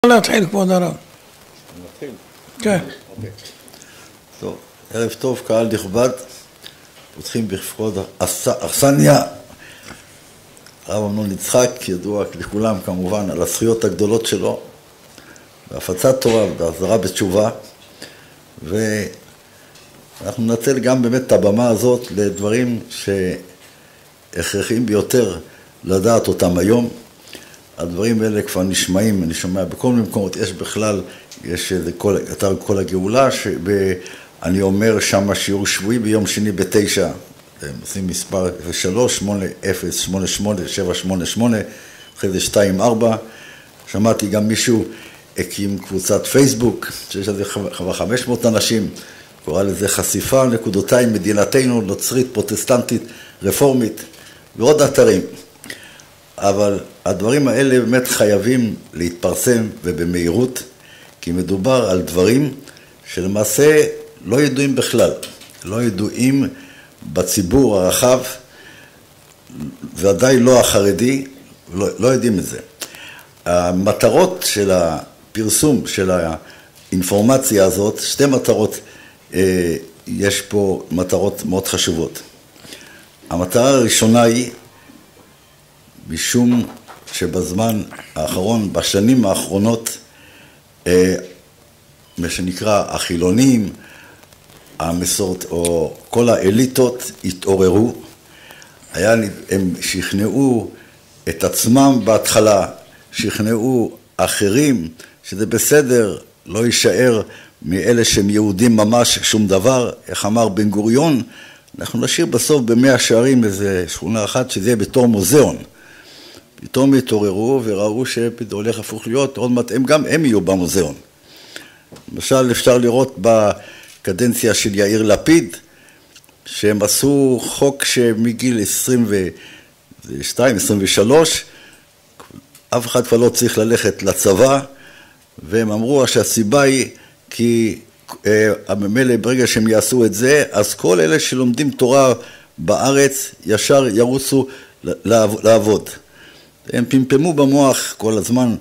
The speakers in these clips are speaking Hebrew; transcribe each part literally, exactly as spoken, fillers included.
להתחיל כבוד הרב. נתחיל? כן. אוקיי. טוב, ערב טוב, קהל נכבד. פותחים בכבוד אכסניה. הרב אמנון יצחק, ידוע לכולם כמובן על הזכויות הגדולות שלו, בהפצת תורה ובהחזרה בתשובה. ואנחנו ננצל גם באמת את הבמה הזאת לדברים שהכרחיים ביותר לדעת אותם היום. הדברים האלה כבר נשמעים, אני שומע בכל מיני מקומות, יש בכלל, יש כל, אתר כל הגאולה, שאני אומר שם שיעור שבועי ביום שני בתשע, הם עושים מספר שלוש, שמונה, אפס, שמונה, שמונה, שבע, שמונה, שמונה, אחרי זה שתיים, ארבע, שמעתי גם מישהו הקים קבוצת פייסבוק, שיש לזה חמש מאות אנשים, קורא לזה חשיפה נקודותיי מדינתנו, נוצרית, פרוטסטנטית, רפורמית, ועוד אתרים. אבל הדברים האלה באמת חייבים להתפרסם ובמהירות, כי מדובר על דברים שלמעשה לא ידועים בכלל, לא ידועים בציבור הרחב, ודאי לא החרדי, לא, לא יודעים את זה. המטרות של הפרסום של האינפורמציה הזאת, שתי מטרות, יש פה מטרות מאוד חשובות. המטרה הראשונה היא, משום שבזמן האחרון, בשנים האחרונות, מה שנקרא החילונים, המסורת, או כל האליטות התעוררו, היה, הם שכנעו את עצמם בהתחלה, שכנעו אחרים, שזה בסדר, לא יישאר מאלה שהם יהודים ממש שום דבר, איך אמר בן גוריון, אנחנו נשאיר בסוף במאה שערים איזה שכונה אחת שזה יהיה בתור מוזיאון. פתאום התעוררו וראו שפתאום הולך הפוך להיות, עוד מעט הם גם הם יהיו במוזיאון. למשל אפשר לראות בקדנציה של יאיר לפיד, שהם עשו חוק שמגיל עשרים ושתיים, עשרים ושלוש, אף אחד כבר לא צריך ללכת לצבא, והם אמרו שהסיבה היא כי הממילא ברגע שהם יעשו את זה, אז כל אלה שלומדים תורה בארץ ישר ירוצו לעבוד. הם פמפמו במוח כל הזמן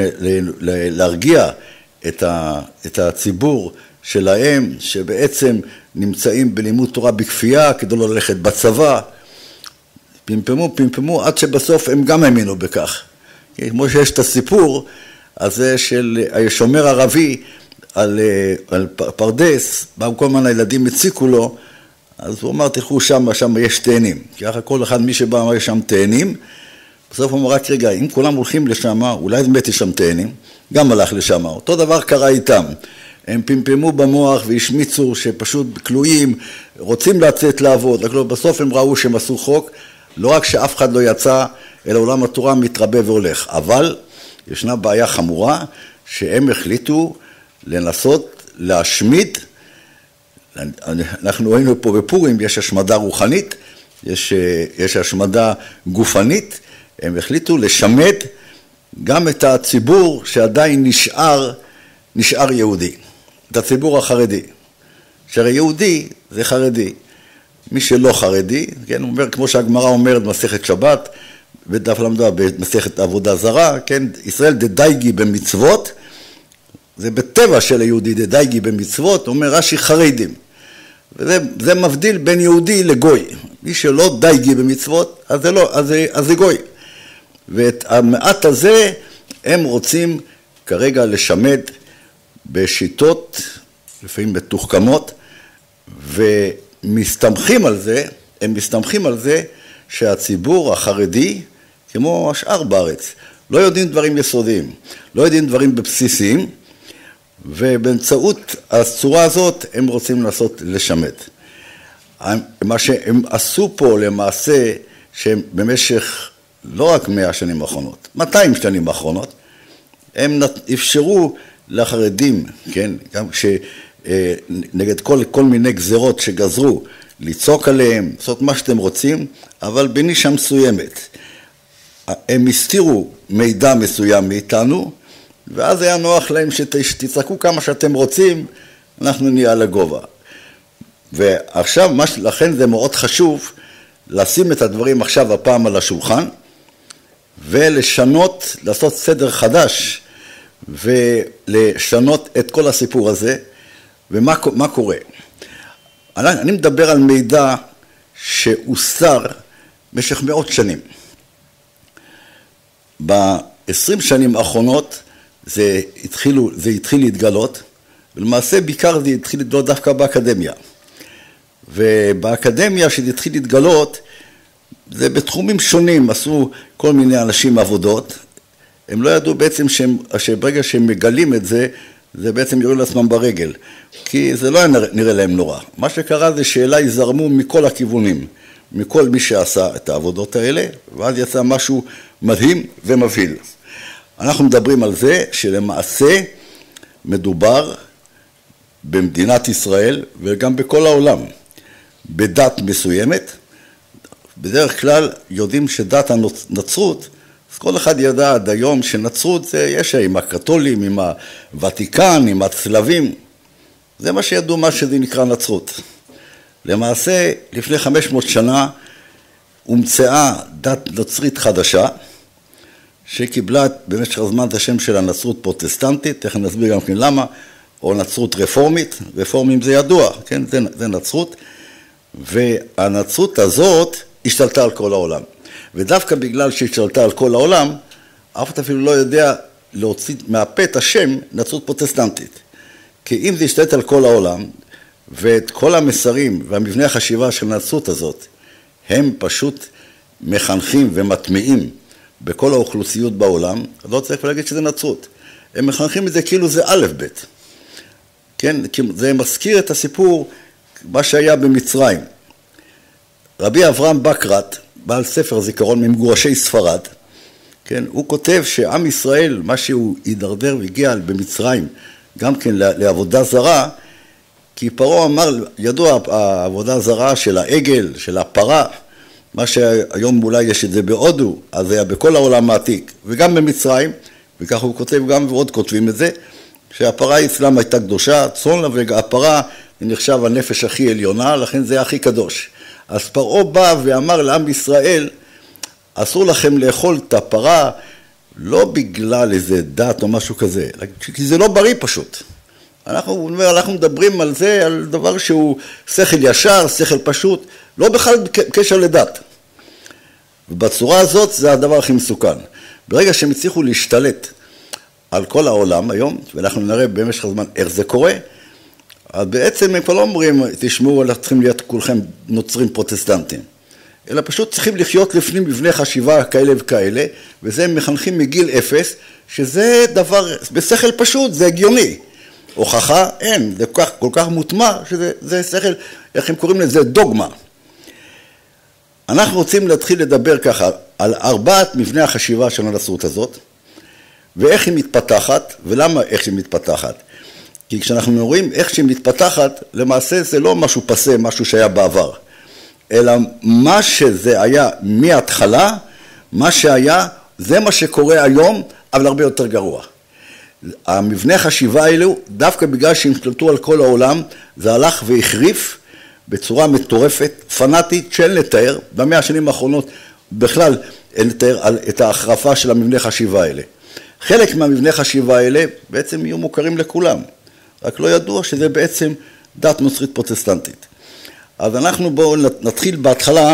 להרגיע את, ה, את הציבור שלהם, שבעצם נמצאים בלימוד תורה בכפייה כדי לא ללכת בצבא. פמפמו, פמפמו, עד שבסוף הם גם האמינו בכך. כמו שיש את הסיפור הזה של השומר ערבי על, על פרדס, כל מיני הילדים הציקו לו, אז הוא אמר, תלכו שם, שם יש תאנים. ככה כל אחד מי שבא אמר, יש שם תאנים, בסוף הוא אמר, רק רגע, אם כולם הולכים לשם, אולי באמת יש שם תאנים, גם הלך לשם. אותו דבר קרה איתם. הם פמפמו במוח והשמיצו שפשוט כלואים, רוצים לצאת לעבוד, בסוף הם ראו שהם עשו חוק, לא רק שאף אחד לא יצא, אלא עולם התורה מתרבה והולך. אבל ישנה בעיה חמורה, שהם החליטו לנסות להשמיד, אנחנו ראינו פה בפורים, יש השמדה רוחנית, יש, יש השמדה גופנית, הם החליטו לשמד גם את הציבור שעדיין נשאר, נשאר יהודי, את הציבור החרדי. שהרי יהודי זה חרדי. מי שלא חרדי, כן, הוא אומר, כמו שהגמרא אומרת במסכת שבת, בדף למדוע במסכת עבודה זרה, כן, ישראל דדייגי במצוות, זה בטבע של היהודי דדייגי במצוות, אומר רש"י חרדים. וזה זה מבדיל בין יהודי לגוי. מי שלא דייגי במצוות, אז זה לא, אז זה, אז זה גוי. ואת המעט הזה הם רוצים כרגע לשמד בשיטות, לפעמים מתוחכמות, ומסתמכים על זה, הם מסתמכים על זה שהציבור החרדי, כמו השאר בארץ, לא יודעים דברים יסודיים, לא יודעים דברים בבסיסיים, ובאמצעות הצורה הזאת הם רוצים לעשות לשמד. מה שהם עשו פה למעשה, שהם במשך לא רק מאה שנים האחרונות, מאתיים שנים האחרונות, הם אפשרו לחרדים, כן, גם שנגד כל, כל מיני גזרות שגזרו, לצעוק עליהם, לעשות מה שאתם רוצים, אבל בנישה מסוימת. הם הסתירו מידע מסוים מאיתנו, ואז היה נוח להם שתצעקו כמה שאתם רוצים, אנחנו נהיה על הגובה. ועכשיו, לכן זה מאוד חשוב לשים את הדברים עכשיו הפעם על השולחן, ולשנות, לעשות סדר חדש ולשנות את כל הסיפור הזה. ומה מה קורה? אני, אני מדבר על מידע שהוסר במשך מאות שנים. ב-עשרים שנים האחרונות זה, התחילו, זה התחיל להתגלות, ולמעשה בעיקר זה התחיל להתגלות דווקא באקדמיה. ובאקדמיה שזה התחיל להתגלות, זה בתחומים שונים, עשו כל מיני אנשים עבודות, הם לא ידעו בעצם שהם, שברגע שהם מגלים את זה, זה בעצם יורים לעצמם ברגל, כי זה לא היה נראה להם נורא. מה שקרה זה שאליי זרמו מכל הכיוונים, מכל מי שעשה את העבודות האלה, ואז יצא משהו מדהים ומבהיל. אנחנו מדברים על זה שלמעשה מדובר במדינת ישראל וגם בכל העולם, בדת מסוימת. בדרך כלל יודעים שדת הנצרות, אז כל אחד ידע עד היום שנצרות זה יש עם הקתולים, עם הוותיקן, עם הצלבים. זה מה שידעו מה שזה נקרא נצרות. למעשה, לפני חמש מאות שנה הומצאה דת נוצרית חדשה, שקיבלה במשך הזמן את השם של הנצרות פרוטסטנטית, תכף נסביר גם כן למה, או נצרות רפורמית, רפורמים זה ידוע, כן? זה, זה נצרות, והנצרות הזאת השתלטה על כל העולם. ודווקא בגלל שהשתלטה על כל העולם, אף אחד אפילו לא יודע להוציא מהפה את השם נצרות פרוטסטנטית. כי אם זה השתלט על כל העולם, ואת כל המסרים והמבנה החשיבה של הנצרות הזאת, הם פשוט מחנכים ומטמיעים בכל האוכלוסיות בעולם, אז לא צריך להגיד שזה נצרות. הם מחנכים את זה כאילו זה א' ב'. כן? זה מזכיר את הסיפור, מה שהיה במצרים. רבי אברהם בקרת, בעל ספר זיכרון ממגורשי ספרד, כן? הוא כותב שעם ישראל, מה שהוא הידרדר והגיע במצרים, גם כן לעבודה זרה, כי פרעה אמר, ידוע העבודה הזרה של העגל, של הפרה, מה שהיום אולי יש את זה בהודו, אז זה היה בכל העולם העתיק, וגם במצרים, וכך הוא כותב גם ועוד כותבים את זה, שהפרה אצלם הייתה קדושה, צאן לה, והפרה נחשב הנפש הכי עליונה, לכן זה הכי קדוש. אז פרעה בא ואמר לעם ישראל, אסור לכם לאכול את הפרה, לא בגלל איזה דת או משהו כזה, כי זה לא בריא פשוט. אנחנו, אנחנו מדברים על זה, על דבר שהוא שכל ישר, שכל פשוט, לא בכלל קשר לדת. ובצורה הזאת זה הדבר הכי מסוכן. ברגע שהם הצליחו להשתלט על כל העולם היום, ואנחנו נראה במשך הזמן איך זה קורה, אז בעצם הם כבר לא אומרים, תשמעו, אנחנו צריכים להיות כולכם נוצרים פרוטסטנטים, אלא פשוט צריכים לחיות לפנים מבנה חשיבה כאלה וכאלה, וזה הם מחנכים מגיל אפס, שזה דבר, בשכל פשוט, זה הגיוני. הוכחה אין, זה כל כך, כל כך מוטמע, שזה זה שכל, איך הם קוראים לזה, דוגמה. אנחנו רוצים להתחיל לדבר ככה, על ארבעת מבנה החשיבה של הנצרות הזאת, ואיך היא מתפתחת, ולמה איך היא מתפתחת. כי כשאנחנו רואים איך שהיא מתפתחת, למעשה זה לא משהו פסה, משהו שהיה בעבר, אלא מה שזה היה מההתחלה, מה שהיה, זה מה שקורה היום, אבל הרבה יותר גרוע. המבנה חשיבה האלו, דווקא בגלל שהם השתלטו על כל העולם, זה הלך והחריף בצורה מטורפת, פנאטית, שאין לתאר, במאה השנים האחרונות בכלל אין לתאר על, את ההחרפה של המבנה חשיבה האלה. חלק מהמבנה חשיבה האלה בעצם יהיו מוכרים לכולם, רק לא ידוע שזה בעצם דת נוצרית פרוטסטנטית. אז אנחנו בואו נתחיל בהתחלה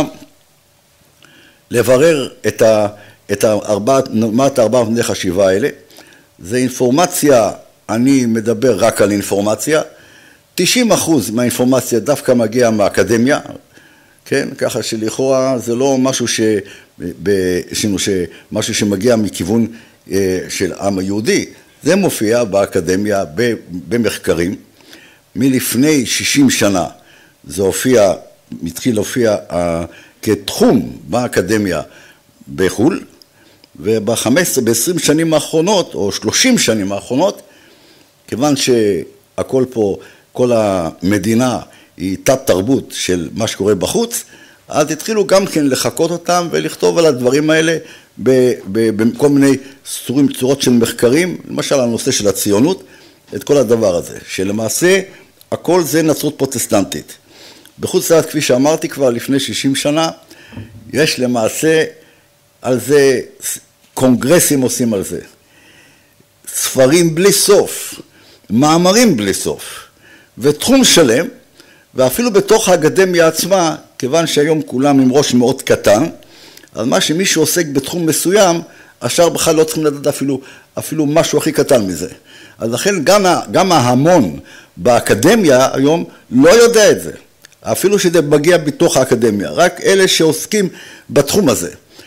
לברר את, ה, את הארבעת, מה את הארבעת מבני חשיבה האלה. זה אינפורמציה, אני מדבר רק על אינפורמציה, תשעים אחוז מהאינפורמציה דווקא מגיע מהאקדמיה, כן? ככה שלכאורה זה לא משהו, ש... ש... משהו שמגיע מכיוון של עם היהודי, זה מופיע באקדמיה במחקרים. מלפני שישים שנה זה הופיע, מתחיל להופיע כתחום באקדמיה בחו"ל, וב-חמש עשרה, ב-עשרים שנים האחרונות, או שלושים שנים האחרונות, כיוון שהכל פה, כל המדינה היא תת תרבות של מה שקורה בחוץ, אז התחילו גם כן לחקות אותם ולכתוב על הדברים האלה בכל מיני צורים, צורות של מחקרים, למשל הנושא של הציונות, את כל הדבר הזה, שלמעשה הכל זה נצרות פרוטסטנטית. בחוץ לארץ, כפי שאמרתי כבר לפני שישים שנה, יש למעשה על זה, קונגרסים עושים על זה. ספרים בלי סוף, מאמרים בלי סוף, ותחום שלם, ואפילו בתוך האקדמיה עצמה, כיוון שהיום כולם עם ראש מאוד קטן, אז מה שמישהו עוסק בתחום מסוים, השאר בכלל לא צריכים לדעת אפילו, אפילו משהו הכי קטן מזה. אז לכן גם, גם ההמון באקדמיה היום לא יודע את זה. אפילו שזה מגיע בתוך האקדמיה, רק אלה שעוסקים בתחום הזה.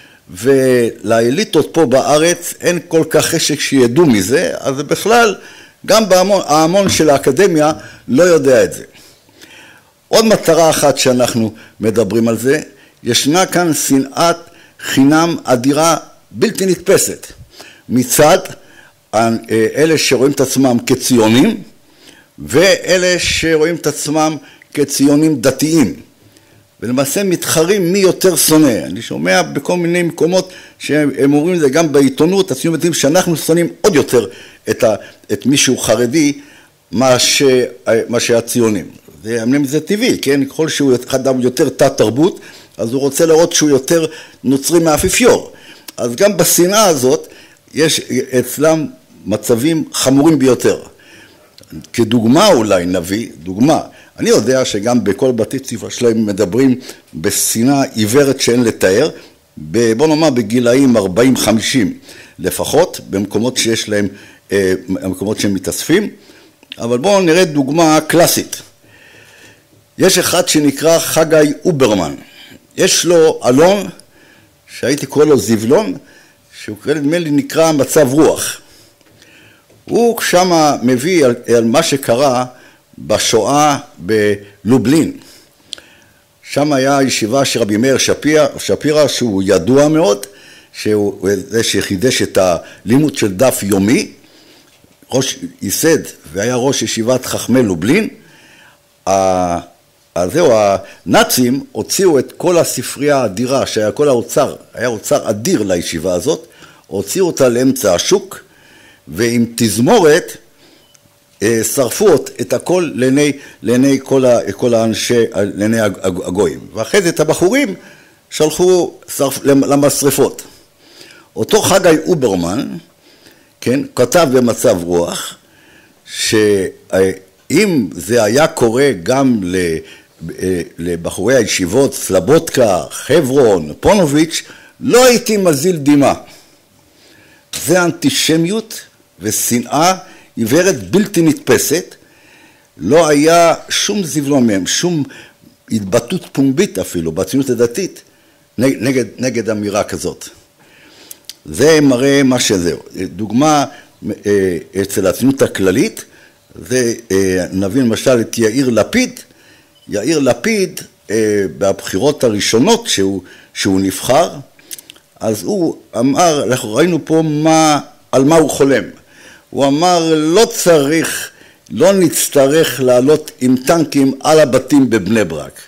ולאליטות פה בארץ אין כל כך חשק שידעו מזה, אז בכלל גם בהמון, ההמון של האקדמיה לא יודע את זה. עוד מטרה אחת שאנחנו מדברים על זה, ישנה כאן שנאת חינם אדירה בלתי נתפסת. מצד אלה שרואים את עצמם כציונים, ואלה שרואים את עצמם כציונים דתיים. ולמעשה מתחרים מי יותר שונא. אני שומע בכל מיני מקומות שהם אומרים את זה גם בעיתונות, הציונים יודעים שאנחנו שונאים עוד יותר את, ה, את מישהו חרדי, מה, ש, מה שהציונים. זה, זה טבעי, כן? ככל שהוא אדם יותר תת תרבות, אז הוא רוצה לראות שהוא יותר נוצרי מהאפיפיור. אז גם בשנאה הזאת יש אצלם מצבים חמורים ביותר. כדוגמה אולי נביא, דוגמה, אני יודע שגם בכל בתי ספר שלהם מדברים בשנאה עיוורת שאין לתאר, בוא נאמר בגילאים ארבעים חמישים לפחות, במקומות שיש להם, במקומות שהם מתאספים, אבל בואו נראה דוגמה קלאסית. יש אחד שנקרא חגי אוברמן, יש לו אלון, שהייתי קורא לו זבלון, שהוא נדמה לי נקרא מצב רוח. הוא שם מביא על, על מה שקרה בשואה בלובלין. שם היה ישיבה של רבי מאיר שפירא, שפירא שהוא ידוע מאוד, שהוא זה שחידש את הלימוד של דף יומי, ראש ייסד והיה ראש ישיבת חכמי לובלין. אז זהו, הנאצים הוציאו את כל הספרייה האדירה, שהיה כל האוצר, היה אוצר אדיר לישיבה הזאת, הוציאו אותה לאמצע השוק, ועם תזמורת שרפו את הכל לעיני, לעיני כל, ה, כל האנשי, לעיני הגויים. ואחרי זה את הבחורים שלחו שרפ, למשרפות. אותו חגי אוברמן, כן, כתב במצב רוח, שאם זה היה קורה גם לבחורי הישיבות, סלבודקה, חברון, פונוביץ', לא הייתי מזיל דמעה. זה אנטישמיות ושנאה עיוורת בלתי נתפסת, לא היה שום זבלון מהם, שום התבטאות פומבית אפילו, בציונות הדתית, נגד, נגד אמירה כזאת. זה מראה מה שזהו. דוגמה אצל הציונות הכללית, זה נביא למשל את יאיר לפיד, יאיר לפיד בבחירות הראשונות שהוא, שהוא נבחר, אז הוא אמר, אנחנו ראינו פה מה, על מה הוא חולם. הוא אמר, לא צריך, לא נצטרך לעלות עם טנקים על הבתים בבני ברק.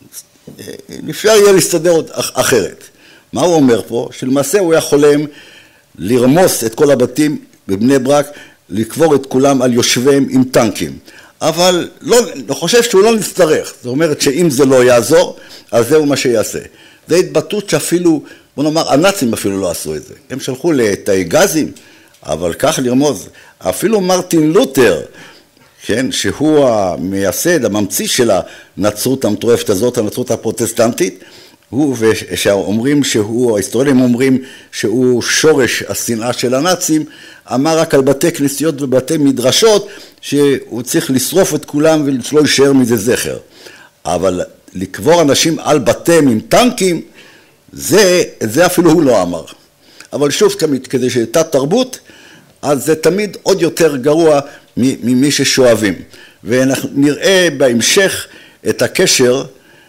אפשר יהיה להסתדר עוד אחרת. מה הוא אומר פה? שלמעשה הוא היה חולם לרמוס את כל הבתים בבני ברק, לקבור את כולם על יושביהם עם טנקים. אבל לא, אני חושב שהוא לא נצטרך. זאת אומרת שאם זה לא יעזור, אז זהו מה שיעשה. זה התבטאות שאפילו, בוא נאמר, הנאצים אפילו לא עשו את זה. הם שלחו לתאי גזים, אבל כך לרמוז. אפילו מרטין לותר, כן, שהוא המייסד, הממציא של הנצרות המטורפת הזאת, הנצרות הפרוטסטנטית, הוא, ושאומרים שהוא, ההיסטוריונים אומרים שהוא שורש השנאה של הנאצים, אמר רק על בתי כנסיות ובתי מדרשות, שהוא צריך לשרוף את כולם ולא יישאר מזה זכר. אבל לקבור אנשים על בתיהם עם טנקים, זה, זה אפילו הוא לא אמר. אבל שוב, כדי שהייתה תרבות, אז זה תמיד עוד יותר גרוע ממי ששואבים. ואנחנו נראה בהמשך את הקשר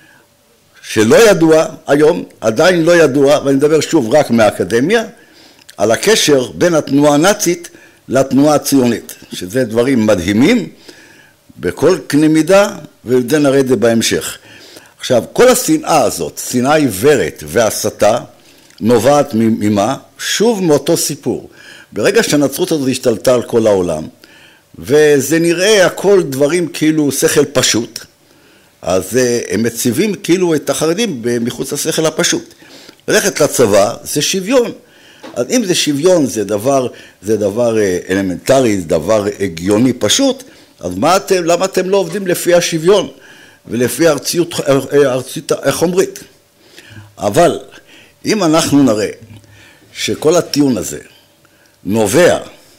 שלא ידוע היום, עדיין לא ידוע, ואני מדבר שוב רק מהאקדמיה, על הקשר בין התנועה הנאצית לתנועה הציונית, שזה דברים מדהימים בכל קנה מידה, וזה נראה את זה בהמשך. עכשיו, כל השנאה הזאת, שנאה עיוורת והסתה, נובעת ממה? שוב מאותו סיפור. ברגע שהנצרות הזאת השתלטה על כל העולם, וזה נראה הכל דברים כאילו שכל פשוט, אז הם מציבים כאילו את החרדים מחוץ לשכל הפשוט. ללכת לצבא זה שוויון. אז אם זה שוויון, זה דבר, זה דבר אלמנטרי, זה דבר הגיוני פשוט, אז מה אתם, למה אתם לא עובדים לפי השוויון ולפי הארציות, הארציות החומרית? אבל אם אנחנו נראה שכל הטיעון הזה נובע,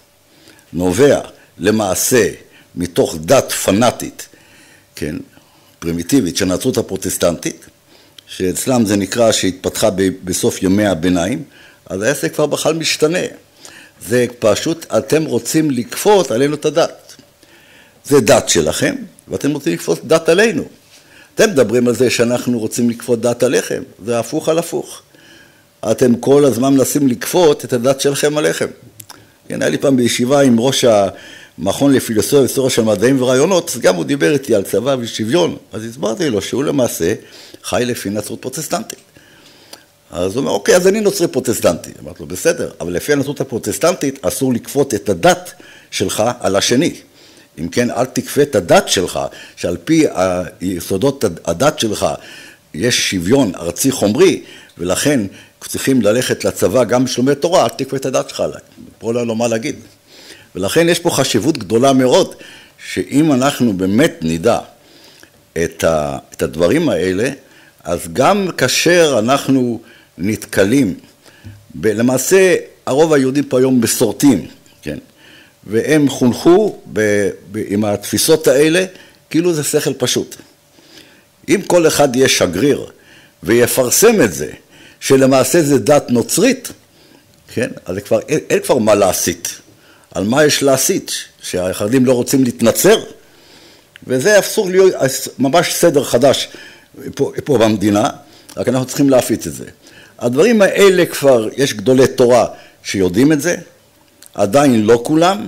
נובע למעשה מתוך דת פנאטית, כן, פרימיטיבית של הנצרות הפרוטסטנטית, שאצלם זה נקרא שהתפתחה בסוף ימי הביניים, אז העסק כבר בכלל משתנה. זה פשוט, אתם רוצים לכפות עלינו את הדת. זה דת שלכם, ואתם רוצים לכפות דת עלינו. אתם מדברים על זה שאנחנו רוצים לכפות דת עליכם, זה הפוך על הפוך. אתם כל הזמן מנסים לכפות את הדת שלכם עליכם. כן, היה לי פעם בישיבה עם ראש המכון לפילוסופיה והיסטוריה של מדעים ורעיונות, גם הוא דיבר איתי על צבא ושוויון, אז הסברתי לו שהוא למעשה חי לפי נצרות פרוטסטנטית. אז הוא אומר, אוקיי, אז אני נוצרי פרוטסטנטי. אמרתי לו, בסדר, אבל לפי הנצרות הפרוטסטנטית אסור לכפות את הדת שלך על השני. אם כן, אל תכפה את הדת שלך, שעל פי היסודות הדת שלך יש שוויון ארצי חומרי, ולכן צריכים ללכת לצבא גם בשלומי תורה, אל תכפה את הדת שלך עליי. פה לא מה להגיד. ולכן יש פה חשיבות גדולה מאוד, שאם אנחנו באמת נדע את, ה, את הדברים האלה, אז גם כאשר אנחנו נתקלים, ב, למעשה הרוב היהודים פה היום מסורתיים, כן? והם חונכו ב, ב, עם התפיסות האלה, כאילו זה שכל פשוט. אם כל אחד יהיה שגריר ויפרסם את זה, שלמעשה זה דת נוצרית, כן? אז כבר, אין, אין כבר מה להסית. על מה יש להסית? שהחרדים לא רוצים להתנצר? וזה אסור להיות ממש סדר חדש פה, פה במדינה, רק אנחנו צריכים להפיץ את זה. הדברים האלה כבר, יש גדולי תורה שיודעים את זה, עדיין לא כולם,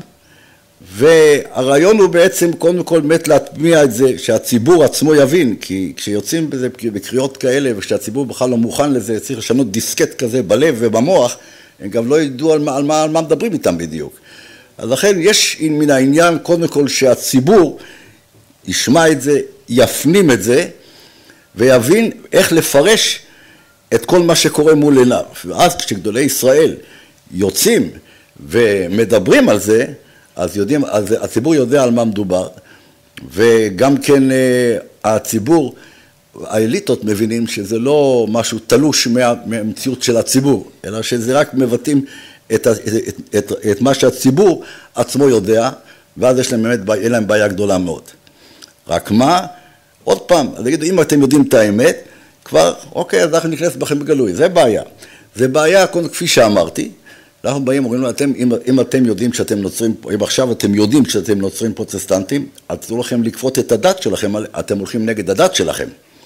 והרעיון הוא בעצם קודם כל באמת להטמיע את זה, שהציבור עצמו יבין, כי כשיוצאים בזה בקריאות כאלה, וכשהציבור בכלל לא מוכן לזה, צריך לשנות דיסקט כזה בלב ובמוח, הם גם לא ידעו על מה, על מה, על מה מדברים איתם בדיוק. אז לכן יש מן העניין קודם כל שהציבור ישמע את זה, יפנים את זה, ויבין איך לפרש את כל מה שקורה מול עיניו. ואז כשגדולי ישראל יוצאים ומדברים על זה, אז יודעים, אז הציבור יודע על מה מדובר, וגם כן הציבור, האליטות מבינים שזה לא משהו תלוש מהמציאות של הציבור, אלא שזה רק מבטאים את, את, את, את מה שהציבור עצמו יודע, ואז יש להם באמת, אין להם בעיה גדולה מאוד. רק מה? עוד פעם, אז נגיד, אם אתם יודעים את האמת, כבר, אוקיי, אז אנחנו נכנס בכם בגלוי, זה בעיה. זה בעיה, כפי שאמרתי, אנחנו באים, אומרים לו, אתם, אם, אם אתם יודעים שאתם נוצרים, אם עכשיו אתם יודעים שאתם נוצרים פרוטסטנטים, אז תנו לכם לכפות את הדת שלכם, אתם הולכים נגד הדת שלכם.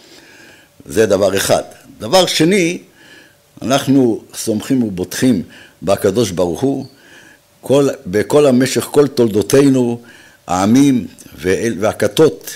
זה דבר אחד. דבר שני, אנחנו סומכים ובוטחים בקדוש ברוך הוא, כל, בכל המשך, כל תולדותינו, העמים והכתות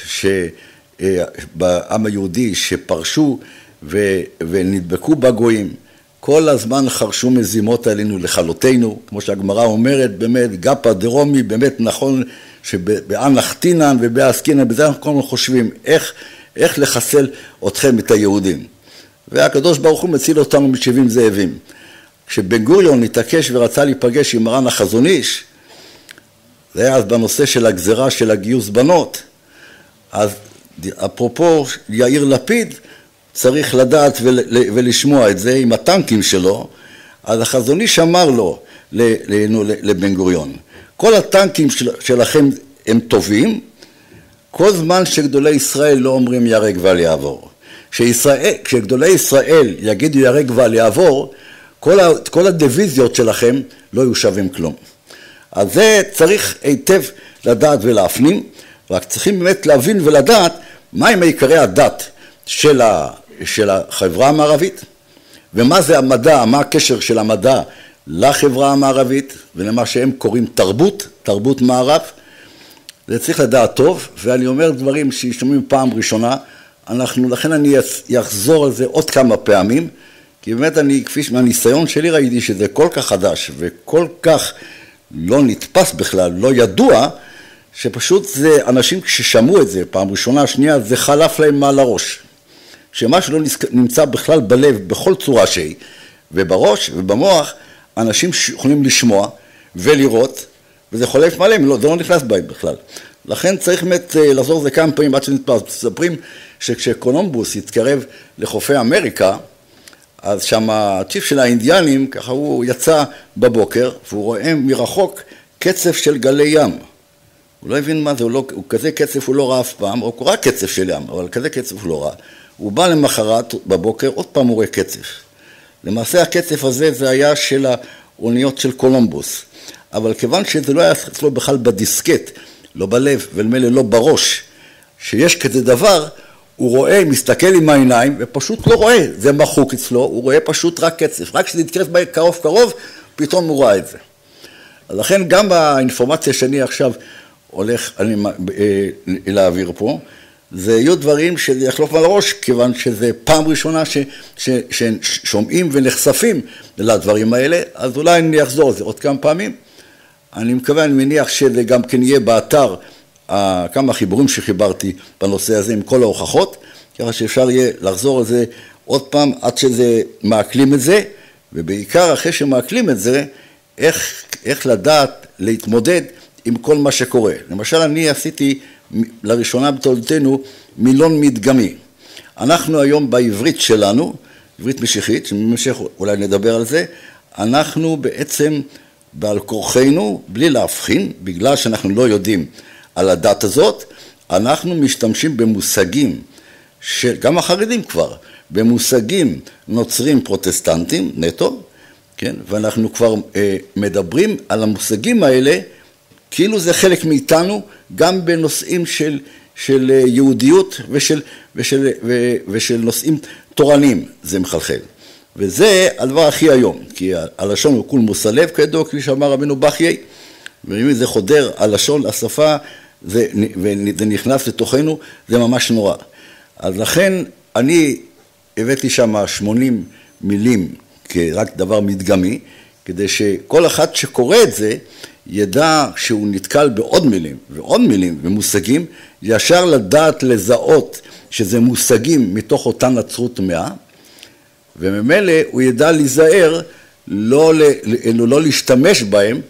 שבעם היהודי שפרשו ונדבקו בגויים, כל הזמן חרשו מזימות עלינו לכלותנו, כמו שהגמרא אומרת, באמת, גפה דרומי, באמת נכון שבאנחתינן ובאסקינן, בזה אנחנו כל הזמן חושבים, איך, איך לחסל אתכם, את היהודים. והקדוש ברוך הוא מציל אותנו משבעים זאבים. כשבן גוריון התעקש ורצה להיפגש עם מרן החזון איש, זה היה אז בנושא של הגזרה של הגיוס בנות, אז אפרופו יאיר לפיד, צריך לדעת ולשמוע את זה עם הטנקים שלו, אז החזון איש אמר לו, לבן גוריון, כל הטנקים של, שלכם הם טובים, כל זמן שגדולי ישראל לא אומרים ירק ואל יעבור. כשישראל, כשגדולי ישראל יגידו ירק ואל יעבור, כל, ה, כל הדיוויזיות שלכם לא יהיו שווים כלום. אז זה צריך היטב לדעת ולהפנים, רק צריכים באמת להבין ולדעת מהם עיקרי הדת של, ה, של החברה המערבית, ומה זה המדע, מה הקשר של המדע לחברה המערבית, ולמה שהם קוראים תרבות, תרבות מערב. זה צריך לדעת טוב, ואני אומר דברים שישמעים פעם ראשונה, אנחנו, לכן אני אחזור על זה עוד כמה פעמים, כי באמת אני, כפי מהניסיון שלי ראיתי שזה כל כך חדש, וכל כך לא נתפס בכלל, לא ידוע, שפשוט זה אנשים ששמעו את זה פעם ראשונה, שנייה, זה חלף להם מעל הראש. שמה שלא נמצא בכלל בלב, בכל צורה שהיא, ובראש ובמוח, אנשים שיכולים לשמוע ולראות, וזה חולף מלא, זה לא נכנס בהם בכלל. לכן צריך באמת לחזור זה כמה פעמים עד שנתפס. מספרים שכשקולומבוס התקרב לחופי אמריקה, אז שם הצ'יף של האינדיאנים, ככה הוא יצא בבוקר, והוא רואה מרחוק קצף של גלי ים. הוא לא הבין מה זה, הוא, לא, הוא כזה קצף הוא לא ראה אף פעם, הוא קורא קצף של ים, אבל כזה קצף הוא לא ראה. הוא בא למחרת בבוקר, עוד פעם הוא רואה קצף. למעשה הקצף הזה זה היה של האוניות של קולומבוס. אבל כיוון שזה לא היה אצלו בכלל בדיסקט, לא בלב ולמילא לא בראש, שיש כזה דבר, הוא רואה, מסתכל עם העיניים ופשוט לא רואה, זה מחוק אצלו, הוא רואה פשוט רק קצף. רק כשזה יתקרב קרוב קרוב, פתאום הוא רואה את זה. אז לכן גם באינפורמציה שאני עכשיו הולך אני, אה, להעביר פה, זה יהיו דברים שזה יחלוף על הראש, כיוון שזה פעם ראשונה ש, ש, ששומעים ונחשפים לדברים האלה, אז אולי אני אחזור על זה עוד כמה פעמים. אני מקווה, אני מניח שזה גם כן יהיה באתר, כמה חיבורים שחיברתי בנושא הזה עם כל ההוכחות, ככה שאפשר יהיה לחזור על זה עוד פעם עד שזה מעכלים את זה, ובעיקר אחרי שמעכלים את זה, איך, איך לדעת להתמודד עם כל מה שקורה. למשל, אני עשיתי לראשונה בתולדותינו מילון מדגמי. אנחנו היום בעברית שלנו, עברית משיחית, שבמשך אולי נדבר על זה, אנחנו בעצם בעל כורחנו, בלי להבחין, בגלל שאנחנו לא יודעים על הדת הזאת, אנחנו משתמשים במושגים, של, גם החרדים כבר, במושגים נוצרים פרוטסטנטים, נטו, כן? ואנחנו כבר אה, מדברים על המושגים האלה, כאילו זה חלק מאיתנו, גם בנושאים של, של יהודיות ושל, ושל, ו, ושל נושאים תורניים, זה מחלחל. וזה הדבר הכי היום, כי הלשון הוא כול מוסלב, כידוע, כפי שאמר רבינו בחיי, ואם זה חודר, הלשון, השפה, זה, וזה נכנס לתוכנו, זה ממש נורא. אז לכן אני הבאתי שם שמונים מילים כרק דבר מדגמי, כדי שכל אחד שקורא את זה, ידע שהוא נתקל בעוד מילים, ועוד מילים ומושגים, ישר לדעת לזהות שזה מושגים מתוך אותה נצרות טמאה, וממילא הוא ידע להיזהר לא, לא, לא להשתמש בהם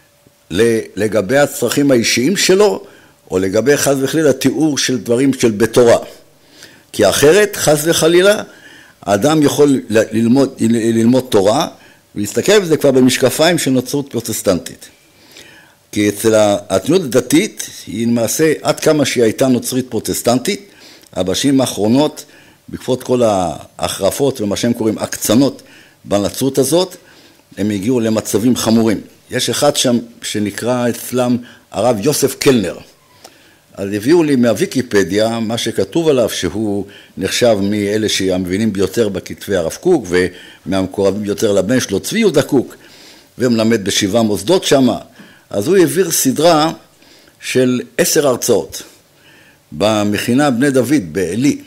לגבי הצרכים האישיים שלו, או לגבי חס וחלילה תיאור של דברים של בתורה. כי אחרת, חס וחלילה, האדם יכול ללמוד, ללמוד תורה, ולהסתכל בזה כבר במשקפיים של נצרות פרוטסטנטית. כי אצל התנועה הדתית, היא למעשה עד כמה שהיא הייתה נוצרית פרוטסטנטית, בשנים האחרונות, בעקבות כל ההחרפות ומה שהם קוראים הקצנות בנצרות הזאת, הם הגיעו למצבים חמורים. יש אחד שם שנקרא אצלם הרב יוסף קלנר. אז הביאו לי מהוויקיפדיה מה שכתוב עליו, שהוא נחשב מאלה שהמבינים ביותר בכתבי הרב קוק, ומהמקורבים ביותר לבן שלו, צבי יהודה קוק, ומלמד בשבעה מוסדות שם. אז הוא העביר סדרה של עשר הרצאות במכינה בני דוד בעלי.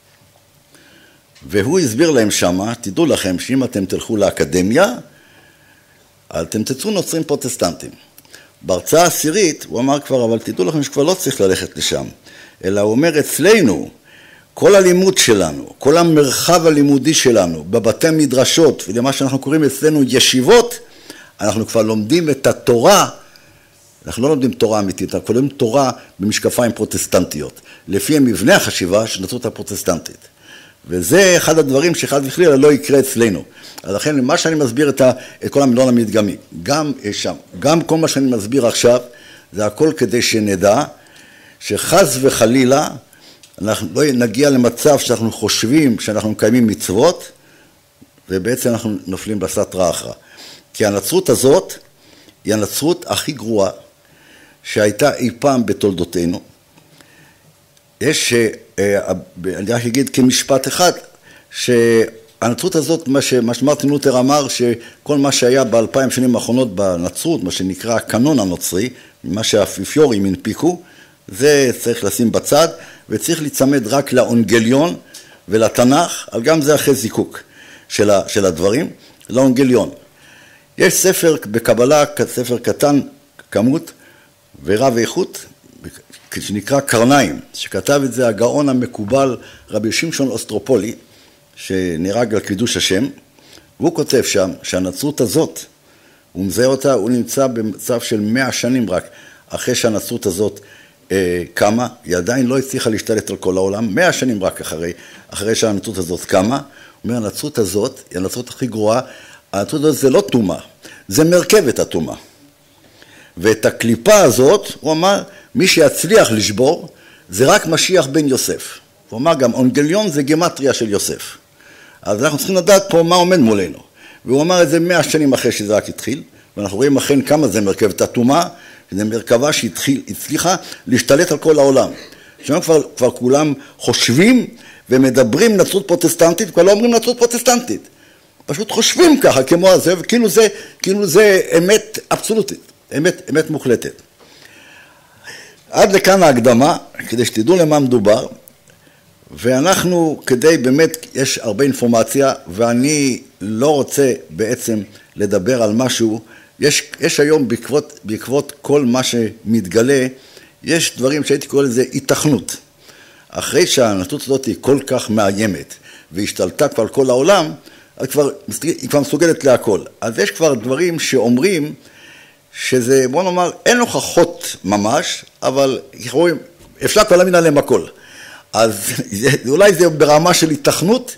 והוא הסביר להם שמה, תדעו לכם שאם אתם תלכו לאקדמיה, אתם תצאו נוצרים פרוטסטנטים. בהרצאה העשירית הוא אמר כבר, אבל תדעו לכם שכבר לא צריך ללכת לשם, אלא הוא אומר אצלנו, כל הלימוד שלנו, כל המרחב הלימודי שלנו, בבתי מדרשות, ולמה שאנחנו קוראים אצלנו ישיבות, אנחנו כבר לומדים את התורה, אנחנו לא לומדים תורה אמיתית, אנחנו לומדים תורה במשקפיים פרוטסטנטיות, לפי המבנה החשיבה של הנצרות הפרוטסטנטית. וזה אחד הדברים שאחד וחלילה לא יקרה אצלנו. אז לכן, מה שאני מסביר את, ה, את כל המילון המדגמי, גם שם, גם כל מה שאני מסביר עכשיו, זה הכל כדי שנדע שחס וחלילה, אנחנו לא נגיע למצב שאנחנו חושבים שאנחנו מקיימים מצוות, ובעצם אנחנו נופלים בסתרא אחרא. כי הנצרות הזאת היא הנצרות הכי גרועה שהייתה אי פעם בתולדותינו. יש, אני רק אגיד כמשפט אחד, שהנצרות הזאת, מה שמרטין לותר אמר, שכל מה שהיה באלפיים שנים האחרונות בנצרות, מה שנקרא הקנון הנוצרי, מה שהאפיפיורים הנפיקו, זה צריך לשים בצד, וצריך להצמד רק לאונגליון ולתנ"ך, אבל גם זה אחרי זיקוק של הדברים, לאונגליון. יש ספר בקבלה, ספר קטן, כמות ורב איכות, שנקרא קרניים, שכתב את זה הגאון המקובל רבי שמשון אוסטרופולי, שנהרג על קידוש השם, והוא כותב שם שהנצרות הזאת, הוא מזהה אותה, הוא נמצא במצב של מאה שנים רק, אחרי שהנצרות הזאת אה, קמה, היא עדיין לא הצליחה להשתלט על כל העולם, מאה שנים רק אחרי, אחרי שהנצרות הזאת קמה, הוא אומר, הנצרות הזאת, היא הנצרות הכי גרועה, הנצרות הזאת זה לא תומה, זה מרכבת התומה. ואת הקליפה הזאת, הוא אמר, מי שיצליח לשבור, זה רק משיח בן יוסף. הוא אמר גם, אונגליון זה גמטריה של יוסף. אז אנחנו צריכים לדעת פה מה עומד מולנו. והוא אמר את זה מאה שנים אחרי שזה רק התחיל, ואנחנו רואים אכן כמה זה מרכבת התומה, זה מרכבה שהצליחה להשתלט על כל העולם. שם כבר, כבר כולם חושבים ומדברים נצרות פרוטסטנטית, כבר לא אומרים נצרות פרוטסטנטית. פשוט חושבים ככה כמו זה, וכאילו זה, כאילו זה אמת אבסולוטית, אמת, אמת מוחלטת. עד לכאן ההקדמה, כדי שתדעו למה מדובר, ואנחנו כדי באמת, יש הרבה אינפורמציה, ואני לא רוצה בעצם לדבר על משהו, יש, יש היום בעקבות, בעקבות כל מה שמתגלה, יש דברים שהייתי קורא לזה התכנות. אחרי שהנצרות הזאת היא כל כך מאיימת, והשתלטה כבר על כל העולם, אז כבר, היא כבר מסוגלת להכל. אז יש כבר דברים שאומרים, שזה, בוא נאמר, אין הוכחות ממש, אבל אפשר כבר להאמין עליהם הכל. אז אולי זה ברמה של התכנות,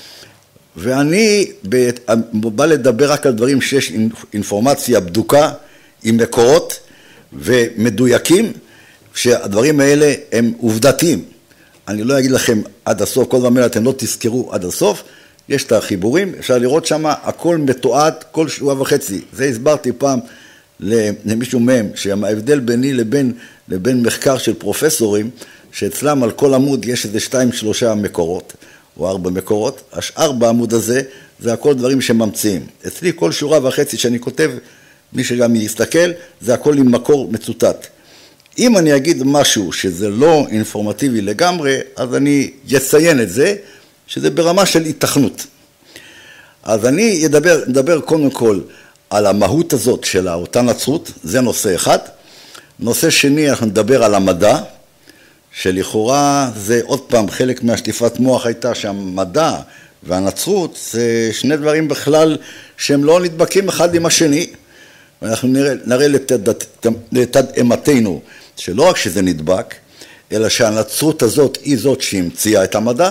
ואני בא לדבר רק על דברים שיש אינפורמציה בדוקה, עם מקורות ומדויקים, שהדברים האלה הם עובדתיים. אני לא אגיד לכם עד הסוף, כל דבר אתם לא תזכרו עד הסוף, יש את החיבורים, אפשר לראות שם, הכל מתועד כל שבוע וחצי. זה הסברתי פעם למישהו מהם, שההבדל ביני לבין, לבין מחקר של פרופסורים, שאצלם על כל עמוד יש איזה שתיים שלושה מקורות, או ארבע מקורות, השאר בעמוד הזה, זה הכל דברים שממציאים. אצלי כל שורה וחצי שאני כותב, מי שגם יסתכל, זה הכל עם מקור מצוטט. אם אני אגיד משהו שזה לא אינפורמטיבי לגמרי, אז אני אציין את זה, שזה ברמה של התכנות. אז אני אדבר, אדבר קודם כל על המהות הזאת של אותה נצרות, זה נושא אחד. נושא שני, אנחנו נדבר על המדע, שלכאורה זה עוד פעם חלק מהשטיפת מוח הייתה שהמדע והנצרות זה שני דברים בכלל שהם לא נדבקים אחד עם השני. ואנחנו נראה, נראה לתדהמתנו שלא רק שזה נדבק, אלא שהנצרות הזאת היא זאת שהמציאה את המדע.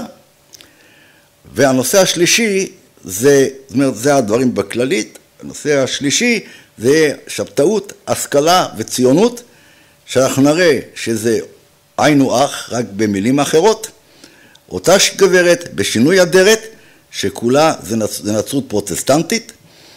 והנושא השלישי, זה, זאת אומרת, זה הדברים בכללית, הנושא השלישי זה שבתאות, השכלה וציונות, שאנחנו נראה שזה היינו אח, רק במילים אחרות, אותה גברת בשינוי אדרת, שכולה זה, נצ, זה נצרות פרוטסטנטית,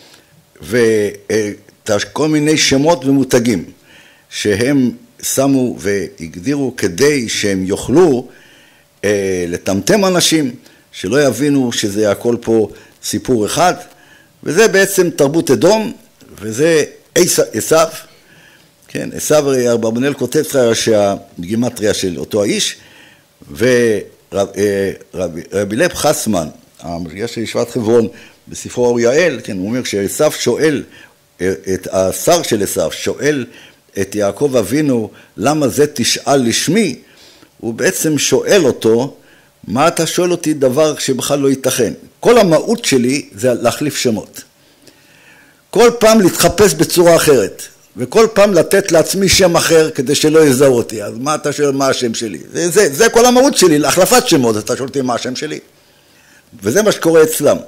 וכל מיני שמות ומותגים, שהם שמו והגדירו כדי שהם יוכלו אה, לטמטם אנשים, שלא יבינו שזה הכל פה סיפור אחד, וזה בעצם תרבות אדום, וזה עשיו, כן, עשיו אברבנאל כותב שהגימטריה של אותו האיש, ורבי לב חסמן, המשגיח של ישיבת חברון, בספרו אור יעל, כן, הוא אומר שעשיו שואל, את השר של עשיו שואל את יעקב אבינו, למה זה תשאל לשמי? הוא בעצם שואל אותו, מה אתה שואל אותי דבר שבכלל לא ייתכן? כל המהות שלי זה להחליף שמות. כל פעם להתחפש בצורה אחרת, וכל פעם לתת לעצמי שם אחר כדי שלא יזהו אותי. אז מה אתה שואל מה השם שלי? זה, זה, זה כל המהות שלי, להחלפת שמות, אתה שואל אותי מה השם שלי. וזה מה שקורה אצלם.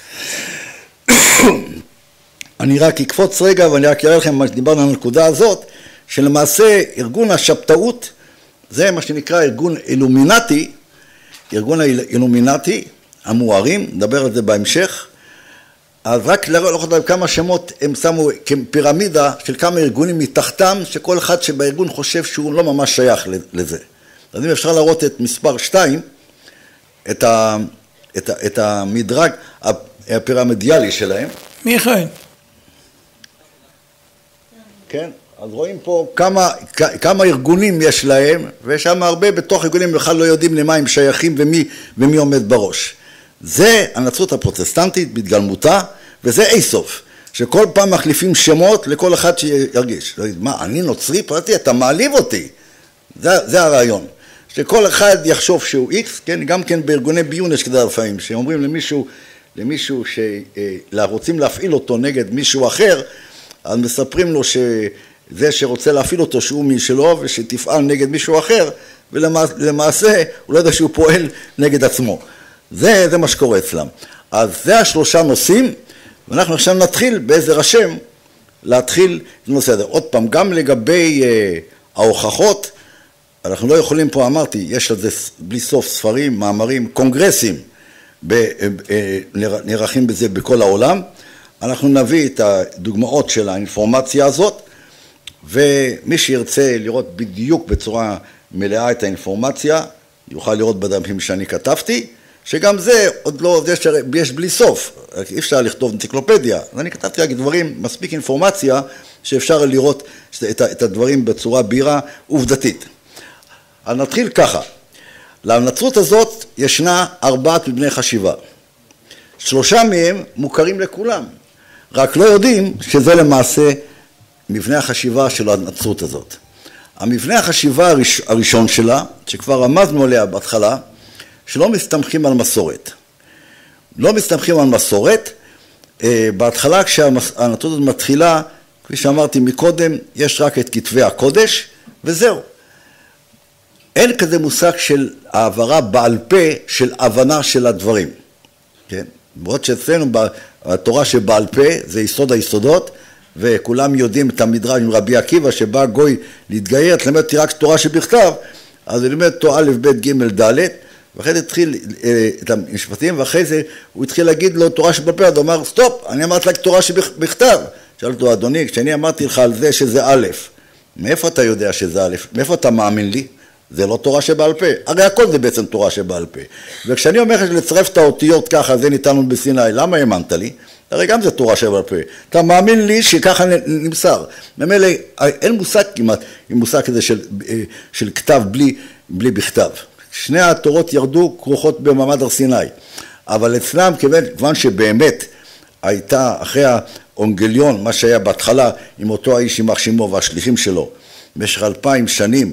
אני רק אקפוץ רגע ואני רק אראה לכם מה שדיברנו על הנקודה הזאת, שלמעשה ארגון השבתאות, זה מה שנקרא ארגון אילומינטי, ארגון האילומינטי, המוארים, נדבר על זה בהמשך, אז רק לראות להם כמה שמות הם שמו כפירמידה של כמה ארגונים מתחתם, שכל אחד שבארגון חושב שהוא לא ממש שייך לזה. אז אם אפשר לראות את מספר שתיים, את, ה, את, ה, את המדרג הפירמידיאלי שלהם. מיכאל. כן, אז רואים פה כמה, כמה ארגונים יש להם, ושם הרבה בתוך ארגונים בכלל לא יודעים למה הם שייכים ומי, ומי עומד בראש. זה הנצרות הפרוטסטנטית בהתגלמותה, וזה איסוף, שכל פעם מחליפים שמות לכל אחד שירגיש. מה, אני נוצרי פרטי, אתה מעליב אותי. זה, זה הרעיון. שכל אחד יחשוב שהוא איקס, כן, גם כן בארגוני ביון יש כדי לפעמים, שאומרים למישהו, למישהו שרוצים להפעיל אותו נגד מישהו אחר, אז מספרים לו שזה שרוצה להפעיל אותו שהוא משלו ושתפעל נגד מישהו אחר, ולמעשה הוא לא יודע שהוא פועל נגד עצמו. זה, זה מה שקורה אצלם. אז זה השלושה נושאים, ואנחנו עכשיו נתחיל בעזר השם להתחיל לנושא הזה. עוד פעם, גם לגבי אה, ההוכחות, אנחנו לא יכולים פה, אמרתי, יש על זה בלי סוף ספרים, מאמרים, קונגרסים, ב, אה, נערכים בזה בכל העולם. אנחנו נביא את הדוגמאות של האינפורמציה הזאת, ומי שירצה לראות בדיוק בצורה מלאה את האינפורמציה, יוכל לראות בדפים שאני כתבתי, שגם זה עוד לא, יש, יש בלי סוף, אי אפשר לכתוב אנציקלופדיה, אז אני כתבתי רק דברים, מספיק אינפורמציה, שאפשר לראות את, את הדברים בצורה בהירה עובדתית. אז נתחיל ככה, לנצרות הזאת ישנה ארבעת מבני חשיבה, שלושה מהם מוכרים לכולם, רק לא יודעים שזה למעשה מבנה החשיבה של הנצרות הזאת. המבנה החשיבה הראש, הראשון שלה, שכבר רמזנו עליה בהתחלה, שלא מסתמכים על מסורת. לא מסתמכים על מסורת, בהתחלה כשהנצרות הזאת מתחילה, כפי שאמרתי מקודם, יש רק את כתבי הקודש, וזהו. אין כזה מושג של העברה בעל פה של הבנה של הדברים. כן? בעוד שאצלנו התורה שבעל פה זה יסוד היסודות, וכולם יודעים את המדרש עם רבי עקיבא שבא גוי להתגייר, תלמד אותי רק תורה שבכתב, אז הוא לימד אותו א' ב' ג' ד', ואחרי זה התחיל את המשפטים, ואחרי זה הוא התחיל להגיד לו תורה שבעל פה, אז הוא אמר סטופ, אני אמרתי לך תורה שבכתב. שאל אותו, אדוני, כשאני אמרתי לך על זה שזה א', מאיפה אתה יודע שזה א', מאיפה אתה מאמין לי? זה לא תורה שבעל פה, הרי הכל זה בעצם תורה שבעל פה. וכשאני אומר לך לצרף את האותיות ככה, זה ניתן בסיני, למה האמנת לי? הרי גם זה תורה שבעל פה. אתה מאמין לי שככה נמסר. ממילא אין מושג כמעט, אין מושג כזה של, של כתב בלי, בלי בכתב. שני התורות ירדו כרוכות במעמד הר סיני. אבל אצלם, כיוון שבאמת הייתה אחרי האונגליון, מה שהיה בהתחלה עם אותו האיש יימח שמו והשליחים שלו, במשך אלפיים שנים,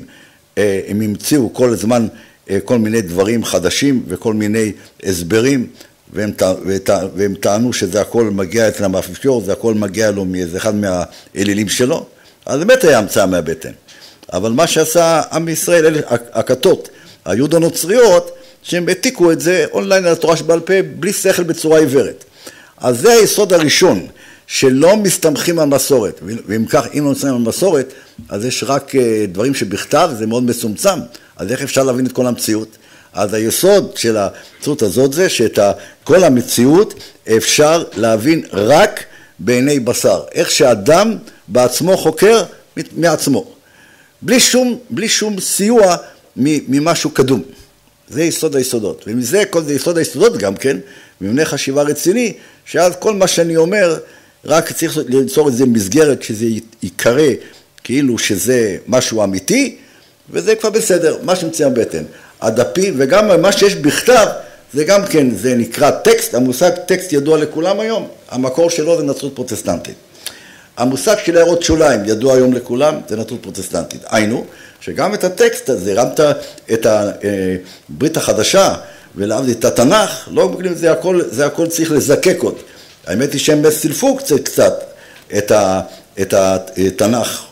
הם המציאו כל הזמן כל מיני דברים חדשים וכל מיני הסברים, והם, והם טענו שזה הכל מגיע אצלם מהאפיפיור, זה הכל מגיע לו מאיזה אחד מהאלילים שלו, אז באמת היה המצאה מהבטן. אבל מה שעשה עם ישראל, אלה הכתות, היהוד הנוצריות, שהם העתיקו את זה אונליין על התורה שבעל פה, בלי שכל בצורה עיוורת. אז זה היסוד הראשון, שלא מסתמכים על מסורת, ואם כך, אם לא מסתמכים על מסורת, אז יש רק דברים שבכתב, זה מאוד מסומצם, אז איך אפשר להבין את כל המציאות? אז היסוד של הנצרות הזאת זה שאת כל המציאות אפשר להבין רק בעיני בשר, איך שאדם בעצמו חוקר מעצמו, בלי שום, בלי שום סיוע ממשהו קדום. זה יסוד היסודות, ומזה כל זה יסוד היסודות גם כן, מבנה חשיבה רציני, שאז כל מה שאני אומר, רק צריך ליצור את זה מסגרת שזה יקרא כאילו שזה משהו אמיתי, וזה כבר בסדר, מה שמציע בטן. הדפים, וגם מה שיש בכתב, זה גם כן, זה נקרא טקסט, המושג טקסט ידוע לכולם היום, המקור שלו זה נצרות פרוטסטנטית. המושג של הערות שוליים ידוע היום לכולם, זה נצרות פרוטסטנטית. היינו, שגם את הטקסט הזה, גם את הברית החדשה, ולהבדיל את התנ"ך, לא מגלים, זה הכל, זה הכל צריך לזקק עוד. האמת היא שהם סילפו קצת, קצת את, ה, את התנ"ך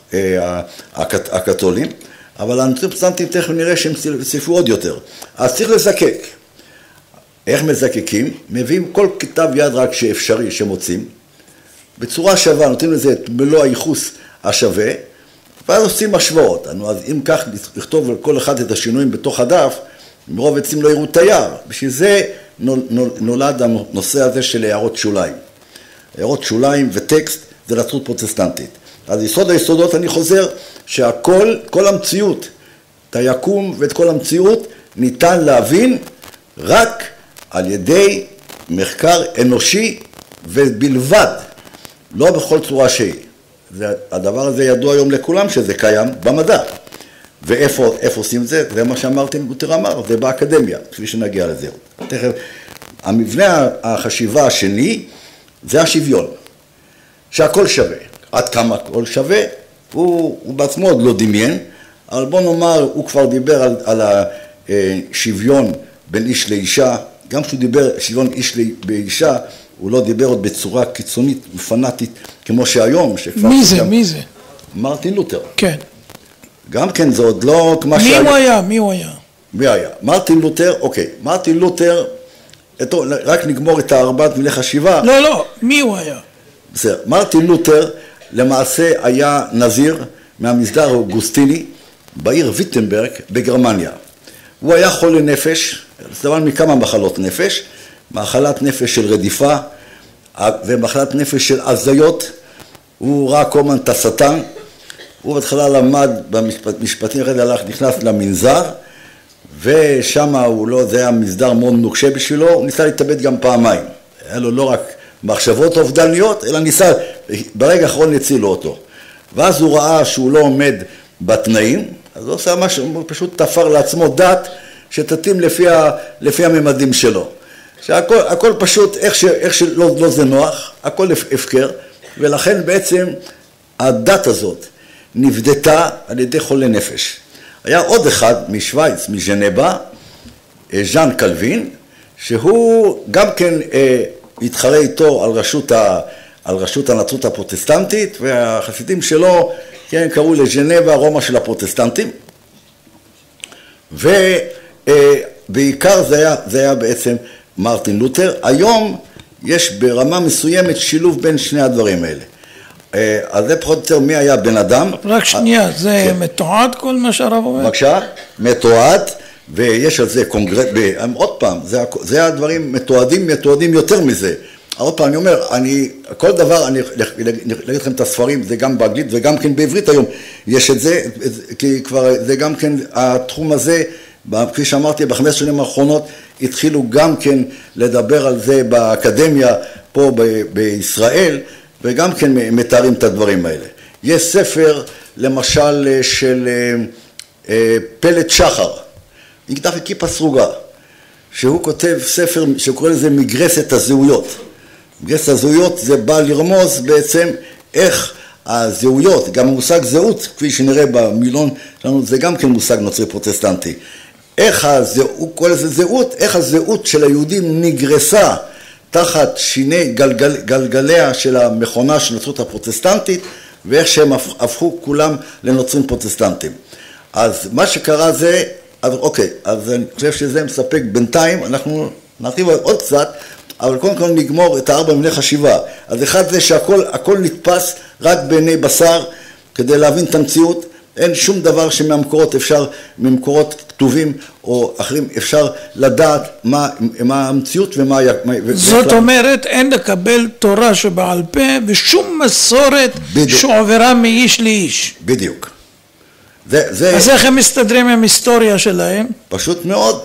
הקתולים, אבל הנוצרים פרוטסטנטים תכף נראה שהם סילפו עוד יותר. אז צריך לזקק. איך מזקקים? מביאים כל כתב יד רק שאפשרי, שמוצאים, בצורה שווה, נותנים לזה את מלוא הייחוס השווה, ואז עושים השוואות. אז אם כך לכתוב על כל אחד את השינויים בתוך הדף, מרוב עצים לא יראו תייר. בשביל זה נולד הנושא הזה של הערות שוליים. הערות שוליים וטקסט זה נצרות פרוטסטנטית. אז יסוד היסודות אני חוזר שהכל, כל המציאות, את היקום ואת כל המציאות ניתן להבין רק על ידי מחקר אנושי ובלבד, לא בכל צורה שהיא. זה, הדבר הזה ידוע היום לכולם שזה קיים במדע. ואיפה איפה עושים זה? זה מה שאמרתי, לותר אמר, זה באקדמיה, כפי שנגיע לזה. תכף, המבנה החשיבה השני זה השוויון, שהכל שווה. עד כמה הכל שווה, הוא, הוא בעצמו עוד לא דמיין, אבל בוא נאמר, הוא כבר דיבר על, על השוויון בין איש לאישה, גם כשהוא דיבר שוויון איש לאישה, הוא לא דיבר עוד בצורה קיצונית ופנאטית כמו שהיום. מי זה? מי זה? מרטין לותר. כן. גם כן זה עוד לא כמו מי הוא היה? מי הוא היה? מי היה? מרטין לותר, אוקיי. מרטין לותר, רק נגמור את ארבעת מילי חשיבה. לא, לא. מי הוא היה? בסדר. מרטין לותר למעשה היה נזיר מהמסדר האוגוסטיני בעיר ויטנברג בגרמניה. הוא היה חולה נפש, סבל מכמה מחלות נפש, מחלת נפש של רדיפה ומחלת נפש של הזיות. הוא ראה כל הזמן את השטן. הוא בהתחלה למד במשפטים, אחרי זה הלך, נכנס למנזר, ושם הוא לא, זה היה מסדר מאוד נוקשה בשבילו, הוא ניסה להתאבד גם פעמיים. היה לו לא רק מחשבות אובדניות, אלא ניסה, ברגע האחרון הצילו אותו. ואז הוא ראה שהוא לא עומד בתנאים, אז הוא עושה משהו, הוא פשוט תפר לעצמו דת שתתאים לפי, ה, לפי הממדים שלו. שהכל הכל פשוט, איך, ש, איך שלא לא זה נוח, הכל הפקר, ולכן בעצם הדת הזאת נבדתה על ידי חולי נפש. היה עוד אחד משוויץ, מז'נבה, ז'אן קלווין, שהוא גם כן אה, התחרה איתו על רשות, ה, על רשות הנצרות הפרוטסטנטית, והחסידים שלו כן, קראו לז'נבה רומא של הפרוטסטנטים, ובעיקר זה היה, זה היה בעצם מרטין לותר. היום יש ברמה מסוימת שילוב בין שני הדברים האלה. אז זה פחות או יותר מי היה בן אדם. רק שנייה, זה מתועד כל מה שהרב אומר? בבקשה, מתועד, ויש על זה קונגרס, עוד פעם, זה הדברים מתועדים, מתועדים יותר מזה. עוד פעם, אני אומר, אני, כל דבר, אני אגיד לכם את הספרים, זה גם באנגלית וגם כן בעברית היום, יש את זה, כי כבר זה גם כן, התחום הזה, כפי שאמרתי, בחמש שנים האחרונות, התחילו גם כן לדבר על זה באקדמיה פה ב- בישראל, וגם כן מתארים את הדברים האלה. יש ספר, למשל, של פלט שחר, נקרא כיפה סרוגה, שהוא כותב ספר שקורא לזה מגרסת הזהויות. מגרסת הזהויות זה בא לרמוז בעצם איך הזהויות, גם המושג זהות, כפי שנראה במילון שלנו, זה גם כן מושג נוצרי פרוטסטנטי. איך הזהות, הוא קורא לזה זהות, איך הזהות של היהודים נגרסה תחת שיני גלגל, גלגליה של המכונה של הנצרות הפרוטסטנטית, ואיך שהם הפכו כולם לנוצרים פרוטסטנטים. אז מה שקרה זה, אז אוקיי, אז אני חושב שזה מספק בינתיים, אנחנו נרחיב עוד קצת, אבל קודם כל נגמור את הארבע מילי חשיבה. אז אחד זה שהכל הכל נתפס רק בעיני בשר, כדי להבין את המציאות, אין שום דבר שמהמקורות אפשר, ממקורות כתובים או אחרים, אפשר לדעת מה, מה המציאות ומה... זאת אומרת, אין לקבל תורה שבעל פה ושום מסורת שעוברה מאיש לאיש. בדיוק. זה, זה... אז איך הם מסתדרים עם היסטוריה שלהם? פשוט מאוד.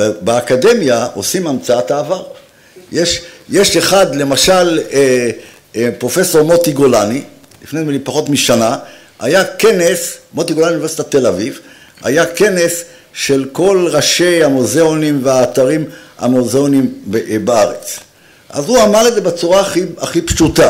באקדמיה עושים המצאת העבר. יש, יש אחד, למשל, אה, אה, פרופסור מוטי גולני, לפני לי פחות משנה, היה כנס, מוטי גולני באוניברסיטת תל אביב, היה כנס של כל ראשי המוזיאונים והאתרים המוזיאונים בארץ. אז הוא אמר את זה בצורה הכי, הכי פשוטה.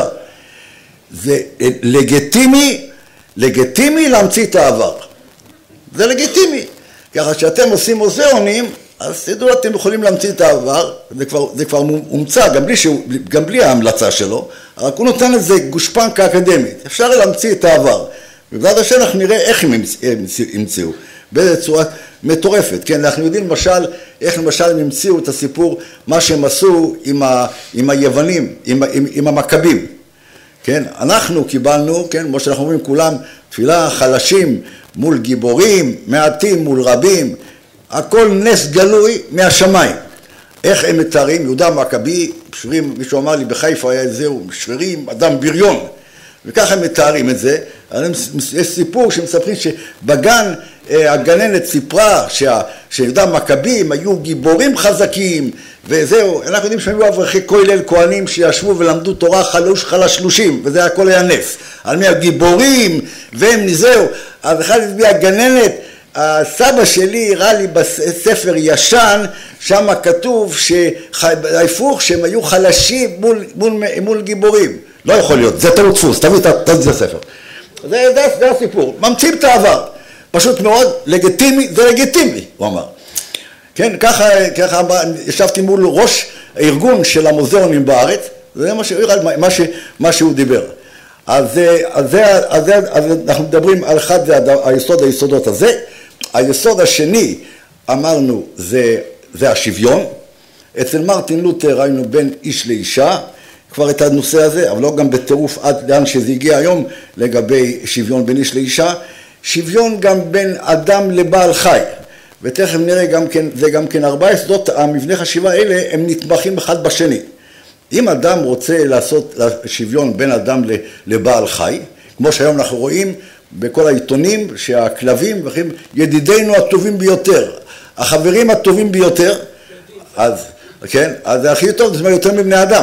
זה לגיטימי, לגיטימי להמציא את העבר. זה לגיטימי. ככה שאתם עושים מוזיאונים, אז תדעו, אתם יכולים להמציא את העבר, זה כבר, זה כבר מומצא, גם בלי, שהוא, גם בלי ההמלצה שלו, רק הוא נותן לזה גושפנקה אקדמית. אפשר להמציא את העבר. ובעד השם אנחנו נראה איך הם המציאו, באיזו צורה מטורפת. כן, אנחנו יודעים למשל, איך למשל הם המציאו את הסיפור, מה שהם עשו עם, ה, עם היוונים, עם, עם, עם המכבים. כן, אנחנו קיבלנו, כן, כמו שאנחנו אומרים כולם, תפילה חלשים מול גיבורים, מעטים מול רבים, הכל נס גלוי מהשמיים. איך הם מתארים? יהודה המכבי, שרירים, מישהו אמר לי, בחיפה היה איזהו, שרירים, אדם בריון. וככה הם מתארים את זה. יש סיפור שמספרים שבגן הגננת סיפרה שיהודה המכבים היו גיבורים חזקים, וזהו, אנחנו יודעים שהם היו אברכי כולל כהנים שישבו ולמדו תורה חלוש חלשלושים, וזה הכל היה נס. על מי הגיבורים, והם נזהו. אז אחד הסביע הגננת, הסבא שלי הראה לי בספר ישן, שם כתוב שההפוך שהם היו חלשים מול, מול, מול גיבורים. לא יכול להיות, זה טעות דפוס, תביא את הספר. זה, זה, זה הסיפור, ממציאים את העבר. פשוט מאוד, לגיטימי, זה לגיטימי, הוא אמר. כן, ככה, ככה ישבתי מול ראש הארגון של המוזיאונים בארץ, זה מה, ש... מה, ש... מה שהוא דיבר. אז, אז, אז, אז אנחנו מדברים על אחד, זה היסוד היסודות הזה. היסוד השני, אמרנו, זה, זה השוויון. אצל מרטין לותר ראינו בין איש לאישה, כבר את הנושא הזה, אבל לא גם בטירוף עד לאן שזה הגיע היום לגבי שוויון בין איש לאישה. שוויון גם בין אדם לבעל חי. ותכף נראה גם כן, זה גם כן ארבעה יסודות, המבנה חשיבה האלה הם נתמכים אחד בשני. אם אדם רוצה לעשות שוויון בין אדם לבעל חי, כמו שהיום אנחנו רואים בכל העיתונים שהכלבים וכן ידידינו הטובים ביותר, החברים הטובים ביותר, אז, כן, אז זה הכי טוב, זאת אומרת יותר מבני אדם,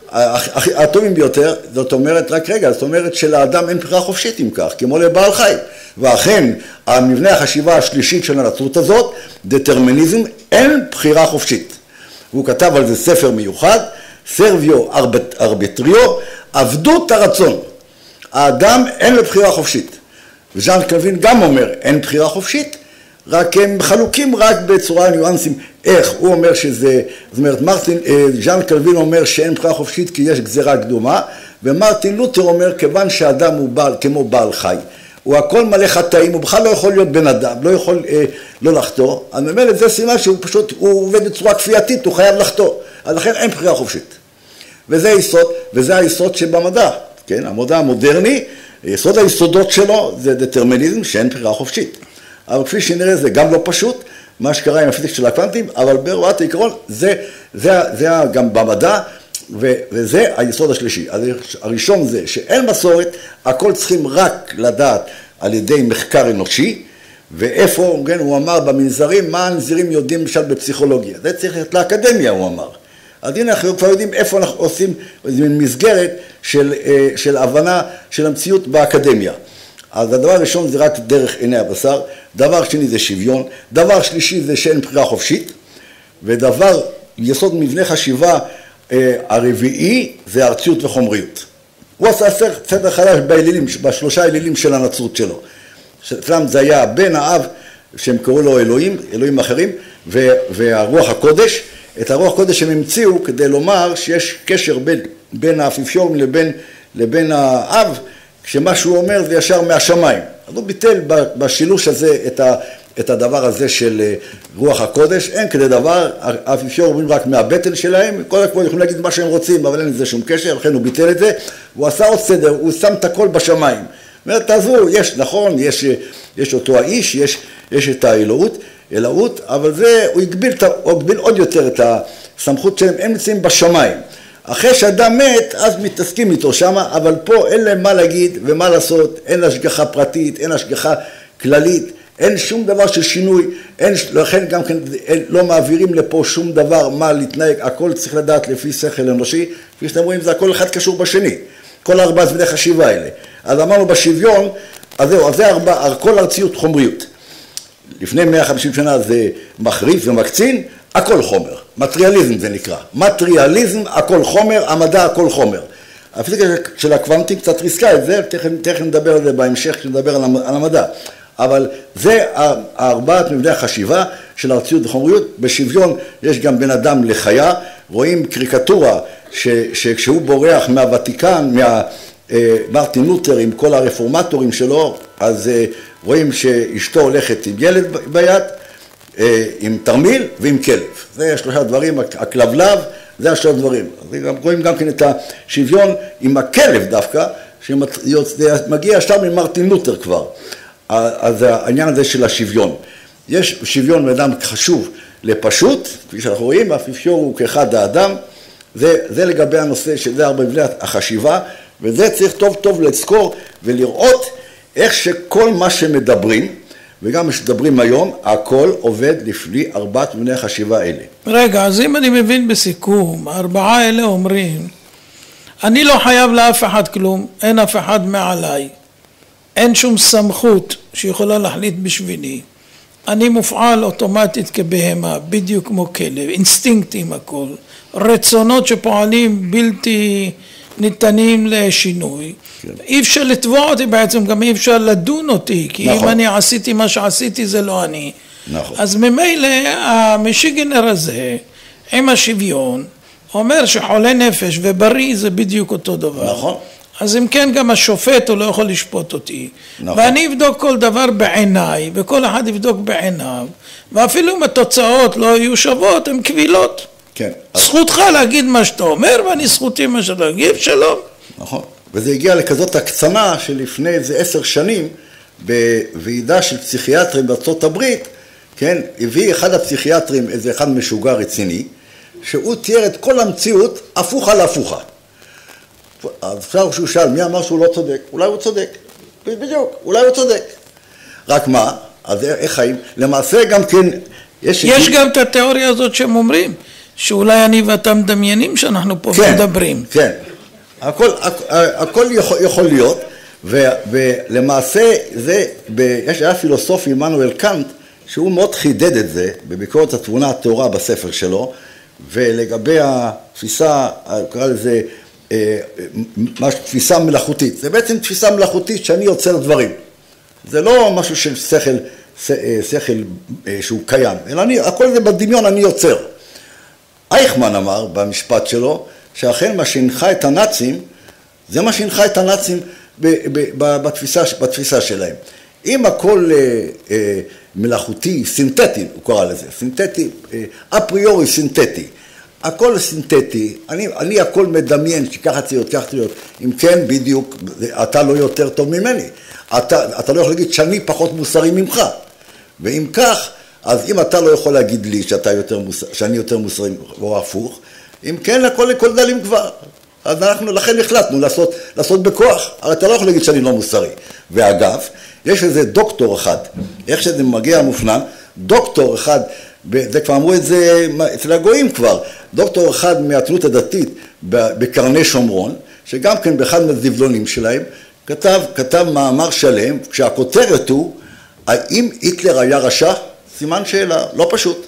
הטובים ביותר, זאת אומרת, רק רגע, זאת אומרת שלאדם אין בחירה חופשית אם כך, כמו לבעל חי. ואכן, המבנה החשיבה השלישית של הנצרות הזאת, דטרמיניזם, אין בחירה חופשית. הוא כתב על זה ספר מיוחד, סרביו ארביטריו, עבדות הרצון. האדם אין לו בחירה חופשית. וז'אן קלווין גם אומר, אין בחירה חופשית, רק הם חלוקים רק בצורה ניואנסים. איך? הוא אומר שזה, זאת אומרת, מרטין, ז'אן קלווין אומר שאין בחירה חופשית כי יש גזירה קדומה, ומרטין לותר אומר, כיוון שהאדם הוא בעל, כמו בעל חי, הוא הכל מלא חטאים, הוא בכלל לא יכול להיות בן אדם, לא יכול אה, לא לחטוא, אני אומר את זה סימן שהוא פשוט, הוא עובד בצורה כפייתית, הוא חייב לחטוא, אז לכן אין בחירה חופשית. וזה היסוד, וזה היסוד שבמדע, כן, המדע המודרני, יסוד היסודות שלו זה דטרמיניזם שאין בחירה חופשית. אבל כפי שנראה זה גם לא פשוט, מה שקרה עם הפיזיקה של הקוונטים, אבל ברמת העיקרון זה, זה, זה גם במדע, וזה היסוד השלישי. הראשון זה שאין מסורת, הכל צריכים רק לדעת על ידי מחקר אנושי, ואיפה, כן, הוא אמר במנזרים, מה הנזירים יודעים למשל בפסיכולוגיה. זה צריך להיות לאקדמיה, הוא אמר. אז הנה אנחנו כבר יודעים איפה אנחנו עושים מסגרת של, של הבנה של המציאות באקדמיה. אז הדבר הראשון זה רק דרך עיני הבשר, דבר שני זה שוויון, דבר שלישי זה שאין בחירה חופשית, ודבר, יסוד מבנה חשיבה הרביעי זה ארציות וחומריות. הוא עשה סדר חדש באלילים, בשלושה אלילים של הנצרות שלו. אצלם זה היה בן האב, שהם קראו לו אלוהים, אלוהים אחרים, והרוח הקודש. את הרוח הקודש הם המציאו כדי לומר שיש קשר בין, בין האפיפיור לבין, לבין האב, כשמה שהוא אומר זה ישר מהשמיים. אז הוא ביטל בשילוש הזה את, ה, את הדבר הזה של רוח הקודש, אין כדי דבר, האפיפיור אומרים רק מהבטן שלהם, כל הכבוד יכולים להגיד מה שהם רוצים, אבל אין לזה שום קשר, לכן הוא ביטל את זה, הוא עשה עוד סדר, הוא שם את הכל בשמיים. אומרת, תעזבו, יש, נכון, יש, יש אותו האיש, יש, יש את האלוהות, אלוהות, אבל זה, הוא הגביל, הוא הגביל עוד יותר את הסמכות שלהם, הם נמצאים בשמיים. אחרי שאדם מת, אז מתעסקים איתו שמה, אבל פה אין להם מה להגיד ומה לעשות, אין השגחה פרטית, אין השגחה כללית, אין שום דבר של שינוי, אין, לכן גם כן אין, לא מעבירים לפה שום דבר מה להתנהג, הכל צריך לדעת לפי שכל אנושי, כפי שאתם רואים, זה הכל אחד קשור בשני, כל ארבעה זמני חשיבה האלה. אז אמרנו בשוויון, אז זהו, אז זה ארבע, כל ארציות חומריות. לפני מאה וחמישים שנה זה מחריף ומקצין, הכל חומר, מטריאליזם זה נקרא, מטריאליזם, הכל חומר, המדע הכל חומר. הפיזיקה של הקוונטים קצת ריסקה את זה, תכף נדבר על זה בהמשך כשנדבר על המדע. אבל זה ארבעת מבני החשיבה של ארציות וחומריות, בשוויון יש גם בין אדם לחיה, רואים קריקטורה שכשהוא בורח מהוותיקן, מהמרטין לותר עם כל הרפורמטורים שלו, אז רואים שאשתו הולכת עם ילד ביד, עם תרמיל ועם כלב. זה שלושה דברים, הכלבלב, זה השלושה דברים. רואים גם כן את השוויון עם הכלב דווקא, שמגיע שם עם מרטין לותר כבר. אז העניין הזה של השוויון. יש שוויון באדם חשוב לפשוט, כפי שאנחנו רואים, האפיפיור הוא כאחד האדם, זה, זה לגבי הנושא שזה ארבע מבני החשיבה, וזה צריך טוב טוב לזכור ולראות איך שכל מה שמדברים, וגם מה שמדברים היום, הכל עובד לפי ארבעת מבני החשיבה האלה. רגע, אז אם אני מבין בסיכום, הארבעה האלה אומרים, אני לא חייב לאף אחד כלום, אין אף אחד מעליי, אין שום סמכות שיכולה להחליט בשבילי, אני מופעל אוטומטית כבהמה, בדיוק כמו כלב, אינסטינקטים הכל, רצונות שפועלים בלתי ניתנים לשינוי. כן. אי אפשר לתבוע אותי בעצם, גם אי אפשר לדון אותי, כי נכון. אם אני עשיתי מה שעשיתי זה לא אני. נכון. אז ממילא המשיגנר הזה, עם השוויון, אומר שחולה נפש ובריא זה בדיוק אותו דבר. נכון. אז אם כן גם השופט הוא לא יכול לשפוט אותי. נכון. ואני אבדוק כל דבר בעיניי, וכל אחד יבדוק בעיניו, ואפילו אם התוצאות לא יהיו שוות, הן קבילות. כן. זכותך להגיד מה שאתה אומר, ואני זכותי מה שאתה להגיד, שלום. נכון. וזה הגיע לכזאת הקצנה שלפני איזה עשר שנים, בוועידה של פסיכיאטרים בארצות הברית, כן, הביא אחד הפסיכיאטרים, איזה אחד משוגע רציני, שהוא תיאר את כל המציאות הפוכה להפוכה. אז עכשיו שהוא שאל, מי אמר שהוא לא צודק? אולי הוא צודק. בדיוק, אולי הוא צודק. רק מה? אז איך חיים? למעשה גם כן... יש, יש גם את התיאוריה הזאת שהם אומרים, שאולי אני ואתה מדמיינים שאנחנו פה כן, מדברים. כן, הכל, הכל יכול, יכול להיות, ו, ולמעשה זה, ב, יש היה פילוסוף עמנואל קאנט, שהוא מאוד חידד את זה, בביקורת התבונה הטהורה בספר שלו, ולגבי התפיסה, קרא לזה, תפיסה מלאכותית. זה בעצם תפיסה מלאכותית שאני יוצר דברים. זה לא משהו של שכל, שכל שהוא קיים, אלא אני, הכל זה בדמיון אני יוצר. אייכמן אמר במשפט שלו, שאכן מה שהנחה את הנאצים, זה מה שהנחה את הנאצים בתפיסה, בתפיסה שלהם. אם הכל מלאכותי, סינתטי, הוא קרא לזה, סינתטי, אפריורי סינתטי. הכל סינתטי, אני, אני הכל מדמיין שככה צריך להיות, להיות. אם כן, בדיוק, אתה לא יותר טוב ממני. אתה, אתה לא יכול להגיד שאני פחות מוסרי ממך. ואם כך, אז אם אתה לא יכול להגיד לי שאתה יותר מוסר, שאני יותר מוסרי או הפוך, אם כן, הכל לכל דלים כבר. אז אנחנו לכן החלטנו לעשות, לעשות בכוח. הרי אתה לא יכול להגיד שאני לא מוסרי. ואגב, יש איזה דוקטור אחד, איך שזה מגיע מופנם, דוקטור אחד, זה כבר אמרו את זה אצל הגויים כבר, דוקטור אחד מהציונות הדתית בקרני שומרון, שגם כן באחד מהזבלונים שלהם, כתב, כתב מאמר שלם, כשהכותרת הוא, האם היטלר היה רשע? סימן שאלה, לא פשוט.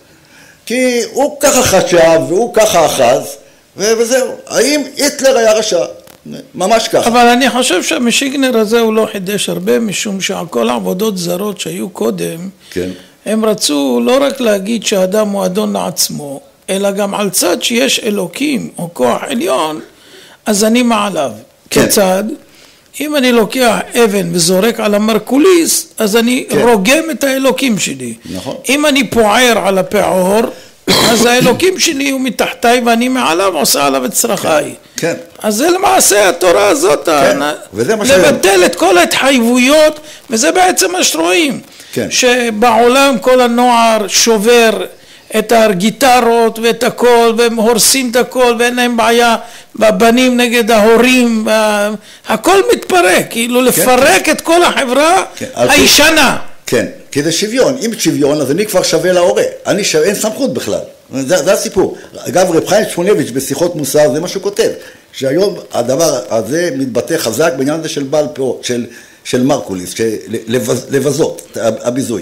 כי הוא ככה חשב והוא ככה אחז, וזהו, האם היטלר היה רשע? ממש ככה. אבל אני חושב שהמשיגנר הזה הוא לא חידש הרבה, משום שכל העבודות זרות שהיו קודם, כן. הם רצו לא רק להגיד שהאדם הוא אדון לעצמו, אלא גם על צד שיש אלוקים או כוח עליון, אז אני מעליו. כן. כיצד? אם אני לוקח אבן וזורק על המרקוליס, אז אני כן. רוגם את האלוקים שלי. נכון. אם אני פוער על הפעור, אז האלוקים שלי הוא מתחתיי ואני מעליו עושה עליו את צרכיי. כן. אז זה למעשה התורה הזאת, כן. לבטל את כל ההתחייבויות, וזה בעצם מה שרואים. כן. שבעולם כל הנוער שובר את הגיטרות ואת הכל, והם הורסים את הכל, ואין להם בעיה בבנים נגד ההורים, הכל מתפרק, כאילו כן, לפרק כן. את כל החברה כן. הישנה. כן, כי זה שוויון, אם שוויון אז אני כבר שווה להורה, אני שווה, אין סמכות בכלל, זה, זה הסיפור. אגב, רב חיים שמואלביץ' בשיחות מוסר, זה מה שהוא כותב, שהיום הדבר הזה מתבטא חזק בעניין הזה של בעל פה, של, של מרקוליס, של לבז, לבזות, הביזוי.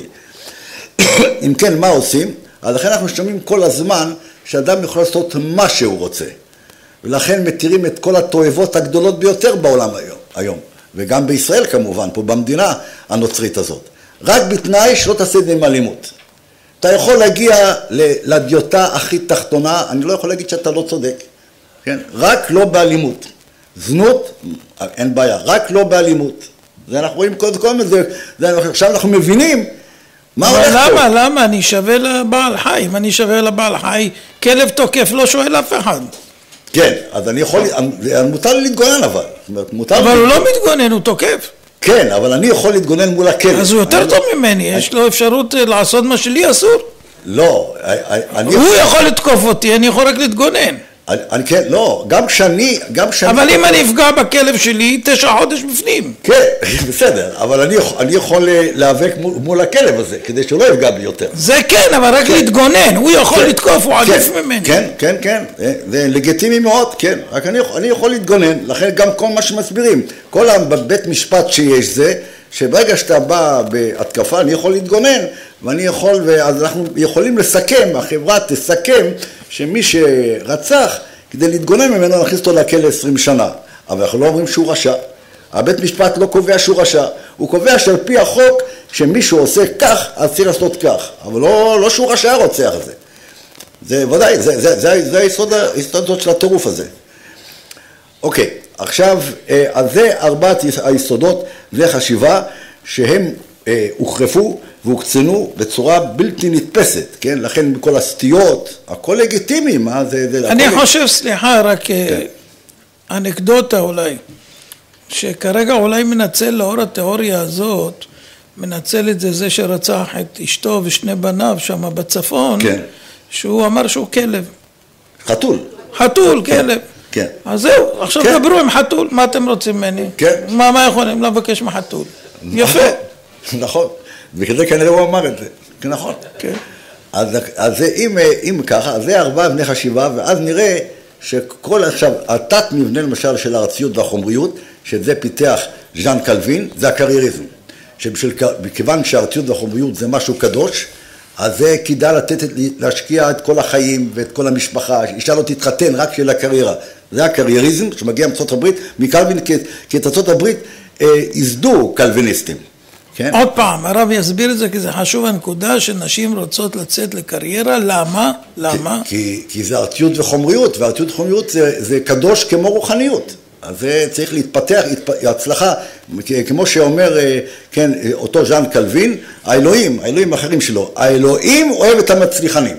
אם כן, מה עושים? אז לכן אנחנו שומעים כל הזמן שאדם יכול לעשות מה שהוא רוצה, ולכן מתירים את כל התועבות הגדולות ביותר בעולם היום, היום. וגם בישראל כמובן, פה במדינה הנוצרית הזאת. רק בתנאי שלא תעשה את זה עם אלימות. אתה יכול להגיע לדיוטה הכי תחתונה, אני לא יכול להגיד שאתה לא צודק, כן? רק לא באלימות. זנות, אין בעיה, רק לא באלימות. זה אנחנו רואים כל הזמן, זה, זה, עכשיו אנחנו מבינים מה הולך פה. למה, למה? אני שווה לבעל חי, אם אני שווה לבעל חי, כלב תוקף לא שואל אף אחד. כן, אז אני יכול, מותר לי להתגונן אבל. אבל הוא לא מתגונן, הוא תוקף. כן, אבל אני יכול להתגונן מול הכלב. אז הוא יותר טוב ממני, יש לו אפשרות לעשות מה שלי אסור. לא, הוא יכול לתקוף אותי, אני יכול רק להתגונן. אני כן, לא, גם כשאני, גם כשאני... אבל אם אני אפגע בכלב שלי, תשע חודש בפנים. כן, בסדר, אבל אני, אני יכול להיאבק מול, מול הכלב הזה, כדי שלא יפגע בי יותר. זה כן, אבל רק כן. להתגונן, הוא יכול כן, לתקוף, הוא עדיף כן, ממני. כן, כן, כן, זה לגיטימי מאוד, כן, רק אני, אני יכול להתגונן, לכן גם כל מה שמסבירים, כל הבית משפט שיש זה, שברגע שאתה בא בהתקפה, אני יכול להתגונן, ואני יכול, ואז אנחנו יכולים לסכם, החברה תסכם, שמי שרצח, כדי להתגונן ממנו, נכניס אותו לכלא עשרים שנה. אבל אנחנו לא אומרים שהוא רשע. הבית משפט לא קובע שהוא רשע. הוא קובע שעל פי החוק, כשמישהו עושה כך, אז צריך לעשות כך. אבל לא, לא שהוא רשע רוצח הזה. זה ודאי, זה, זה, זה, זה היסוד, היסוד של הטירוף הזה. אוקיי, עכשיו, אז זה ארבעת היסודות וחשיבה שהם הוחרפו והוקצנו בצורה בלתי נתפסת, כן? לכן בכל הסטיות, הכל לגיטימי, מה זה... זה אני הכל... חושב, סליחה, רק כן. אנקדוטה אולי, שכרגע אולי מנצל לאור התיאוריה הזאת, מנצל את זה זה שרצח את אשתו ושני בניו שם בצפון, כן. שהוא אמר שהוא כלב. חתול. חתול, כן. כלב. כן. אז זהו, עכשיו כן. דברו עם חתול, מה אתם רוצים ממני? כן. מה, מה יכולים לבקש מחתול? יפה. נכון, וכדי כנראה הוא אמר את זה, נכון. כן. אז, אז זה, אם, אם ככה, זה ארבעה בני חשיבה, ואז נראה שכל עכשיו, התת מבנה למשל של הארציות והחומריות, שזה פיתח ז'אן קלווין, זה הקרייריזם. שבכיוון שהארציות והחומריות זה משהו קדוש, אז זה כדאי לתת, להשקיע את כל החיים ואת כל המשפחה, אישה לא תתחתן רק של הקריירה. זה הקרייריזם שמגיע מארצות הברית, מקלווין, כי את ארצות הברית יסדו קלוויניסטים. כן? עוד פעם, הרב יסביר את זה, כי זה חשוב הנקודה שנשים רוצות לצאת לקריירה, למה? למה? כי, כי, כי זה ארציות וחומריות, וארציות וחומריות זה, זה קדוש כמו רוחניות. אז זה צריך להתפתח, הצלחה, כמו שאומר, כן, אותו ז'אן קלווין, האלוהים, האלוהים האחרים שלו, האלוהים אוהב את המצליחנים.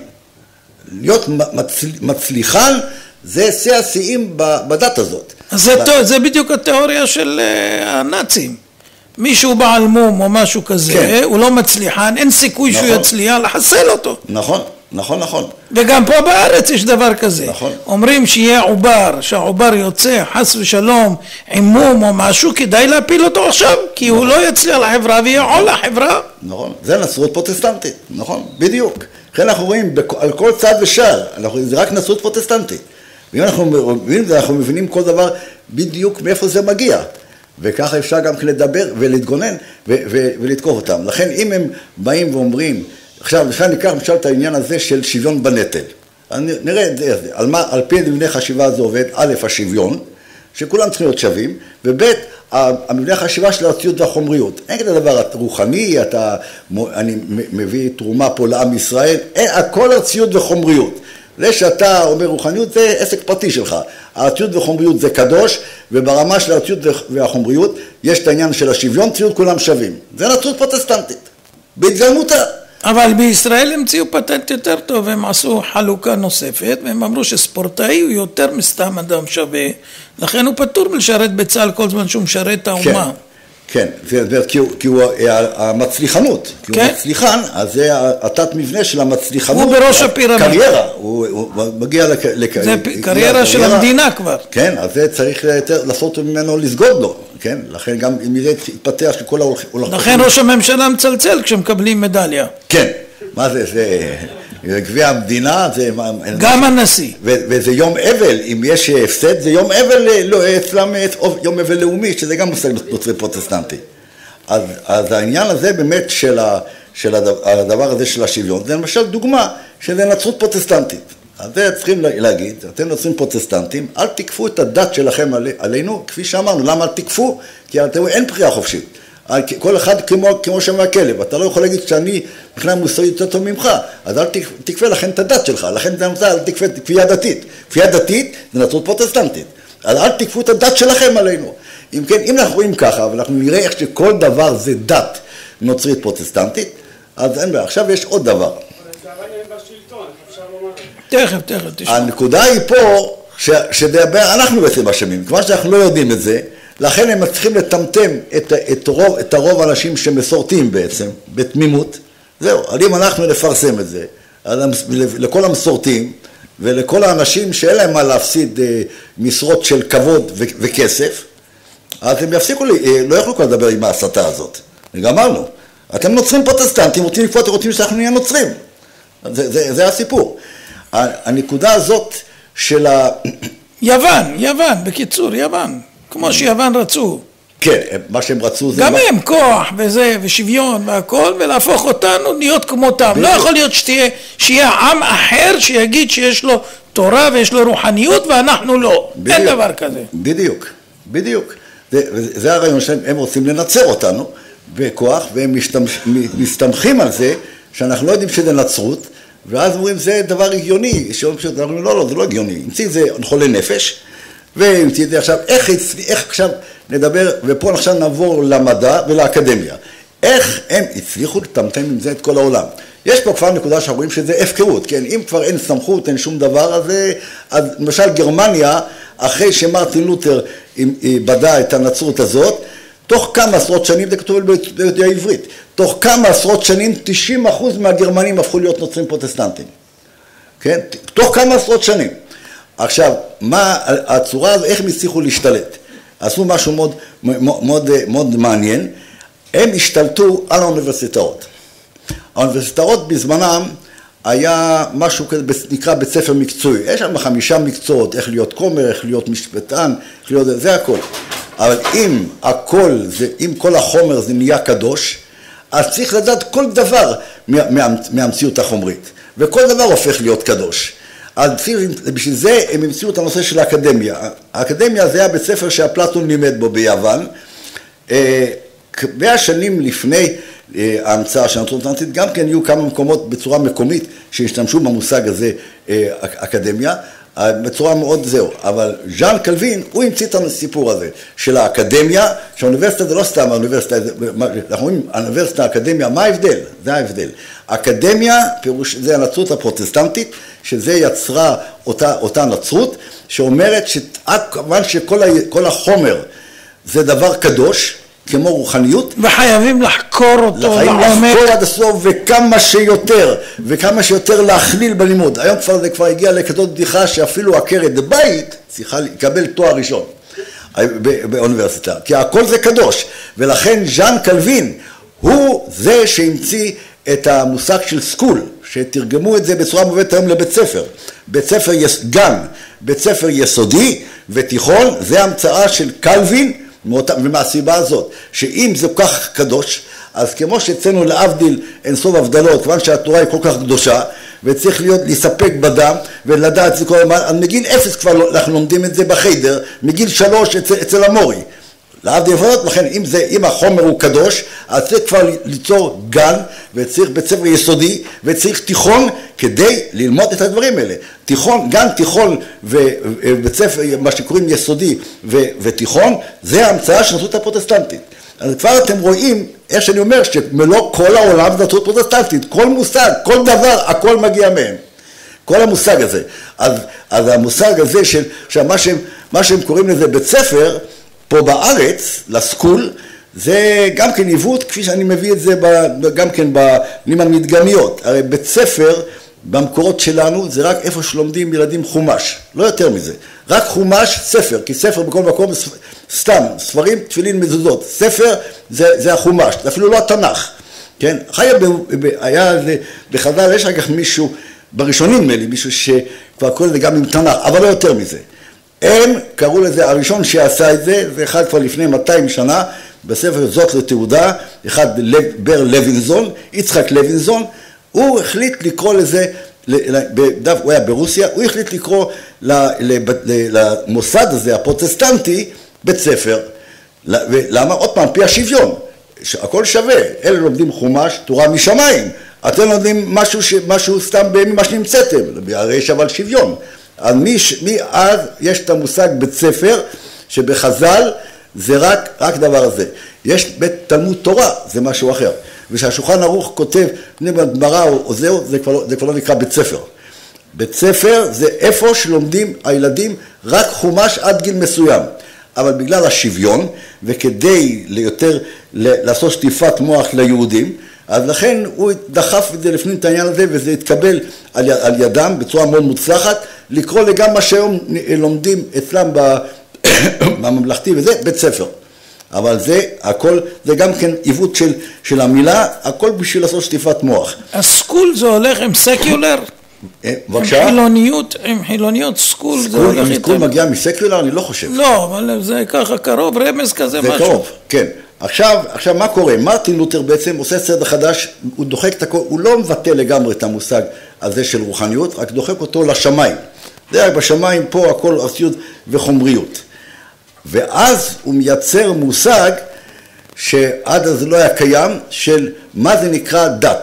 להיות מצל, מצליחן, זה שיא השיאים בדת הזאת. זה, ו... זה בדיוק התיאוריה של הנאצים. מישהו בעל מום או משהו כזה, כן. הוא לא מצליחן, אין סיכוי נכון. שהוא יצליח לחסל אותו. נכון, נכון, נכון. וגם פה בארץ יש דבר כזה. נכון. אומרים שיהיה עובר, שהעובר יוצא, חס ושלום, עם מום או משהו, כדאי להפיל אותו עכשיו, כי נכון. הוא לא יצליח לחברה ויהיה עול לחברה. נכון, זה נצרות פרוטסטנטית, נכון, בדיוק. לכן אנחנו רואים על כל צד ושער, זה רק נצרות פרוטסטנטית. ואם אנחנו מבינים זה, אנחנו מבינים כל דבר בדיוק מאיפה זה מגיע. וככה אפשר גם לדבר ולהתגונן ו- ו- ולתקוף אותם. לכן אם הם באים ואומרים, עכשיו לכן ניקח למשל את העניין הזה של שוויון בנטל. נראה את זה, על, מה, על פי מבנה חשיבה זה עובד, א', השוויון, שכולם צריכים להיות שווים, וב', המבנה חשיבה של הארציות והחומריות. אין כזה דבר רוחני, אתה, אני מביא תרומה פה לעם ישראל, אין, הכל ארציות וחומריות. זה שאתה אומר רוחניות זה עסק פרטי שלך. הארציות וחומריות זה קדוש, וברמה של הארציות והחומריות יש את העניין של השוויון, ציות כולם שווים. זה נצרות פרוטסטנטית, בהתגלמותה. אבל בישראל המציאו פטנט יותר טוב, הם עשו חלוקה נוספת, והם אמרו שספורטאי הוא יותר מסתם אדם שווה, לכן הוא פטור מלשרת בצה"ל כל זמן שהוא משרת את האומה. כן, כן, כי הוא, כי הוא המצליחנות, כי כן? הוא מצליחן, אז זה התת מבנה של המצליחנות. הוא בראש הפירמידה. קריירה, הוא, הוא מגיע לק... לק... זה פ... קריירה של המדינה כבר. כן, אז זה צריך לעשות ממנו לסגוד לו, כן, לכן גם אם זה יתפתח שכל ההולכים. לכן ראש הממשלה מצלצל כשמקבלים מדליה. כן, מה זה, זה... גביע המדינה זה... גם הנשיא. וזה יום אבל, אם יש הפסד, זה יום אבל, לא, אצלם יום אבל לאומי, שזה גם מושג נוצרי פרוטסטנטי. אז, אז העניין הזה באמת של, ה, של הדבר הזה של השוויון, זה למשל דוגמה שזה נצרות פרוטסטנטית. אז זה צריכים להגיד, אתם נוצרים פרוטסטנטים, אל תקפו את הדת שלכם עלינו, כפי שאמרנו, למה אל תקפו? כי אין בחירה חופשית. כל אחד כמו, כמו שם הכלב, אתה לא יכול להגיד שאני מבחינה מוסרית יותר טוב ממך, אז אל תקפה לכן את הדת שלך, לכן זה נמצא, אל תקפה כפייה דתית. כפייה דתית זה נצרות פרוטסטנטית, אז אל תקפו את הדת שלכם עלינו. אם כן, אם אנחנו רואים ככה, ואנחנו נראה איך שכל דבר זה דת נוצרית פרוטסטנטית, אז אין בעיה. עכשיו יש עוד דבר. תכף, תכף, תשמע. הנקודה היא פה, שאנחנו בעצם אשמים, כבר שאנחנו לא יודעים את זה, לכן הם צריכים לטמטם את, את, רוב, את הרוב האנשים שמסורתיים בעצם, בתמימות. זהו, אז אם אנחנו נפרסם את זה, לכל המסורתיים ולכל האנשים שאין להם מה להפסיד משרות של כבוד ו- וכסף, אז הם יפסיקו, לי, לא יכולו כבר לדבר עם ההסתה הזאת. גמרנו. אתם נוצרים פרוטסטנטים, רוצים לפחות, רוצים שאנחנו נהיה נוצרים. זה, זה, זה הסיפור. הנקודה הזאת של ה... יוון, יוון, בקיצור, יוון. כמו שיוון רצו. כן, מה שהם רצו זה... גם מה... הם כוח וזה, ושוויון והכל, ולהפוך אותנו להיות כמותם. בדיוק. לא יכול להיות שתהיה, שיהיה עם אחר שיגיד שיש לו תורה ויש לו רוחניות ואנחנו לא. בדיוק, אין דבר כזה. בדיוק, בדיוק. זה, זה הרעיון שהם רוצים לנצר אותנו בכוח, והם משתמש, מסתמכים על זה שאנחנו לא יודעים שזה נצרות, ואז אומרים, זה דבר הגיוני, שאומרים פשוט, אומרים, לא, לא, זה לא הגיוני, המציא את זה חולה נפש, והמציא את זה עכשיו, איך, איך עכשיו נדבר, ופה עכשיו נעבור למדע ולאקדמיה. איך הם הצליחו לטמטם עם זה את כל העולם? יש פה כבר נקודה שאנחנו רואים שזה הפקרות, כן? אם כבר אין סמכות, אין שום דבר, אז, אז למשל גרמניה, אחרי שמרטין לותר בדה את הנצרות הזאת, תוך כמה עשרות שנים, זה כתוב בידיעה העברית, תוך כמה עשרות שנים, תשעים אחוז מהגרמנים הפכו להיות נוצרים פרוטסטנטים. כן? תוך כמה עשרות שנים. עכשיו, מה הצורה הזו, איך הם הצליחו להשתלט? עשו משהו מאוד, מאוד, מאוד מעניין, הם השתלטו על האוניברסיטאות. האוניברסיטאות בזמנם היה משהו כזה, נקרא בית ספר מקצועי. יש שם חמישה מקצועות, איך להיות כומר, איך להיות משפטן, איך להיות, זה הכל. אבל אם הכל, זה, אם כל החומר זה נהיה קדוש, אז צריך לדעת כל דבר מה, מה, מהמציאות החומרית. וכל דבר הופך להיות קדוש. אז בשביל זה הם המציאו את הנושא של האקדמיה. האקדמיה זה היה בית ספר שאפלטון לימד בו ביוון. מאה שנים לפני ההמצאה של הנצרות פרוטסטנטית, גם כן יהיו כמה מקומות בצורה מקומית שהשתמשו במושג הזה אקדמיה, בצורה מאוד זהו. אבל ז'אן קלווין, הוא המציא את הסיפור הזה של האקדמיה, שהאוניברסיטה זה לא סתם האוניברסיטה, אנחנו אומרים, האוניברסיטה, האקדמיה, מה ההבדל? זה ההבדל. אקדמיה, פירוש, זה הנצרות הפרוטסטנטית, שזה יצרה אותה, אותה נצרות, שאומרת שכמובן שכל החומר זה דבר קדוש, כמו רוחניות. וחייבים לחקור אותו חייבים לעומק. לחקור עד הסוף וכמה שיותר, וכמה שיותר להכליל בלימוד. היום כבר זה כבר הגיע לכזאת בדיחה שאפילו עקרת בית צריכה לקבל תואר ראשון באוניברסיטה. כי הכל זה קדוש. ולכן ז'אן קלווין הוא זה שהמציא את המושג של סקול, שתרגמו את זה בצורה מובנת היום לבית ספר. בית ספר גן, בית ספר יסודי ותיכון, זה המצאה של קלווין, ומהסיבה הזאת, שאם זה כל כך קדוש, אז כמו שאצלנו להבדיל אין סוף הבדלות, כיוון שהתורה היא כל כך קדושה, וצריך להיות, להספק בדם, ולדעת זה כל הזמן, אז מגיל אפס כבר אנחנו לומדים את זה בחיידר, מגיל שלוש אצל, אצל המורי. להבדיל הבדלות, לכן אם, זה, אם החומר הוא קדוש, אז צריך כבר ליצור גן, וצריך בית ספר יסודי, וצריך תיכון כדי ללמוד את הדברים האלה. תיכון, גן תיכון ובית ספר, מה שקוראים יסודי ו, ותיכון, זה ההמצאה של הנצרות הפרוטסטנטית. אז כבר אתם רואים, איך שאני אומר, שמלוא כל העולם זה נצרות פרוטסטנטית, כל מושג, כל דבר, הכל מגיע מהם. כל המושג הזה. אז, אז המושג הזה של, שמה שהם, מה שהם קוראים לזה בית ספר, פה בארץ, לסקול, זה גם כן עיוות, כפי שאני מביא את זה גם כן במילים המדגמיות. הרי בית ספר במקורות שלנו זה רק איפה שלומדים ילדים חומש, לא יותר מזה. רק חומש, ספר, כי ספר בכל מקום סתם, ספרים, תפילין, מזוזות. ספר זה, זה החומש, זה אפילו לא התנ"ך. כן? חיה היה בחז"ל, יש רק מישהו, בראשונים נדמה לי, מישהו שכבר קורא לזה גם עם תנ"ך, אבל לא יותר מזה. הם קראו לזה, הראשון שעשה את זה, זה אחד כבר לפני מאתיים שנה, בספר זאת לתעודה, אחד בר לוינזון, יצחק לוינזון, הוא החליט לקרוא לזה, הוא היה ברוסיה, הוא החליט לקרוא למוסד הזה, הפרוטסטנטי, בית ספר. למה? עוד פעם, פי השוויון, הכל שווה, אלה לומדים חומש, תורה משמיים, אתם לומדים משהו, משהו סתם ממה שנמצאתם, הרי יש אבל שוויון. אז מאז יש את המושג בית ספר, שבחז"ל זה רק, רק דבר הזה. יש בית תלמוד תורה, זה משהו אחר. ושהשולחן ערוך כותב, פני בגמרא או זהו, זה כבר, זה כבר לא נקרא בית ספר. בית ספר זה איפה שלומדים הילדים רק חומש עד גיל מסוים. אבל בגלל השוויון, וכדי ליותר, לעשות שטיפת מוח ליהודים, אז לכן הוא דחף את זה לפנים את העניין הזה, וזה התקבל על, על ידם בצורה מאוד מוצלחת, לקרוא לגם מה שהיום לומדים אצלם בממלכתי, וזה בית ספר. אבל זה הכל, זה גם כן עיוות של, של המילה, הכל בשביל לעשות שטיפת מוח. הסקול זה הולך עם סקיולר? בבקשה? עם חילוניות, עם חילוניות, סקול, סקול זה הולך איתם. סקול מגיע מסקיולר? אני לא חושב. לא, אבל זה ככה קרוב, רמז כזה זה משהו. זה קרוב, כן. עכשיו, עכשיו מה קורה? מרטין לותר בעצם עושה סדר חדש, הוא דוחק את הכל, הוא לא מבטא לגמרי את המושג הזה של רוחניות, רק דוחק אותו לשמיים. זה רק בשמיים פה הכל ארציות וחומריות. ואז הוא מייצר מושג שעד אז לא היה קיים של מה זה נקרא דת.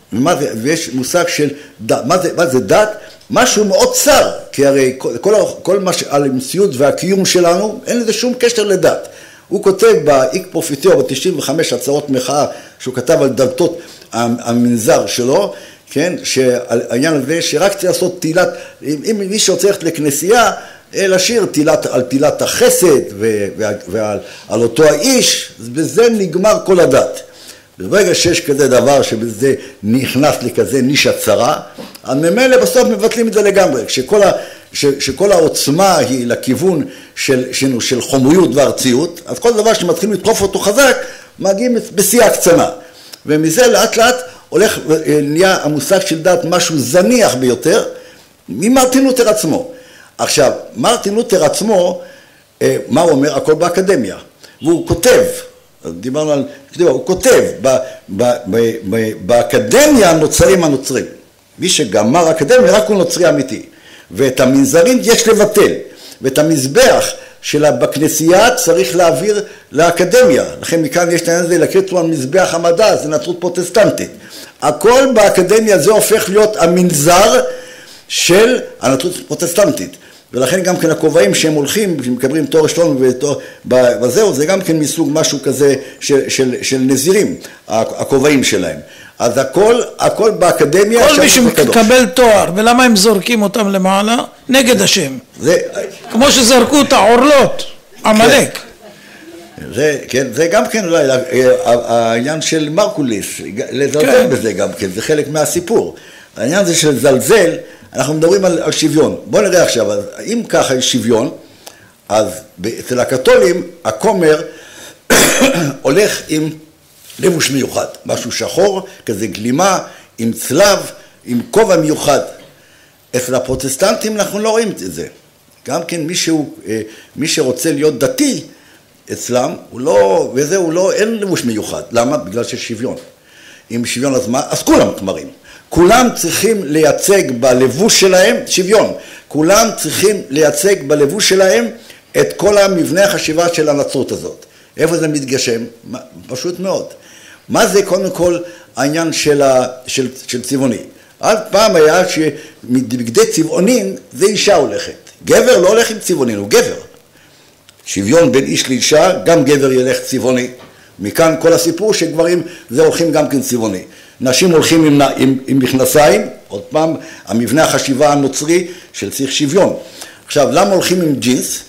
ומה זה, ויש מושג של דת. מה זה, מה זה דת? משהו מאוד צר, כי הרי כל, כל, כל מה על המציאות והקיום שלנו, אין לזה שום קשר לדת. הוא כותב באיק פרופיטר, ב-תשעים וחמש הצהרות מחאה, שהוא כתב על דלתות המנזר שלו, כן, שהעניין הזה, שרק צריך לעשות תהילת, אם, אם מי שרוצה ללכת לכנסייה, לשיר תהילת, על תהילת החסד ו, ועל, ועל על אותו האיש, בזה נגמר כל הדת. ברגע שיש כזה דבר שבזה נכנס לכזה נישה צרה, אז ממילא בסוף מבטלים את זה לגמרי. כשכל, ה, ש, שכל העוצמה היא לכיוון של, של, של חומריות וארציות, אז כל דבר שמתחילים לדחוף אותו חזק, מגיעים בשיאה קצנה. ומזה לאט לאט הולך, נהיה המושג של דת משהו זניח ביותר, ממרטין לותר עצמו. עכשיו, מרטין לותר עצמו, מה הוא אומר? הכל באקדמיה. והוא כותב, דיברנו על, הוא כותב, ב, ב, ב, ב, באקדמיה נוצרים הנוצרים. מי שגמר אקדמיה רק הוא נוצרי אמיתי. ואת המנזרים יש לבטל. ואת המזבח שלה בכנסייה צריך להעביר לאקדמיה. לכן מכאן יש לעניין הזה לקראת על מזבח המדע, זה נצרות פרוטסטנטית. הכל באקדמיה זה הופך להיות המנזר של הנצרות פרוטסטנטית. ולכן גם כן הכובעים שהם הולכים, שמקבלים תואר שלום ותואר בזהו, זה גם כן מסוג משהו כזה של, של, של נזירים, הכובעים שלהם. אז הכל, הכל באקדמיה... כל מי שמקבל תואר, ולמה הם זורקים אותם למעלה? נגד השם. זה... כמו שזרקו את העורלות, עמלק. זה, כן, זה גם כן אולי העניין של מרקוליס, לזלזל בזה גם כן, זה חלק מהסיפור. העניין הזה של זלזל, אנחנו מדברים על, על שוויון. בואו נראה עכשיו, אז אם ככה יש שוויון, אז אצל הקתולים הכומר הולך עם לבוש מיוחד, משהו שחור, כזה גלימה, עם צלב, עם כובע מיוחד. אצל הפרוטסטנטים אנחנו לא רואים את זה. גם כן מישהו, מי שרוצה להיות דתי אצלם, הוא לא, וזה הוא לא, אין לבוש מיוחד. למה? בגלל שיש שוויון. עם שוויון אז מה? אז כולם כמרים. כולם צריכים לייצג בלבוש שלהם שוויון. כולם צריכים לייצג בלבוש שלהם את כל המבנה החשיבה של הנצרות הזאת. איפה זה מתגשם? פשוט מאוד. מה זה קודם כל העניין של, ה, של, של צבעוני? עד פעם היה שמבגדי צבעונין זה אישה הולכת. גבר לא הולך עם צבעונין, הוא גבר. שוויון בין איש לאישה, גם גבר ילך צבעוני. מכאן כל הסיפור שגברים זה הולכים גם כן צבעוני. נשים הולכים עם, עם, עם מכנסיים, עוד פעם, המבנה החשיבה הנוצרי של צריך שוויון. עכשיו, למה הולכים עם ג'ינס?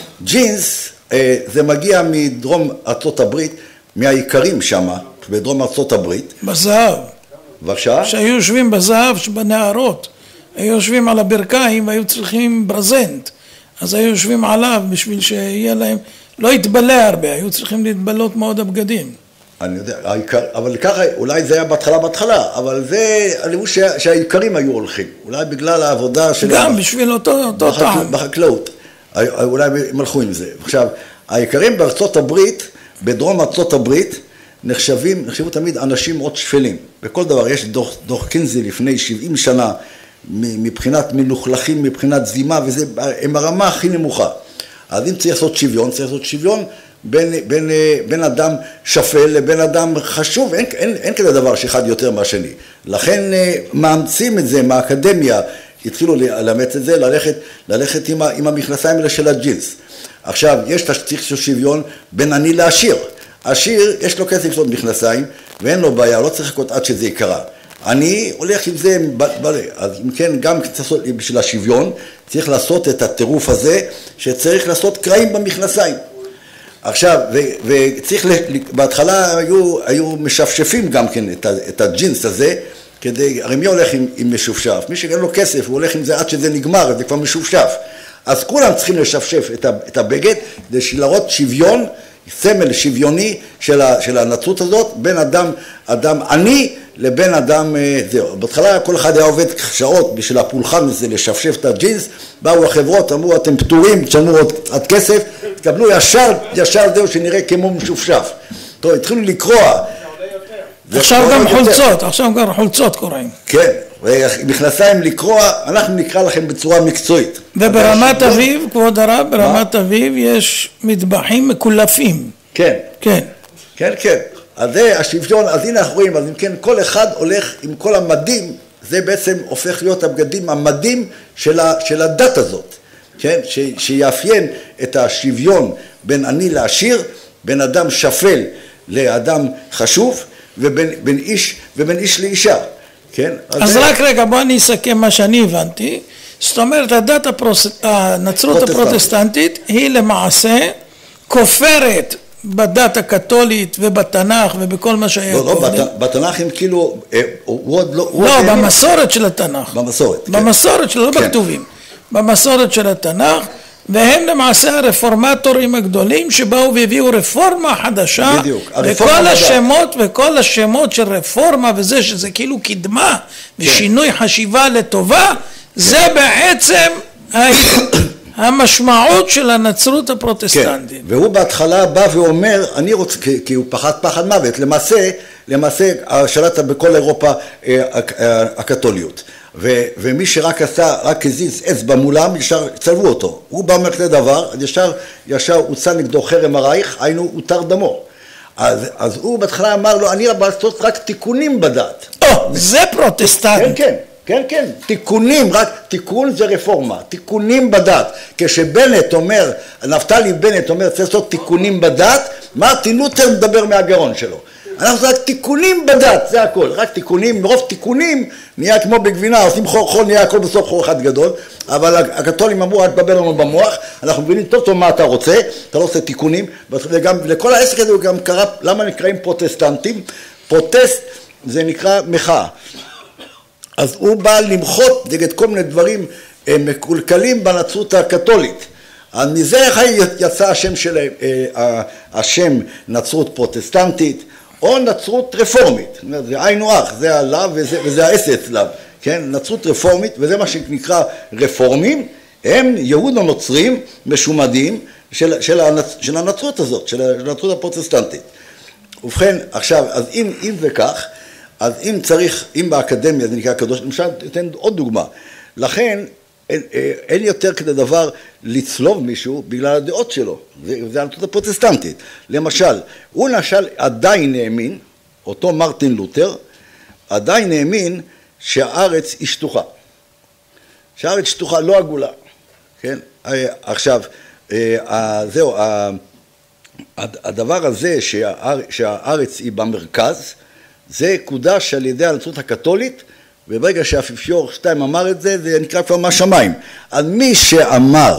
ג'ינס אה, זה מגיע מדרום ארצות הברית, מהעיקרים שם, בדרום ארצות הברית. בזהב. בבקשה? שהיו יושבים בזהב שבנערות, היו יושבים על הברכיים והיו צריכים ברזנט. אז היו יושבים עליו בשביל שיהיה להם, לא יתבלה הרבה, היו צריכים להתבלות מאוד הבגדים. אני יודע, העיקר, אבל ככה, אולי זה היה בהתחלה בהתחלה, אבל זה הלבוש שהעיקרים היו הולכים, אולי בגלל העבודה של... גם הח... בשביל אותו, אותו בחקל... טעם. בחקלאות, אולי הם הלכו עם זה. עכשיו, העיקרים בארצות הברית, בדרום ארצות הברית, נחשבים, נחשבו תמיד אנשים מאוד שפלים. בכל דבר, יש דוח, דוח קינזי לפני שבעים שנה, מבחינת מלוכלכים, מבחינת זימה, וזה, הם הרמה הכי נמוכה. אז אם צריך לעשות שוויון, צריך לעשות שוויון, בין, בין, בין אדם שפל לבין אדם חשוב, אין, אין, אין כזה דבר שאחד יותר מהשני. לכן מאמצים את זה מהאקדמיה, התחילו לאמץ את זה, ללכת, ללכת עם, עם המכנסיים האלה של הג'ינס. עכשיו, יש תשתיך של שוויון בין עני לעשיר. עשיר, יש לו כסף לעשות מכנסיים, ואין לו בעיה, לא צריך לחכות עד שזה יקרה. אני הולך עם זה, אז אם כן, גם בשביל השוויון, צריך לעשות את הטירוף הזה, שצריך לעשות קרעים במכנסיים. עכשיו, וצריך, בהתחלה היו, היו משפשפים גם כן את, את הג'ינס הזה, כדי, הרי מי הולך עם, עם משופשף? מי שאין לו כסף, הוא הולך עם זה עד שזה נגמר, זה כבר משופשף. אז כולם צריכים לשפשף את, את הבגד, כדי להראות שוויון, סמל שוויוני של, ה, של הנצרות הזאת, בין אדם, אדם עני לבין אדם, זהו. בהתחלה כל אחד היה עובד שעות בשביל הפולחן הזה, לשפשף את הג'ינס, באו החברות, אמרו, אתם פטורים, תשלמו עוד, עוד כסף, תקבלו ישר, ישר זהו שנראה כמו משופשף. טוב, התחילו לקרוע. עכשיו גם חולצות, עכשיו גם חולצות קוראים. כן, ומכנסיים לקרוע, אנחנו נקרא לכם בצורה מקצועית. וברמת אביב, כבוד הרב, ברמת אביב יש מטבחים מקולפים. כן. כן. כן, כן. אז זה השוויון, אז הנה אנחנו רואים, אז אם כן, כל אחד הולך עם כל המדים, זה בעצם הופך להיות הבגדים, המדים של, ה, של הדת הזאת, כן? ש, שיאפיין את השוויון בין עני לעשיר, בין אדם שפל לאדם חשוב, ובין בין איש, ובין איש לאישה, כן? אז, אז זה... רק רגע, בוא אני אסכם מה שאני הבנתי. זאת אומרת, הדת הפרוס... הנצרות פרוטסטנט. הפרוטסטנטית היא למעשה כופרת בדת הקתולית ובתנ"ך ובכל מה שהיה לא, קודם. לא, בת... בתנ"ך הם כאילו, הוא עוד לא... לא, במסורת של התנ"ך. במסורת, כן. במסורת שלו, לא כן. בכתובים. במסורת של התנ"ך, והם למעשה הרפורמטורים הגדולים שבאו והביאו רפורמה חדשה. בדיוק. וכל השמות, וכל השמות של רפורמה וזה שזה כאילו קדמה ושינוי כן. חשיבה לטובה, כן. זה בעצם המשמעות של הנצרות הפרוטסטנטית. כן. והוא בהתחלה בא ואומר, אני רוצה, כי, כי הוא פחד פחד מוות, למעשה, למעשה שלט בכל אירופה הקתוליות. ו, ומי שרק עשה, רק הזיז אצבע מולם, ישר צלבו אותו. הוא בא אומר כזה דבר, ישר, ישר הוצא נגדו חרם הרייך, היינו הותר דמו. אז, אז הוא בהתחלה אמר לו, אני רבה לעשות רק תיקונים בדת. או, זה פרוטסטנט. כן, כן. כן, כן, תיקונים, רק תיקון זה רפורמה, תיקונים בדת. כשבנט אומר, נפתלי בנט אומר, צריך לעשות תיקונים בדת, מרטין לותר מדבר מהגרון שלו. אנחנו רק תיקונים בדת, זה הכל, רק תיקונים, מרוב תיקונים נהיה כמו בגבינה, עושים חור חור, נהיה הכל בסוף חור אחד גדול, אבל הקתולים אמרו, רק דבר לנו במוח, אנחנו מבינים טוב טוב מה אתה רוצה, אתה לא עושה תיקונים, וגם לכל העסק הזה הוא גם קרא, למה נקראים פרוטסטנטים? פרוטסט זה נקרא מחאה. אז הוא בא למחות נגד כל מיני דברים מקולקלים בנצרות הקתולית. אז מזה יצא השם שלהם, השם נצרות פרוטסטנטית, או נצרות רפורמית. זה היינו הך, זה הלאו וזה, וזה האס אצלם. כן? נצרות רפורמית, וזה מה שנקרא רפורמים, הם יהוד הנוצרים משומדים של, של, הנצ, של הנצרות הזאת, של הנצרות הפרוטסטנטית. ובכן, עכשיו, אז אם, אם וכך, אז אם צריך, אם באקדמיה זה נקרא קדוש, למשל, אתן עוד דוגמה. לכן, אין, אין יותר כדי דבר לצלוב מישהו בגלל הדעות שלו. זה, זה הנצרות הפרוטסטנטית. למשל, הוא נשל עדיין האמין, אותו מרטין לותר, עדיין האמין שהארץ היא שטוחה. שהארץ שטוחה לא עגולה. כן? עכשיו, זהו, הדבר הזה שהארץ היא במרכז, זה קודש על ידי הנצרות הקתולית, וברגע שהאפיפיור שתיים אמר את זה, זה נקרא כבר מהשמיים. אז מי שאמר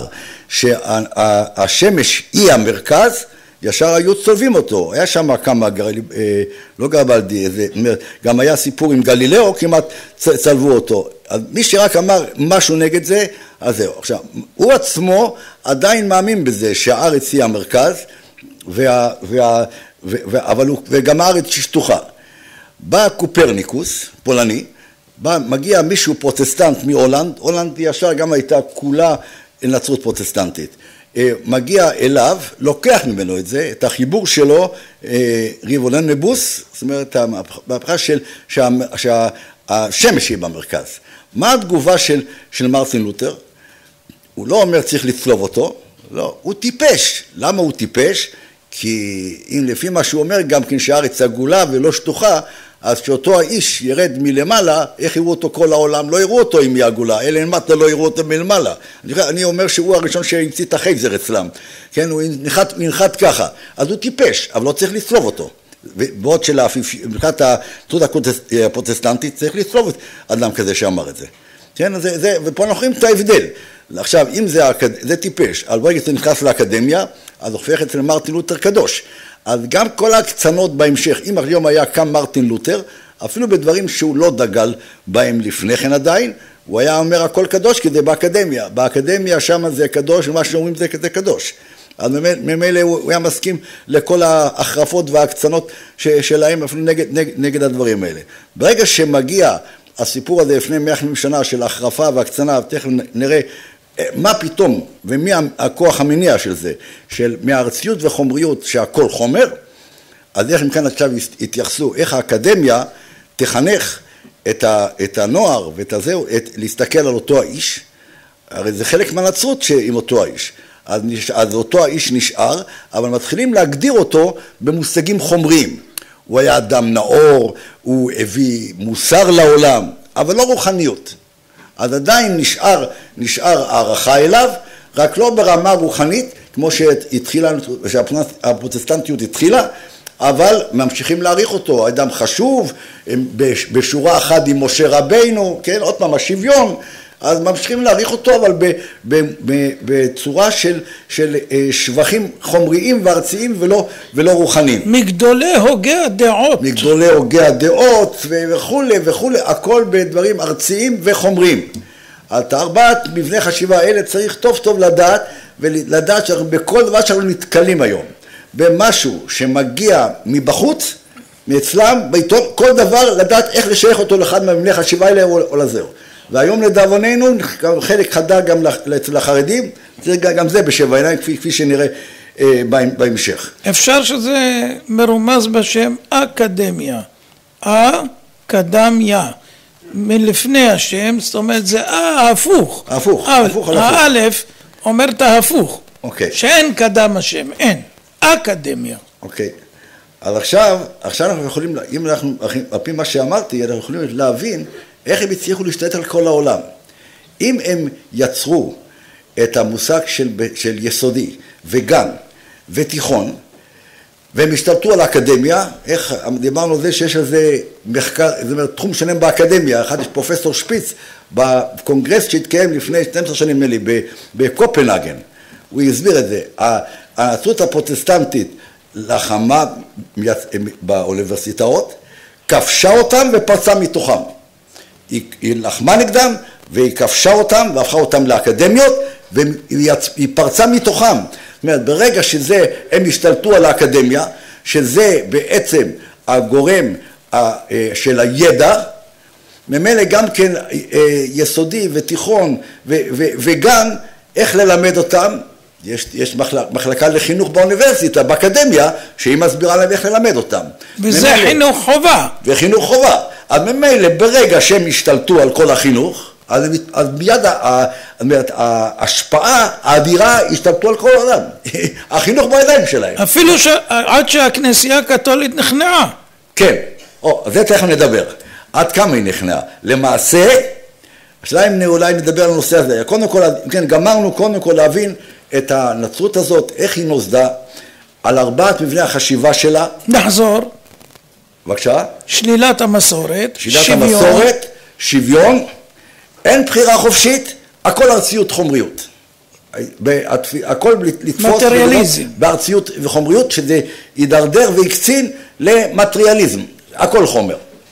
שהשמש היא המרכז, ישר היו צולבים אותו. היה שם כמה, לא גרבלדי, גם היה סיפור עם גלילאו, כמעט צלבו אותו. אז מי שרק אמר משהו נגד זה, אז זהו. עכשיו, הוא עצמו עדיין מאמין בזה שהארץ היא המרכז, וה, וה, וה, אבל הוא, וגם הארץ שטוחה. בא קופרניקוס, פולני, בא, מגיע מישהו פרוטסטנט מהולנד, הולנד ישר גם הייתה כולה נצרות פרוטסטנטית. מגיע אליו, לוקח ממנו את זה, את החיבור שלו, ריבולן נבוס, זאת אומרת, בהפכה של, שה, שהשמש היא במרכז. מה התגובה של, של מרטין לותר? הוא לא אומר צריך לצלוב אותו, לא, הוא טיפש. למה הוא טיפש? כי אם לפי מה שהוא אומר, גם כן שהארץ עגולה ולא שטוחה, אז שאותו האיש ירד מלמעלה, איך יראו אותו כל העולם? לא יראו אותו אם היא עגולה, אלא למטה לא יראו אותו מלמעלה. אני אומר שהוא הראשון שהמציא את החייזר אצלם, כן, הוא נחת, נחת ככה, אז הוא טיפש, אבל לא צריך לצלוב אותו. בעוד שלאפיפיית הנצרות הפרוטסטנטית צריך לצלוב את אדם כזה שאמר את זה. כן, זה, זה, ופה אנחנו רואים את ההבדל. עכשיו, אם זה, זה טיפש, אבל ברגע שזה נכנס לאקדמיה, אז הופך אצל מרטין לותר קדוש. אז גם כל הקצנות בהמשך, אם היום היה קם מרטין לותר, אפילו בדברים שהוא לא דגל בהם לפני כן עדיין, הוא היה אומר הכל קדוש, כי זה באקדמיה. באקדמיה שם זה קדוש, ומה שאומרים זה כזה קדוש. אז ממילא הוא היה מסכים לכל ההחרפות והקצנות שלהם, אפילו נגד, נגד, נגד הדברים האלה. ברגע שמגיע הסיפור הזה לפני מאה וחמישים שנה של ההחרפה והקצנה, תכף נראה מה פתאום ומי הכוח המניע של זה, של מארציות וחומריות שהכל חומר, אז איך הם כאן עכשיו התייחסו, איך האקדמיה תחנך את, ה, את הנוער ואת הזהו, את, להסתכל על אותו האיש, הרי זה חלק מהנצרות עם אותו האיש, אז, אז אותו האיש נשאר, אבל מתחילים להגדיר אותו במושגים חומריים. הוא היה אדם נאור, הוא הביא מוסר לעולם, אבל לא רוחניות. אז עדיין נשאר, נשאר הערכה אליו, רק לא ברמה רוחנית, כמו שהתחילה, שהפרוטסטנטיות התחילה, אבל ממשיכים להעריך אותו, אדם חשוב, בשורה אחת עם משה רבינו, כן, עוד פעם השוויון, אז ממשיכים להעריך אותו, אבל ב, ב, ב, בצורה של, של שבחים חומריים וארציים ולא, ולא רוחניים. מגדולי הוגי הדעות. מגדולי הוגי הדעות וכו' וכו', הכל בדברים ארציים וחומריים. את ארבעת מבני חשיבה האלה צריך טוב טוב לדעת, ולדעת שאנחנו בכל דבר שאנחנו נתקלים היום, במשהו שמגיע מבחוץ, מאצלם, בעיתון, כל דבר לדעת איך לשייך אותו לאחד מהמבני חשיבה האלה או, או לזהו. והיום לדאבוננו, חלק חדה גם אצל החרדים, גם זה בשבע עיניים, כפי, כפי שנראה אה, בהמשך. אפשר שזה מרומז בשם אקדמיה, אקדמיה, מלפני השם, זאת אומרת זה ההפוך. ההפוך, ההפוך על ההפוך. האלף אומרת ההפוך, אוקיי. שאין קדם השם, אין, אקדמיה. אוקיי, אז עכשיו, עכשיו אנחנו יכולים, אם אנחנו, על פי מה שאמרתי, אנחנו יכולים להבין איך הם הצליחו להשתלט על כל העולם. אם הם יצרו את המושג של, של יסודי וגן ותיכון, והם השתלטו על האקדמיה, איך דיברנו על זה שיש איזה מחקר, זאת אומרת, תחום שלם באקדמיה, אחד יש פרופסור שפיץ, בקונגרס שהתקיים לפני שתים עשרה שנים נדמה לי, בקופנהגן, הוא הסביר את זה, הנצרות הפרוטסטנטית לחמה באוניברסיטאות, כבשה אותם ופרצה מתוכם. היא, היא לחמה נגדם והיא כבשה אותם והפכה אותם לאקדמיות והיא פרצה מתוכם. זאת אומרת, ברגע שזה, הם השתלטו על האקדמיה, שזה בעצם הגורם של הידע, ממילא גם כן יסודי ותיכון וגן, איך ללמד אותם. יש, יש מחלקה לחינוך באוניברסיטה, באקדמיה, שהיא מסבירה להם איך ללמד אותם. וזה ממילא, חינוך חובה. וחינוך חובה. אז ממילא ברגע שהם השתלטו על כל החינוך, אז, אז מיד ההשפעה האדירה השתלטו על כל העולם. החינוך בידיים שלהם. אפילו ש... עד שהכנסייה הקתולית נכנעה. כן, או, זה תכף נדבר. עד כמה היא נכנעה. למעשה, השאלה אם אולי נדבר על הנושא הזה. קודם כל, כן, גמרנו קודם כל להבין את הנצרות הזאת, איך היא נוסדה, על ארבעת מבני החשיבה שלה. נחזור. בבקשה. שלילת המסורת, שלילת שוויון. המסורת, שוויון, אין בחירה חופשית, הכל ארציות חומריות. הכל לתפוס מטריאליזם. בארציות וחומריות, שזה יידרדר ויקצין למטריאליזם, הכל חומר.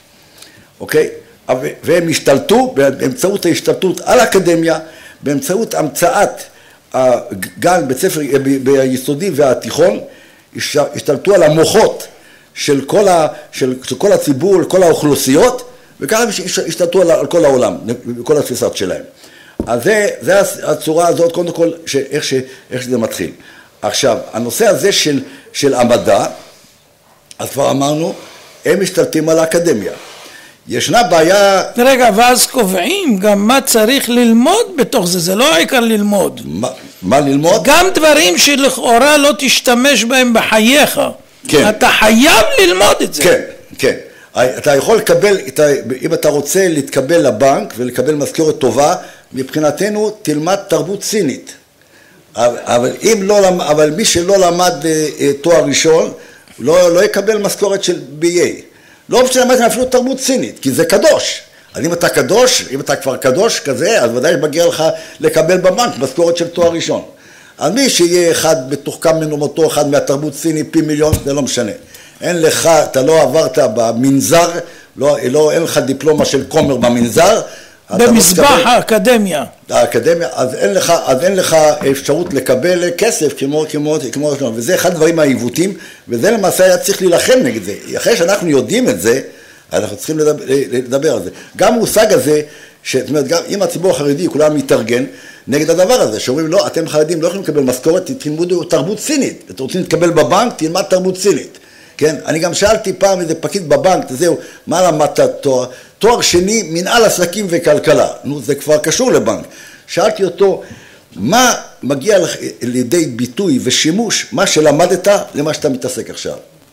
אוקיי? והם השתלטו באמצעות ההשתלטות על האקדמיה, באמצעות המצאת הגן, בית ספר ביסודי והתיכון, השתלטו על המוחות של כל, ה, של, של כל הציבור, כל האוכלוסיות, וככה השתלטו על, על כל העולם, כל התפיסות שלהם. אז זה, זה הצורה הזאת, קודם כל, איך, ש, איך שזה מתחיל. עכשיו, הנושא הזה של, של המדע, אז כבר אמרנו, הם משתלטים על האקדמיה. ישנה בעיה... רגע, ואז קובעים גם מה צריך ללמוד בתוך זה, זה לא העיקר ללמוד. מה, מה ללמוד? גם דברים שלכאורה לא תשתמש בהם בחייך. כן. אתה חייב ללמוד את זה. כן, כן. אתה יכול לקבל, אם אתה רוצה להתקבל לבנק ולקבל מזכורת טובה, מבחינתנו תלמד תרבות סינית. אבל, אם לא, אבל מי שלא למד תואר ראשון, לא, לא יקבל משכורת של בי איי. לא משנה למד אפילו תרבות סינית, כי זה קדוש. אז אם אתה קדוש, אם אתה כבר קדוש כזה, אז ודאי מגיע לך לקבל בבנק משכורת של תואר ראשון. אז מי שיהיה אחד מתוחכם מנומתו, אחד מהתרבות סינית, פי מיליון, זה לא משנה. אין לך, אתה לא עברת במנזר, לא, לא, אין לך דיפלומה של כומר במנזר. במזבח האקדמיה. האקדמיה, אז אין לך, אז אין לך אפשרות לקבל כסף כמו, כמו, כמו, וזה אחד הדברים העיוותים, וזה למעשה היה צריך להילחם נגד זה. אחרי שאנחנו יודעים את זה, אנחנו צריכים לדבר, לדבר על זה. גם המושג הזה, זאת אומרת, גם אם הציבור החרדי כולם מתארגן נגד הדבר הזה, שאומרים, לא, אתם חרדים לא יכולים לקבל משכורת, תלמדו תרבות סינית. אתם רוצים להתקבל בבנק, תלמד תרבות סינית. כן? אני גם שאלתי פעם איזה פקיד בבנק, זהו, מה למדת תואר? תואר שני, מנהל עסקים וכלכלה. נו, זה כבר קשור לבנק. שאלתי אותו, מה מגיע לידי ביטוי ושימוש, מה שלמדת למה שאתה מתעסק עכשיו?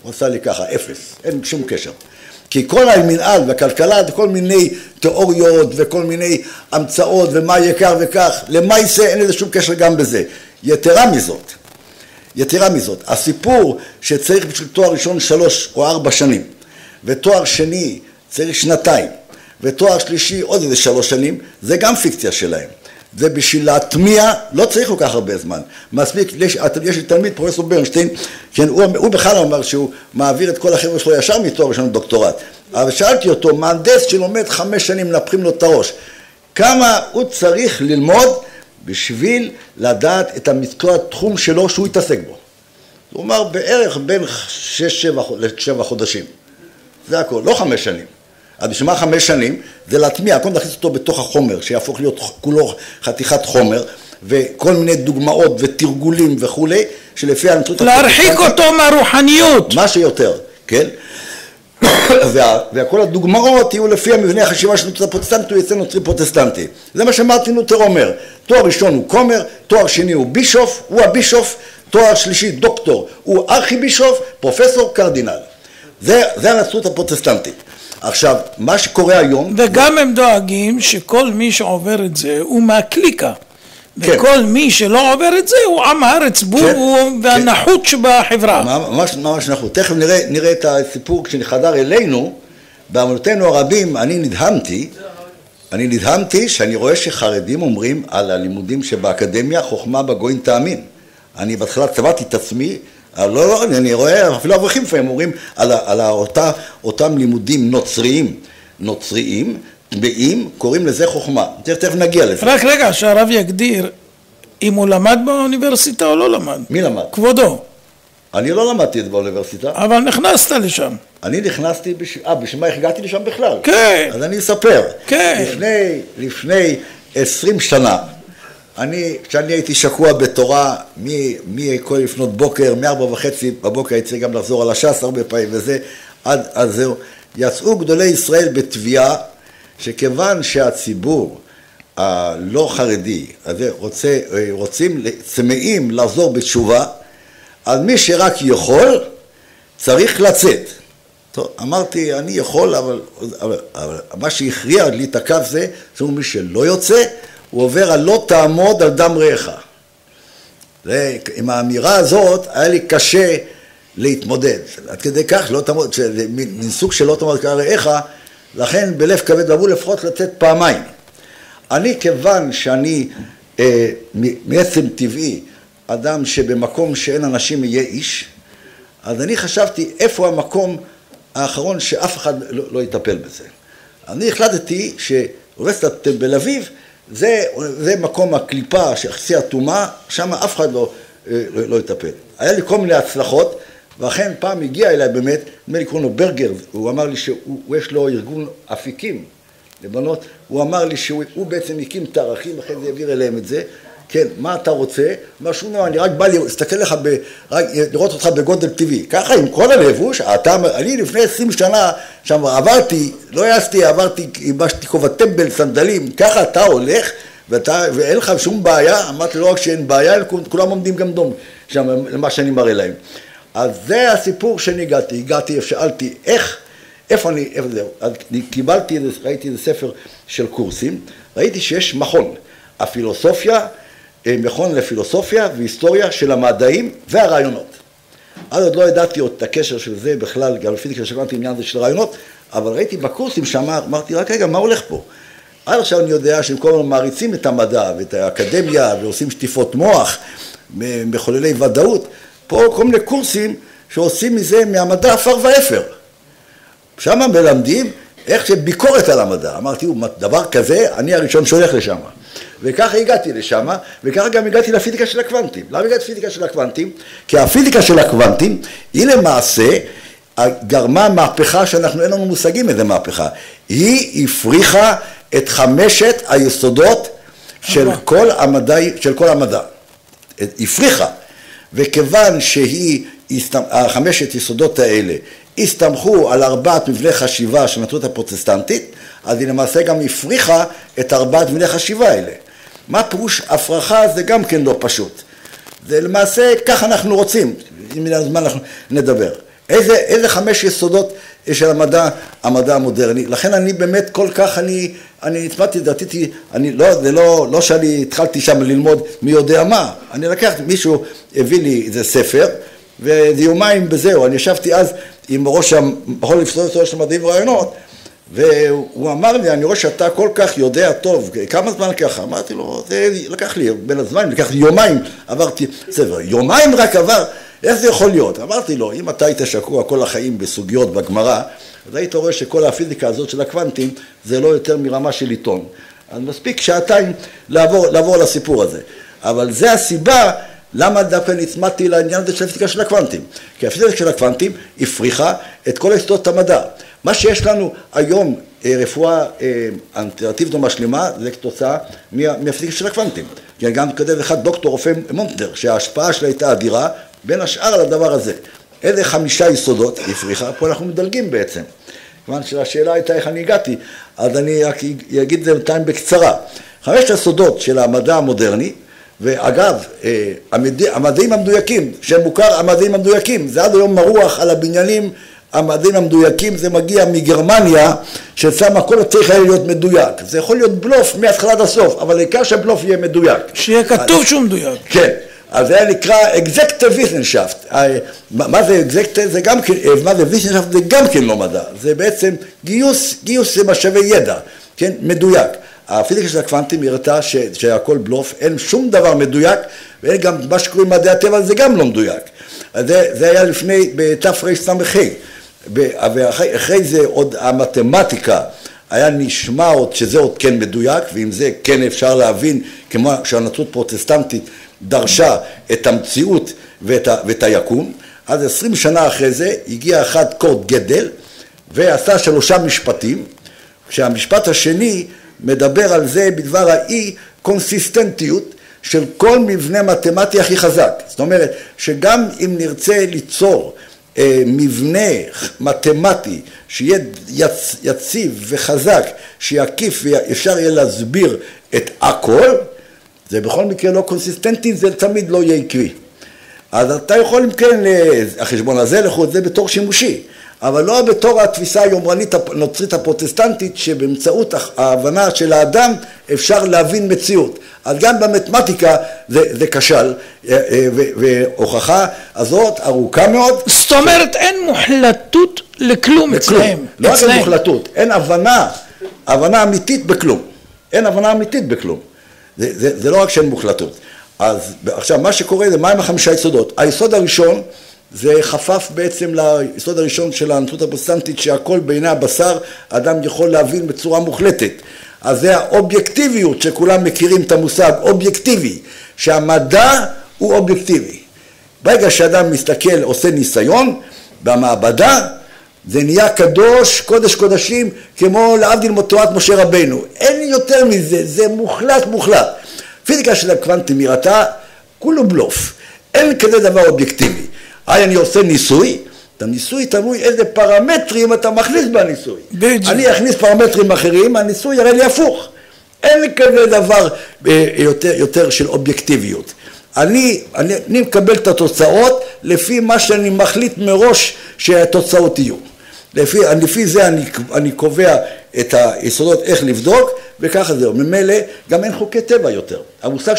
הוא עשה לי ככה, אפס, אין שום קשר. כי כל המנהל והכלכלה, כל מיני תיאוריות וכל מיני המצאות ומה יקר וכך, למעשה אין לזה שום קשר גם בזה. יתרה מזאת, יתרה מזאת, הסיפור שצריך בשביל תואר ראשון שלוש או ארבע שנים, ותואר שני צריך שנתיים, ותואר שלישי עוד איזה שלוש שנים, זה גם פיקציה שלהם. זה בשביל להטמיע, לא צריך כל כך הרבה זמן. מספיק, יש, יש לי תלמיד, פרופסור ברנשטיין, כן, הוא, הוא בכלל אומר שהוא מעביר את כל החבר'ה שלו ישר מתואר ראשון דוקטורט. אבל שאלתי אותו, מהנדס שלומד חמש שנים, מנפחים לו את הראש, כמה הוא צריך ללמוד בשביל לדעת את המקצוע התחום שלו שהוא יתעסק בו? הוא אומר, בערך בין שש, שבע, לשבע חודשים. זה הכל, לא חמש שנים. אז בשביל מה חמש שנים? זה להטמיע, הכל נכניס אותו בתוך החומר, שיהפוך להיות כולו חתיכת חומר, וכל מיני דוגמאות ותרגולים וכולי, שלפי הנצרות... להרחיק אותו מהרוחניות. מה שיותר, כן? וה, וכל הדוגמאות יהיו לפי המבנה החשיבה של נוצרי פרוטסטנטי, הוא יצא נוצרי פרוטסטנטי. זה מה שמרטין לותר אומר. תואר ראשון הוא כומר, תואר שני הוא בישוף, הוא הבישוף, תואר שלישי דוקטור, הוא ארכי בישוף, פרופסור קרדינל. זה, זה הנצרות הפרוטסטנטית. עכשיו, מה שקורה היום... וגם הם דואגים שכל מי שעובר את זה הוא מהקליקה. כן. וכל מי שלא עובר את זה הוא עם הארץ בור כן. והנחות כן. שבחברה. ממש, ממש נחות. תכף נראה, נראה את הסיפור כשנחדר אלינו, בעמלותינו הרבים, אני נדהמתי, אני נדהמתי שאני רואה שחרדים אומרים על הלימודים שבאקדמיה, חוכמה בגויים תאמין. אני בהתחלה צבעתי את עצמי, לא, לא, אני רואה, אפילו אברכים לפעמים אומרים על, על אותה, אותם לימודים נוצריים, נוצריים, טבעיים, קוראים לזה חוכמה. תכף נגיע לזה. רק רגע, שהרב יגדיר, אם הוא למד באוניברסיטה או לא למד. מי למד? כבודו. אני לא למדתי את זה באוניברסיטה. אבל נכנסת לשם. אני נכנסתי, בש... אה, בשביל מה הגעתי לשם בכלל? כן. אז אני אספר. כן. לפני, לפני עשרים שנה, אני, כשאני הייתי שקוע בתורה, מי, מי כל לפנות בוקר, מארבע וחצי בבוקר, הייתי גם לחזור על הש"ס הרבה פעמים וזה, עד, עד זהו, יצאו גדולי ישראל בתביעה, שכיוון שהציבור הלא חרדי, רוצה, רוצים, צמאים לחזור בתשובה, אז מי שרק יכול, צריך לצאת. טוב, אמרתי, אני יכול, אבל, אבל, אבל מה שהכריע לי את הקו זה, זאת אומרת, מי שלא יוצא, הוא עובר על לא תעמוד על דם רעך. עם האמירה הזאת, היה לי קשה להתמודד. עד כדי כך, לא תעמוד, מין סוג של לא תעמוד על רעך, לכן בלב כבד ואמרו לפחות לצאת פעמיים. אני כיוון שאני אה, מעצם טבעי, אדם שבמקום שאין אנשים יהיה איש, אז אני חשבתי איפה המקום האחרון שאף אחד לא, לא יטפל בזה. אני החלטתי שאוניברסיטת תל אביב זה, זה מקום הקליפה שיחסי התאומה, שם אף אחד לא, לא, לא יטפל. היה לי כל מיני הצלחות, ואכן פעם הגיע אליי באמת, נדמה לי קוראים לו ברגר, הוא אמר לי שיש לו ארגון אפיקים לבנות, הוא אמר לי שהוא בעצם הקים את הערכים, אחרי זה העביר אליהם את זה, כן, מה אתה רוצה? משהו נורא, אני רק בא להסתכל לך, ב, רק לראות אותך בגודל טבעי. ככה עם כל הלבוש, אתה, אני לפני עשרים שנה שם עברתי, לא יעשתי, עברתי, הבשתי כובע טמבל, סנדלים, ככה אתה הולך, ואתה, ואין לך שום בעיה, אמרתי לא רק שאין בעיה, כולם עומדים גם דום שם, למה שאני מראה להם. אז זה הסיפור שאני הגעתי, הגעתי, שאלתי איך, איפה אני, איפה זה, אז קיבלתי, ראיתי איזה ספר של קורסים, ראיתי שיש מכון, הפילוסופיה, מכון לפילוסופיה והיסטוריה של המדעים והרעיונות. אז עוד לא ידעתי עוד את הקשר של זה בכלל, גם בפיזיקה שקלתי עניין הזה של רעיונות, אבל ראיתי בקורסים שם, אמרתי רק רגע, מה הולך פה? עד עכשיו אני יודע שהם כל הזמן מעריצים את המדע ואת האקדמיה ועושים שטיפות מוח, מחוללי ודאות, פה כל מיני קורסים שעושים מזה מהמדע אפר ואפר. שם מלמדים איך שביקורת על המדע. אמרתי, דבר כזה, אני הראשון שהולך לשם. וככה הגעתי לשם, וככה גם הגעתי לפיזיקה של הקוונטים. למה הגעתי לפיזיקה של הקוונטים? כי הפיזיקה של הקוונטים היא למעשה גרמה מהפכה שאנחנו אין לנו מושגים איזה מהפכה. היא הפריחה את חמשת היסודות של כל המדע, של כל המדע. הפריחה. וכיוון שהיא, החמשת יסודות האלה, הסתמכו על ארבעת מבני חשיבה של הנצרות הפרוטסטנטית, אז היא למעשה גם הפריחה את ארבעת מבני חשיבה האלה. מה פירוש הפרחה? זה גם כן לא פשוט. זה למעשה, כך אנחנו רוצים, אם מן הזמן אנחנו נדבר. איזה, איזה חמש יסודות של המדע, המדע המודרני. לכן אני באמת כל כך, אני, אני נצמדתי, דעתיתי, אני לא, זה לא, לא שאני התחלתי שם ללמוד מי יודע מה. אני לקחתי, מישהו הביא לי איזה ספר, וזה יומיים בזהו. אני ישבתי אז עם ראש המכון לפסיכולוגיה של מדעים ורעיונות, והוא אמר לי, אני רואה שאתה כל כך יודע טוב, כמה זמן ככה? אמרתי לו, זה לקח לי בין הזמן, לקח לי יומיים, עברתי ספר, יומיים רק עבר, איך זה יכול להיות? אמרתי לו, אם אתה היית שקוע כל החיים בסוגיות בגמרא, אז היית רואה שכל הפיזיקה הזאת של הקוונטים, זה לא יותר מרמה של עיתון. אז מספיק שעתיים לעבור, לעבור לסיפור הזה. אבל זה הסיבה, למה דווקא נצמדתי לעניין הזה של הפיזיקה של הקוונטים? כי הפיזיקה של הקוונטים הפריחה את כל יסודות המדע. מה שיש לנו היום, רפואה אלטרנטיבית משלימה, זה כתוצאה מהפיזיקה של הקוונטים. גם כזה אחד דוקטור רופא מונטנר, שההשפעה שלה הייתה אדירה, בין השאר על הדבר הזה. איזה חמישה יסודות הפריחה, פה אנחנו מדלגים בעצם. כיוון שהשאלה הייתה איך אני הגעתי, אז אני רק אגיד את זה בינתיים בקצרה. חמשת היסודות של המדע המודרני, ואגב, המדעים המדויקים, שמוכר המדעים המדויקים, זה עד היום מרוח על הבניינים, המדעים המדויקים, זה מגיע מגרמניה, ששם הכל צריך להיות מדויק. זה יכול להיות בלוף מהתחלת הסוף, אבל העיקר שהבלוף יהיה מדויק. שיהיה כתוב שהוא מדויק. כן. אז זה נקרא Executive Wissenschaft. מה זה Executive? זה גם כן, מה זה Wissenschaft? זה גם כן לא מדע. זה בעצם גיוס, גיוס זה משאבי ידע, כן? מדויק. הפיזיקה של הקוונטים הראתה שהכל בלוף, אין שום דבר מדויק, ואין גם מה שקוראים מדעי הטבע, זה גם לא מדויק. זה, זה היה לפני, בתרס"ח. ואחרי זה עוד המתמטיקה היה נשמע עוד שזה עוד כן מדויק, ועם זה כן אפשר להבין, כמו שהנצרות פרוטסטנטית דרשה את המציאות ואת, ה, ואת היקום. אז עשרים שנה אחרי זה הגיע אחד קורט גדל ועשה שלושה משפטים, כשהמשפט השני מדבר על זה בדבר האי קונסיסטנטיות של כל מבנה מתמטי הכי חזק. זאת אומרת שגם אם נרצה ליצור אה, מבנה מתמטי שיהיה יצ, יציב וחזק, שיקיף ואפשר יהיה להסביר את הכל, זה בכל מקרה לא קונסיסטנטי, זה תמיד לא יהיה עקבי. אז אתה יכול אם כן, החשבון הזה לכו את זה בתור שימושי, אבל לא בתור התפיסה היומרנית הנוצרית הפרוטסטנטית, שבאמצעות ההבנה של האדם אפשר להבין מציאות. אז גם במתמטיקה זה, זה כשל, והוכחה הזאת ארוכה מאוד. זאת אומרת, אין מוחלטות לכלום אצלהם. לא רק אין מוחלטות, אין הבנה, הבנה אמיתית בכלום. אין הבנה אמיתית בכלום. זה, זה, זה לא רק שאין מוחלטות. אז עכשיו, מה שקורה זה, מה עם החמישה יסודות? היסוד הראשון, זה חפף בעצם ליסוד הראשון של הנצרות הפרוטסטנטית, שהכל בעיני הבשר, האדם יכול להבין בצורה מוחלטת. אז זה האובייקטיביות, שכולם מכירים את המושג אובייקטיבי, שהמדע הוא אובייקטיבי. ברגע שאדם מסתכל, עושה ניסיון, במעבדה, זה נהיה קדוש, קודש קודשים, כמו להבדיל מתורת משה רבנו. אין יותר מזה, זה מוחלט מוחלט. פיזיקה של הקוונטים הראתה, כולו בלוף. אין כזה דבר אובייקטיבי. היי, אני עושה ניסוי, את הניסוי תלוי איזה פרמטרים אתה מכניס בניסוי. בדיוק. אני אכניס פרמטרים אחרים, הניסוי יראה לי הפוך. אין כזה דבר יותר, יותר של אובייקטיביות. אני, אני, אני מקבל את התוצאות לפי מה שאני מחליט מראש שהתוצאות יהיו. לפי, לפי זה אני, אני קובע את היסודות איך לבדוק, וככה זהו. ממילא גם אין חוקי טבע יותר. המושג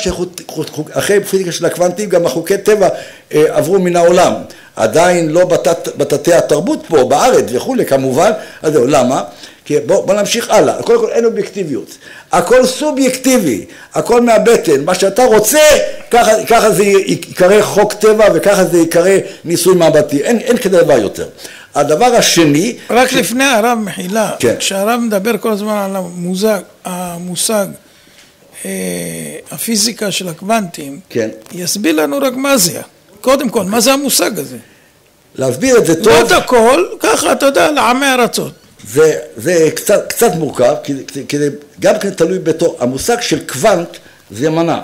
שאחרי פיזיקה של הקוונטים, גם החוקי טבע אה, עברו מן העולם. עדיין לא בתת, בתתי התרבות פה, בארץ וכולי כמובן. אז זהו, למה? כי בוא, בוא נמשיך הלאה. קודם כל אין אובייקטיביות. הכל סובייקטיבי, הכל מהבטן. מה שאתה רוצה, ככה, ככה זה יקרא חוק טבע, וככה זה יקרא ניסוי מעבדתי. אין, אין כזה דבר יותר. הדבר השני... רק ש... לפני הרב מחילה, כן. כשהרב מדבר כל הזמן על המושג, המושג אה, הפיזיקה של הקוונטים, כן. יסביר לנו רק מה זה. קודם כל, מה זה המושג הזה? להסביר את זה טוב... לא את הכל, ככה אתה יודע, לעמי ארצות. זה, זה קצת, קצת מורכב, כי, כי זה גם כן תלוי בתור... המושג של קוונט זה מנה.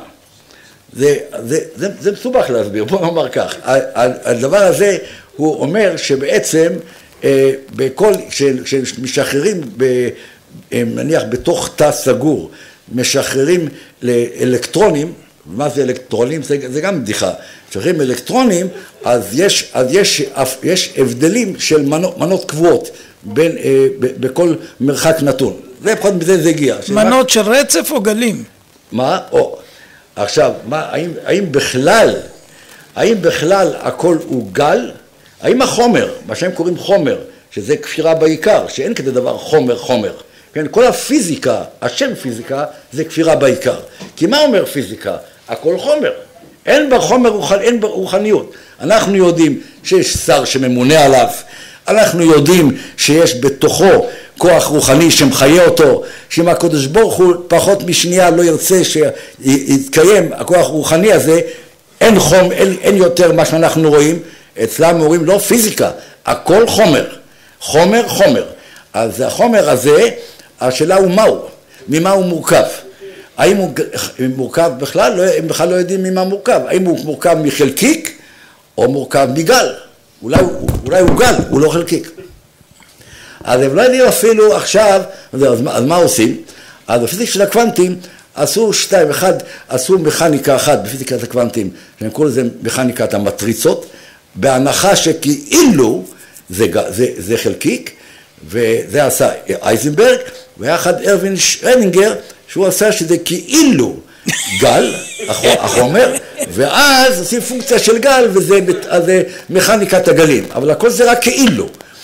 זה, זה, זה, זה מסובך להסביר, בוא נאמר כך. הדבר הזה הוא אומר שבעצם אה, בכל, שמשחררים, ב, נניח בתוך תא סגור, משחררים לאלקטרונים, מה זה אלקטרונים? זה, זה גם בדיחה. כשאומרים אלקטרונים, אז יש, אז יש, יש הבדלים של מנות, מנות קבועות בין, אה, ב, בכל מרחק נתון. זה פחות מזה זה הגיע. מנות של רצף או גלים? מה? או, עכשיו, מה, האם, האם בכלל, האם בכלל הכל הוא גל? האם החומר, מה שהם קוראים חומר, שזה כפירה בעיקר, שאין כזה דבר חומר חומר. כן, כל הפיזיקה, השם פיזיקה, זה כפירה בעיקר. כי מה אומר פיזיקה? הכל חומר. אין בחומר, רוחנ... אין ברוחניות. אנחנו יודעים שיש שר שממונה עליו, אנחנו יודעים שיש בתוכו כוח רוחני שמחיה אותו, שאם הקדוש ברוך הוא פחות משנייה לא ירצה שיתקיים הכוח הרוחני הזה, אין חום, אין, אין יותר מה שאנחנו רואים. אצלם אומרים לא פיזיקה, הכל חומר. חומר, חומר. אז החומר הזה, השאלה הוא מהו, ממה הוא מורכב. האם הוא מורכב בכלל? לא, הם בכלל לא יודעים ממה מורכב. האם הוא מורכב מחלקיק או מורכב מגל? אולי, אולי הוא גל, הוא לא חלקיק. אז הם לא יודעים אפילו עכשיו, אז, אז מה עושים? אז בפיזיקה של הקוונטים עשו שתיים, אחד, עשו מכניקה אחת בפיזיקת הקוונטים, שהם קוראים לזה מכניקת המטריצות, בהנחה שכאילו זה, זה, זה חלקיק, וזה עשה אייזנברג, ויחד ארווין שרדינגר, שהוא עשה שזה כאילו גל, החומר, ואז עושים פונקציה של גל, וזה מכניקת הגלים. אבל הכל זה רק כאילו.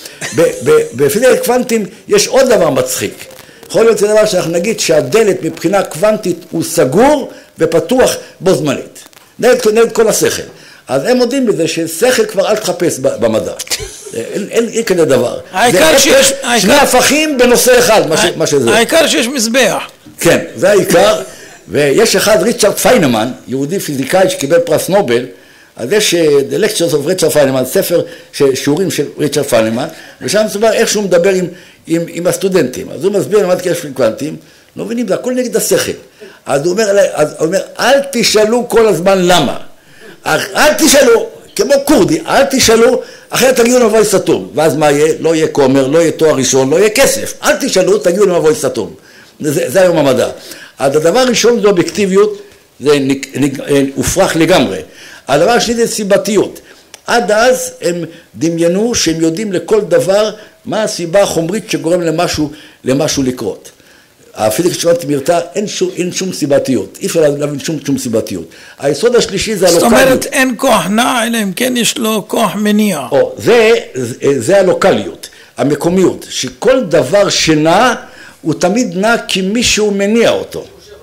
בפיזיקת קוונטים יש עוד דבר מצחיק. יכול להיות זה דבר שאנחנו נגיד שהדלת מבחינה קוונטית הוא סגור ופתוח בו זמנית. נגד כל השכל. אז הם יודעים בזה ששכל כבר אל תחפש במדע. אין, אין, אין כזה דבר. העיקר שיש... שני הפכים בנושא אחד, מה שזה. העיקר שיש מזבח. כן, זה העיקר. ויש אחד, ריצ'רד פיינמן, יהודי פיזיקאי שקיבל פרס נובל, אז יש The Lectures of ריצ'רד פיינמן, ספר שיעורים של ריצ'רד פיינמן, ושם מסובר איך שהוא מדבר עם, עם, עם הסטודנטים. אז הוא מסביר למד קשר קוונטים, לא מבינים, זה הכל נגד השכל. אז הוא אומר, אז הוא אומר, אל תשאלו כל הזמן למה. אל תשאלו, כמו קורדי, אל תשאלו, אחרת תגידו למבוי סתום. ואז מה יהיה? לא יהיה כומר, לא יהיה תואר ראשון, לא יהיה כסף. אל תשאלו, תגידו למבוי סתום. זה, זה היום המדע. אז הדבר הראשון זה אובייקטיביות, זה הופרך לגמרי. הדבר השני זה סיבתיות. עד אז הם דמיינו שהם יודעים לכל דבר מה הסיבה החומרית שגורם למשהו, למשהו לקרות. הפיזיקה של קוונטים הרתה, אין שום, אין שום סיבתיות, אי אפשר להבין שום, שום סיבתיות. היסוד השלישי זה הלוקליות. זאת אומרת, אין כוח נע, אלא אם כן יש לו כוח מניע. או, זה, זה הלוקליות, המקומיות, שכל דבר שנע, הוא תמיד נע כי מישהו מניע אותו.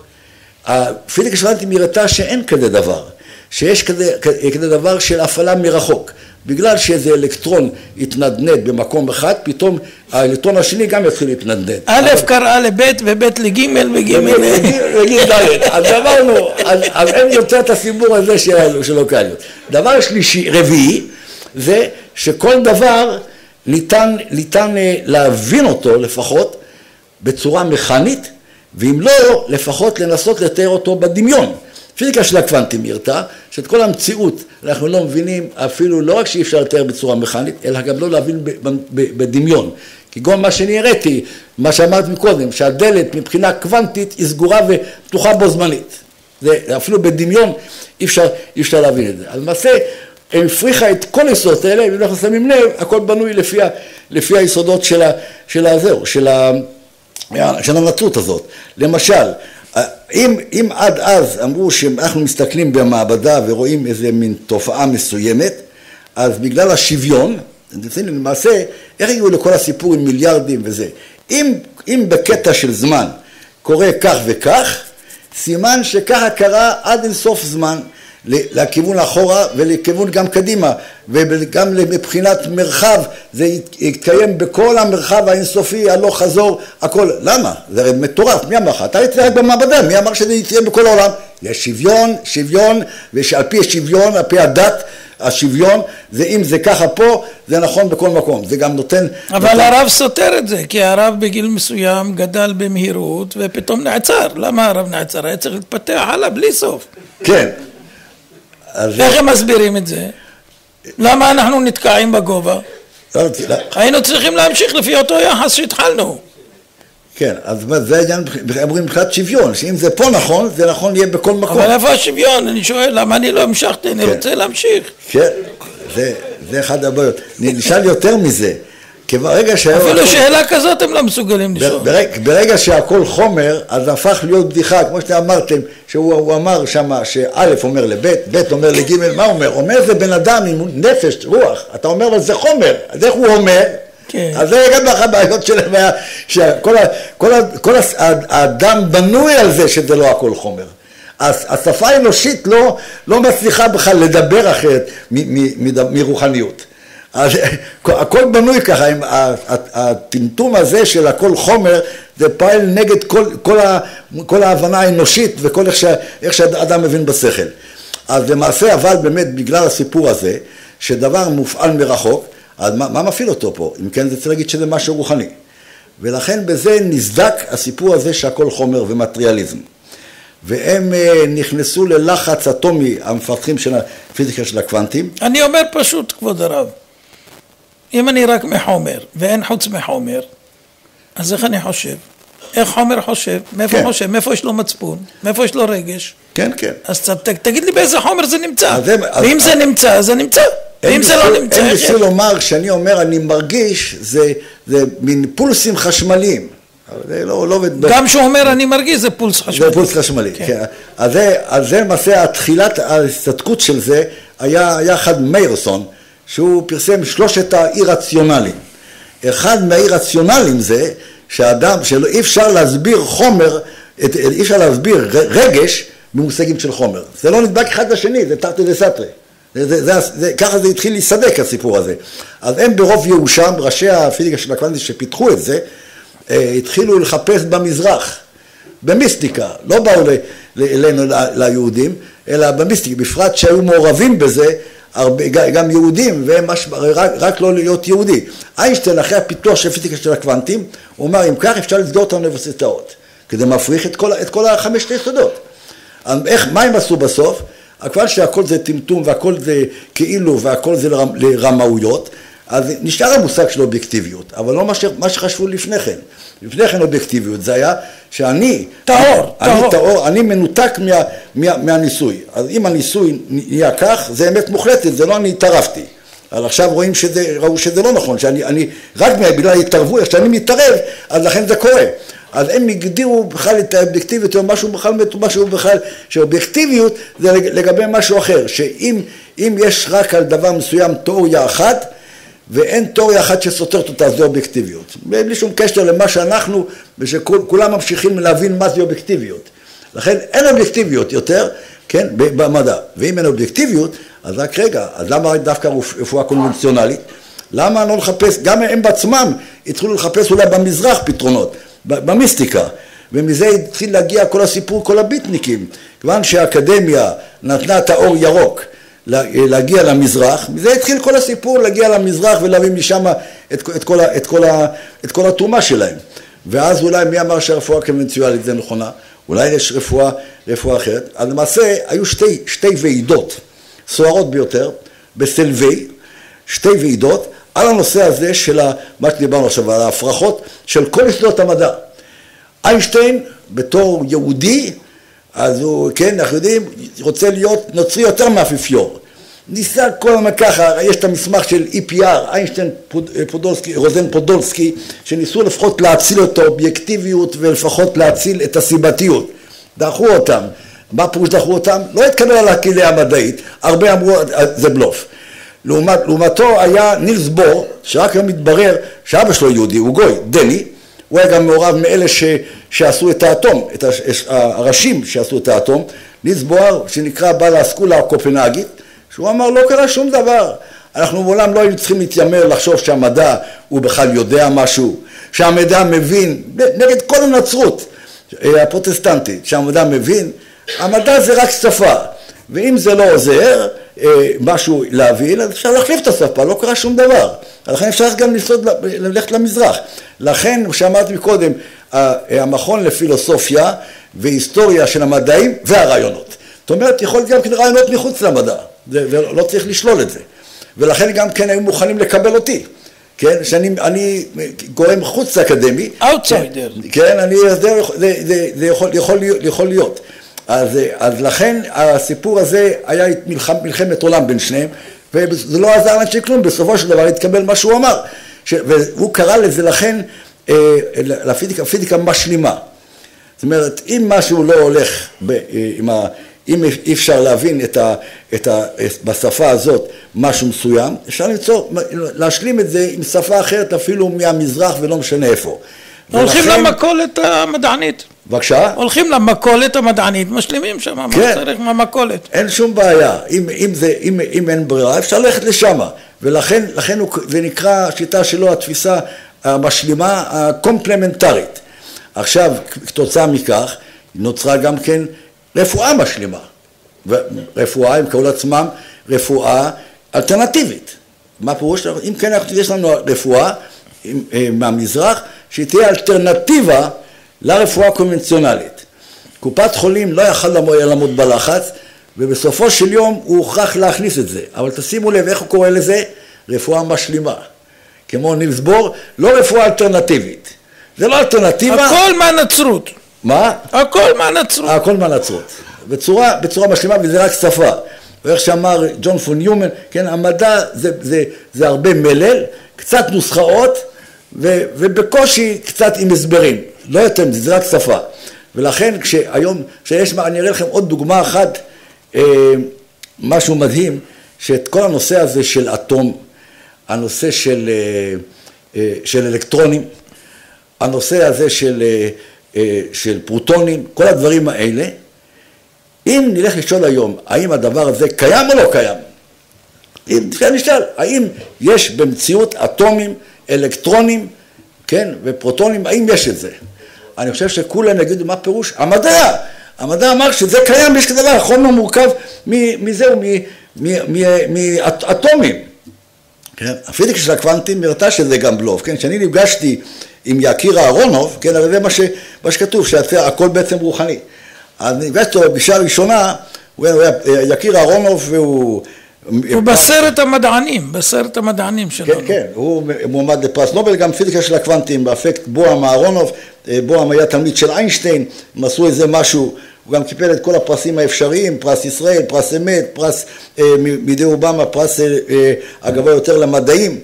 הפיזיקה של קוונטים הרתה שאין כזה דבר, שיש כזה, כזה דבר של הפעלה מרחוק. בגלל שאיזה אלקטרון יתנדנד במקום אחד, פתאום האלקטרון השני גם יתחיל להתנדנד. א' קראה לב' וב' לג' וג' לג' ד'. אז אמרנו, אז אין יותר את הסיפור הזה של לוקליות. דבר שלישי, רביעי, זה שכל דבר ניתן, ניתן להבין אותו לפחות בצורה מכנית, ואם לא, לפחות לנסות לתאר אותו בדמיון. פיזיקה של הקוונטים הרתה, שאת כל המציאות אנחנו לא מבינים אפילו לא רק שאי אפשר לתאר בצורה מכנית, אלא גם לא להבין בדמיון. כי גם מה שאני הראיתי, מה שאמרת מקודם, שהדלת מבחינה קוונטית היא סגורה ופתוחה בו זמנית. זה אפילו בדמיון אי אפשר, אי אפשר להבין את זה. אז למעשה, הם הפריחה את כל היסודות האלה, ואם אנחנו שמים לב, הכל בנוי לפי, לפי היסודות של, ה, של הזהו, של, ה, של הנצרות הזאת. למשל, אם, אם עד אז אמרו שאנחנו מסתכלים במעבדה ורואים איזה מין תופעה מסוימת, אז בגלל השוויון, למעשה, איך הגיעו לכל הסיפור עם מיליארדים וזה? אם, אם בקטע של זמן קורה כך וכך, סימן שככה קרה עד אינסוף זמן, לכיוון אחורה ולכיוון גם קדימה, וגם מבחינת מרחב, זה יתקיים בכל המרחב האינסופי, הלוך חזור, הכל. למה? זה הרי מטורף, מי אמר לך? אתה יצא רק במעבדה, מי אמר שזה יתקיים בכל העולם? יש שוויון, שוויון, ועל פי השוויון, על פי הדת, השוויון, זה אם זה ככה פה, זה נכון בכל מקום, זה גם נותן... אבל נותן... הרב סותר את זה, כי הרב בגיל מסוים גדל במהירות, ופתאום נעצר. למה הרב נעצר? היה צריך להתפתח הלאה, בלי סוף. כן. איך הם מסבירים את זה? למה אנחנו נתקעים בגובה? היינו צריכים להמשיך לפי אותו יחס שהתחלנו. כן, אז זה העניין, אומרים מבחינת שוויון, שאם זה פה נכון, זה נכון יהיה בכל מקום. אבל איפה השוויון? אני שואל, למה אני לא המשכתי? אני רוצה להמשיך. כן, זה אחד הבעיות. אני נשאל יותר מזה. אפילו שאלה כזאת הם לא מסוגלים לשאול. ברגע שהכל חומר, אז הפך להיות בדיחה, כמו שאתם אמרתם, שהוא אמר שמה, שא' אומר לב', ב' אומר לג', מה אומר? אומר זה בן אדם עם נפש, רוח. אתה אומר, אבל זה חומר. אז איך הוא אומר? אז זה גם הבעיות שלהם, שכל האדם בנוי על זה שזה לא הכל חומר. השפה האנושית לא מצליחה בכלל לדבר אחרת מרוחניות. אז הכל בנוי ככה, הטמטום הזה של הכל חומר, זה פעל נגד כל, כל, ה, כל ההבנה האנושית וכל איך, ש, איך שהאדם מבין בשכל. אז למעשה, אבל באמת בגלל הסיפור הזה, שדבר מופעל מרחוק, אז מה, מה מפעיל אותו פה? אם כן, זה צריך להגיד שזה משהו רוחני. ולכן בזה נסדק הסיפור הזה שהכל חומר ומטריאליזם. והם נכנסו ללחץ אטומי, המפתחים של הפיזיקה של הקוונטים. אני אומר פשוט, כבוד הרב, אם אני רק מחומר, ואין חוץ מחומר, אז איך אני חושב? איך חומר חושב? מאיפה כן. חושב? מאיפה יש לו מצפון? מאיפה יש לו רגש? כן, כן. אז ת, תגיד לי באיזה חומר זה נמצא. אז, ואם אז, זה אז, נמצא, זה נמצא. ואם זה לא נמצא... אין ניסו לומר, כשאני אומר אני מרגיש, זה, זה מין פולסים חשמליים. זה לא, לא גם שהוא אומר אני מרגיש, זה פולס חשמלי. זה פולס חשמלי, כן. כן. אז זה, אז זה למעשה, התחילת ההסתתקות של זה, היה, היה אחד מיירסון, שהוא פרסם שלושת האי-רציונליים. אחד מהאי-רציונליים זה שהאדם, שאי אפשר להסביר חומר, אי אפשר להסביר רגש במושגים של חומר. זה לא נדבק אחד לשני, זה תרתי דסתרי. זה, זה, זה, זה, ככה זה התחיל להיסדק הסיפור הזה. אז הם ברוב ייאושם, ראשי הפיזיקה של הקוונטים שפיתחו את זה, התחילו לחפש במזרח, במיסטיקה, לא באו אלינו ליהודים, אלא במיסטיקה, בפרט שהיו מעורבים בזה, הרבה, גם יהודים, והם רק, רק לא להיות יהודי. איינשטיין, אחרי הפיתוח של הפיזיקה של הקוונטים, הוא אמר, אם כך אפשר לסגור את האוניברסיטאות, כדי מפריך את כל, את כל החמשת היסודות. איך, מה הם עשו בסוף? הכוון שהכל זה טמטום, והכל זה כאילו, והכל זה לרמ, לרמאויות, אז נשאר המושג של אובייקטיביות, אבל לא מה, ש, מה שחשבו לפני כן. לפני כן אובייקטיביות, זה היה שאני, טהור, אני, טהור. טהור, אני מנותק מה, מה, מהניסוי. אז אם הניסוי נהיה כך, זה אמת מוחלטת, זה לא אני התערבתי. אבל עכשיו רואים שזה, ראו שזה לא נכון, שאני אני, רק בגלל התערבו, כשאני מתערב, אז לכן זה קורה. אז הם הגדירו בכלל את האובייקטיביות, או משהו בכלל, משהו בכלל, שאובייקטיביות זה לגבי משהו אחר, שאם אם יש רק על דבר מסוים תיאוריה אחת, ואין תיאוריה אחת שסותרת אותה, זה אובייקטיביות. בלי שום קשר למה שאנחנו, ושכולם ממשיכים להבין מה זה אובייקטיביות. לכן אין אובייקטיביות יותר, כן, במדע. ואם אין אובייקטיביות, אז רק רגע, אז למה דווקא רפואה קונבנציונלית? למה לא לחפש, גם הם בעצמם התחילו לחפש אולי במזרח פתרונות, במיסטיקה. ומזה התחיל להגיע כל הסיפור, כל הביטניקים. כיוון שהאקדמיה נתנה את האור ירוק, להגיע למזרח, מזה התחיל כל הסיפור להגיע למזרח ולהביא משם את, את, כל, את, כל, את כל התרומה שלהם. ואז אולי מי אמר שהרפואה קונבנציונלית זה נכונה? אולי יש רפואה, רפואה אחרת. אז למעשה היו שתי, שתי ועידות סוערות ביותר בסלווי, שתי ועידות על הנושא הזה של מה שדיברנו עכשיו, על ההפרחות של כל יסודות המדע. איינשטיין בתור יהודי, אז הוא, כן, אנחנו יודעים, רוצה להיות נוצרי יותר מאפיפיור. ניסה כל הזמן ככה, יש את המסמך של אי פי אר, איינשטיין פודולסקי, רוזן פודולסקי, שניסו לפחות להציל את האובייקטיביות ולפחות להציל את הסיבתיות. דחו אותם. מה פירוש דחו אותם? לא התקבל על הקהילה המדעית, הרבה אמרו, זה בלוף. לעומת, לעומתו היה נילס בור, שרק היום מתברר שאבא שלו יהודי, הוא גוי, דני, הוא היה גם מעורב מאלה ש, שעשו את האטום, את הראשים שעשו את האטום, נילס בור, שנקרא בעל האסכולה הקופנהגית, שהוא אמר לא קרה שום דבר, אנחנו מעולם לא היינו צריכים להתיימר לחשוב שהמדע הוא בכלל יודע משהו, שהמדע מבין, נגד כל הנצרות הפרוטסטנטית, שהמדע מבין, המדע זה רק שפה, ואם זה לא עוזר משהו להבין, אז אפשר להחליף את השפה, לא קרה שום דבר. לכן אפשר גם לסוד, ללכת למזרח. לכן, שאמרתי מקודם, המכון לפילוסופיה והיסטוריה של המדעים והרעיונות. זאת אומרת, יכול להיות גם כן רעיונות מחוץ למדע, ולא צריך לשלול את זה. ולכן גם כן היו מוכנים לקבל אותי. כן, שאני אני גורם חוץ אקדמי. אאוטסיידר. כן, אני, זה, זה, זה, זה יכול, יכול, יכול להיות. אז, אז לכן הסיפור הזה היה מלחמת, מלחמת עולם בין שניהם, וזה לא עזר לאנשי כלום, בסופו של דבר התקבל מה שהוא אמר. ש, והוא קרא לזה לכן, אה, לפיזיקה, פיזיקה משלימה. זאת אומרת, אם משהו לא הולך, ב, עם ה, אם אי אפשר להבין את ה, את ה, בשפה הזאת משהו מסוים, אפשר למצוא, להשלים את זה עם שפה אחרת אפילו מהמזרח ולא משנה איפה. הולכים ולכן, למכולת המדענית. בבקשה? הולכים למכולת המדענית, משלימים שם, כן. מה צריך מהמכולת? אין שום בעיה, אם, אם, זה, אם, אם אין ברירה, אפשר ללכת לשם, ולכן לכן הוא, זה נקרא השיטה שלו, התפיסה המשלימה, הקומפלמנטרית. עכשיו, כתוצאה מכך, נוצרה גם כן רפואה משלימה. רפואה, הם קראו לעצמם רפואה אלטרנטיבית. מה פירוש? אם כן, יש לנו רפואה מהמזרח, שהיא תהיה אלטרנטיבה לרפואה הקונבנציונלית. קופת חולים לא יכל לעמוד בלחץ, ובסופו של יום הוא הוכרח להכניס את זה. אבל תשימו לב, איך הוא קורא לזה? רפואה משלימה. כמו נילס בוהר, לא רפואה אלטרנטיבית. זה לא אלטרנטיבה. הכל מהנצרות. מה? הכל מהנצרות. הכל מהנצרות. בצורה, בצורה משלימה, וזה רק שפה. ואיך שאמר ג'ון פון ניומן, כן, המדע זה, זה, זה הרבה מלל, קצת נוסחאות, ו, ובקושי קצת עם הסברים. לא יותר מזה, זה רק שפה. ולכן כשהיום, כשיש, אני אראה לכם עוד דוגמה אחת, אה, משהו מדהים, שאת כל הנושא הזה של אטום, הנושא של, אה, אה, של אלקטרונים, הנושא הזה של, אה, אה, של פרוטונים, כל הדברים האלה, אם נלך לשאול היום, האם הדבר הזה קיים או לא קיים? אם נשאל, האם יש במציאות אטומים, אלקטרונים, כן, ופרוטונים, האם יש את זה? אני חושב שכולם יגידו מה פירוש? המדע! המדע אמר שזה קיים, יש כזה דבר, החומר מורכב מזהו, מאטומים. כן? הפיזיקה של הקוונטים מרתה שזה גם בלוף, כן? כשאני נפגשתי עם יקיר אהרונוב, כן, הרי זה מה, ש, מה שכתוב, שהכל בעצם רוחני. אז נפגשתי לו בפגישה הראשונה, הוא היה יקיר אהרונוב והוא... הוא בסרט המדענים, בסרט המדענים שלנו. כן, כן, הוא מועמד לפרס נובל, גם פיזיקה של הקוונטים, באפקט בוהם אהרונוב, בוהם היה תלמיד של איינשטיין, הם עשו איזה משהו, הוא גם קיבל את כל הפרסים האפשריים, פרס ישראל, פרס אמת, פרס אה, מידי אובמה, פרס אה, הגבוה יותר למדעים,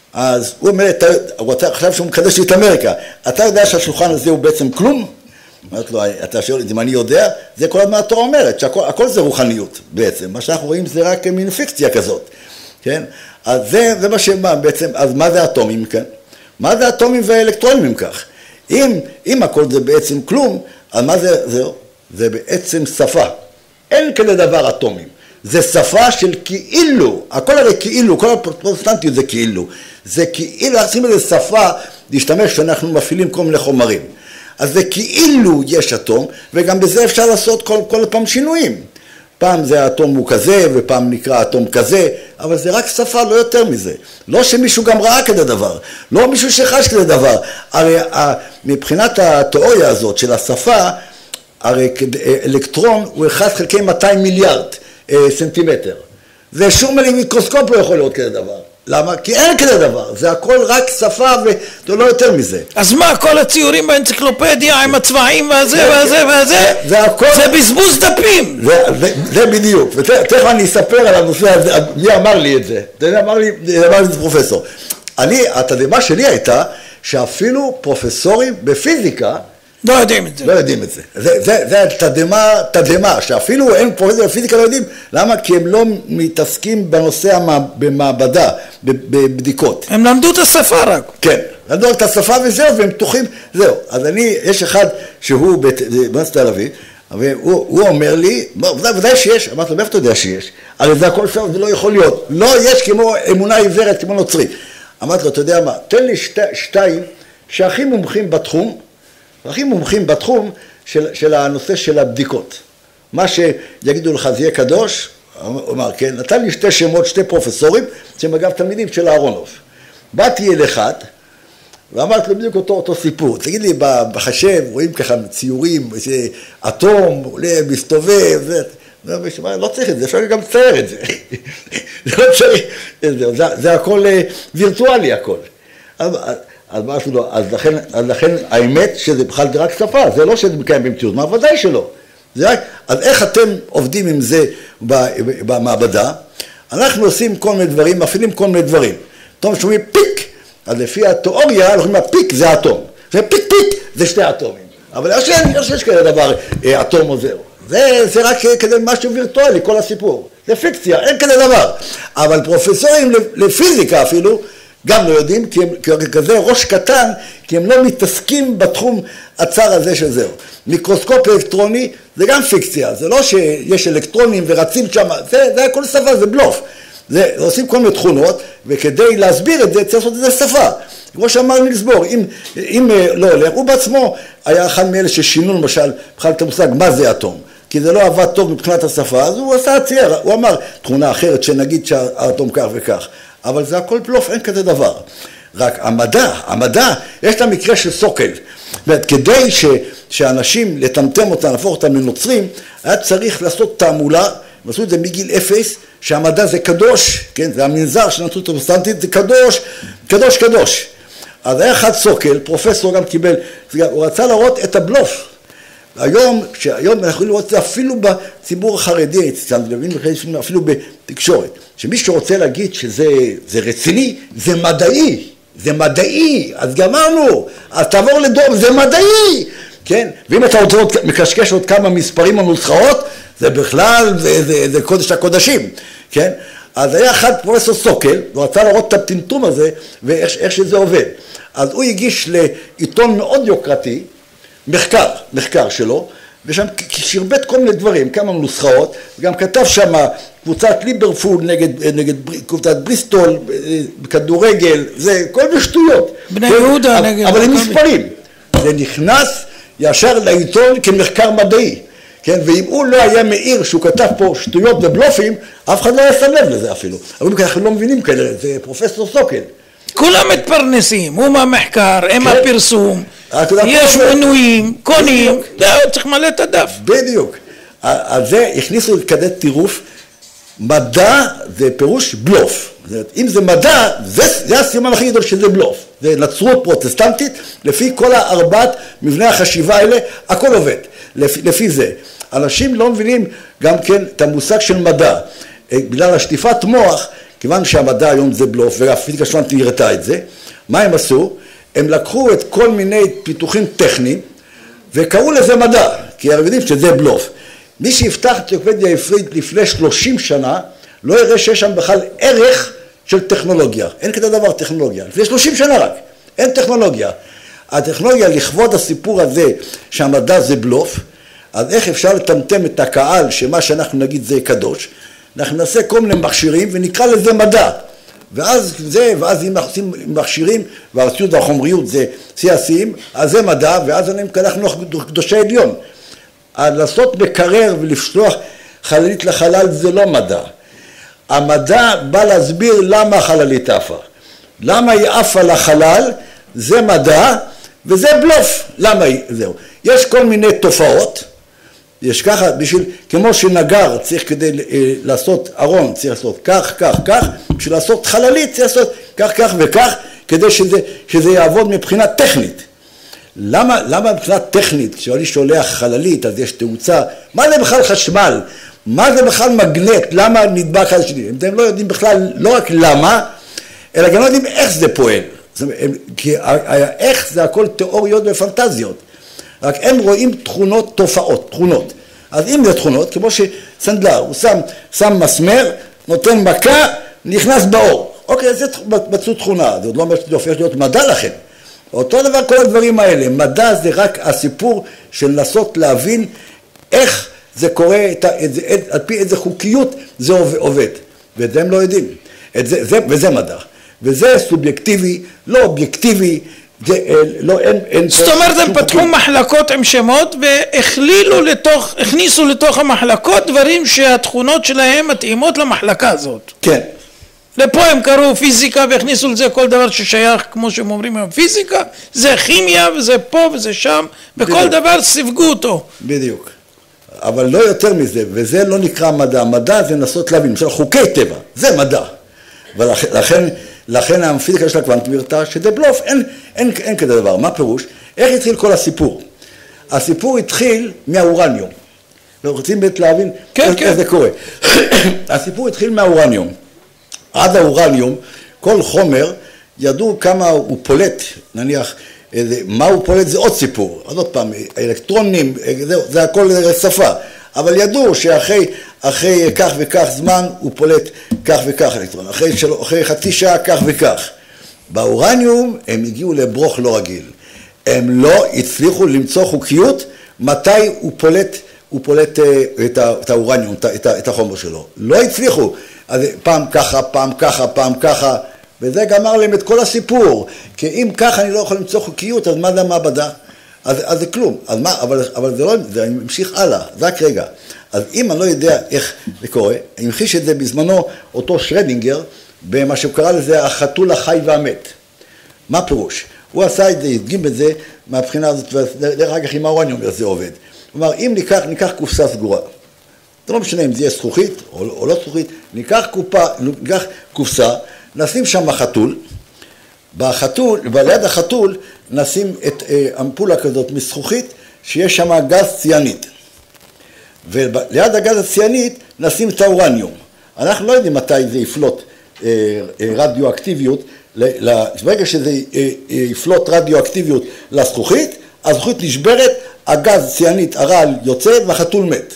אז הוא אומר, אתה, הוא חשב שהוא מקדש לי את אמריקה, אתה יודע שהשולחן הזה הוא בעצם כלום? אמרת לו, אתה שואל אם אני יודע, זה כל הזמן התורה אומרת, שהכל הכל זה רוחניות בעצם, מה שאנחנו רואים זה רק מין פיקציה כזאת, כן? אז זה, זה מה שמה בעצם, אז מה זה אטומים כאן? מה זה אטומים ואלקטרונים אם כך? אם, אם הכל זה בעצם כלום, אז מה זה, זהו? זה בעצם שפה. אין כזה דבר אטומים. זה שפה של כאילו, הכל הרי כאילו, כל הפרוטסטנטיות זה כאילו. זה כאילו, עושים איזה שפה להשתמש שאנחנו מפעילים כל מיני חומרים. אז זה כאילו יש אטום, וגם בזה אפשר לעשות כל, כל פעם שינויים. פעם זה האטום הוא כזה, ופעם נקרא אטום כזה, אבל זה רק שפה, לא יותר מזה. לא שמישהו גם ראה כזה דבר, לא מישהו שחש כזה דבר. הרי מבחינת התיאוריה הזאת של השפה, הרי אלקטרון הוא אחד חלקי מאתיים מיליארד סנטימטר. זה שום מיקרוסקופ לא יכול להיות כזה דבר. למה? כי אין כזה דבר, זה הכל רק שפה ולא יותר מזה. אז מה, כל הציורים באנציקלופדיה עם הצבעים והזה והזה והזה, זה הכל... זה בזבוז דפים. זה, זה, זה בדיוק, ותכף אני אספר על הנושא הזה, מי אמר לי את זה, אתה יודע, אמר לי, אמר לי זה פרופסור. אני, התדהמה שלי הייתה שאפילו פרופסורים בפיזיקה, לא יודעים את זה. לא יודעים את זה. זה, זה, זה תדהמה, תדהמה, שאפילו אין פרופסורים בפיזיקה לא יודעים. למה? כי הם לא מתעסקים בנושא במעבדה, בבדיקות. הם למדו את השפה רק. כן, למדו את השפה וזהו, והם פתוחים, זהו. אז אני, יש אחד שהוא באוניברסיטת תל אביב, והוא אומר לי, ודאי שיש, אמרתי לו, מאיפה אתה יודע שיש? הרי זה הכל סוף, זה לא יכול להיות. לא יש כמו אמונה עיוורת, כמו נוצרי. אמרתי לו, אתה יודע מה, תן לי שתי, שתיים שהכי מומחים בתחום, הכי מומחים בתחום של, של הנושא של הבדיקות. מה שיגידו לך זה יהיה קדוש, הוא אמר, כן, נתן לי שתי שמות, שתי פרופסורים, שהם אגב תלמידים של אהרונוב. באתי אל אחד, ואמרתי לו בדיוק אותו, אותו סיפור. תגיד לי, בחשב, רואים ככה ציורים, אטום, עולה, מסתובב, זה, לא צריך את זה, אפשר גם לצייר את זה. זה לא צריך, זה, זה, זה הכל וירטואלי הכל. אז, אז משהו לא, אז לכן, אז לכן האמת שזה בכלל רק שפה, זה לא שזה מקיים במציאות, מה ודאי שלא. זה רק, אז איך אתם עובדים עם זה במעבדה? אנחנו עושים כל מיני דברים, מפעילים כל מיני דברים. אתם שומעים פיק, אז לפי התיאוריה, אנחנו אומרים, הפיק זה אטום. זה פיק פיק, זה שתי אטומים. אבל יש, יש, יש כזה דבר, אטום או זהו. זה, זה רק כדי משהו וירטואלי, כל הסיפור. זה פיקציה, אין כזה דבר. אבל פרופסורים לפיזיקה אפילו, גם לא יודעים, כי הם כזה ראש קטן, כי הם לא מתעסקים בתחום הצר הזה שזהו. מיקרוסקופ אלקטרוני זה גם פיקציה, זה לא שיש אלקטרונים ורצים שם, זה, זה הכל שפה, זה בלוף. זה, עושים כל מיני תכונות, וכדי להסביר את זה, צריך לעשות את זה שפה. כמו שאמר נילס בוהר, אם, אם לא הולך, הוא בעצמו היה אחד מאלה ששינו למשל, בכלל את המושג, מה זה אטום? כי זה לא עבד טוב מבחינת השפה, אז הוא עשה צייר, הוא אמר תכונה אחרת שנגיד שהאטום כך וכך. אבל זה הכל בלוף, אין כזה דבר. רק המדע, המדע, יש את המקרה של סוקל. זאת כדי ש, שאנשים, לטמטם אותם, להפוך אותם לנוצרים, היה צריך לעשות תעמולה, ועשו את זה מגיל אפס, שהמדע זה קדוש, כן? זה המנזר של הנצרות הפרוטסטנטית, זה קדוש, קדוש, קדוש. אז היה אחד סוקל, פרופסור גם קיבל, הוא רצה להראות את הבלוף. היום, שהיום אנחנו יכולים לראות את זה אפילו בציבור החרדי, אפילו בתקשורת, שמי שרוצה להגיד שזה זה רציני, זה מדעי, זה מדעי, אז גמרנו, אז תעבור לדום, זה מדעי, כן? ואם אתה רוצה מקשקש עוד כמה מספרים או נוסחאות, זה בכלל, זה, זה, זה קודש הקודשים, כן? אז היה אחד פרופסור סוקל, הוא רצה לראות את הטמטום הזה, ואיך שזה עובד. אז הוא הגיש לעיתון מאוד יוקרתי, מחקר, מחקר שלו, ושם שרבט כל מיני דברים, כמה נוסחאות, וגם כתב שם קבוצת ליברפול נגד, נגד קבוצת בריסטול, כדורגל, זה כל מיני שטויות. בני יהודה אבל, נגד... אבל הם מספרים. זה נכנס ישר לעיתון כמחקר מדעי. כן, ואם הוא לא היה מאיר שהוא כתב פה שטויות ובלופים, אף אחד לא היה שם לב לזה אפילו. אבל אנחנו לא מבינים כאלה, זה פרופסור סוקל. כולם מתפרנסים, הוא מהמחקר, הם הפרסום, יש מנויים, קונים, צריך מלא את הדף. בדיוק. אז זה הכניסו כזה טירוף, מדע זה פירוש בלוף. אם זה מדע, זה הסימן הכי גדול שזה בלוף. זה נצרות פרוטסטנטית, לפי כל ארבעת מבני החשיבה האלה, הכל עובד. לפי זה. אנשים לא מבינים גם כן את המושג של מדע. בגלל השטיפת מוח, כיוון שהמדע היום זה בלוף, והפיזיקה שלנו תראתה את זה, מה הם עשו? הם לקחו את כל מיני פיתוחים טכניים, וקראו לזה מדע, כי הם יודעים שזה בלוף. מי שיפתח את אנציקלופדיה העברית לפני שלושים שנה, לא יראה שיש שם בכלל ערך של טכנולוגיה. אין כזה דבר טכנולוגיה. לפני שלושים שנה רק, אין טכנולוגיה. הטכנולוגיה לכבוד הסיפור הזה שהמדע זה בלוף, אז איך אפשר לטמטם את הקהל שמה שאנחנו נגיד זה קדוש? אנחנו נעשה כל מיני מכשירים ונקרא לזה מדע. ואז זה, ואז אם אנחנו עושים מכשירים, והרציות והחומריות זה שיא השיאים, אז זה מדע, ואז אנחנו קדושי עליון. לעשות מקרר ולפתוח חללית לחלל זה לא מדע. המדע בא להסביר למה החללית עפה. למה היא עפה לחלל, זה מדע, וזה בלוף. למה היא, זהו. יש כל מיני תופעות, יש ככה, בשביל, כמו שנגר צריך כדי לעשות ארון, צריך לעשות כך, כך, כך, בשביל לעשות חללית צריך לעשות כך, כך וכך, כדי שזה, שזה יעבוד מבחינה טכנית. למה, למה מבחינה טכנית, כשאני שולח חללית, אז יש תאוצה, מה זה בכלל חשמל? מה זה בכלל מגנט? למה נדבק אחד שני? הם לא יודעים בכלל, לא רק למה, אלא גם לא יודעים איך זה פועל. כי איך זה הכל תיאוריות ופנטזיות. רק הם רואים תכונות, תופעות, תכונות. אז אם זה תכונות, כמו שסנדלר, הוא שם, שם מסמר, נותן מכה, נכנס באור. אוקיי, זה מצאו תכונה, זה עוד לא אומר שזה הופך להיות מדע לכם. אותו דבר כל הדברים האלה, מדע זה רק הסיפור של לנסות להבין איך זה קורה, את, את, את, על פי איזה חוקיות זה עובד. ואת זה הם לא יודעים. את זה, זה, וזה מדע. וזה סובייקטיבי, לא אובייקטיבי, זה, לא, אין, אין זאת אומרת, הם פתחו מחלקות עם שמות והכלילו לתוך, הכניסו לתוך המחלקות דברים שהתכונות שלהם מתאימות למחלקה הזאת. כן. לפה הם קראו פיזיקה והכניסו לזה כל דבר ששייך, כמו שהם אומרים היום, פיזיקה, זה כימיה וזה פה וזה שם, וכל בדיוק. דבר סיווגו אותו. בדיוק. אבל לא יותר מזה, וזה לא נקרא מדע. מדע זה לנסות להבין, למשל חוקי טבע, זה מדע. ולכן, לכן הפיזיקה של הקוונטים הרתה שזה בלוף, אין, אין, אין כזה דבר. מה פירוש? איך התחיל כל הסיפור? הסיפור התחיל מהאורניום. לא רוצים באמת להבין כן, איך, כן. איך זה קורה. הסיפור התחיל מהאורניום. עד האורניום, כל חומר, ידעו כמה הוא פולט, נניח, איזה, מה הוא פולט זה עוד סיפור. אז עוד פעם, האלקטרונים, זה, זה הכל שפה. אבל ידעו שאחרי אחרי כך וכך זמן הוא פולט כך וכך אלקטרון. אחרי, של, אחרי חצי שעה כך וכך. באורניום הם הגיעו לברוך לא רגיל. הם לא הצליחו למצוא חוקיות מתי הוא פולט, הוא פולט את, את האורניום, את, את החומר שלו. לא הצליחו. אז פעם ככה, פעם ככה, פעם ככה. וזה גמר להם את כל הסיפור. כי אם ככה אני לא יכול למצוא חוקיות, אז מה זה המעבדה? אז, אז זה כלום. אז מה, אבל, אבל זה לא, זה ממשיך הלאה. זה רק רגע. אז אם אני לא יודע איך זה קורה, אני המחיש את זה בזמנו אותו שרדינגר, במה שהוא קרא לזה החתול החי והמת. מה פירוש? הוא עשה את זה, הדגים את זה מהבחינה הזאת, ודרך אגב עם האורניום זה עובד. כלומר, אם ניקח, ניקח קופסה סגורה, זה לא משנה אם זה יהיה זכוכית או, או לא זכוכית, ניקח, קופה, ניקח קופסה, נשים שם חתול, בחתול, וליד החתול נשים את אה, אמפולה כזאת מזכוכית, שיש שם גז ציאנית. וליד הגז הציאנית נשים את האורניום. אנחנו לא יודעים מתי זה יפלוט אה, אה, רדיואקטיביות, ברגע שזה יפלוט רדיואקטיביות לזכוכית, הזכוכית נשברת, הגז ציאנית הרעל יוצא והחתול מת.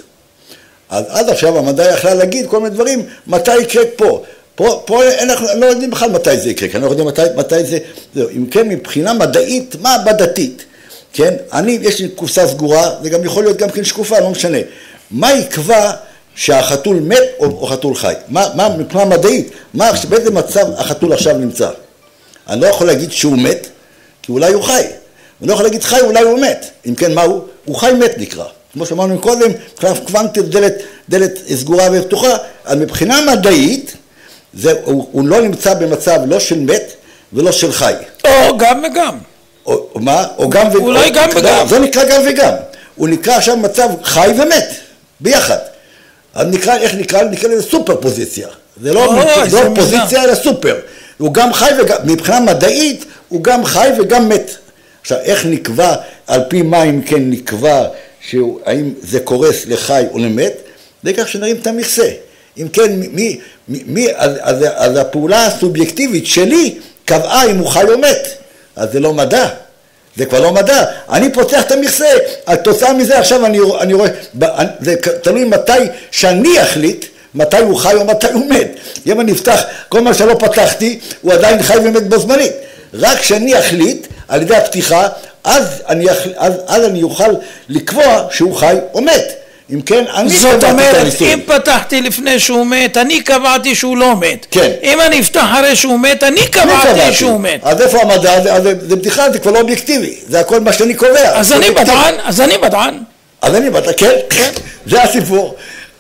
אז עד עכשיו המדע יכלה להגיד כל מיני דברים, מתי יקרה פה. פה, פה אנחנו לא יודעים בכלל מתי זה יקרה, כי אנחנו לא יודעים מתי, מתי זה, זהו. אם כן, מבחינה מדעית, מעבדתית, כן, אני, יש לי קופסה סגורה, זה גם יכול להיות גם כן שקופה, לא משנה. מה יקבע שהחתול מת או, או חתול חי? מה, מה, מבחינה מדעית, מה, באיזה מצב החתול עכשיו נמצא? אני לא יכול להגיד שהוא מת, כי אולי הוא חי. אני לא יכול להגיד חי, אולי הוא מת. אם כן, מה הוא? הוא חי מת נקרא. כמו שאמרנו קודם, קוונטית דלת, דלת סגורה ופתוחה, אז מבחינה מדעית, זה, הוא, הוא לא נמצא במצב לא של מת ולא של חי. או גם וגם. או, או מה? או גם וגם. אולי גם וגם. זה נקרא גם וגם. הוא נקרא עכשיו מצב חי ומת, ביחד. אז נקרא, איך נקרא? נקרא לזה סופר פוזיציה. זה לא, או, לא זה פוזיציה אלא סופר. הוא גם חי וגם, מבחינה מדעית, הוא גם חי וגם מת. עכשיו, איך נקבע, על פי מה אם כן נקבע, האם זה קורס לחי או למת? זה כך שנרים את המכסה. אם כן, מי, מי, מי, אז, אז, אז הפעולה הסובייקטיבית שלי קבעה אם הוא חי או מת. אז זה לא מדע. זה כבר לא מדע. אני פותח את המכסה, התוצאה מזה עכשיו אני, אני רואה, זה תלוי מתי שאני אחליט, מתי הוא חי או מתי הוא מת. אם אני אפתח, כל מה שלא פתחתי, הוא עדיין חי ומת בו זמנית. רק כשאני אחליט, על ידי הפתיחה, אז אני, אז, אז אני אוכל לקבוע שהוא חי או מת. אם כן, אני זאת אומרת, אם פתחתי לפני שהוא מת, אני קבעתי שהוא לא מת. כן. אם אני אפתח אחרי שהוא מת, אני קבעתי שהוא מת. אז איפה המדע? אז זה בדיחה, זה כבר לא אובייקטיבי. זה הכל מה שאני קובע. אז אני מדען, אז אני מדען. אז אני מדען, כן, כן. זה הסיפור.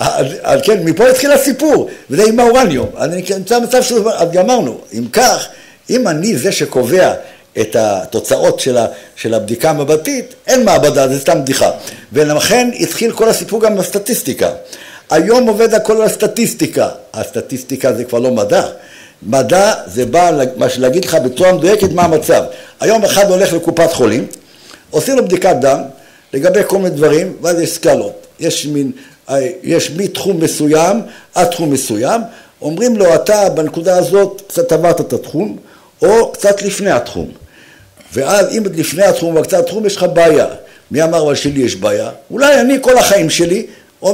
אז כן, מפה התחיל הסיפור, וזה עם האורניום. אני נמצא במצב שלו, אז גמרנו. אם כך, אם אני זה שקובע את התוצאות של, ה, של הבדיקה המעבדתית, אין מעבדה, זה סתם בדיחה. ולכן התחיל כל הסיפור גם בסטטיסטיקה. היום עובד הכל על הסטטיסטיקה. הסטטיסטיקה זה כבר לא מדע. מדע זה בא להגיד לך בצורה מדויקת מה המצב. היום אחד הולך לקופת חולים, עושים לו בדיקת דם, לגבי כל מיני דברים, ואז יש סקלות. יש מין, יש מתחום מסוים עד תחום מסוים, אומרים לו, אתה בנקודה הזאת קצת עברת את התחום, או קצת לפני התחום. ואז אם לפני התחום וקצת התחום יש לך בעיה. מי אמר אבל שלי יש בעיה? אולי אני כל החיים שלי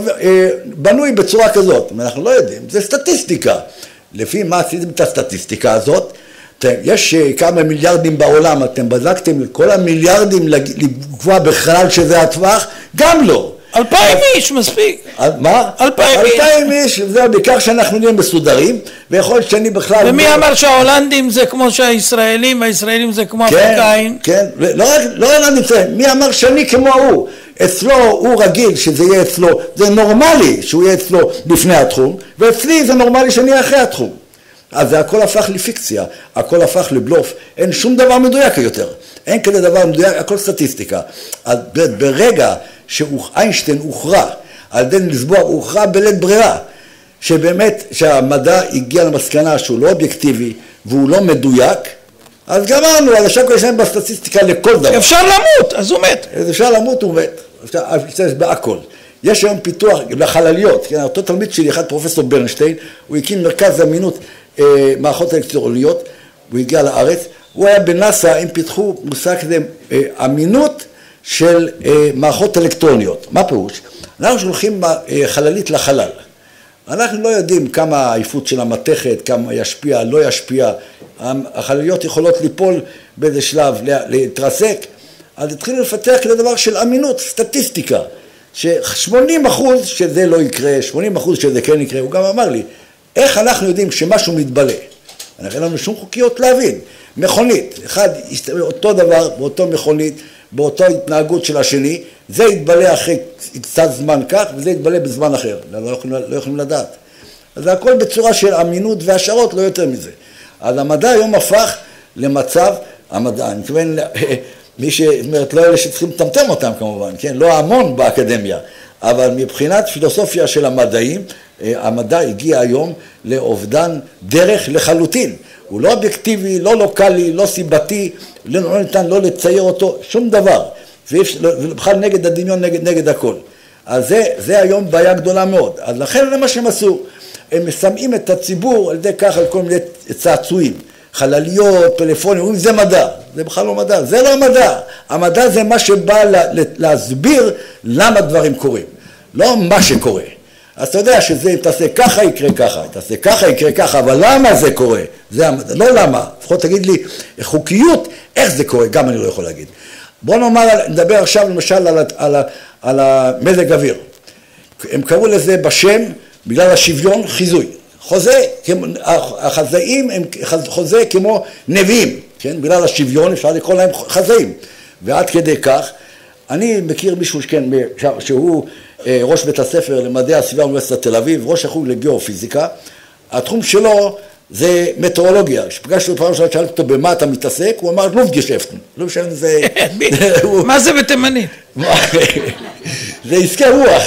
בנוי בצורה כזאת. אנחנו לא יודעים, זה סטטיסטיקה. לפי מה עשיתם את הסטטיסטיקה הזאת? יש כמה מיליארדים בעולם, אתם בדקתם כל המיליארדים לקבוע בכלל שזה הטווח? גם לא. אלפיים איש מספיק. מה? אלפיים איש. אלפיים איש, זה בעיקר שאנחנו נהיה מסודרים, ויכול להיות שאני בכלל... ומי אמר שההולנדים זה כמו שהישראלים, והישראלים זה כמו אפריקאים? כן, כן, לא רק אני צריך, מי אמר שאני כמו הוא? אצלו הוא רגיל שזה יהיה אצלו, זה נורמלי שהוא יהיה אצלו לפני התחום, ואצלי זה נורמלי שאני אהיה אחרי התחום. אז זה הכל הפך לפיקציה, הכל הפך לבלוף, אין שום דבר מדויק יותר, אין כזה דבר מדויק, הכל סטטיסטיקה. אז ברגע שאיינשטיין הוכרע, על ידי לסבוע, הוא הוכרע בלית ברירה, שבאמת שהמדע הגיע למסקנה שהוא לא אובייקטיבי, והוא לא מדויק, אז גמרנו, על השקו יש להם בסטטיסטיקה לכל דבר. אפשר למות, אז הוא מת. אפשר למות, הוא מת. אפשר להשתמש בהכל. יש היום פיתוח לחלליות, כן? אותו תלמיד שלי, אחד פרופסור ברנשטיין, הוא הקים מרכז אמינות אה, מערכות אלקטרוניות, הוא הגיע לארץ, הוא היה בנאסא, הם פיתחו מושג כזה, אה, אמינות של אה, מערכות אלקטרוניות. מה פירוש? אנחנו שולחים אה, חללית לחלל. אנחנו לא יודעים כמה העייפות של המתכת, כמה ישפיע, לא ישפיע, החלליות יכולות ליפול באיזה שלב, להתרסק, אז התחילו לפתח כזה דבר של אמינות, סטטיסטיקה, ש-שמונים אחוז שזה לא יקרה, שמונים אחוז שזה כן יקרה, הוא גם אמר לי, איך אנחנו יודעים שמשהו מתבלה? אנחנו אין לנו שום חוקיות להבין, מכונית, אחד, אותו דבר, באותו מכונית, באותו התנהגות של השני, זה יתבלה אחרי קצת זמן כך, וזה יתבלה בזמן אחר, לא יכולים, לא יכולים לדעת. אז זה הכל בצורה של אמינות והשערות, לא יותר מזה. אז המדע היום הפך למצב, המדע, אני מתכוון, מי ש... זאת אומרת, לא אלה שצריכים לטמטם אותם כמובן, כן? לא המון באקדמיה, אבל מבחינת פילוסופיה של המדעים, המדע הגיע היום לאובדן דרך לחלוטין. הוא לא אובייקטיבי, לא לוקלי, לא סיבתי, לא ניתן לא לצייר אותו, שום דבר. ובכלל נגד הדמיון, נגד, נגד הכל. אז זה, זה היום בעיה גדולה מאוד. אז לכן זה מה שהם עשו. הם מסמאים את הציבור על ידי כך, על כל מיני צעצועים. חלליות, פלאפונים, אומרים, זה מדע. זה בכלל לא מדע. זה לא מדע. המדע זה מה שבא לה, להסביר למה דברים קורים. לא מה שקורה. אז אתה יודע שזה, אם תעשה ככה יקרה ככה, תעשה ככה יקרה ככה, אבל למה זה קורה? זה המדע. לא למה. לפחות תגיד לי, חוקיות, איך זה קורה? גם אני לא יכול להגיד. בוא נאמר, נדבר עכשיו למשל על, על, על המזג אוויר. הם קראו לזה בשם, בגלל השוויון, חיזוי. חוזה, החזאים הם חוזה כמו נביאים, כן? בגלל השוויון אפשר לקרוא להם חזאים. ועד כדי כך, אני מכיר מישהו שכן, שהוא ראש בית הספר למדעי הסביבה באוניברסיטת תל אביב, ראש החוג לגיאופיזיקה, התחום שלו זה מטאורולוגיה. כשפגשתי אותו פעם שאלתי אותו במה אתה מתעסק, הוא אמר לופטגשפטן. לא משנה זה... מה זה בתימנית? זה עסקי רוח.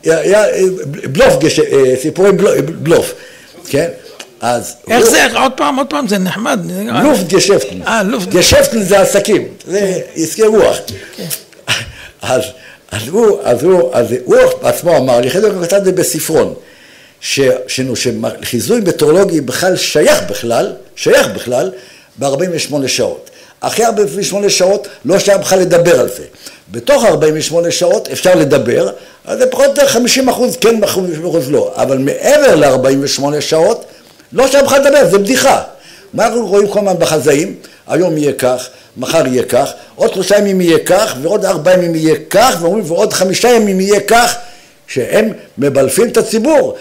בלוף, סיפורי בלוף. כן? אז... איך זה? עוד פעם, עוד פעם, זה נחמד. לופטגשפטן. אה, לופטגשפטן. גשפטן זה עסקים. זה עסקי רוח. אז... אז הוא, אז הוא, אז הוא עצמו אמר לי, חלק הוא כתב את זה בספרון, שחיזוי מטאורולוגי בכלל שייך בכלל, שייך בכלל ב-ארבעים ושמונה שעות. אחרי ארבעים ושמונה שעות לא אפשר בכלל לדבר על זה. בתוך ארבעים ושמונה שעות אפשר לדבר, אז זה פחות או יותר חמישים אחוז כן, חמישים אחוז לא. אבל מעבר ל-ארבעים ושמונה שעות לא אפשר בכלל לדבר, זה בדיחה. מה אנחנו רואים כל הזמן בחזאים? היום יהיה כך, מחר יהיה כך, עוד שלושה ימים יהיה כך, ועוד ארבעה ימים יהיה כך, ואומרים, ועוד חמישה ימים יהיה כך, שהם מבלפים את הציבור.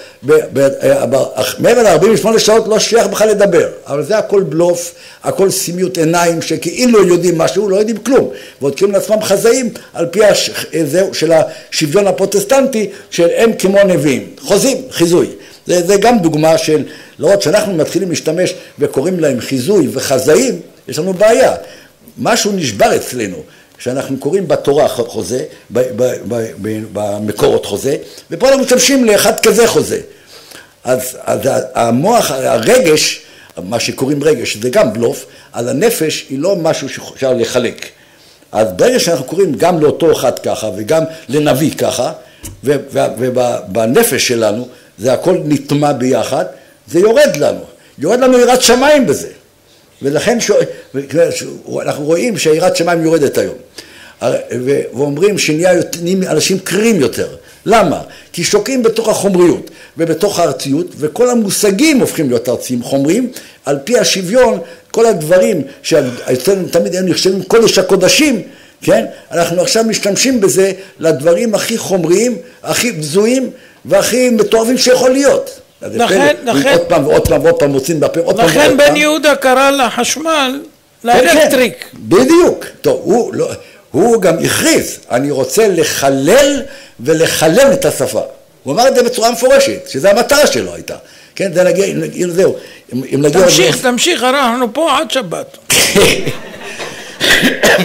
מעבר ל-ארבעים ושמונה שעות לא שייך בכלל לדבר, אבל זה הכל בלוף, הכל סימיות עיניים, שכאילו יודעים משהו, לא יודעים כלום, ועוד קוראים לעצמם חזאים, על פי זהו של השוויון הפרוטסטנטי, שהם כמו נביאים, חוזים, חיזוי. זה, זה גם דוגמה של, לא עוד שאנחנו מתחילים להשתמש וקוראים להם חיזוי וחזאים, יש לנו בעיה. משהו נשבר אצלנו, שאנחנו קוראים בתורה חוזה, במקורות חוזה, ופה אנחנו משתמשים לאחד כזה חוזה. אז, אז המוח, הרגש, מה שקוראים רגש, זה גם בלוף, אז הנפש היא לא משהו שאפשר לחלק. אז ברגע שאנחנו קוראים גם לאותו אחד ככה, וגם לנביא ככה, ובנפש שלנו, זה הכל נטמע ביחד, זה יורד לנו. יורד לנו יראת שמיים בזה. ולכן ש... אנחנו רואים שהיראת שמיים יורדת היום. ואומרים שנהיים אנשים קרים יותר. למה? כי שוקעים בתוך החומריות ובתוך הארציות, וכל המושגים הופכים להיות ארציים חומריים, על פי השוויון, כל הדברים שאצלנו תמיד הם נחשבים קודש הקודשים, כן? אנחנו עכשיו משתמשים בזה לדברים הכי חומריים, הכי בזויים, והכי מתואבים שיכול להיות. לכן, לכן, עוד פעם ועוד פעם ועוד פעם מוצאים בפה, עוד פעם ועוד פעם. לכן בן יהודה קרא לחשמל, לאלקטריק. בדיוק. טוב, הוא, לא, הוא גם הכריז, אני רוצה לחלל ולחלל את השפה. הוא אמר את זה בצורה מפורשת, שזה המטרה שלו הייתה. כן, זה נגיע, זהו. אם נגיע... תמשיך, תמשיך, אנחנו פה עד שבת.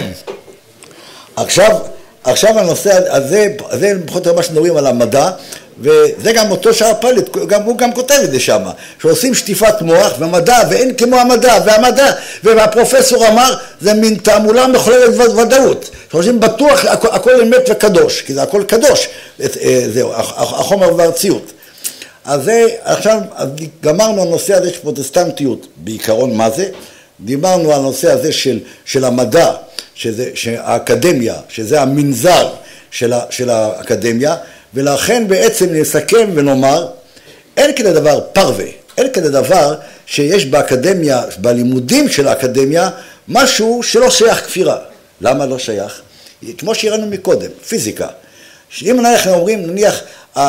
עכשיו, עכשיו הנושא הזה, זה פחות או מה שנדברים על המדע, וזה גם אותו שער פלט, גם, הוא גם כותב את זה שם, שעושים שטיפת מוח ומדע, ואין כמו המדע, והמדע, והפרופסור אמר, זה מין תעמולה מחוללת ודאות, שעושים בטוח הכל, הכל אמת וקדוש, כי זה הכל קדוש, זהו, החומר והארציות. אז זה, עכשיו, גמרנו הנושא הזה של פרוטסטנטיות, בעיקרון מה זה? דיברנו על הנושא הזה של, של המדע, שזה, שהאקדמיה, שזה המנזר של, ה, של האקדמיה, ולכן בעצם נסכם ונאמר, אין כזה דבר פרווה, אין כזה דבר שיש באקדמיה, בלימודים של האקדמיה, משהו שלא שייך כפירה. למה לא שייך? כמו שהראינו מקודם, פיזיקה. שאם אנחנו אומרים, נניח,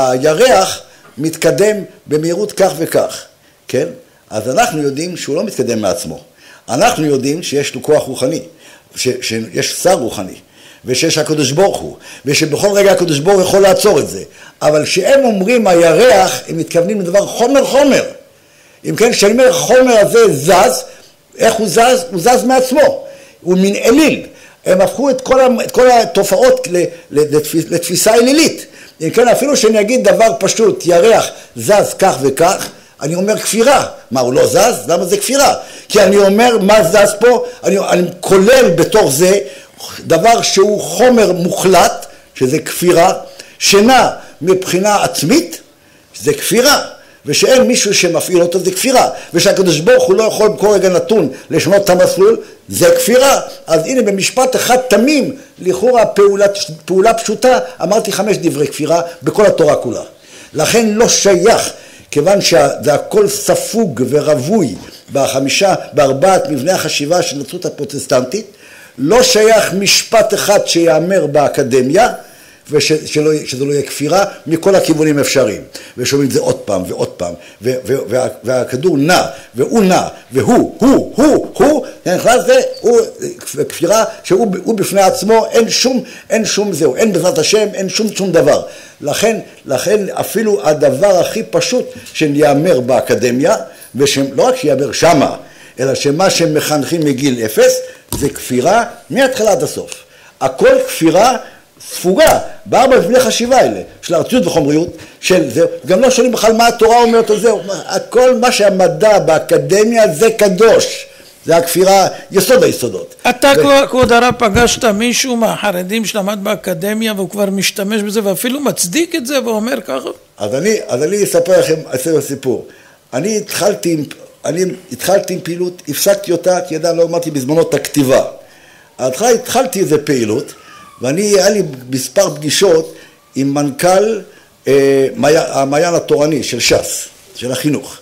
הירח מתקדם במהירות כך וכך, כן? אז אנחנו יודעים שהוא לא מתקדם מעצמו. אנחנו יודעים שיש לו כוח רוחני, ש, שיש שר רוחני. ושיש הקדוש ברוך הוא, ושבכל רגע הקדוש ברוך הוא יכול לעצור את זה. אבל כשהם אומרים הירח, הם מתכוונים לדבר חומר חומר. אם כן, כשאני אומר חומר הזה זז, איך הוא זז? הוא זז מעצמו. הוא מין אליל. הם הפכו את כל, את כל התופעות לתפיס, לתפיסה אלילית. אם כן, אפילו שאני אגיד דבר פשוט, ירח זז כך וכך, אני אומר כפירה. מה, הוא לא זז? למה זה כפירה? כי אני אומר מה זז פה, אני, אני כולל בתוך זה, דבר שהוא חומר מוחלט, שזה כפירה, שינה מבחינה עצמית, זה כפירה, ושאין מישהו שמפעיל אותו, זה כפירה, ושהקדוש ברוך הוא לא יכול בכל רגע נתון לשנות את המסלול, זה כפירה. אז הנה במשפט אחד תמים, לכאורה פעולה, פעולה פשוטה, אמרתי חמש דברי כפירה בכל התורה כולה. לכן לא שייך, כיוון שזה הכל ספוג ורבוי בחמישה, בארבעת מבני החשיבה של הנצרות הפרוטסטנטית, לא שייך משפט אחד שיאמר באקדמיה, ושזה לא יהיה כפירה מכל הכיוונים אפשריים. ושומעים את זה עוד פעם ועוד פעם, וה, והכדור נע, והוא נע, והוא, הוא, הוא, הוא, נכנס זה, הוא כפירה שהוא הוא בפני עצמו, אין שום, אין שום זהו, אין בעזרת השם, אין שום שום דבר. לכן, לכן אפילו הדבר הכי פשוט שיאמר באקדמיה, ולא רק שיאמר שמה, אלא שמה שהם מחנכים מגיל אפס, זה כפירה מההתחלה עד הסוף. הכל כפירה ספוגה, בארבע מבני חשיבה האלה, של ארציות וחומריות, של זה, גם לא שואלים בכלל מה התורה אומרת על זה, הכל מה שהמדע באקדמיה זה קדוש, זה הכפירה, יסוד היסודות. אתה ו... כבוד הרב פגשת מישהו מהחרדים שלמד באקדמיה, והוא כבר משתמש בזה, ואפילו מצדיק את זה, ואומר ככה? אז אני, אז אני אספר לכם סיפור. אני התחלתי עם... אני התחלתי עם פעילות, הפסקתי אותה, כי ידע, לא אמרתי בזמנו את הכתיבה. התחלתי, התחלתי איזה פעילות, ואני, היה לי מספר פגישות עם מנכ"ל אה, המעיין התורני של ש"ס, של החינוך.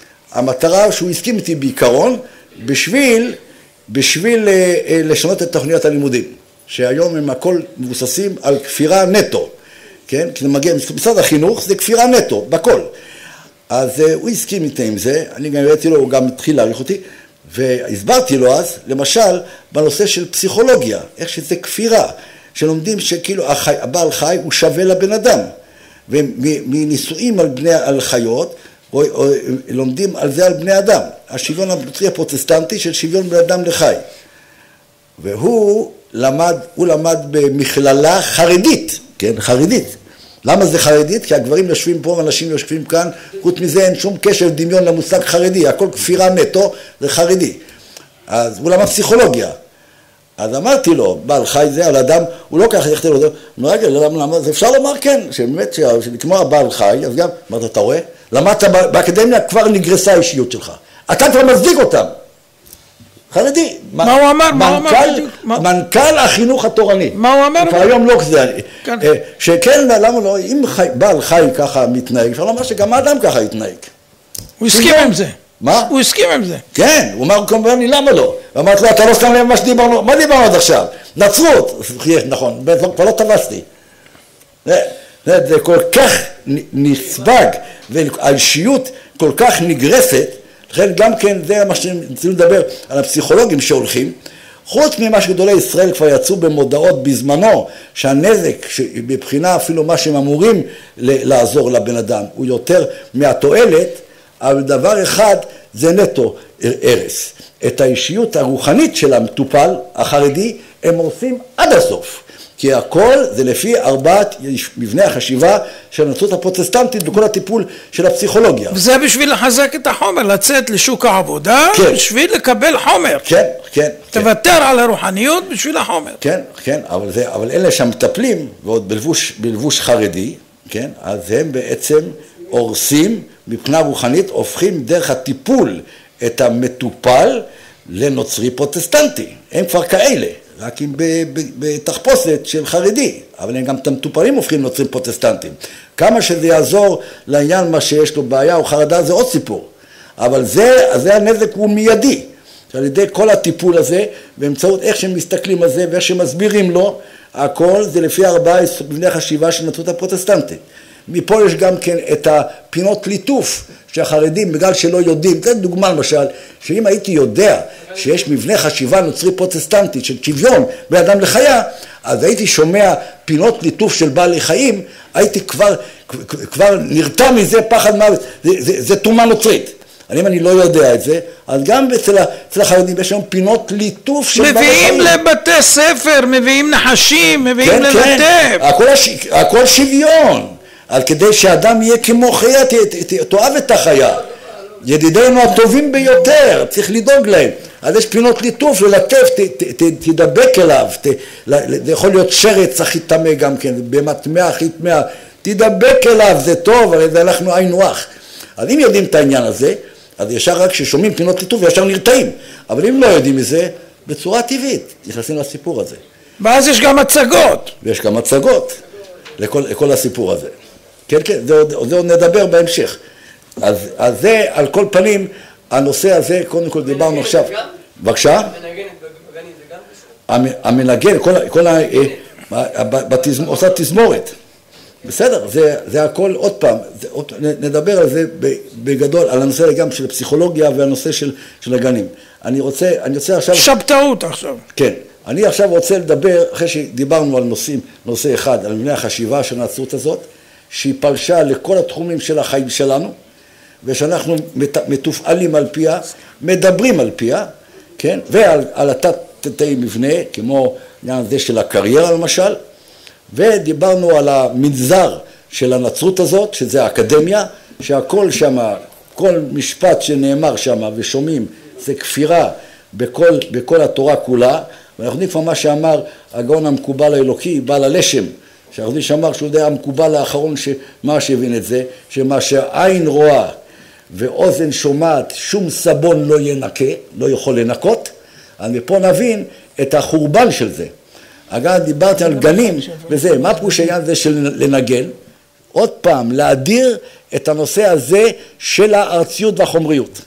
המטרה שהוא הסכים איתי בעיקרון, בשביל, בשביל אה, אה, לשנות את תוכניות הלימודים, שהיום הם הכל מבוססים על כפירה נטו, כן? כי זה מגיע, משרד החינוך זה כפירה נטו, בכל. אז uh, הוא הסכים איתי עם זה, אני גם הראיתי לו, הוא גם התחיל להעריך אותי, והסברתי לו אז, למשל, בנושא של פסיכולוגיה, איך שזה כפירה, שלומדים שכאילו החי, הבעל חי הוא שווה לבן אדם, ומניסויים על בני, על חיות, או, או, לומדים על זה על בני אדם, השוויון הנוצרי הפרוטסטנטי של שוויון בן אדם לחי. והוא למד, הוא למד במכללה חרדית, כן, חרדית. למה זה חרדית? כי הגברים יושבים פה ואנשים יושבים כאן, חוץ מזה אין שום קשר דמיון למושג חרדי, הכל כפירה נטו, זה חרדי. אז הוא למד פסיכולוגיה. אז אמרתי לו, בעל חי זה על אדם, הוא לא ככה יכתב לו, הוא רגע, למה, זה אפשר לומר כן, שבאמת, כמו הבעל חי, אז גם, אמרת, אתה רואה? למדת באקדמיה, כבר נגרסה האישיות שלך. אתה כבר מצדיק אותם. חרדי. מה הוא אמר? מה הוא אמר? מנכ"ל החינוך התורני. מה הוא אמר? כבר היום לא כזה. שכן, למה לא, אם בעל חי ככה מתנהג, אפשר לומר שגם האדם ככה יתנהג. הוא הסכים עם זה. מה? הוא הסכים עם זה. כן, הוא אמר כמובן, למה לא? אמרת לו, אתה לא שם לב מה שדיברנו, מה דיברנו עד עכשיו? נצרות. נכון, כבר לא טבסתי. זה כל כך נסבג, והאישיות כל כך נגרסת, לכן גם כן זה מה שרצינו לדבר על הפסיכולוגים שהולכים, חוץ ממה שגדולי ישראל כבר יצאו במודעות בזמנו, שהנזק, בבחינה אפילו מה שהם אמורים לעזור לבן אדם, הוא יותר מהתועלת, אבל דבר אחד זה נטו הרס. את האישיות הרוחנית של המטופל החרדי הם עושים עד הסוף. כי הכל זה לפי ארבעת מבני החשיבה של הנצרות הפרוטסטנטית בכל הטיפול של הפסיכולוגיה. וזה בשביל לחזק את החומר, לצאת לשוק העבודה, כן. בשביל לקבל חומר. כן, כן. תוותר כן. על הרוחניות בשביל החומר. כן, כן, אבל, זה, אבל אלה שמטפלים, ועוד בלבוש, בלבוש חרדי, כן, אז הם בעצם הורסים מבחינה רוחנית, הופכים דרך הטיפול את המטופל לנוצרי פרוטסטנטי. הם כבר כאלה. רק אם בתחפושת של חרדי, אבל הם גם את המטופלים הופכים לנוצרים פרוטסטנטים. כמה שזה יעזור לעניין מה שיש לו בעיה או חרדה זה עוד סיפור, אבל זה, זה הנזק הוא מיידי, על ידי כל הטיפול הזה, באמצעות איך שהם מסתכלים על זה ואיך שמסבירים לו, הכל זה לפי ארבעה מבני חשיבה של הנצרות הפרוטסטנטית. מפה יש גם כן את הפינות ליטוף שהחרדים בגלל שלא יודעים, זו דוגמה למשל, שאם הייתי יודע שיש מבנה חשיבה נוצרי פרוטסטנטית של שוויון בין אדם לחיה, אז הייתי שומע פינות ליטוף של בעלי חיים, הייתי כבר, כבר נרתע מזה פחד מוות, זה, זה, זה תרומה נוצרית. אם אני לא יודע את זה, אז גם אצל, אצל החרדים יש שם פינות ליטוף של בעלי חיים. מביאים לבתי ספר, מביאים נחשים, מביאים כן, ללטף. כן, הכל, הכל שוויון. על כדי שאדם יהיה כמו חיה, תאהב את החיה. ידידינו הטובים ביותר, צריך לדאוג להם. אז יש פינות ליטוף, ללטף, תדבק אליו. זה יכול להיות שרץ הכי טמא גם כן, במטמע הכי טמא. תדבק אליו, זה טוב, הרי זה אנחנו היינו אח. אז אם יודעים את העניין הזה, אז ישר רק כששומעים פינות ליטוף, ישר נרתעים. אבל אם לא יודעים מזה, בצורה טבעית, נכנסים לסיפור הזה. ואז יש גם הצגות. ויש גם הצגות לכל, לכל הסיפור הזה. כן, כן, זה עוד, זה עוד נדבר בהמשך. אז, אז זה, על כל פנים, הנושא הזה, קודם כל דיברנו עכשיו. בבקשה? המנגנת בגנים זה גם בסדר? המנגן, כל, כל ה... עושה תזמורת. בסדר, זה, זה הכל, עוד פעם, זה, עוד, נדבר על זה בגדול, על הנושא גם של הפסיכולוגיה והנושא של, של הגנים. אני רוצה, אני רוצה עכשיו... שבתאות עכשיו. כן. אני עכשיו רוצה לדבר, אחרי שדיברנו על נושאים, נושא אחד, על מבנה החשיבה של הנצרות הזאת, שהיא פלשה לכל התחומים של החיים שלנו, ושאנחנו מתופעלים על פיה, מדברים על פיה, כן? ועל על התת-תתי מבנה, כמו העניין הזה של הקריירה למשל, ודיברנו על המנזר של הנצרות הזאת, שזה האקדמיה, שהכל שם, כל משפט שנאמר שם ושומעים, זה כפירה בכל, בכל התורה כולה, ואנחנו יודעים כבר מה שאמר הגאון המקובל האלוקי, בעל הלשם, שהרבי שאמר שהוא די המקובל האחרון שמה שהבין את זה, שמה שעין רואה ואוזן שומעת, שום סבון לא ינקה, לא יכול לנקות, אז מפה נבין את החורבן של זה. אגב, דיברתי על גנים, וזה, מה פירוש העניין הזה של לנגן? עוד פעם, להדיר את הנושא הזה של הארציות והחומריות.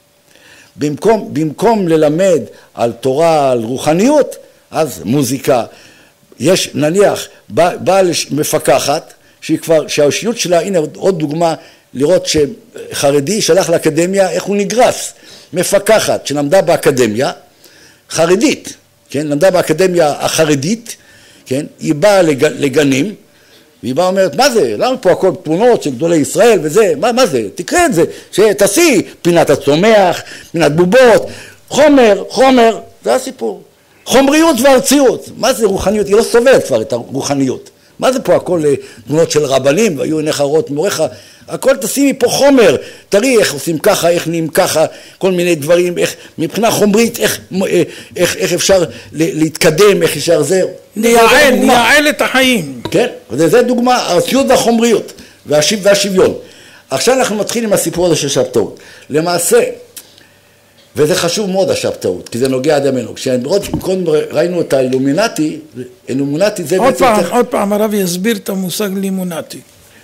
במקום, במקום ללמד על תורה, על רוחניות, אז מוזיקה. יש, נניח, בעל מפקחת, שהיא כבר, שהאישיות שלה, הנה עוד דוגמה, לראות שחרדי שלח לאקדמיה, איך הוא נגרס. מפקחת שלמדה באקדמיה, חרדית, כן? למדה באקדמיה החרדית, כן? היא באה לג, לגנים, והיא באה אומרת, מה זה? למה פה הכל תמונות של גדולי ישראל וזה? מה, מה זה? תקרא את זה, שתעשי פינת הצומח, פינת בובות, חומר, חומר, זה הסיפור. חומריות וארציות, מה זה רוחניות? היא לא סובלת כבר את הרוחניות. מה זה פה הכל תמונות של רבנים, והיו עיניך רואות מוריך, הכל תשימי פה חומר, תראי איך עושים ככה, איך נהיים ככה, כל מיני דברים, איך, מבחינה חומרית, איך, איך, איך אפשר להתקדם, איך אפשר זה. נייעל, נייעל את החיים. כן, וזה דוגמה, הארציות והחומריות, והשיו, והשוויון. עכשיו אנחנו מתחילים עם הסיפור הזה של שבתאות. למעשה, וזה חשוב מאוד השבתאות, כי זה נוגע עד ימינו. כשקודם ראינו את האילומינטי, אילומינטי זה... עוד פעם, עוד פעם, הרב יסביר את המושג לימונטי.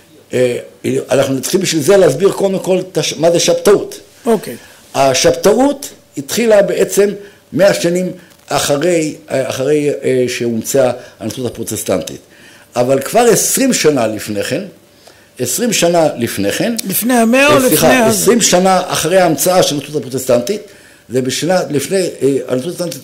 אנחנו צריכים בשביל זה להסביר קודם כל מה זה שבתאות. אוקיי. השבתאות התחילה בעצם מאה שנים אחרי, אחרי שהומצאה הנצרות הפרוטסטנטית. אבל כבר עשרים שנה לפני כן, עשרים שנה לפני כן, לפני המאה או לפני... סליחה, עשרים שנה אחרי ההמצאה של הנצרות הפרוטסטנטית, זה בשנה, לפני, הנצרות הפרוטסטנטית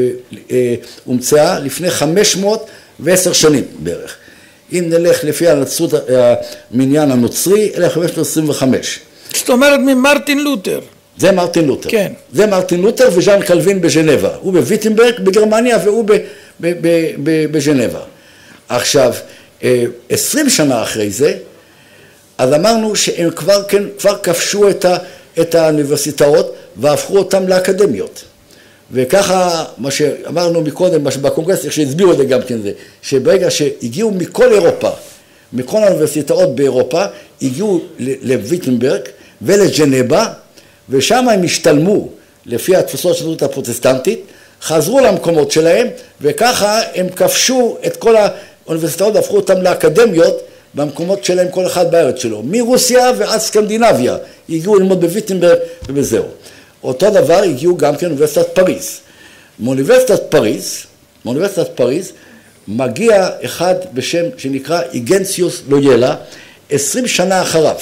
הומצאה לפני חמש מאות ועשר שנים בערך. אם נלך לפי הנצרות, המניין הנוצרי, אלף חמש מאות עשרים וחמש. זאת אומרת ממרטין לותר. זה מרטין לותר. כן. זה מרטין לותר וז'אן קלווין בז'נבה. הוא בוויטנברג בגרמניה והוא בז'נבה. עכשיו, עשרים שנה אחרי זה, אז אמרנו שהם כבר, כן, כבר כבשו את, ה, את האוניברסיטאות והפכו אותם לאקדמיות. וככה, מה שאמרנו מקודם, מה שבקונגרס, איך שהסבירו את זה גם כן זה, שברגע שהגיעו מכל אירופה, מכל האוניברסיטאות באירופה, הגיעו לוויטנברג ולג'נבה, ושם הם השתלמו לפי התפוסות של הדתות הפרוטסטנטית, חזרו למקומות שלהם, וככה הם כבשו את כל האוניברסיטאות, והפכו אותם לאקדמיות במקומות שלהם, כל אחד בארץ שלו. מרוסיה ועד סקנדינביה, הגיעו ללמוד בוויטנברג ובזהו. אותו דבר הגיעו גם כן לאוניברסיטת פריז. מאוניברסיטת פריז, מאוניברסיטת פריז, מגיע אחד בשם שנקרא איגנציוס לויאלה, עשרים שנה אחריו.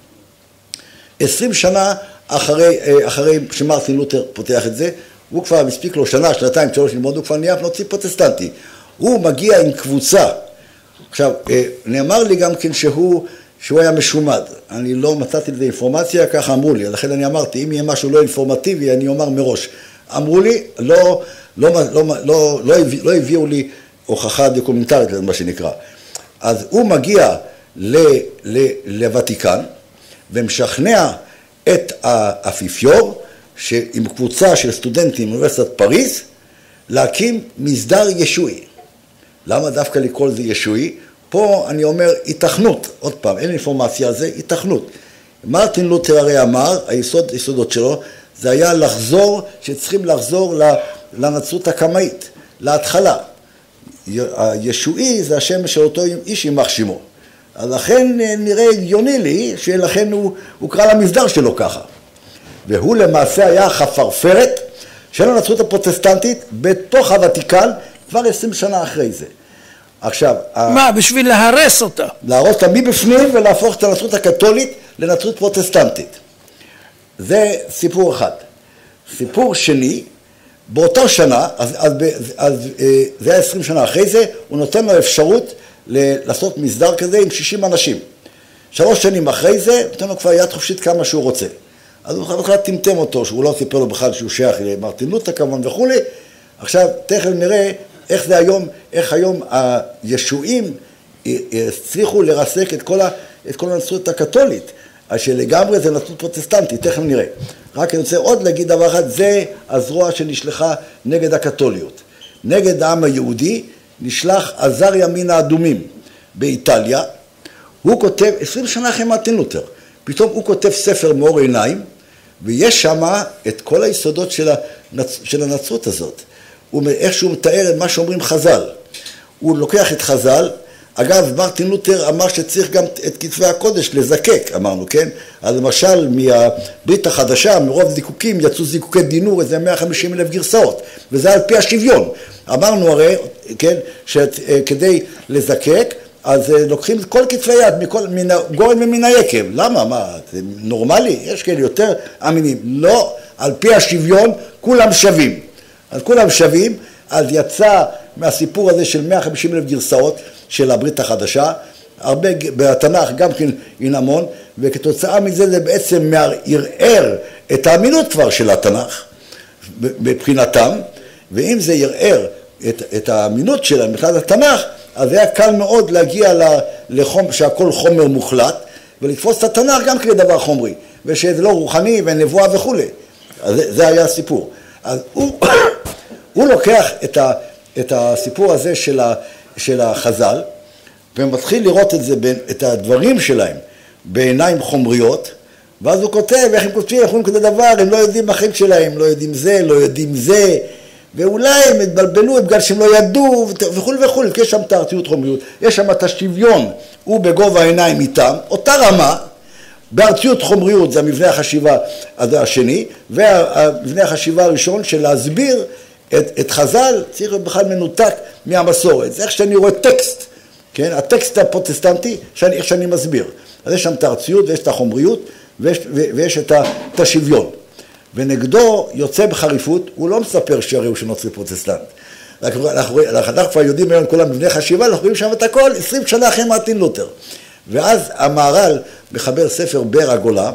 עשרים שנה אחרי, אחרי שמרטין לותר פותח את זה, הוא כבר מספיק לו שנה, שנתיים, שלוש ללמוד, הוא כבר נהיה נוצרי פרוטסטנטי. הוא מגיע עם קבוצה. עכשיו, נאמר לי גם כן שהוא, שהוא היה משומד. אני לא מצאתי לזה אינפורמציה, ככה אמרו לי. לכן אני אמרתי, אם יהיה משהו לא אינפורמטיבי, אני אומר מראש. אמרו לי, לא, לא, לא, לא, לא, לא הביאו לי הוכחה דוקומנטרית, מה שנקרא. אז הוא מגיע ל, ל, לוותיקן, ומשכנע את האפיפיור, עם קבוצה של סטודנטים מאוניברסיטת פריז, להקים מסדר ישועי. למה דווקא לקרוא לזה ישועי? פה אני אומר התכנות, עוד פעם, אין אינפורמציה על זה, התכנות. מרטין לותר הרי אמר, היסוד, היסודות שלו, זה היה לחזור, שצריכים לחזור לנצרות הקמאית, להתחלה. הישועי זה השם של אותו איש יימח שמו. אז לכן נראה הגיוני לי, שלכן הוא, הוא קרא למסדר שלו ככה. והוא למעשה היה חפרפרת של הנצרות הפרוטסטנטית בתוך הוותיקן כבר עשרים שנה אחרי זה. עכשיו... מה, בשביל להרס אותה? להרוס אותה מבפנים ולהפוך את הנצרות הקתולית לנצרות פרוטסטנטית. זה סיפור אחד. סיפור שני, באותה שנה, אז, אז, אז זה היה עשרים שנה אחרי זה, הוא נותן לו אפשרות לעשות מסדר כזה עם שישים אנשים. שלוש שנים אחרי זה, נותן לו כבר יד חופשית כמה שהוא רוצה. אז הוא בכלל טמטם אותו, שהוא לא סיפר לו בכלל שהוא שייך למרטין לותר כמובן וכו'. עכשיו, תכף נראה איך זה היום, איך היום הישועים הצליחו לרסק את כל, ה, את כל הנצרות הקתולית, שלגמרי זה נצרות פרוטסטנטית, תכף נראה. רק אני רוצה עוד להגיד דבר אחד, זה הזרוע שנשלחה נגד הקתוליות. נגד העם היהודי נשלח עזריה מן האדומים באיטליה, הוא כותב, עשרים שנה אחרי מרטין לותר, פתאום הוא כותב ספר מאור עיניים, ויש שם את כל היסודות של, הנצ... של הנצרות הזאת. הוא, איך שהוא מתאר את מה שאומרים חז"ל. הוא לוקח את חז"ל, אגב, מרטין לותר אמר שצריך גם את כתבי הקודש לזקק, אמרנו, כן? אז למשל, מהברית החדשה, מרוב זיקוקים, יצאו זיקוקי דינור, איזה מאה וחמישים אלף גרסאות, וזה על פי השוויון. אמרנו הרי, כן, שכדי לזקק, אז לוקחים את כל כתבי יד, מכל, מן הגורן ומן היקב. למה? מה? זה נורמלי? יש כאלה יותר אמינים. לא, על פי השוויון, כולם שווים. אז כולם שווים, אז יצא מהסיפור הזה של מאה וחמישים אלף גרסאות של הברית החדשה, הרבה בתנ"ך גם כן אין המון, וכתוצאה מזה זה בעצם מערער את האמינות כבר של התנ"ך, מבחינתם, ואם זה ירער את, את האמינות שלהם מבחינת התנ"ך, אז היה קל מאוד להגיע לחום, שהכל חומר מוחלט, ולתפוס את התנ"ך גם כדבר חומרי, ושזה לא רוחני ונבואה וכו'. אז זה, זה היה הסיפור. אז הוא, הוא לוקח את, ה, את הסיפור הזה של, ה, של החז"ל, ומתחיל לראות את זה, את הדברים שלהם, בעיניים חומריות, ואז הוא כותב, איך הם כותבים, איך הם כזה דבר, הם לא יודעים בחיים שלהם, לא יודעים זה, לא יודעים זה, ואולי הם התבלבלו בגלל שהם לא ידעו וכו' וכו', כי יש שם את הארציות חומריות, יש שם את השוויון, הוא בגובה העיניים איתם, אותה רמה, בארציות חומריות זה המבנה החשיבה השני, והמבנה החשיבה הראשון של להסביר את, את חז"ל, צריך להיות בכלל מנותק מהמסורת, זה איך שאני רואה טקסט, כן? הטקסט הפרוטסטנטי, שאני, איך שאני מסביר, אז יש שם את הארציות ויש את החומריות ויש, ויש את, ה, את השוויון. ונגדו יוצא בחריפות, הוא לא מספר שהרי הוא שנוצרי פרוטסטנט. אנחנו, אנחנו, אנחנו כבר יודעים היום כל המבנה חשיבה, אנחנו רואים שם את הכל עשרים שנה אחרי מרטין לותר. ואז המהר"ל מחבר ספר באר הגולה,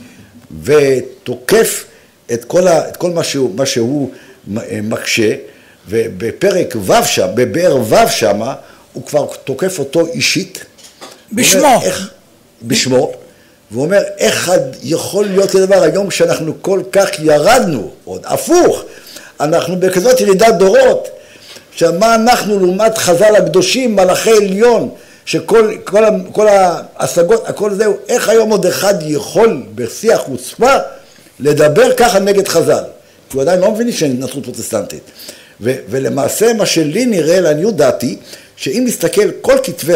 ותוקף את כל, ה, את כל מה שהוא, מה שהוא מקשה, ובפרק ו' שם, בבאר ו' שם, הוא כבר תוקף אותו אישית. בשמו. איך, בשמו. והוא אומר, איך יכול להיות כדבר היום שאנחנו כל כך ירדנו, עוד הפוך, אנחנו בכזאת ירידת דורות, שמה אנחנו לעומת חז"ל הקדושים, מלאכי עליון, שכל כל, כל ההשגות, הכל זהו, איך היום עוד אחד יכול בשיח חוצפה לדבר ככה נגד חז"ל? כי הוא עדיין לא מבין שאין נצרות פרוטסטנטית. ו, ולמעשה מה שלי נראה, לעניות דעתי, שאם נסתכל כל כתבי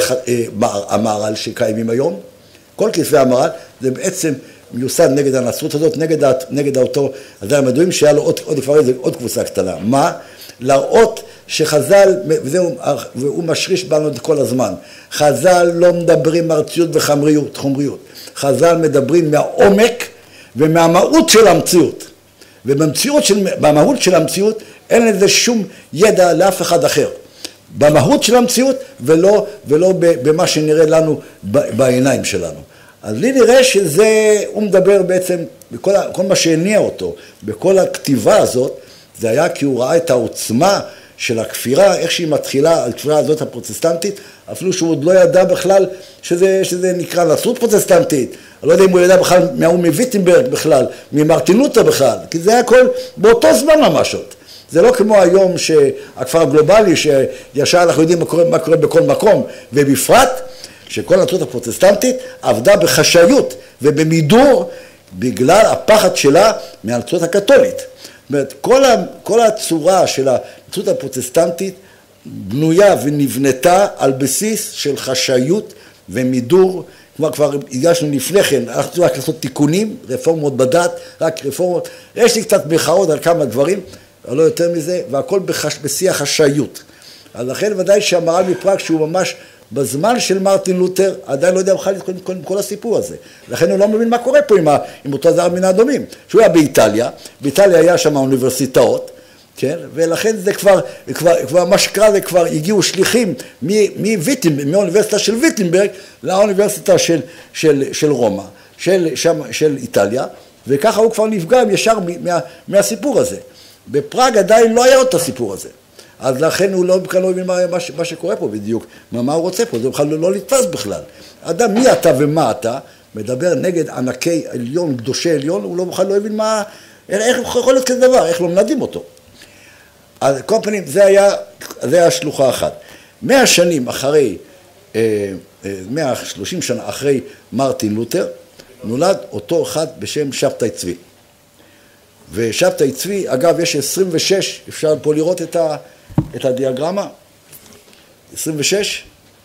המהר"ל שקיימים היום, כל כתבי המהר"ל, זה בעצם מיוסד נגד הנצרות הזאת, נגד, נגד אותו, אז הם מדועים שהיה לו עוד, עוד, עוד, עוד קבוצה קטנה. מה? להראות שחז"ל, וזהו, והוא משריש בנו את כל הזמן, חז"ל לא מדברים מארציות וחומריות, חומריות. חז"ל מדברים מהעומק ומהמהות של המציאות. ובמציאות של, במהות של המציאות אין לזה שום ידע לאף אחד אחר. במהות של המציאות ולא, ולא במה שנראה לנו בעיניים שלנו. אז לי נראה שזה, הוא מדבר בעצם, בכל, כל מה שהניע אותו, בכל הכתיבה הזאת, זה היה כי הוא ראה את העוצמה של הכפירה, איך שהיא מתחילה, הכפירה הזאת הפרוטסטנטית, אפילו שהוא עוד לא ידע בכלל שזה, שזה נקרא נצרות פרוטסטנטית, אני לא יודע אם הוא ידע בכלל מהוא מוויטנברג בכלל, ממרטין לותר בכלל, כי זה היה הכל באותו זמן ממש עוד. זה לא כמו היום שהכפר הגלובלי, שישר אנחנו יודעים מה קורה, מה קורה בכל מקום, ובפרט שכל הנצרות הפרוטסטנטית עבדה בחשאיות ובמידור בגלל הפחד שלה מהנצרות הקתולית. זאת אומרת, כל, ה, כל הצורה של הנצרות הפרוטסטנטית בנויה ונבנתה על בסיס של חשאיות ומידור. כבר, כבר הגשנו לפני כן, אנחנו צריכים רק לעשות תיקונים, רפורמות בדת, רק רפורמות, יש לי קצת מחאות על כמה דברים, אבל לא יותר מזה, והכל בחש, בשיח חשאיות. אז לכן ודאי שהמהר"ל מפראג שהוא ממש בזמן של מרטין לותר, עדיין לא יודע בכלל את כל, כל, כל הסיפור הזה. לכן הוא לא מבין מה קורה פה עם, ה, עם אותו זר מן האדומים. שהוא היה באיטליה, באיטליה היה שם האוניברסיטאות, כן? ולכן זה כבר, כבר, כבר מה שקרה זה כבר הגיעו שליחים מוויטנברג, מהאוניברסיטה של ויטנברג לאוניברסיטה של, של, של רומא, של, שם, של איטליה, וככה הוא כבר נפגע ישר מה, מהסיפור הזה. בפראג עדיין לא היה עוד את הסיפור הזה. אז לכן הוא לא בכלל לא מבין מה, מה, מה שקורה פה בדיוק, מה, מה הוא רוצה פה, זה בכלל לא, לא נתפס בכלל. אדם, מי אתה ומה אתה, מדבר נגד ענקי עליון, קדושי עליון, הוא לא בכלל לא הבין מה, איך יכול להיות כזה דבר, איך לא מנדים אותו. אז כל פנים, זה היה, זה היה שלוחה אחת. מאה שנים אחרי, מאה ושלושים שנה אחרי מרטין לותר, נולד אותו אחד בשם שבתאי צבי. ושבתאי צבי, אגב, יש עשרים ושש, אפשר פה לראות את, ה, את הדיאגרמה, עשרים ושש.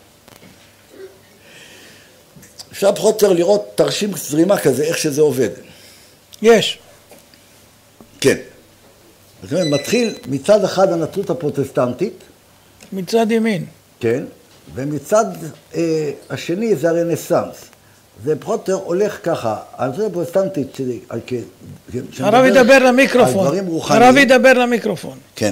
אפשר פחות יותר לראות תרשים זרימה כזה, איך שזה עובד. יש. כן. זאת אומרת, מתחיל מצד אחד הנצרות הפרוטסטנטית. מצד ימין. כן, ומצד אה, השני זה הרנסנס. זה פחות או יותר הולך ככה, הנצרות הפרוטסטנטית, הרב ידבר למיקרופון, הרב ידבר למיקרופון. כן.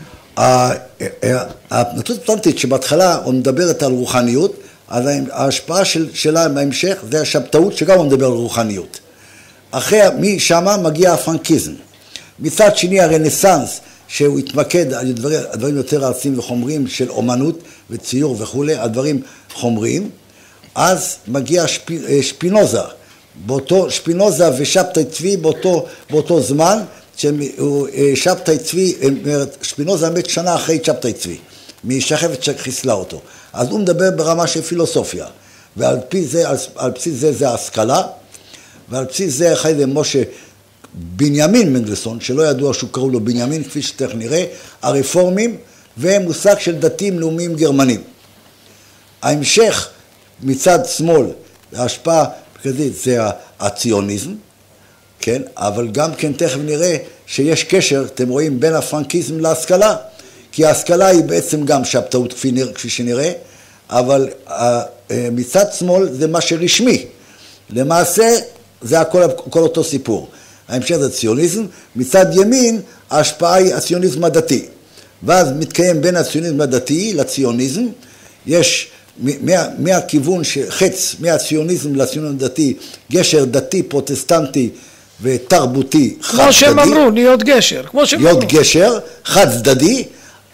הנצרות הפרוטסטנטית שבהתחלה הוא מדברת על רוחניות, אז ההשפעה של, שלה בהמשך זה השבתאות שגם הוא מדבר על רוחניות. אחרי, משם מגיע הפרנקיזם. מצד שני הרנסנס, שהוא התמקד על דברים, הדברים יותר ארציים וחומריים של אומנות וציור וכו', הדברים חומריים, אז מגיע שפ, שפינוזה, באותו, שפינוזה ושבתאי צבי באותו, באותו זמן, שבתאי צבי, שפינוזה מת שנה אחרי שבתאי צבי, משחבת שחיסלה אותו. אז הוא מדבר ברמה של פילוסופיה, ועל פי זה, על, על בסיס זה זה ההשכלה, ועל בסיס זה אחרי זה משה בנימין מנדלסון, שלא ידוע שהוא קראו לו בנימין, כפי שתכף נראה, הרפורמים ומושג של דתיים לאומיים גרמנים. ההמשך מצד שמאל, ההשפעה כזאת, זה הציוניזם, כן? אבל גם כן תכף נראה שיש קשר, אתם רואים, בין הפרנקיזם להשכלה, כי ההשכלה היא בעצם גם שבתאות כפי, כפי שנראה, אבל מצד שמאל זה מה שרשמי. למעשה זה הכל, הכל אותו סיפור. ההמשך זה ציוניזם, מצד ימין ההשפעה היא הציוניזם הדתי. ואז מתקיים בין הציוניזם הדתי לציוניזם, יש מה, מהכיוון שחץ מהציוניזם לציוניזם הדתי, גשר דתי, פרוטסטנטי ותרבותי חד צדדי. כמו שהם אמרו, להיות גשר. כמו שהם להיות אמרו. גשר, חד צדדי,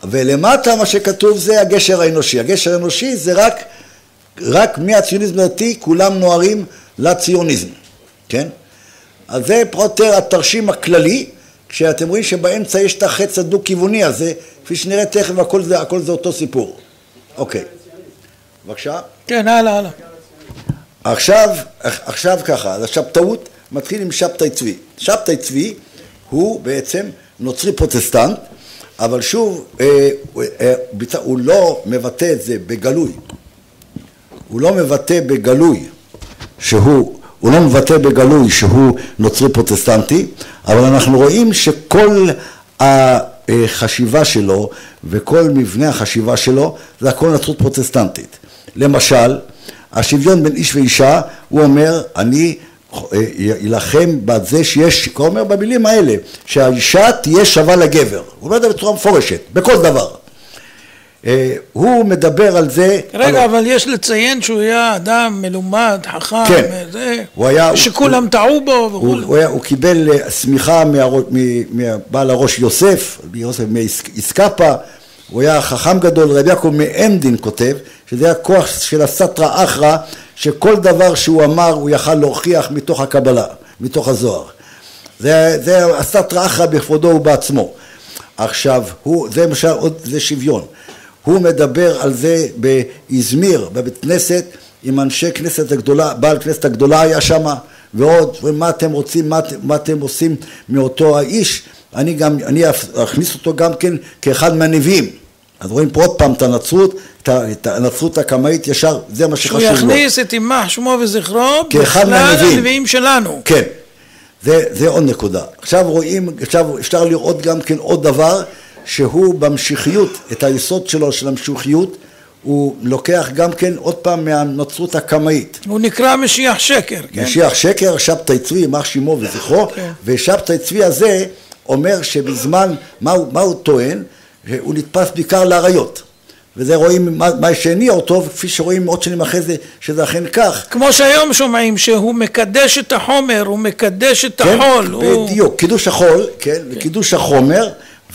ולמטה מה שכתוב זה הגשר האנושי. הגשר האנושי זה רק, רק מהציוניזם הדתי כולם נוערים לציוניזם, כן? אז זה פרוטר התרשים הכללי, כשאתם רואים שבאמצע יש את החץ הדו-כיווני הזה, כפי שנראה תכף, הכל זה, הכל זה אותו סיפור. אוקיי. בבקשה? כן, הלאה, הלאה. עכשיו, עכשיו ככה, אז השבתאות מתחיל עם שבתאי צבי. שבתאי צבי הוא בעצם נוצרי פרוטסטנט, אבל שוב, אה, אה, הוא לא מבטא את זה בגלוי. הוא לא מבטא בגלוי שהוא, הוא לא מבטא בגלוי שהוא נוצרי פרוטסטנטי, אבל אנחנו רואים שכל החשיבה שלו וכל מבנה החשיבה שלו זה הכל נצרות פרוטסטנטית. למשל, השוויון בין איש ואישה, הוא אומר, אני ילחם בזה שיש, הוא אומר במילים האלה, שהאישה תהיה שווה לגבר. הוא אומר את זה בצורה מפורשת, בכל דבר. הוא מדבר על זה... רגע, על... אבל יש לציין שהוא היה אדם מלומד, חכם, כן. זה, הוא היה, שכולם הוא, טעו בו. הוא, הוא, היה, הוא קיבל סמיכה מבעל הראש יוסף, יוסף מאיסקפה, הוא היה חכם גדול. רבי יעקב מעמדין כותב, שזה היה כוח של הסטרא אחרא, שכל דבר שהוא אמר הוא יכל להוכיח מתוך הקבלה, מתוך הזוהר. זה, זה הסטרא אחרא בכבודו ובעצמו. עכשיו, הוא, זה למשל עוד, זה שוויון. הוא מדבר על זה באזמיר, בבית כנסת, עם אנשי כנסת הגדולה, בעל כנסת הגדולה היה שם, ועוד, ומה אתם רוצים, מה, מה אתם עושים מאותו האיש, אני גם, אני אכניס אותו גם כן כאחד מהנביאים. אז רואים פה עוד פעם את הנצרות, את הנצרות הקמאית ישר, זה מה שחשוב לו. שהוא יכניס את יימח שמו וזכרו, כאחד מהנביאים. הנביאים שלנו. כן, זה, זה עוד נקודה. עכשיו רואים, עכשיו אפשר לראות גם כן עוד דבר, שהוא במשיחיות, את היסוד שלו של המשיחיות, הוא לוקח גם כן עוד פעם מהנצרות הקמאית. הוא נקרא משיח שקר, כן? משיח שקר, שבתאי צבי, יימח שמו וזכרו, כן. ושבתאי צבי הזה אומר שבזמן, מה הוא, מה הוא טוען? הוא נתפס בעיקר לעריות. וזה רואים מה, מה שהניע אותו, כפי שרואים עוד שנים אחרי זה, שזה אכן כך. כמו שהיום שומעים שהוא מקדש את החומר, הוא מקדש את כן, החול. בדיוק, הוא... קידוש החול, כן, כן. וקידוש החומר,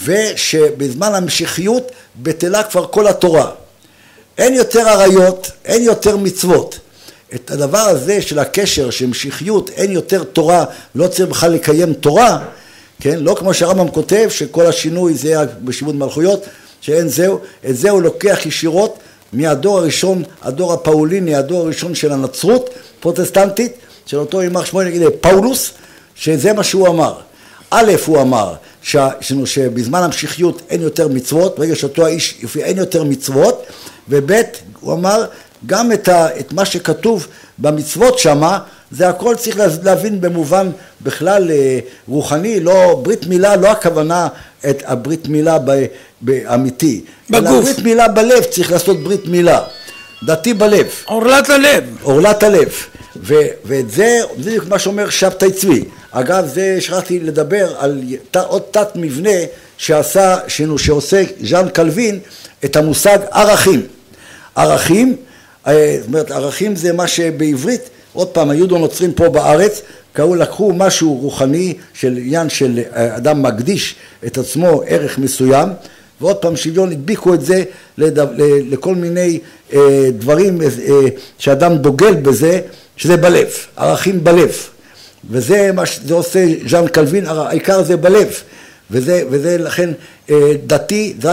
ושבזמן המשיחיות בטלה כבר כל התורה. אין יותר עריות, אין יותר מצוות. את הדבר הזה של הקשר, של משיחיות, אין יותר תורה, לא צריך בכלל לקיים תורה, כן? לא כמו שהרמב"ם כותב, שכל השינוי זה בשיבוד מלכויות, שאין זהו, את זה הוא לוקח ישירות מהדור הראשון, הדור הפאוליני, הדור הראשון של הנצרות, פרוטסטנטית, של אותו יימח שמו, נגיד פאולוס, שזה מה שהוא אמר. א' הוא אמר ש... שבזמן המשיחיות אין יותר מצוות, ברגע שאותו האיש אין יותר מצוות, וב' הוא אמר גם את, ה... את מה שכתוב במצוות שמה, זה הכל צריך להבין במובן בכלל רוחני, לא ברית מילה, לא הכוונה את הברית מילה באמיתי, בגוף. אלא ברית מילה בלב, צריך לעשות ברית מילה, דתי בלב. אורלת הלב. אורלת הלב. ו, ואת זה, זה מה שאומר שבתאי צבי. אגב, זה שכחתי לדבר על ת, עוד תת מבנה שעשה, שנו, שעושה ז'אן קלווין את המושג ערכים. ערכים, זאת אומרת, ערכים זה מה שבעברית, עוד פעם, היהודו נוצרים פה בארץ, קראו, לקחו משהו רוחני של עניין של אדם מקדיש את עצמו ערך מסוים, ועוד פעם שוויון הדביקו את זה לדו, לכל מיני אה, דברים אה, שאדם דוגל בזה, שזה בלב, ערכים בלב. וזה מה שזה עושה ז'אן קלווין, העיקר זה בלב. וזה, וזה לכן אה, דתי, זה רק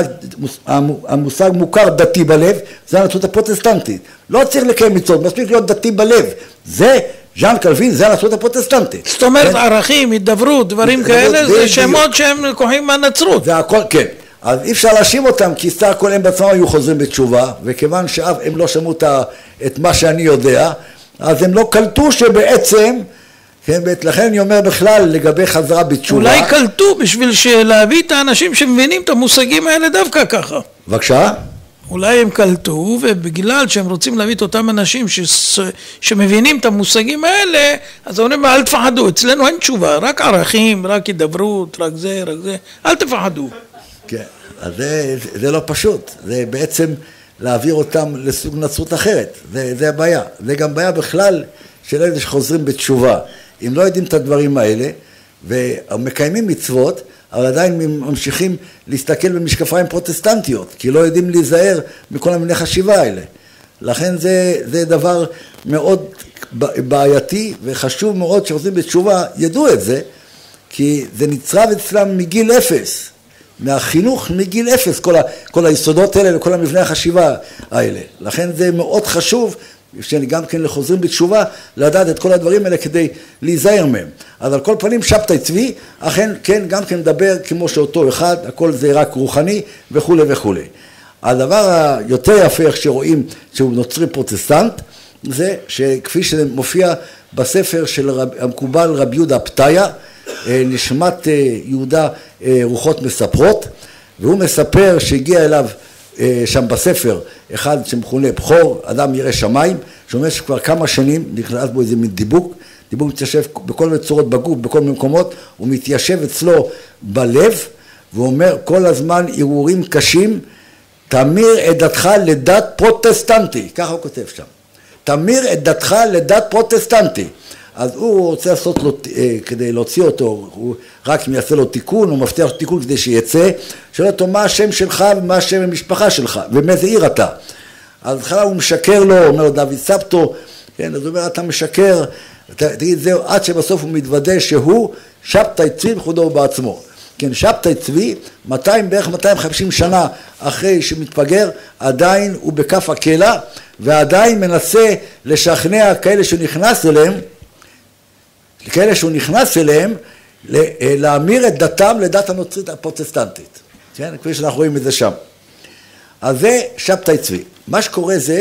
המושג מוכר דתי בלב, זה הנצרות הפרוטסטנטית. לא צריך לקיים מצוות, מספיק להיות דתי בלב. זה ז'אן קלווין, זה הנצרות הפרוטסטנטית. זאת אומרת, כן? ערכים, הידברות, דברים כאלה, זה שמות שהם לקוחים מהנצרות. זה הכל, כן. אז אי אפשר להאשים אותם, כי סתם הכל הם בעצמם היו חוזרים בתשובה, וכיוון שאף הם לא שמעו את מה שאני יודע, אז הם לא קלטו שבעצם, כן, לכן אני אומר בכלל לגבי חזרה בתשובה. אולי קלטו בשביל להביא את האנשים שמבינים את המושגים האלה דווקא ככה. בבקשה? אולי הם קלטו, ובגלל שהם רוצים להביא את אותם אנשים ש... שמבינים את המושגים האלה, אז אומרים, אל תפחדו, אצלנו אין תשובה, רק ערכים, רק הידברות, רק זה, רק זה, אל תפחדו. כן, אז זה, זה לא פשוט, זה בעצם להעביר אותם לסוג נצרות אחרת, זה, זה הבעיה. זה גם בעיה בכלל של אלה שחוזרים בתשובה. אם לא יודעים את הדברים האלה, ומקיימים מצוות, אבל עדיין ממשיכים להסתכל במשקפיים פרוטסטנטיות, כי לא יודעים להיזהר מכל המיני חשיבה האלה. לכן זה, זה דבר מאוד בעייתי, וחשוב מאוד שרוצים בתשובה ידעו את זה, כי זה נצרב אצלם מגיל אפס, מהחינוך מגיל אפס, כל, ה, כל היסודות האלה וכל המבנה החשיבה האלה. לכן זה מאוד חשוב, גם כן לחוזרים בתשובה, לדעת את כל הדברים האלה כדי להיזהר מהם. אז על כל פנים שבתאי צבי, אכן כן, גם כן מדבר כמו שאותו אחד, הכל זה רק רוחני וכו' וכו'. הדבר היותר יפה איך שרואים שהוא נוצרי פרוטסטנט, זה שכפי שמופיע בספר של רב, המקובל רבי יהודה פתיה, נשמת יהודה רוחות מספרות, והוא מספר שהגיע אליו שם בספר אחד שמכונה בכור, אדם ירא שמיים, שאומר שכבר כמה שנים נכנס בו איזה מין דיבוק, דיבוק מתיישב בכל מיני צורות בגוף, בכל מיני מקומות, הוא מתיישב אצלו בלב, והוא אומר כל הזמן ערעורים קשים, תמיר את דתך לדת פרוטסטנטי, ככה הוא כותב שם, תמיר את דתך לדת פרוטסטנטי. אז הוא רוצה לעשות לו, כדי להוציא אותו, הוא רק יעשה לו תיקון, הוא מבטיח תיקון כדי שיצא, שואל אותו מה השם שלך ומה השם המשפחה שלך, ומאיזה עיר אתה. אז בכלל הוא משקר לו, אומר לו דוד סבתו, כן, אז הוא אומר אתה משקר, תגיד זהו, עד שבסוף הוא מתוודא שהוא שבתאי צבי בכבודו בעצמו. כן, שבתאי צבי, מאתיים, בערך מאתיים וחמישים שנה אחרי שמתפגר, עדיין הוא בכף הקלע, ועדיין מנסה לשכנע כאלה שנכנס אליהם, כאלה שהוא נכנס אליהם, להמיר את דתם לדת הנוצרית הפרוטסטנטית. כן, כפי שאנחנו רואים את זה שם. אז זה שבתאי צבי. מה שקורה זה,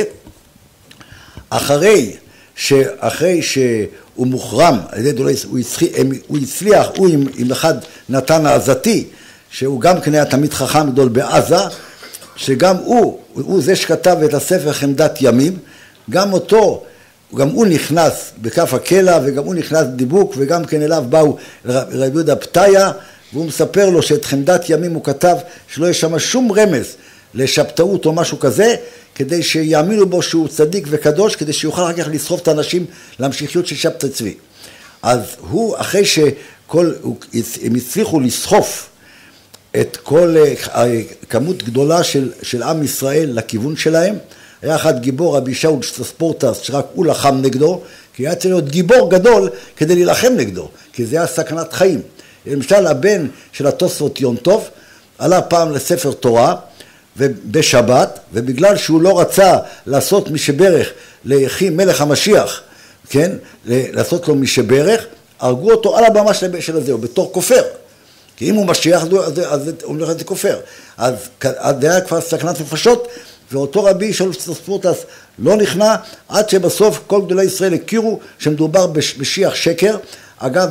אחרי, שאחרי שהוא מוחרם, הוא הצליח, הוא עם, עם אחד נתן העזתי, שהוא גם כן היה תמיד חכם גדול בעזה, שגם הוא, הוא זה שכתב את הספר חמדת ימים, גם אותו, גם הוא נכנס בכף הקלע, וגם הוא נכנס דיבוק, וגם כן אליו באו רבי יהודה פתיה, והוא מספר לו שאת חמדת ימים הוא כתב שלא יש שם שום רמז לשבתאות או משהו כזה, כדי שיאמינו בו שהוא צדיק וקדוש, כדי שיוכל רק כך לסחוף את האנשים להמשיכיות של שבתאי צבי. אז הוא, אחרי שכל, הם הצליחו לסחוף את כל כמות גדולה של, של עם ישראל לכיוון שלהם, היה אחד גיבור רבי שאול ספורטס שרק הוא לחם נגדו, כי היה צריך להיות גיבור גדול כדי להילחם נגדו, כי זה היה סכנת חיים. למשל הבן של התוספות יום טוב עלה פעם לספר תורה ובשבת, ובגלל שהוא לא רצה לעשות משברך ליחי מלך המשיח, כן, לעשות לו משברך, הרגו אותו על הבמה של הזה, בתור כופר. כי אם הוא משיח, אז הוא הולך את זה כופר. אז זה היה כבר סכנת נפשות, ואותו רבי שאול ספורטס לא נכנע, עד שבסוף כל גדולי ישראל הכירו שמדובר בשיח שקר. אגב,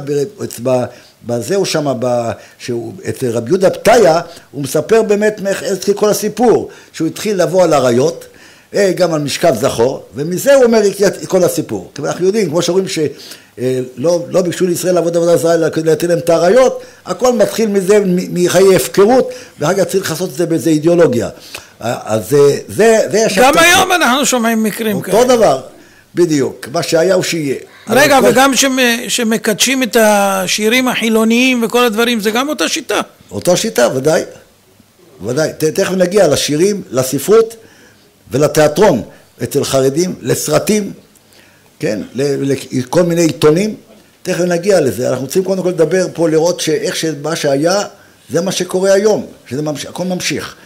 בזהו שם, את רבי יהודה פתיה, הוא מספר באמת איך כל הסיפור, שהוא התחיל לבוא על עריות, גם על משכב זכור, ומזה הוא אומר כל הסיפור. אנחנו יודעים, כמו שאומרים שלא לא ביקשו לישראל לעבוד עבודה זרה, כדי להטיל להם את העריות, הכל מתחיל מזה, מחיי הפקרות, ואחר כך צריך לעשות את זה באיזו אידיאולוגיה. אז זה, זה, זה גם היום אנחנו שומעים מקרים כאלה. אותו דבר, בדיוק, מה שהיה הוא שיהיה. רגע, וגם שמקדשים את השירים החילוניים וכל הדברים, זה גם אותה שיטה. אותה שיטה, ודאי. ודאי. תכף נגיע לשירים, לספרות ולתיאטרון אצל חרדים, לסרטים, כן, לכל מיני עיתונים. תכף נגיע לזה. אנחנו צריכים קודם כל לדבר פה, לראות שאיך שמה שהיה, זה מה שקורה היום, שזה ממשיך, הכל ממשיך.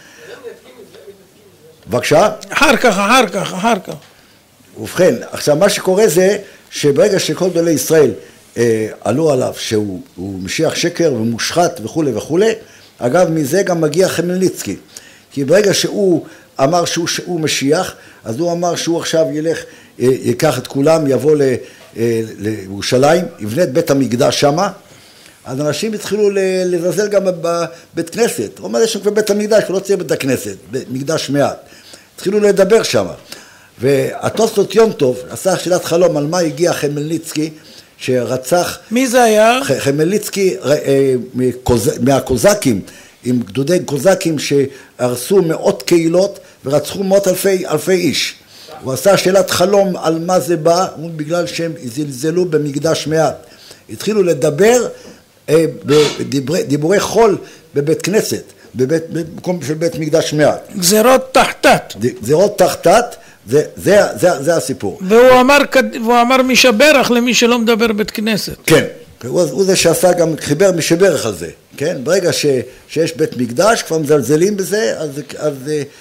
בבקשה? אחר כך, אחר כך, אחר כך. ובכן, עכשיו מה שקורה זה שברגע שכל גדולי ישראל אה, עלו עליו שהוא משיח שקר ומושחת וכו' וכו', אגב מזה גם מגיע חמלניצקי, כי ברגע שהוא אמר שהוא, שהוא משיח, אז הוא אמר שהוא עכשיו ילך, אה, ייקח את כולם, יבוא ל, אה, לירושלים, יבנה את בית המקדש שמה, אז אנשים התחילו לזלזל גם בבית כנסת, הוא אומר יש שם כבר בית המקדש, לא צריך בית הכנסת, מקדש מעט, התחילו לדבר שמה. והתוספות יום טוב עשה שאלת חלום על מה הגיע חמלניצקי שרצח. מי זה היה? חמלניצקי מהקוזקים, עם גדודי קוזקים שהרסו מאות קהילות ורצחו מאות אלפי, אלפי איש. הוא עשה שאלת חלום על מה זה בא, בגלל שהם זלזלו במקדש מעט. התחילו לדבר בדיבורי, דיבורי חול בבית כנסת, בבית, במקום של בית מקדש מעט. גזירות תחתת. גזירות תחתת, זה, זה, זה, זה הסיפור. והוא אמר, והוא אמר משברך למי שלא מדבר בית כנסת. כן, הוא, הוא זה שעשה גם, חיבר משברך על זה, כן? ברגע ש, שיש בית מקדש, כבר מזלזלים בזה, אז, אז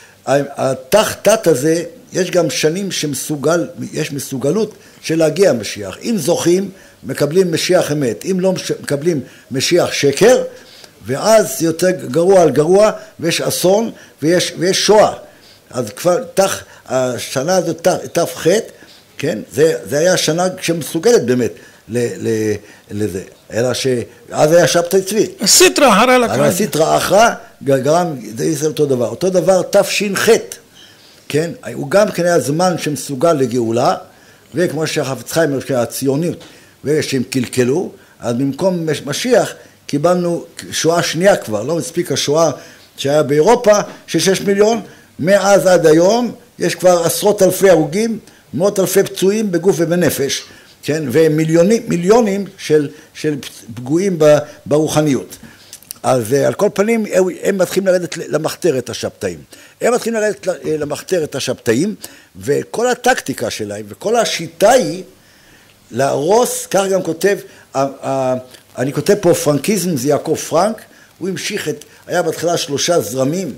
התחתת הזה, יש גם שנים שמסוגל, יש מסוגלות של להגיע משיח. אם זוכים, מקבלים משיח אמת. אם לא מקבלים משיח שקר, ואז זה יותר גרוע על גרוע, ויש אסון, ויש, ויש שואה. אז כבר תח, השנה הזאת, תף חטא, כן? זה, זה היה שנה שמסוגלת באמת ל, ל, לזה. אלא שאז היה שבתאי צבי. הסיטרא אחרא לקראת. הסיטרא אחרא גרם, זה יהיה אותו דבר. אותו דבר תש"ח, כן? הוא גם כן היה זמן שמסוגל לגאולה, וכמו שהחפץ חיים הציוניות, ושהם קלקלו, אז במקום משיח קיבלנו שואה שנייה כבר, לא מספיק השואה שהיה באירופה, של שש מיליון, מאז עד היום יש כבר עשרות אלפי הרוגים, מאות אלפי פצועים בגוף ובנפש, כן? ומיליונים מיליונים של, של פגועים ברוחניות. אז על כל פנים הם מתחילים לרדת למחתרת השבתאים. הם מתחילים לרדת למחתרת השבתאים, וכל הטקטיקה שלהם וכל השיטה היא להרוס, כך גם כותב, אני כותב פה פרנקיזם, זה יעקב פרנק, הוא המשיך את, היה בהתחלה שלושה זרמים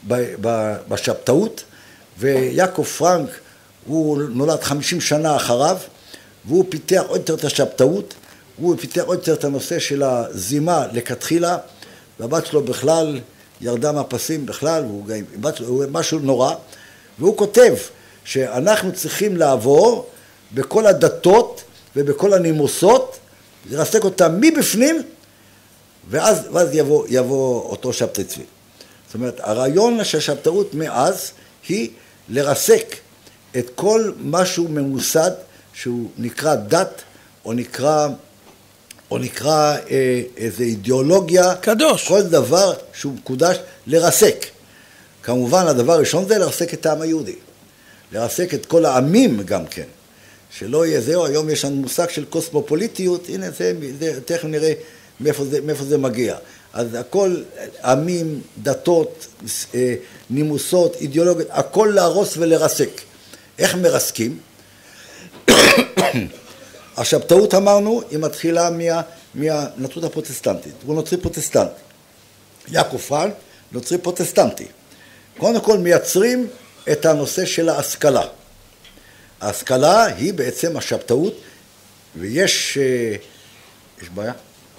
בשבתאות, ויעקב פרנק הוא נולד חמישים שנה אחריו, והוא פיתח עוד יותר את השבתאות, הוא פיתח עוד יותר את הנושא של הזימה לכתחילה, והבת שלו בכלל ירדה מהפסים בכלל, והוא הוא משהו נורא, והוא כותב שאנחנו צריכים לעבור בכל הדתות ובכל הנימוסות, לרסק אותם מבפנים, ואז, ואז יבוא, יבוא אותו שבתאי צבי. זאת אומרת, הרעיון של השבתאות מאז היא לרסק את כל משהו ממוסד שהוא נקרא דת, או נקרא, או נקרא אה, איזו אידיאולוגיה. קדוש. כל דבר שהוא מקודש, לרסק. כמובן, הדבר הראשון זה לרסק את העם היהודי. לרסק את כל העמים גם כן. שלא יהיה זהו, היום יש לנו מושג של קוסמופוליטיות, הנה זה, זה תכף נראה מאיפה זה, מאיפה זה מגיע. אז הכל, עמים, דתות, נימוסות, אידיאולוגיות, הכל להרוס ולרסק. איך מרסקים? השבתאות אמרנו, היא מתחילה מה, מהנצרות הפרוטסטנטית. הוא נוצרי פרוטסטנט. יעקב פרנק, נוצרי פרוטסטנטי. קודם כל מייצרים את הנושא של ההשכלה. ההשכלה היא בעצם השבתאות, ויש, יש בעיה?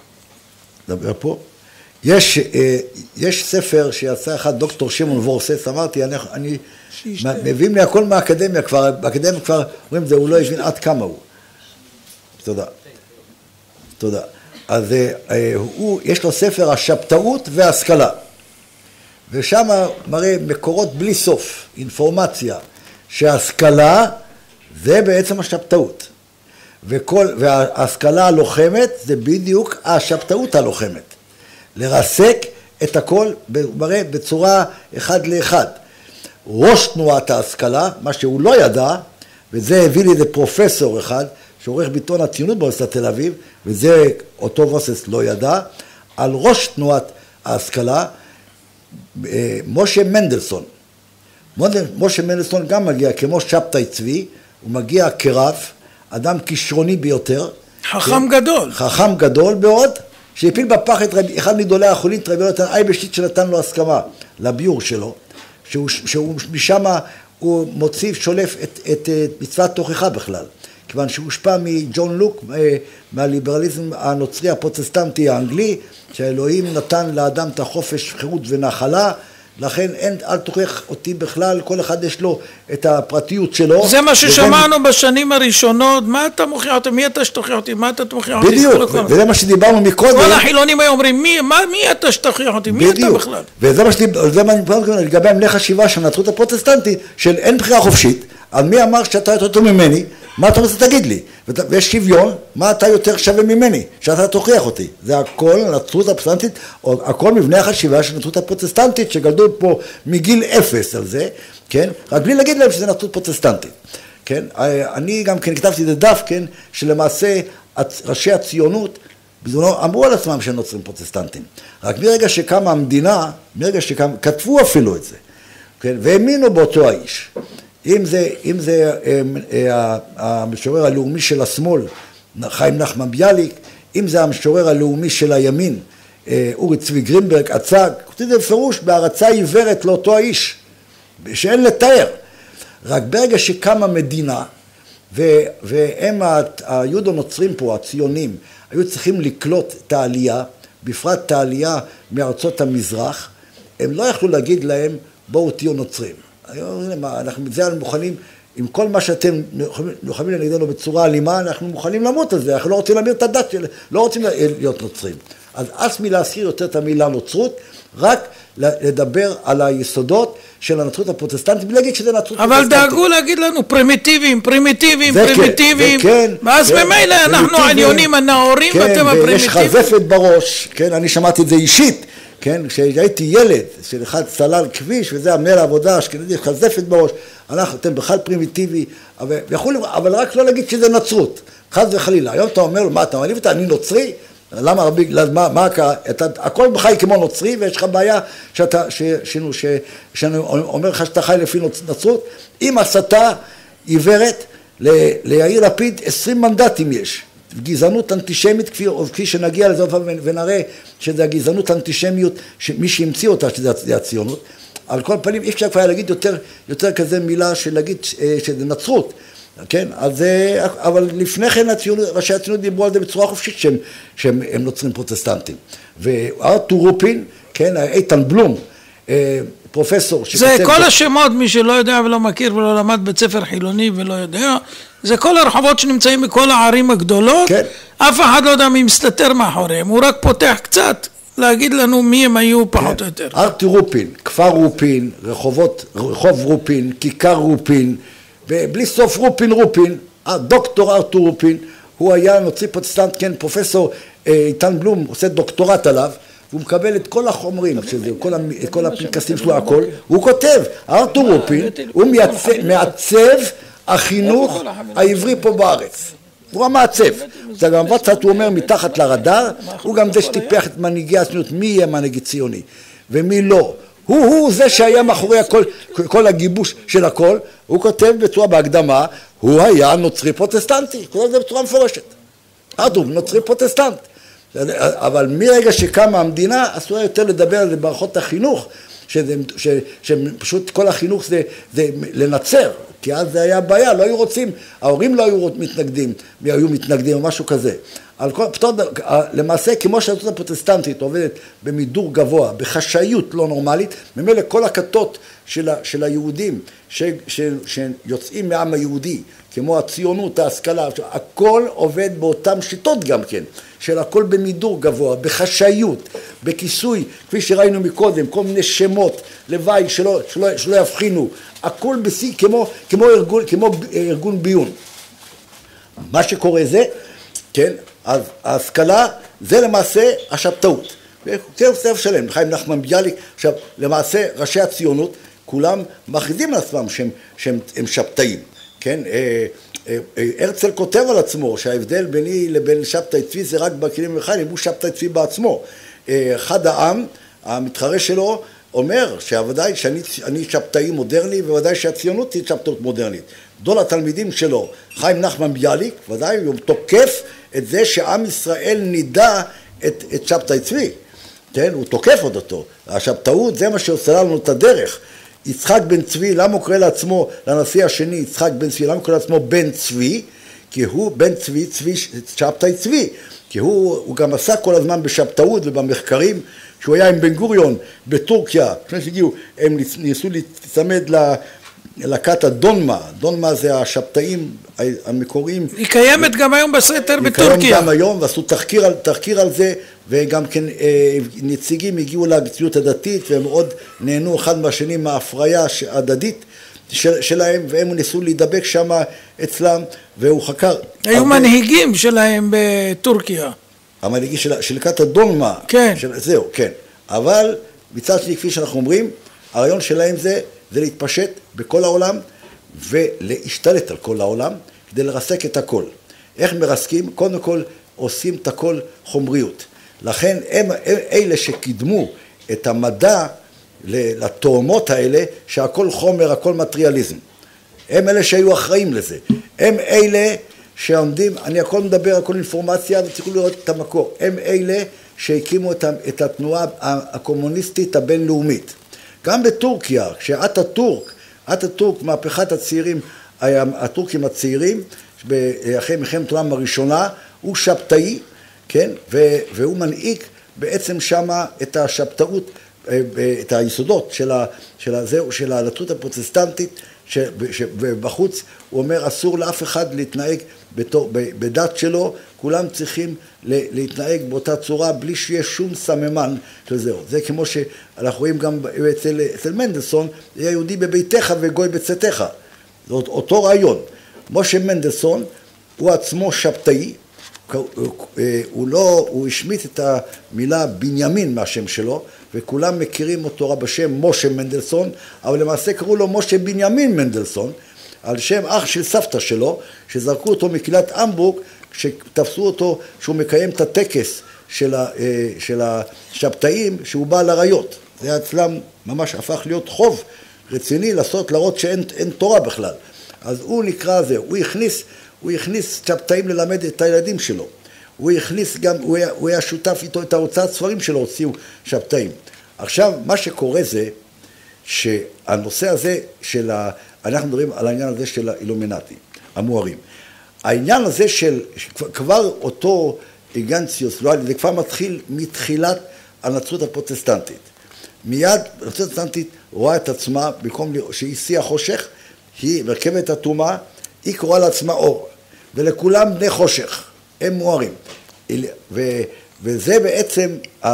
דבר פה. יש, יש ספר שיצא אחד, דוקטור שמעון וורסס, אמרתי, אני, אני מביאים לי הכל מהאקדמיה כבר, באקדמיה כבר אומרים, זה הוא לא הבין עד כמה הוא. תודה. תודה. אז הוא, יש לו ספר השבתאות וההשכלה. ושם מראה מקורות בלי סוף, אינפורמציה, שההשכלה זה בעצם השבתאות. וכל, וההשכלה הלוחמת זה בדיוק השבתאות הלוחמת. לרסק את הכל, מראה בצורה אחד לאחד. ראש תנועת ההשכלה, מה שהוא לא ידע, וזה הביא לי לפרופסור אחד, שעורך בעיתון הציונות באוניברסיטת תל אביב, וזה אותו ווסס לא ידע, על ראש תנועת ההשכלה, משה מנדלסון. משה מנדלסון גם מגיע כמו שבתאי צבי, הוא מגיע כרב, אדם כישרוני ביותר. חכם גדול. חכם גדול מאוד, שהפיל בפח את אחד מגדולי החולין, רבי יונתן אייבשיץ, שנתן לו הסכמה לביור שלו, שהוא, שהוא משם הוא מוציא, שולף את, את, את מצוות תוכחה בכלל, כיוון שהוא הושפע מג'ון לוק, מהליברליזם הנוצרי הפרוטסטנטי האנגלי, שהאלוהים נתן לאדם את החופש, חירות ונחלה, לכן אין, אל תוכיח אותי בכלל, כל אחד יש לו את הפרטיות שלו. זה מה ששמענו וזה... בשנים הראשונות, מה אתה מוכיח אותי, מי אתה שתוכיח אותי, מה אתה תוכיח אותי? בדיוק, וזה מה שדיברנו מקודם. כל החילונים היו אומרים, מי, מה, מי אתה שתוכיח אותי, מי בדיוק. אתה בכלל? וזה מה שדיברנו לגבי המלך חשיבה של הנצרות הפרוטסטנטית, של אין בחירה חופשית, על מי אמר שאתה יותר ממני, מה אתה רוצה תגיד לי? ויש שוויון, מה אתה יותר שווה ממני, שאתה תוכיח אותי. זה הכל הנצרות הפרוטסטנטית, או הכל מבנה החשיבה של הנצרות הפרוטסטנטית, שגדלו פה מגיל אפס על זה, כן? רק בלי להגיד להם שזה נצרות פרוטסטנטית, כן? אני גם כן כתבתי את הדף, כן? שלמעשה ראשי הציונות בזמנו אמרו על עצמם שהם נוצרים פרוטסטנטים. רק מרגע שקמה המדינה, מרגע שקמה, כתבו אפילו את זה, כן? והאמינו באותו האיש. אם זה, אם זה המשורר הלאומי של השמאל, חיים נחמן ביאליק, אם זה המשורר הלאומי של הימין, אורי צבי גרינברג, הצג, כתוב זה בפירוש בהרצה עיוורת לאותו האיש, שאין לתאר. רק ברגע שקמה מדינה, והם היהודו נוצרים פה, הציונים, היו צריכים לקלוט את העלייה, בפרט את העלייה מארצות המזרח, הם לא יכלו להגיד להם, בואו תהיו נוצרים. אנחנו בזה מוכנים, עם כל מה שאתם נלחמים לנגדנו בצורה אלימה, אנחנו מוכנים למות על זה, אנחנו לא רוצים להמיר את הדת שלנו, לא רוצים להיות נוצרים. אז אסמי להזכיר יותר את המילה נוצרות, רק לדבר על היסודות של הנצרות הפרוטסטנטית, ולהגיד שזה נצרות פרוטסטנטית. אבל דאגו להגיד לנו פרימיטיביים, פרימיטיביים, פרימיטיביים, ואז ממילא אנחנו העליונים הנאורים ואתם הפרימיטיביים. ויש חזפת בראש, כן, אני שמעתי את זה אישית, כן, כשהייתי ילד, של אחד סלל כביש, וזה המנהל העבודה, אשכנזי, חזפת בראש, אנחנו, אתם בכלל פרימיטיבי, אבל, אבל רק לא להגיד שזה נצרות, חס וחלילה. היום אתה אומר לו, מה, אתה מעליב אותה, אני נוצרי? למה רבי, מה, מה, אתה, הכל בחי כמו נוצרי, ויש לך בעיה שאתה, ש, שנו, ש, שאני אומר לך שאתה חי לפי נצרות, עם הסתה עיוורת, ליאיר לפיד עשרים מנדטים יש, גזענות אנטישמית, כפי, כפי שנגיע לזה ונראה שזה הגזענות האנטישמיות, שמי שהמציא אותה, שזה הציונות, על כל פנים, אי אפשר כבר להגיד יותר, יותר כזה מילה של להגיד שזה נצרות, כן? אז, אבל לפני כן הציונות, ראשי הציונות דיברו על זה בצורה חופשית שהם, שהם הם נוצרים פרוטסטנטים. וארתור רופין, כן, איתן בלום, פרופסור זה כל ב... השמות, מי שלא יודע ולא מכיר ולא למד בית ספר חילוני ולא יודע, זה כל הרחובות שנמצאים בכל הערים הגדולות, כן. אף אחד לא יודע מי מסתתר מאחוריהם, הוא רק פותח קצת להגיד לנו מי הם היו פחות כן. או יותר. ארתור רופין, כפר רופין, רחובות, רחוב רופין, כיכר רופין, ובלי סוף רופין רופין, דוקטור ארתור רופין, הוא היה נוצרי פרוטסטנט, כן, פרופסור איתן בלום עושה דוקטורט עליו, והוא מקבל את כל החומרים, שזה, כל, כל הפנקסים שלו, הכל, הוא כותב, ארתור רופין, הוא מעצב החינוך העברי פה בארץ. הוא המעצב. זה גם קצת, הוא אומר, מתחת לרדאר, הוא גם זה שטיפח את מנהיגי הציונות, מי יהיה מנהיג ציוני ומי לא. הוא, הוא זה שהיה מאחורי הכל, כל הגיבוש של הכל, הוא כותב בצורה בהקדמה, הוא היה נוצרי פרוטסטנטי, כותב זה בצורה מפורשת. ארתור, נוצרי פרוטסטנט. אבל מרגע שקמה המדינה, אסור יותר לדבר על זה בערכות החינוך, שזה, ש, שפשוט כל החינוך זה, זה לנצר, כי אז זה היה בעיה, לא היו רוצים, ההורים לא היו מתנגדים, היו מתנגדים או משהו כזה. על כל, פתאום, למעשה, כמו שהארצות הפרוטסטנטית עובדת במידור גבוה, בחשאיות לא נורמלית, ממילא כל הכתות של, של היהודים ש, ש, שיוצאים מהעם היהודי, כמו הציונות, ההשכלה, הכל עובד באותם שיטות גם כן, של הכל במידור גבוה, בחשאיות, בכיסוי, כפי שראינו מקודם, כל מיני שמות, לוואי שלא, שלא, שלא יבחינו, הכל בסי, כמו, כמו, ארגון, כמו ארגון ביון. מה שקורה זה, כן, אז ההשכלה זה למעשה השבתאות. זה ספר שלם, חיים נחמן ביאליק, עכשיו למעשה ראשי הציונות, כולם מכריזים על עצמם שהם, שהם הם שבתאים, כן, הרצל כותב על עצמו שההבדל ביני לבין שבתאי צבי זה רק בכלים המכניים, הוא שבתאי צבי בעצמו. אחד העם, המתחרה שלו, אומר שהוודאי שאני אני שבתאי מודרני וודאי שהציונות היא שבתאות מודרנית. גדול התלמידים שלו, חיים נחמן ביאליק, ודאי הוא תוקף את זה שעם ישראל נידע את, את שבתאי צבי. כן, הוא תוקף עוד אותו. השבתאות זה מה שעושה לנו את הדרך. יצחק בן צבי, למה הוא קורא לעצמו, לנשיא השני, יצחק בן צבי, למה הוא קורא לעצמו בן צבי? כי הוא בן צבי, צבי, שבתאי צבי. כי הוא, הוא גם עשה כל הזמן בשבתאות ובמחקרים, שהוא היה עם בן גוריון בטורקיה, לפני שהגיעו, הם ניסו להצמד לכת הדונמה, דונמה זה השבתאים המקוריים. היא קיימת גם היום בסתר בטורקיה. היא קיימת גם היום, ועשו תחקיר על, תחקיר על זה, וגם כן נציגים הגיעו לגציות הדתית, והם עוד נהנו אחד מהשני מההפריה הדדית של, שלהם, והם ניסו להידבק שם אצלם, והוא חקר. היו הרבה... מנהיגים שלהם בטורקיה. המנהיגים של, של כת הדונמה. כן. של, זהו, כן. אבל מצד שני, כפי שאנחנו אומרים, הרעיון שלהם זה, זה להתפשט בכל העולם, ולהשתלט על כל העולם, כדי לרסק את הכל. איך מרסקים? קודם כל, עושים את הכל חומריות. לכן הם, הם אלה שקידמו את המדע לתאומות האלה, שהכל חומר, הכל מטריאליזם. הם אלה שהיו אחראים לזה. הם אלה שעומדים, אני הכל מדבר, הכל אינפורמציה, וצריכו לראות את המקור. הם אלה שהקימו את התנועה הקומוניסטית הבינלאומית. גם בטורקיה, כשאטאטורק, אטאטורק, מהפכת הצעירים, הטורקים הצעירים, אחרי מלחמת העולם הראשונה, הוא שבתאי, כן? והוא מנהיג בעצם שמה את השבתאות, את היסודות של ה, של הזהו, של הנצרות הפרוטסטנטית, שבחוץ הוא אומר אסור לאף אחד להתנהג בתור, בדת שלו, כולם צריכים להתנהג באותה צורה בלי שיש שום סממן של זהו. זה כמו שאנחנו רואים גם אצל, אצל מנדלסון, יהיה יהודי בביתך וגוי בצאתך. זה אותו רעיון. משה מנדלסון הוא עצמו שבתאי, הוא לא, הוא השמיט את המילה בנימין מהשם שלו, וכולם מכירים אותו בשם משה מנדלסון, אבל למעשה קראו לו משה בנימין מנדלסון, על שם אח של סבתא שלו, שזרקו אותו מקהילת המבורג, כשתפסו אותו שהוא מקיים את הטקס של, ה, של השבתאים, שהוא בא לריות. זה אצלם ממש הפך להיות חוב רציני לעשות, להראות שאין אין תורה בכלל. אז הוא נקרא זה, הוא הכניס, הוא הכניס שבתאים ללמד את הילדים שלו. הוא הכניס גם, הוא היה, הוא היה שותף איתו את ההוצאת ספרים שלו, הוציאו שבתאים. עכשיו, מה שקורה זה, שהנושא הזה של ה... אנחנו מדברים על העניין הזה של האילומינטי, המוארים. העניין הזה של, כבר אותו איגנציוס, זה כבר מתחיל מתחילת הנצרות הפרוטסטנטית. מיד הנצרות הפרוטסטנטית רואה את עצמה, במקום שהיא שיא החושך, היא מרכבת הטומאה, היא קוראה לעצמה אור, ולכולם בני חושך, הם מוארים. ו, וזה בעצם,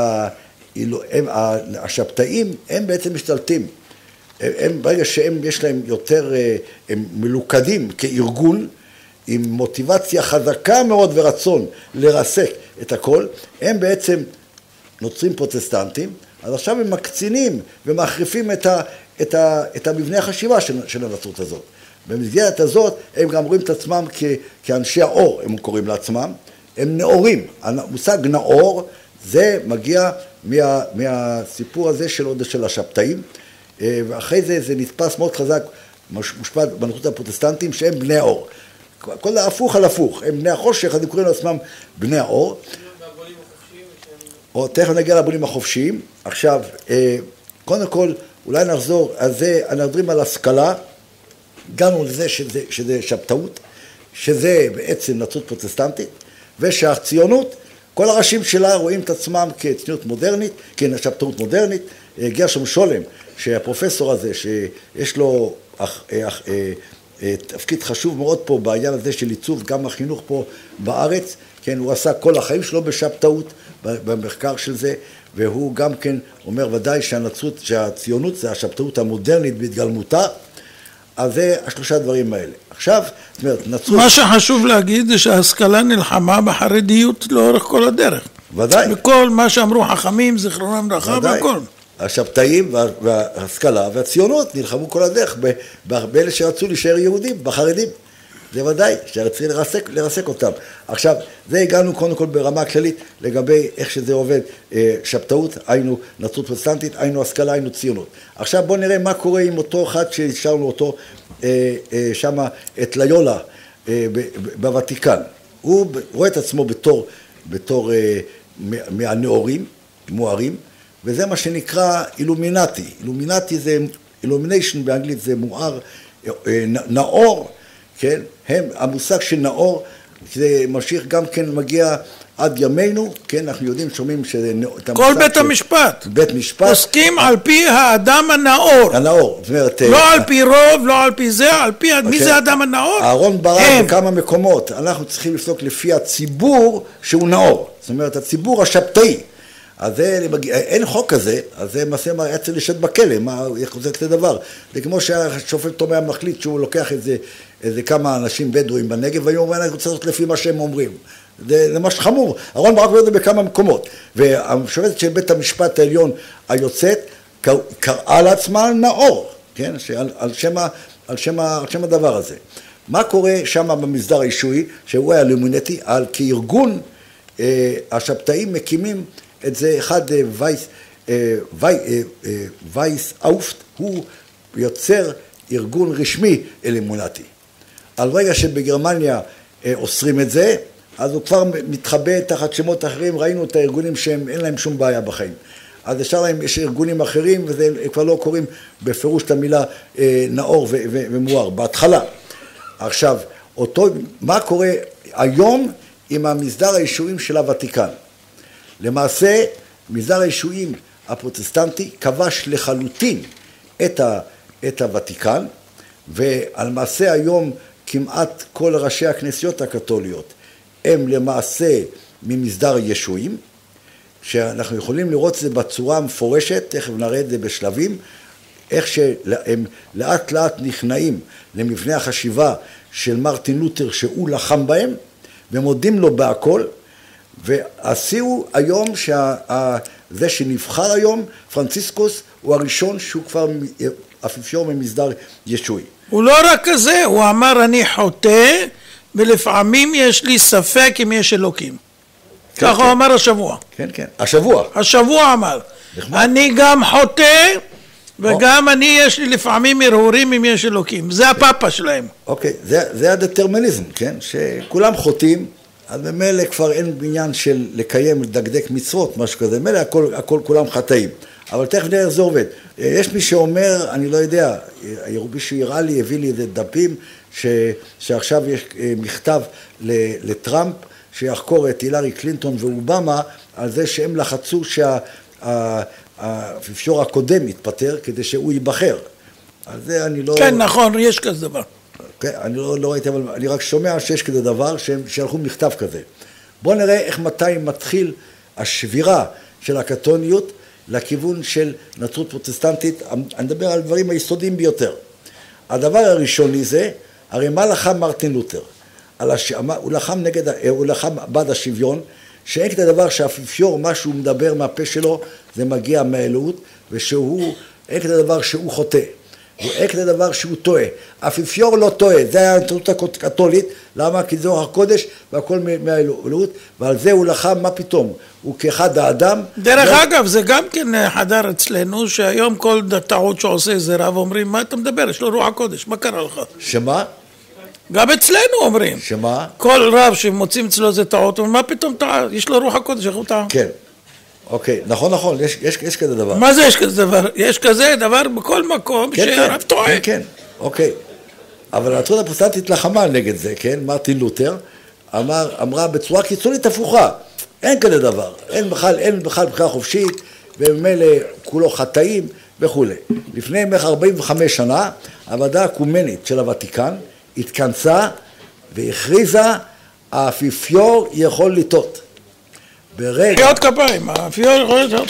הם, השבתאים, הם בעצם משתלטים. הם, הם, ברגע שהם, יש להם יותר, הם מלוכדים כארגון, עם מוטיבציה חזקה מאוד ורצון לרסק את הכל, הם בעצם נוצרים פרוטסטנטים, אז עכשיו הם מקצינים ומחריפים את, ה, את, ה, את המבנה החשיבה של, של הנצרות הזאת. במסגרת הזאת הם גם רואים את עצמם כ, כאנשי האור, הם קוראים לעצמם, הם נאורים. המושג נאור זה מגיע מה, מהסיפור הזה של עוד של השבתאים, ואחרי זה זה נתפס מאוד חזק, מושפע בנצרות הפרוטסטנטים שהם בני האור. כל ההפוך על הפוך, הם בני החושך, אז הם קוראים לעצמם בני האור. או תכף נגיע לבונים החופשיים. עכשיו, קודם כל, אולי נחזור, אז זה, אנחנו מדברים על השכלה, הגענו לזה שזה, שזה שבתאות, שזה בעצם נצרות פרוטסטנטית, ושהציונות, כל הראשים שלה רואים את עצמם כציונות מודרנית, כשבתאות מודרנית. גרשום שולם, שהפרופסור הזה, שיש לו אח, אח, תפקיד חשוב מאוד פה בעניין הזה של עיצוב גם החינוך פה בארץ, כן, הוא עשה כל החיים שלו בשבתאות, במחקר של זה, והוא גם כן אומר ודאי שהנצרות, שהציונות זה השבתאות המודרנית בהתגלמותה, אז זה השלושה דברים האלה. עכשיו, זאת אומרת, נצרות... מה שחשוב להגיד זה שההשכלה נלחמה בחרדיות לאורך כל הדרך. ודאי. וכל מה שאמרו חכמים, זיכרונם לברכה והכל. השבתאים וההשכלה והציונות נלחמו כל הדרך באלה שרצו להישאר יהודים, בחרדים. זה ודאי, שרצינו לרסק, לרסק אותם. עכשיו, זה הגענו קודם כל ברמה הכללית לגבי איך שזה עובד, שבתאות, היינו נצרות פרוטסטנטית, היינו השכלה, היינו ציונות. עכשיו בואו נראה מה קורה עם אותו אחד שהשארנו אותו שמה, את ליולה בוותיקן. הוא רואה את עצמו בתור, בתור מהנאורים, מוארים, וזה מה שנקרא אילומינטי. אילומינטי זה, אילומיניישן באנגלית זה מואר, נאור, כן? הם, המושג של נאור, זה ממשיך גם כן מגיע עד ימינו, כן? אנחנו יודעים, שומעים שזה... כל בית של... המשפט. בית משפט. עוסקים על פי האדם הנאור. הנאור, זאת אומרת... לא על פי רוב, לא על פי זה, על פי... מי זה האדם הנאור? אהרון ברק בכמה מקומות, אנחנו צריכים לפסוק לפי הציבור שהוא נאור. זאת אומרת, הציבור השבתאי. אז זה, אין חוק כזה, אז זה מעשה מה היה צריך לשת בכלא, מה, איך זה כזה דבר. זה כמו שהשופט תומע מחליט שהוא לוקח איזה, איזה כמה אנשים בדואים בנגב, והיום אומר, אני רוצה לעשות לפי מה שהם אומרים. זה, זה ממש חמור. אהרון ברק אומר את זה בכמה מקומות. והשופטת של בית המשפט העליון היוצאת, קראה לעצמה נאור, כן? שעל, על שם, על שם, על שם הדבר הזה. מה קורה שם במסדר הישועי, שהוא היה אלומינטי, על כארגון, השבתאים מקימים את זה, אחד וייס, וייס אופט, הוא יוצר ארגון רשמי אלמונטי. על רגע שבגרמניה אוסרים את זה, אז הוא כבר מתחבא תחת שמות אחרים, ראינו את הארגונים שהם אין להם שום בעיה בחיים. אז אפשר להם, יש ארגונים אחרים, וזה כבר לא קוראים בפירוש את המילה נאור ומואר, בהתחלה. עכשיו, אותו, מה קורה היום עם המסדר הישועים של הוותיקן? למעשה, מסדר הישועים הפרוטסטנטי כבש לחלוטין את, ה, את הוותיקן, ועל מעשה היום כמעט כל ראשי הכנסיות הקתוליות הם למעשה ממסדר ישועים, שאנחנו יכולים לראות את זה בצורה המפורשת, תכף נראה את זה בשלבים, איך שהם לאט לאט נכנעים למבנה החשיבה של מרטין לותר שהוא לחם בהם, ומודים לו בהכל, ועשיו היום שזה שנבחר היום, פרנציסקוס הוא הראשון שהוא כבר אפיפיור ממסדר ישועי. הוא לא רק כזה, הוא אמר אני חוטא, ולפעמים יש לי ספק אם יש אלוקים. כן, ככה כן. הוא אמר השבוע. כן, כן, השבוע. השבוע אמר, נחמד. אני גם חוטא, וגם אני יש לי לפעמים הרהורים אם יש אלוקים. זה הפאפה שלהם. אוקיי, זה, זה הדטרמיניזם, כן? שכולם חוטאים, אז במילא כבר אין עניין של לקיים, לדקדק מצוות, משהו כזה. במילא הכל, הכל, כולם חטאים. אבל תכף נראה איך זה עובד. יש מי שאומר, אני לא יודע, מישהו הראה לי, הביא לי איזה דפים, ש, שעכשיו יש מכתב לטראמפ, שיחקור את הילרי קלינטון ואובמה, על זה שהם לחצו שהאפיפיור הקודם יתפטר, כדי שהוא ייבחר. על זה אני לא... כן, נכון, יש כזה דבר. כן, אני לא, לא ראיתי, אבל אני רק שומע שיש כזה דבר, שהם שלחו מכתב כזה. בואו נראה איך מתי מתחיל השבירה של הקתוניות, לכיוון של נצרות פרוטסטנטית. אני מדבר על דברים היסודיים ביותר. הדבר הראשוני זה, הרי מה לחם מרטין לותר? הש... הוא לחם נגד, הוא לחם בעד השוויון, שאין כזה דבר שהאפיפיור, מה שהוא מדבר מהפה שלו, זה מגיע מהאלוהות, ושהוא, אין כזה דבר שהוא חוטא. אין כזה דבר שהוא טועה. האפיפיור לא טועה, זה היה הנצרות הקתולית, למה? כי זה אור הקודש והכל מהאלוהות, ועל זה הוא לחם, מה פתאום? הוא כאחד האדם. דרך ו... אגב, זה גם כן חדר אצלנו, שהיום כל טעות שעושה איזה רב אומרים, מה אתה מדבר? יש לו רוח הקודש, מה קרה לך? שמה? גם אצלנו אומרים. שמה? כל רב שמוצאים אצלו איזה טעות, מה פתאום טעה? יש לו רוח הקודש, איך הוא טעה? כן. אוקיי, נכון, נכון, יש, יש, יש כזה דבר. מה זה יש כזה דבר? יש כזה דבר בכל מקום כן, שהרב כן, טועה. כן, כן, אוקיי. אבל הנצרות הפרוטסטנטית לחמה נגד זה, כן? מרטין לותר אמר, אמרה בצורה קיצונית הפוכה, אין כזה דבר, אין בכלל, אין בכלל בחירה חופשית, וממילא כולו חטאים וכו'. לפני בערך ארבעים וחמש שנה, הוועדה הקומנית של הוותיקן התכנסה והכריזה, האפיפיור יכול לטעות. ברגע... חיות כפיים, האפיפיור יכול לטעות.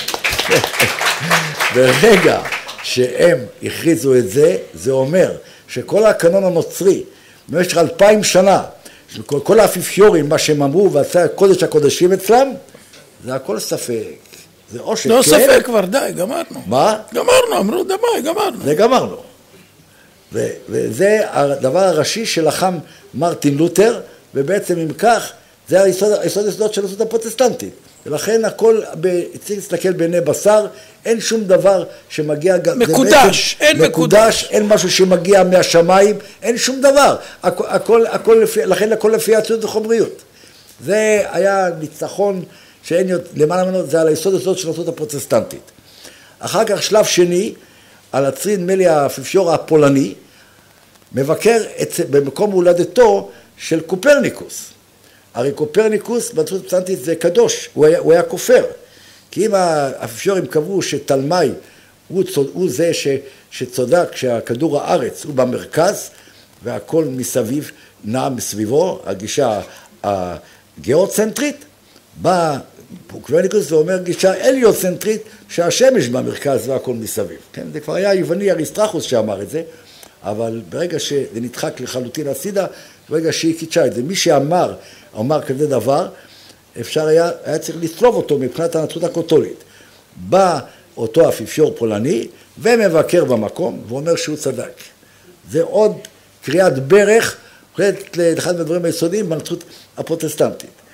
ברגע שהם הכריזו את זה, זה אומר שכל הקנון הנוצרי, במשך אלפיים שנה, כל, כל האפיפיורים, מה שהם אמרו, ועשה קודש הקודשים אצלם, זה הכל ספק. זה או שכן... לא ספק כבר, די, גמרנו. מה? גמרנו, אמרו, די, גמרנו. זה גמרנו. ו, וזה הדבר הראשי שלחם מרטין לותר, ובעצם אם כך, זה היסוד, היסוד היסודות של היסוד הפרוטסטנטית. ולכן הכל, צריך להסתכל בעיני בשר, אין שום דבר שמגיע... מקודש, אין מקודש. מקודש, אין משהו שמגיע מהשמיים, אין שום דבר. הכ, הכל, הכל לפי, לכן הכל לפי הציות וחומריות. זה היה ניצחון שאין למעלה ממנו, זה על היסוד היסודות של היסוד הפרוטסטנטית. אחר כך שלב שני, על הצרי, נדמה לי האפיפיור הפולני, מבקר את, במקום הולדתו של קופרניקוס. הרי קופרניקוס בנצרות הפרוטסטנטית זה קדוש, הוא היה, הוא היה כופר. כי אם האפיפיורים קבעו שתלמי הוא, הוא זה ש, שצודק שהכדור הארץ הוא במרכז והכל מסביב נע מסביבו, הגישה הגיאוצנטרית, בא קופרניקוס ואומר גישה אליוצנטרית שהשמש במרכז והכל מסביב. כן? זה כבר היה היווני אריסטרחוס שאמר את זה, אבל ברגע שזה נדחק לחלוטין הצידה, ברגע שהיא קידשה את זה, מי שאמר, אמר כזה דבר, אפשר היה, היה צריך לצלוב אותו מבחינת הנצרות הקתולית. בא אותו אפיפיור פולני ומבקר במקום ואומר שהוא צדק. זה עוד קריאת ברך, לאחד מהדברים היסודיים בנצרות הפרוטסטנטית.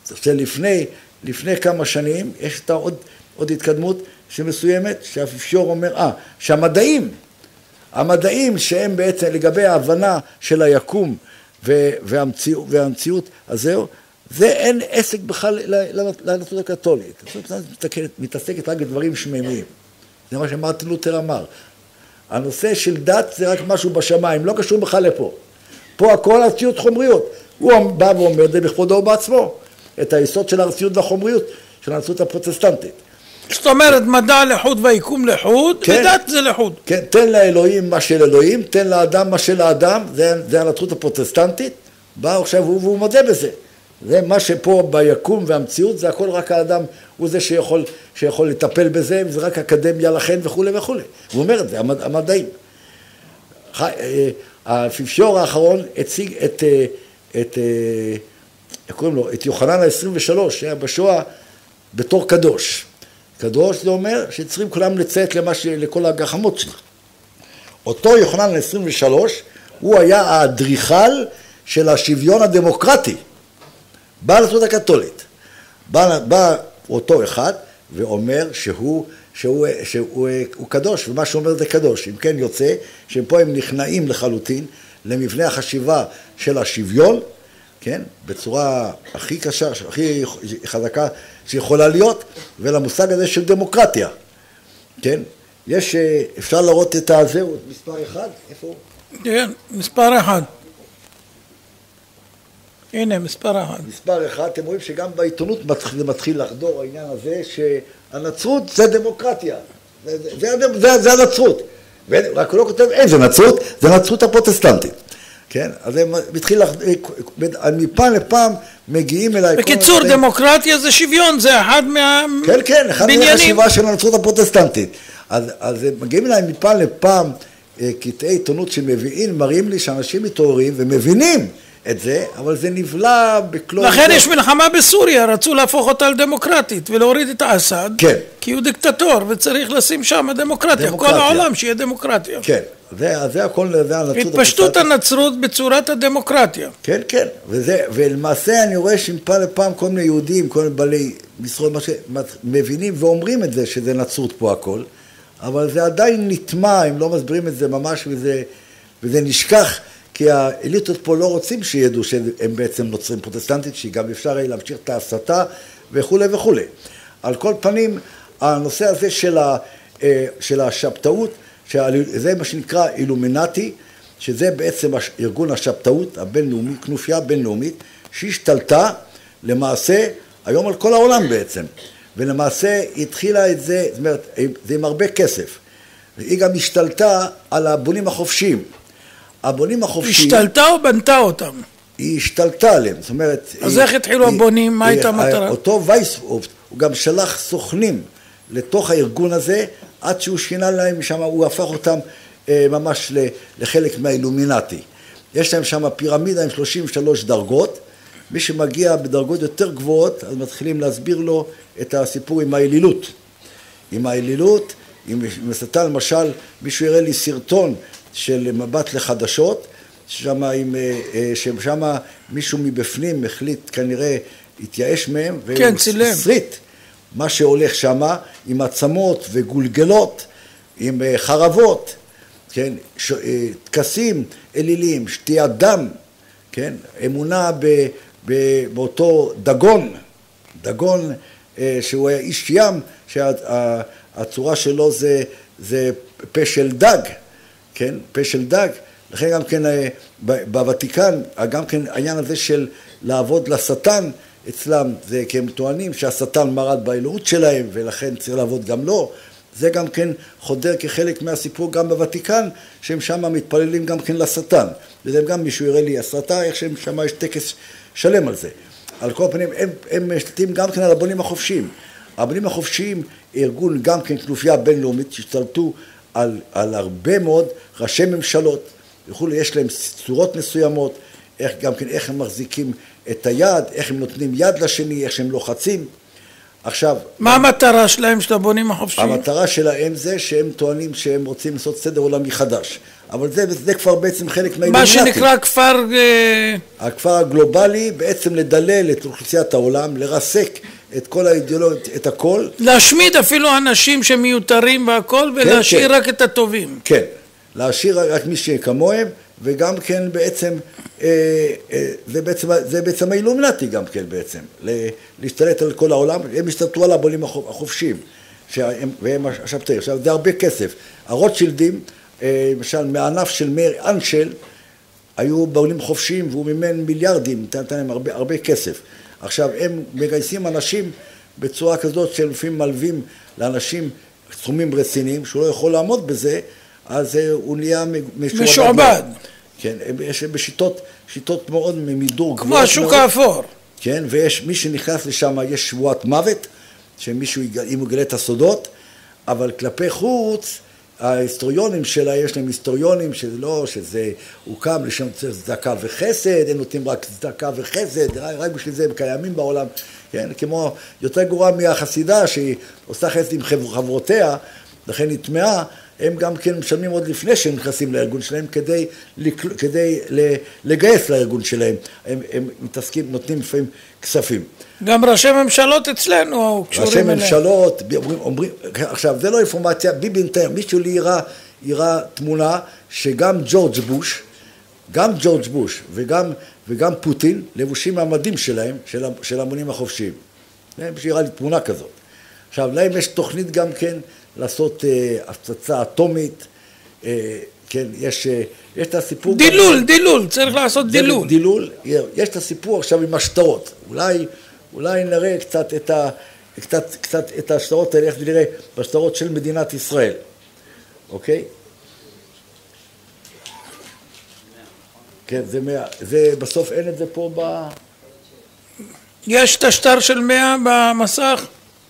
שלפני לפני כמה שנים יש את עוד, עוד התקדמות שמסוימת, שהאפיפיור אומר, אה, שהמדעים, המדעים שהם בעצם לגבי ההבנה של היקום והמציאות, והמציאות הזהו, זה אין עסק בכלל לנצרות הקתולית. הנצרות מתעסקת רק בדברים שמיימיים. זה מה שמרטין לותר אמר. הנושא של דת זה רק משהו בשמיים, לא קשור בכלל לפה. פה הכל ארציות חומריות. הוא בא ואומר את זה בכבודו בעצמו, את היסוד של הארציות והחומריות של הנצרות הפרוטסטנטית. זאת אומרת, מדע לחוד ויקום לחוד, כן, ודת זה לחוד. כן, תן לאלוהים מה של אלוהים, תן לאדם מה של האדם, זה, זה הנצרות הפרוטסטנטית, בא עכשיו הוא והוא מודה בזה. זה מה שפה ביקום והמציאות, זה הכל רק האדם, הוא זה שיכול, שיכול לטפל בזה, וזה רק אקדמיה לכן וכו' וכו'. הוא אומר את זה, המד, המדעים. האפיפיור האחרון הציג את, את, איך קוראים לו, את יוחנן ה-עשרים ושלוש, שהיה בשואה בתור קדוש. קדוש זה אומר שצריכים כולם לציית למה ש... לכל הגחמות שלך. אותו יוחנן ה-עשרים ושלוש, הוא היה האדריכל של השוויון הדמוקרטי. בא לנצרות הקתולית. בא, בא אותו אחד ואומר שהוא, שהוא, שהוא, שהוא קדוש, ומה שהוא אומר זה קדוש. אם כן יוצא שפה הם נכנעים לחלוטין למבנה החשיבה של השוויון, כן? בצורה הכי קשה, הכי חזקה שיכולה להיות, ולמושג הזה של דמוקרטיה. כן? יש, אפשר לראות את הזהו, מספר אחד? איפה הוא? כן, מספר אחד. הנה, מספר אחד. מספר אחד, אתם רואים שגם בעיתונות מתחיל, מתחיל לחדור העניין הזה שהנצרות זה דמוקרטיה. זה, זה, זה, זה, זה הנצרות. ורק הוא לא כותב איזה נצרות, זה נצרות הפרוטסטנטית. כן? אז הם מתחיל, מפעם לפעם מגיעים אליי... בקיצור, דמוקרטיה זה שוויון, זה אחד מהבניינים. כן, כן, אחד מהחשיבה של הנצרות הפרוטסטנטית. אז, אז מגיעים אליי מפעם לפעם קטעי עיתונות שמביאים, מראים לי שאנשים מתעוררים ומבינים את זה, אבל זה נבלע בכלום. לכן יש מלחמה בסוריה, רצו להפוך אותה לדמוקרטית ולהוריד את אסד, כן. כי הוא דיקטטור וצריך לשים שם דמוקרטיה, דמוקרטיה. כל העולם שיהיה דמוקרטיה. כן, זה, זה הכל, זה הנצרות. התפשטות הנצרות בצורת הדמוקרטיה. כן, כן, וזה, ולמעשה אני רואה שמפעם לפעם כל מיני יהודים, כל מיני בעלי משרות, מבינים ואומרים את זה שזה נצרות פה הכל, אבל זה עדיין נטמע, הם לא מסבירים את זה ממש, וזה, וזה נשכח, כי האליטות פה לא רוצים שידעו שהם בעצם נוצרים פרוטסטנטית, שגם אפשר להמשיך את ההסתה וכו' וכו'. על כל פנים, הנושא הזה של, ה, של השבתאות, זה מה שנקרא אילומינטי, שזה בעצם ארגון השבתאות הבינלאומי, כנופיה בינלאומית, שהשתלטה למעשה היום על כל העולם בעצם. ולמעשה התחילה את זה, זאת אומרת, זה עם הרבה כסף. והיא גם השתלטה על הבונים החופשיים. הבונים החופשיים... השתלטה או בנתה אותם? היא השתלטה עליהם, זאת אומרת... אז איך התחילו הבונים? מה הייתה המטרה? אותו וייסהופט, הוא גם שלח סוכנים לתוך הארגון הזה, עד שהוא שינה להם שם, הוא הפך אותם ממש לחלק מהאילומינטי. יש להם שם פירמידה עם שלושים ושלוש דרגות, מי שמגיע בדרגות יותר גבוהות, אז מתחילים להסביר לו את הסיפור עם האלילות. עם האלילות, עם השטן, למשל, מישהו יראה לי סרטון של מבט לחדשות, ששם, עם, ששם מישהו מבפנים החליט כנראה התייאש מהם, כן, צילם. סריט, מה שהולך שם עם עצמות וגולגלות, עם חרבות, כן, תקסים אלילים, שתיית דם, כן, אמונה ב, ב, באותו דגון, דגון שהוא היה איש ים, שהצורה שלו זה, זה פה של דג, כן, פה של דג, לכן גם כן בוותיקן, גם כן העניין הזה של לעבוד לשטן אצלם, זה כי הם טוענים שהשטן מרד באלוהות שלהם, ולכן צריך לעבוד גם לו, זה גם כן חודר כחלק מהסיפור גם בוותיקן, שהם שם מתפללים גם כן לשטן, וזה גם מישהו יראה לי הסרטה, איך שהם שם יש טקס שלם על זה. על כל פנים, הם, הם משתתים גם כן על הבונים החופשיים. הבונים החופשיים, ארגון גם כן כנופיה בינלאומית, שהשתלטו על, על הרבה מאוד ראשי ממשלות, וכולי, יש להם צורות מסוימות, איך, גם כן איך הם מחזיקים את היד, איך הם נותנים יד לשני, איך שהם לוחצים. עכשיו... מה המטרה שלהם של הבונים החופשיים? המטרה שלהם זה שהם טוענים שהם רוצים לעשות סדר עולמי חדש. אבל זה, זה כבר בעצם חלק מה מהאילומינטי. שנקרא כפר... הכפר הגלובלי בעצם לדלל את אוכלוסיית העולם, לרסק את כל האידיאולוגיות, את הכל. להשמיד אפילו אנשים שמיותרים והכל, ולהשאיר כן, רק כן. את הטובים. כן, להשאיר רק מי שכמוהם, וגם כן בעצם, אה, אה, זה בעצם, זה בעצם האילומינטי גם כן בעצם, להשתלט על כל העולם, הם השתלטו על הבונים החופשיים, שהם, והם השבתאים. עכשיו, זה הרבה כסף. הרוטשילדים, אה, למשל, מהענף של מאיר אנשל, היו בעולים חופשיים, והוא מימן מיליארדים, נתן להם הרבה, הרבה כסף. עכשיו, הם מגייסים אנשים בצורה כזאת שלפעמים מלווים לאנשים סכומים רציניים, שהוא לא יכול לעמוד בזה, אז הוא נהיה משועבד. משועבד. כן, יש בשיטות, שיטות מאוד ממידור. כמו השוק האפור. כן, ויש מי שנכנס לשם, יש שבועת מוות, שמישהו, אם הוא גלה את הסודות, אבל כלפי חוץ, ההיסטוריונים שלה, יש להם היסטוריונים שזה לא, שזה הוקם לשם צדקה וחסד, הם נותנים רק צדקה וחסד, רק בשביל זה הם קיימים בעולם, כן? כמו יותר גרוע מהחסידה שהיא עושה חסד עם חברותיה, לכן היא טמאה, הם גם כן משלמים עוד לפני שהם נכנסים לארגון שלהם כדי, כדי לגייס לארגון שלהם, הם, הם מתעסקים, נותנים לפעמים כספים. גם ראשי ממשלות אצלנו קשורים אליהם. ראשי ממשלות, אומרים, אומרים, עכשיו זה לא אינפורמציה, ביבי נתן, מישהו לי יראה, יראה תמונה שגם ג'ורג' בוש, גם ג'ורג' בוש וגם, וגם פוטין לבושים מהמדים שלהם, של, של המונים החופשיים. מישהו יראה לי תמונה כזאת. עכשיו, להם יש תוכנית גם כן לעשות אה, הפצצה אטומית, אה, כן, יש, אה, יש את הסיפור... דילול, גם, דילול, צריך לעשות דילול. דילול, יש את הסיפור עכשיו עם השטרות, אולי... אולי נראה קצת את, ה, קצת, קצת את השטרות האלה, איך נראה בשטרות של מדינת ישראל, אוקיי? כן, זה מאה, זה בסוף אין את זה פה ב... יש את השטר של מאה במסך?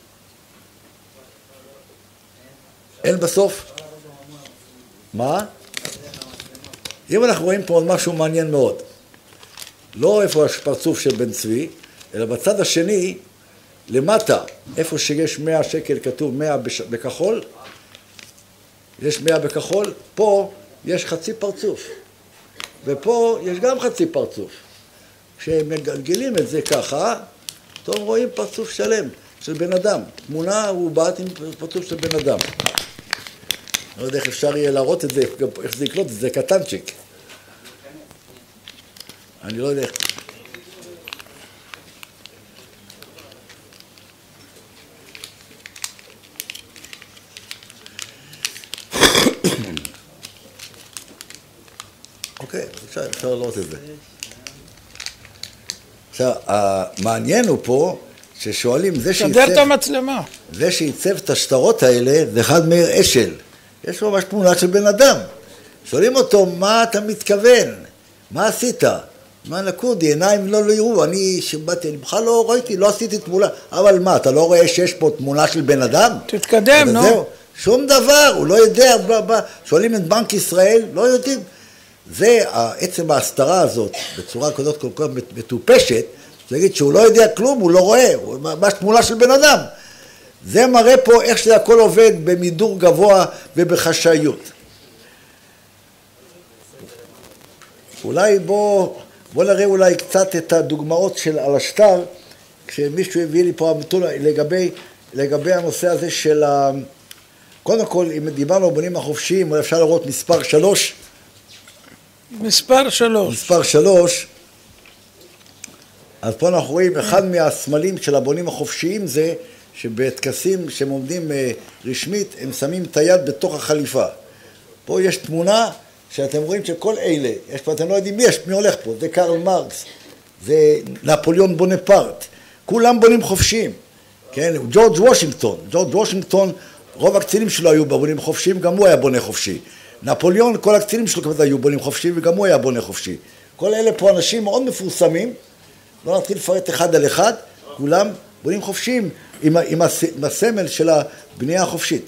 אין בסוף? מה? אם אנחנו רואים פה עוד משהו מעניין מאוד, לא איפה הפרצוף של בן צבי, אלא בצד השני, למטה, איפה שיש מאה שקל כתוב מאה בכחול, יש מאה בכחול, פה יש חצי פרצוף, ופה יש גם חצי פרצוף. כשהם מגלגלים את זה ככה, אתם רואים פרצוף שלם של בן אדם. תמונה הוא באת עם פרצוף של בן אדם. לא יודע איך אפשר יהיה להראות את זה, איך זה יקלוט, זה קטנצ'יק. אני לא יודע איך... אוקיי, אפשר, אפשר לראות את זה. עכשיו, המעניין הוא פה, ששואלים, זה שעיצב... שדר את המצלמה. זה שעיצב את השטרות האלה, זה אחד מאיר אשל. יש ממש תמונה של בן אדם. שואלים אותו, מה אתה מתכוון? מה עשית? מה נקודי? עיניים לא לא יראו. אני שבאתי, אני בכלל לא ראיתי, לא עשיתי תמונה. אבל מה, אתה לא רואה שיש פה תמונה של בן אדם? תתקדם, נו. זהו, שום דבר, הוא לא יודע. בלה, בלה. שואלים את בנק ישראל, לא יודעים. זה עצם ההסתרה הזאת, בצורה כזאת כל כך מטופשת, להגיד שהוא לא יודע כלום, הוא לא רואה, הוא ממש תמונה של בן אדם. זה מראה פה איך שזה הכל עובד במידור גבוה ובחשאיות. אולי בוא, בוא נראה אולי קצת את הדוגמאות של על השטר, כשמישהו הביא לי פה לגבי, לגבי הנושא הזה של ה... קודם כל, אם דיברנו בונים החופשיים, אפשר לראות מספר שלוש, מספר שלוש. מספר שלוש, אז פה אנחנו רואים, אחד מהסמלים של הבונים החופשיים זה שבטקסים שהם עומדים רשמית, הם שמים את היד בתוך החליפה. פה יש תמונה שאתם רואים שכל אלה, יש פה, אתם לא יודעים מי יש, מי הולך פה, זה קרל מרקס, זה נפוליאון בונפרט, כולם בונים חופשיים, כן? ג'ורג' וושינגטון, ג'ורג' וושינגטון, רוב הקצינים שלו היו בונים חופשיים, גם הוא היה בונה חופשי. נפוליאון, כל הקצינים שלו כמובן היו בונים חופשי, וגם הוא היה בונה חופשי. כל אלה פה אנשים מאוד מפורסמים, לא נתחיל לפרט אחד על אחד, כולם בונים חופשיים עם, עם, הס, עם הסמל של הבנייה החופשית.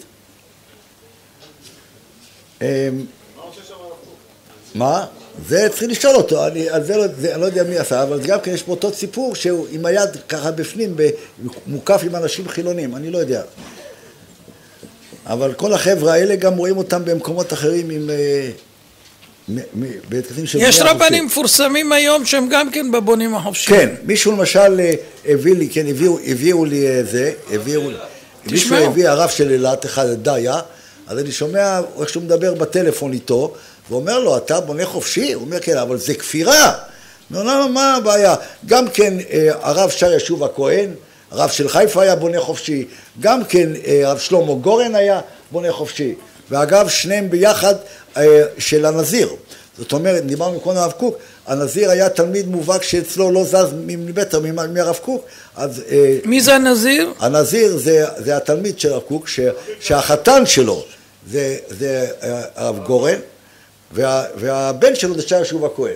מה? זה צריך לשאול אותו, אני, על זה לא, זה, אני לא יודע מי עשה, אבל גם כן יש פה אותו סיפור שהוא עם היד ככה בפנים, מוקף עם אנשים חילונים, אני לא יודע. אבל כל החבר'ה האלה גם רואים אותם במקומות אחרים עם, בית כנסים של יש רבנים מפורסמים היום שהם גם כן בבונים החופשיים. כן, מישהו למשל הביא לי, כן, הביאו, הביאו לי זה, הביאו, מישהו הביא הרב של אילת, אחד דיה, אז אני שומע איך שהוא מדבר בטלפון איתו, ואומר לו, אתה בונה חופשי? הוא אומר, כן, אבל זה כפירה. לא, לא, מה הבעיה? גם כן הרב שי ישוב הכהן, הרב של חיפה היה בונה חופשי, גם כן הרב שלמה גורן היה בונה חופשי, ואגב שניהם ביחד של הנזיר. זאת אומרת, דיברנו קודם הרב קוק, הנזיר היה תלמיד מובהק שאצלו לא זז מבטר מהרב קוק. אז, מי זה הנזיר? הנזיר זה, זה התלמיד של הרב קוק, ש, שהחתן שלו זה, זה הרב גורן, וה, והבן שלו זה שי ישוב הכהן.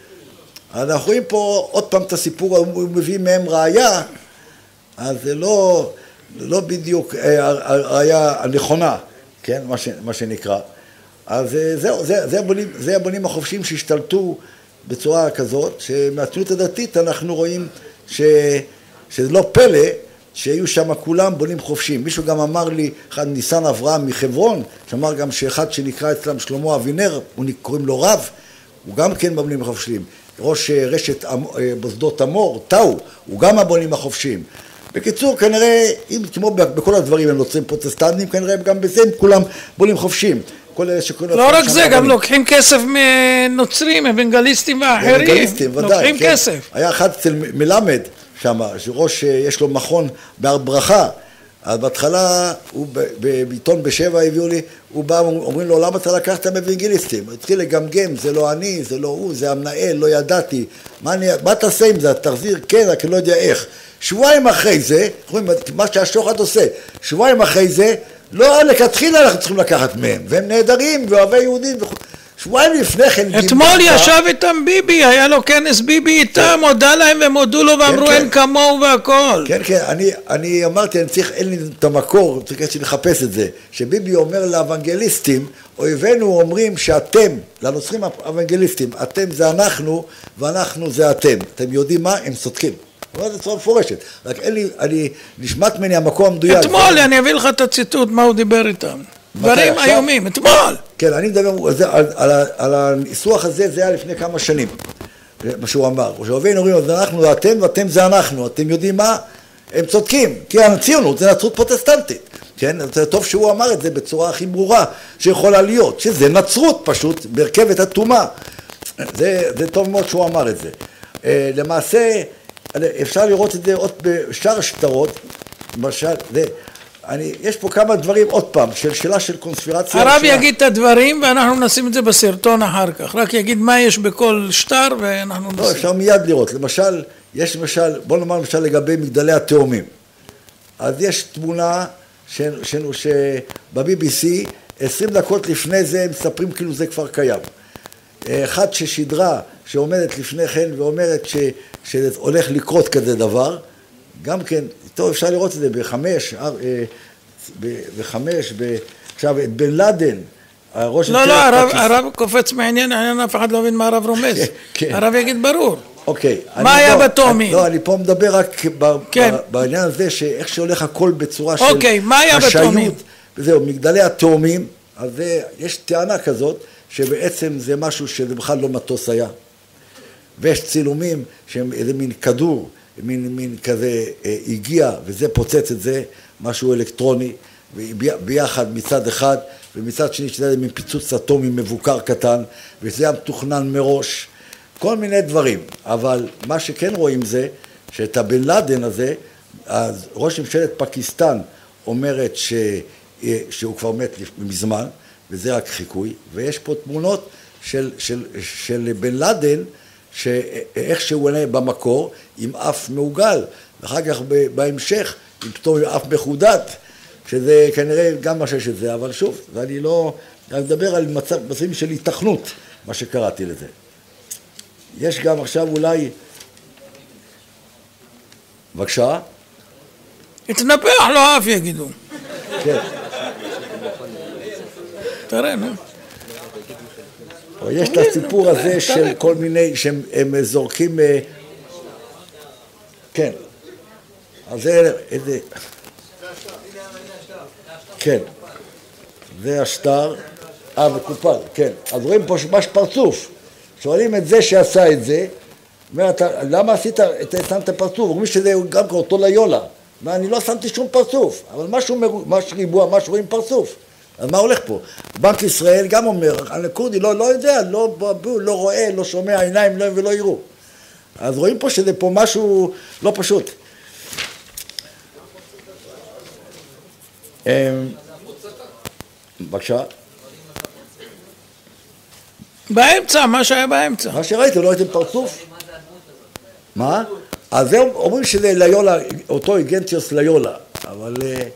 אנחנו רואים פה עוד פעם את הסיפור, הוא מביא מהם ראיה, אז זה לא, לא בדיוק הראיה הנכונה, כן, מה, ש, מה שנקרא. אז זהו, זה, זה, הבונים, זה הבונים החופשיים שהשתלטו בצורה כזאת, שמהציונות הדתית אנחנו רואים ש, שזה לא פלא שהיו שם כולם בונים חופשיים. מישהו גם אמר לי, אחד ניסן אברהם מחברון, שאמר גם שאחד שנקרא אצלם שלמה אבינר, הוא קוראים לו רב, הוא גם כן בבונים החופשיים. ראש רשת בשדות אמור, טאו, הוא גם הבונים החופשיים. בקיצור, כנראה, אם כמו בכל הדברים הם נוצרים פרוטסטנטים, כנראה גם בזה הם כולם בונים חופשיים. לא רק זה, גם לוקחים כסף מנוצרים, אבנגליסטים ואחרים. אבנגליסטים, ודאי. לוקחים כסף. היה אחד אצל מלמד שם, שראש, יש לו מכון בהר ברכה, אז בהתחלה, הוא בעיתון בשבע הביאו לי, הוא בא, אומרים לו, למה אתה לקחת מאבנגליסטים? הוא התחיל לגמגם, זה לא אני, זה לא הוא, זה המנהל, לא ידעתי. מה, אני, מה תעשה עם זה? תחזיר, כן, רק לא יודע איך. שבועיים אחרי זה, מה שהשוחד עושה, שבועיים אחרי זה, לא לכתחילה אנחנו צריכים לקחת מהם, והם נהדרים ואוהבי יהודים וכו'. שבועיים לפני כן... אתמול ישב איתם ביבי, היה לו כנס ביבי איתם, הודה להם והם הודו לו ואמרו אין כמוהו והכל. כן, כן, אני אמרתי, אני צריך, אין לי את המקור, צריך לחפש את זה, שביבי אומר לאבנגליסטים, אויבינו אומרים שאתם, לנוצרים האבנגליסטים, אתם זה אנחנו ואנחנו זה אתם. אתם יודעים מה? הם צודקים. זה צורה מפורשת, רק אין לי, אני נשמט ממני המקום המדויק. אתמול, אני אביא לך את הציטוט, מה הוא דיבר איתם. דברים איומים, אתמול. כן, אני מדבר על הניסוח הזה, זה היה לפני כמה שנים, מה שהוא אמר. כשאוהבינו אומרים, אז אנחנו זה אתם ואתם זה אנחנו, אתם יודעים מה? הם צודקים, כי הציונות זה נצרות פרוטסטנטית. כן, זה טוב שהוא אמר את זה בצורה הכי ברורה שיכולה להיות, שזה נצרות פשוט, בהרכבת התאומה. זה, זה טוב מאוד שהוא אמר את זה. למעשה, אפשר לראות את זה עוד בשאר השטרות, למשל, זה, אני, יש פה כמה דברים עוד פעם, של שאלה של קונספירציה. הרב יגיד את הדברים ואנחנו נשים את זה בסרטון אחר כך, רק יגיד מה יש בכל שטר ואנחנו נשים. לא, אפשר מיד לראות, למשל, יש למשל, בוא נאמר למשל לגבי מגדלי התאומים, אז יש תמונה שב-בי בי סי, עשרים דקות לפני זה הם מספרים כאילו זה כבר קיים. אחד ששדרה שעומדת לפני כן ואומרת ש, שהולך לקרות כזה דבר, גם כן, טוב, אפשר לראות את זה בחמש, בחמש, עכשיו, את בן לאדן, הראש... לא, לא, הרב, הרב קופץ מעניין, העניין אף אחד לא מבין מה הרב רומז. הרב יגיד ברור. אוקיי. מה היה בתאומים? לא, אני פה מדבר רק בעניין הזה, שאיך שהולך הכל בצורה של... אוקיי, מה היה בתאומים? וזהו, מגדלי התאומים, אז יש טענה כזאת, שבעצם זה משהו שזה בכלל לא מטוס היה. ויש צילומים שהם איזה מין כדור, מין, מין כזה אה, הגיע, וזה פוצץ את זה, משהו אלקטרוני, ביחד מצד אחד, ומצד שני שזה מין פיצוץ אטומי מבוקר קטן, וזה היה מתוכנן מראש, כל מיני דברים. אבל מה שכן רואים זה, שאת הבן לאדן הזה, אז ראש ממשלת פקיסטן אומרת ש, שהוא כבר מת מזמן, וזה רק חיקוי, ויש פה תמונות של, של, של בן לאדן, שאיך שהוא עונה במקור, עם אף מעוגל, ואחר כך בהמשך, עם פתאום עם אף מחודד, שזה כנראה גם מה שיש את זה, אבל שוב, ואני לא, אני מדבר על מצב, מצבים של התכנות, מה שקראתי לזה. יש גם עכשיו אולי, בבקשה? התנפח לו אף יגידו. כן. תראה, נו. יש את הסיפור הזה של כל מיני, שהם זורקים, כן, אז זה, איזה, כן, זה השטר, אה, מקופל, כן. אז רואים פה ממש פרצוף. שואלים את זה שעשה את זה, אומר, אתה, למה עשית, שמת פרצוף? אומרים שזה גם אותו ליולה. מה, אני לא שמתי שום פרצוף, אבל משהו, משהו ריבוע, משהו רואים פרצוף. אז מה הולך פה? בנק ישראל גם אומר, הכורדי לא, לא יודע, לא, לא, לא רואה, לא שומע, עיניים לא, ולא יראו. אז רואים פה שזה פה משהו לא פשוט. בבקשה. באמצע, מה שהיה באמצע. מה שראיתם, לא ראיתם פרצוף? מה? אז הם אומרים שזה ליולה, אותו איגנציוס ליולה, אבל...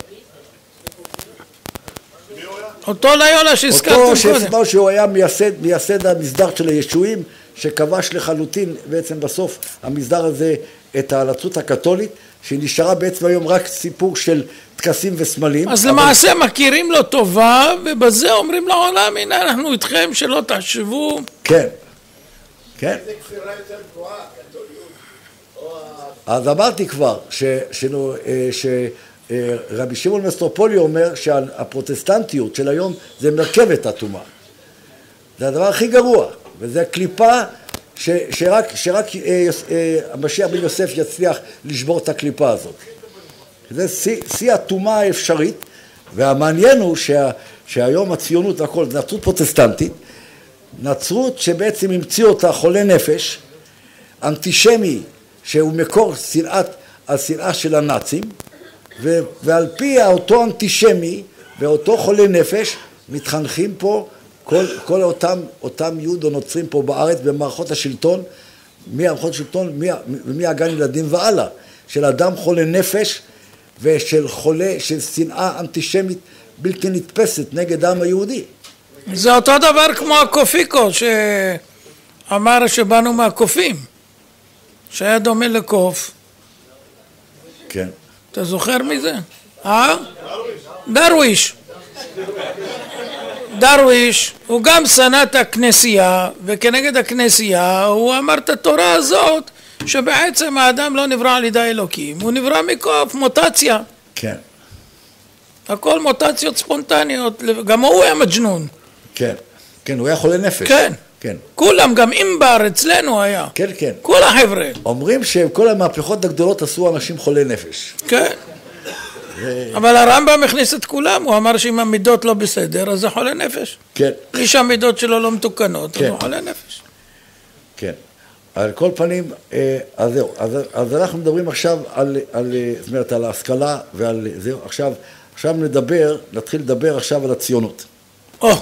אותו ליולה שהזכרתם אותו קודם. שהסבר שהוא היה מייסד, מייסד המסדר של הישועים, שכבש לחלוטין בעצם בסוף המסדר הזה את ההלצות הקתולית, שנשארה בעצם היום רק סיפור של טקסים וסמלים. אז אבל... למעשה מכירים לו טובה, ובזה אומרים לעולם, הנה אנחנו איתכם שלא תחשבו. כן, כן. איזה כפירה יותר גבוהה, קתוליות? אז אמרתי כבר, ש... שנו, ש... רבי שמעון מסטרופולי אומר שהפרוטסטנטיות של היום זה מרכבת אטומה. זה הדבר הכי גרוע, וזה קליפה ש, שרק, שרק אה, אה, המשיח בן יוסף יצליח לשבור את הקליפה הזאת. זה שיא אטומה האפשרית, והמעניין הוא שה, שהיום הציונות והכל, זה נצרות פרוטסטנטית, נצרות שבעצם המציאו אותה חולה נפש, אנטישמי שהוא מקור שנאת, השנאה של הנאצים, ו- ועל פי אותו אנטישמי ואותו חולה נפש מתחנכים פה כל, כל אותם, אותם יהוד או נוצרים פה בארץ במערכות השלטון, מערכות השלטון ומהגן ילדים והלאה, של אדם חולה נפש ושל חולה, של שנאה אנטישמית בלתי נתפסת נגד העם היהודי. זה אותו דבר כמו הקופיקו שאמר שבאנו מהקופים, שהיה דומה לקוף. כן. אתה זוכר מזה? אה? דרוויש. דרוויש, הוא גם שנא את הכנסייה, וכנגד הכנסייה הוא אמר את התורה הזאת, שבעצם האדם לא נברא על ידי אלוקים, הוא נברא מקוף, מוטציה. כן. הכל מוטציות ספונטניות, גם הוא היה מג'נון. כן, כן, הוא היה חולה נפש. כן. כן. כולם, גם אימבר אצלנו היה. כן, כן. כל החבר'ה. אומרים שכל המהפכות הגדולות עשו אנשים חולי נפש. כן. אבל הרמב"ם הכניס את כולם, הוא אמר שאם המידות לא בסדר, אז זה חולה נפש. כן. מי שהמידות שלו לא מתוקנות, אז הוא חולה נפש. כן. על כל פנים, אז זהו, אז, אז אנחנו מדברים עכשיו על, על, זאת אומרת, על ההשכלה ועל זהו, עכשיו, עכשיו נדבר, נתחיל לדבר עכשיו על הציונות. או.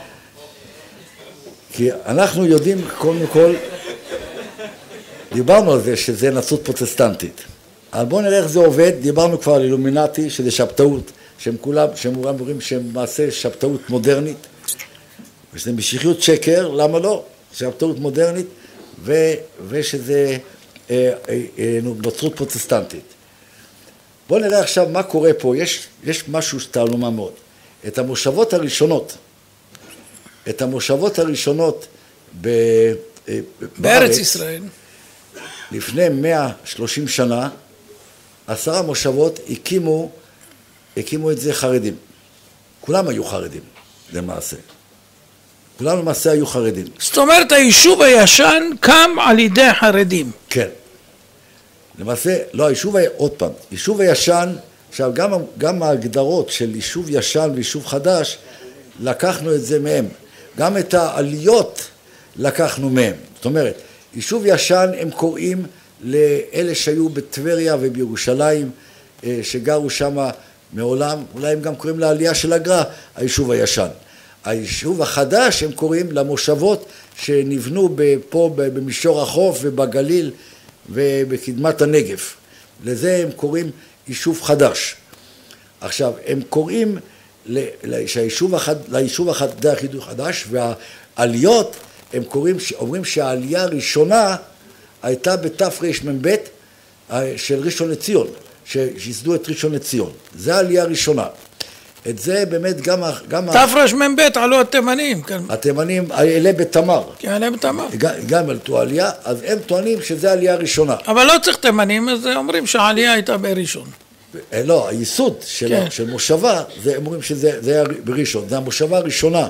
כי אנחנו יודעים, קודם כל, דיברנו על זה שזה נצרות פרוטסטנטית. אבל בואו נראה איך זה עובד, דיברנו כבר על אילומינטי, שזה שבתאות, שהם כולם, שהם אומרים שהם מעשה שבתאות מודרנית, ושזה משיחיות שקר, למה לא? שבתאות מודרנית, ו, ושזה אה, אה, נצרות פרוטסטנטית. בואו נראה עכשיו מה קורה פה, יש, יש משהו שתעלומה מאוד. את המושבות הראשונות, את המושבות הראשונות ב, אה, בארץ בארץ, ישראל. לפני מאה ושלושים שנה, עשרה מושבות הקימו, הקימו את זה חרדים. כולם היו חרדים, למעשה. כולם למעשה היו חרדים. זאת אומרת, היישוב הישן קם על ידי חרדים. כן. למעשה, לא, היישוב, עוד פעם, יישוב הישן, עכשיו, גם, גם ההגדרות של יישוב ישן ויישוב חדש, לקחנו את זה מהם. גם את העליות לקחנו מהם. זאת אומרת, יישוב ישן הם קוראים לאלה שהיו בטבריה ובירושלים, שגרו שם מעולם, אולי הם גם קוראים לעלייה של הגר"א, היישוב הישן. היישוב החדש הם קוראים למושבות שנבנו פה במישור החוף ובגליל ובקדמת הנגב. לזה הם קוראים יישוב חדש. עכשיו, הם קוראים ליישוב החדש, והעליות, הם קוראים, אומרים שהעלייה הראשונה הייתה בתרמ"ב של ראשון לציון, שיסדו את ראשון לציון. זה העלייה הראשונה. את זה באמת גם... תרמ"ב עלו התימנים. התימנים, אלה בתמר. כן, אלה בתמר. גם עלתו העלייה, אז הם טוענים שזה העלייה הראשונה. אבל לא צריך תימנים, אז אומרים שהעלייה הייתה בראשון. לא, הייסוד של, כן. של מושבה, זה אומרים שזה זה היה בראשון, זה המושבה הראשונה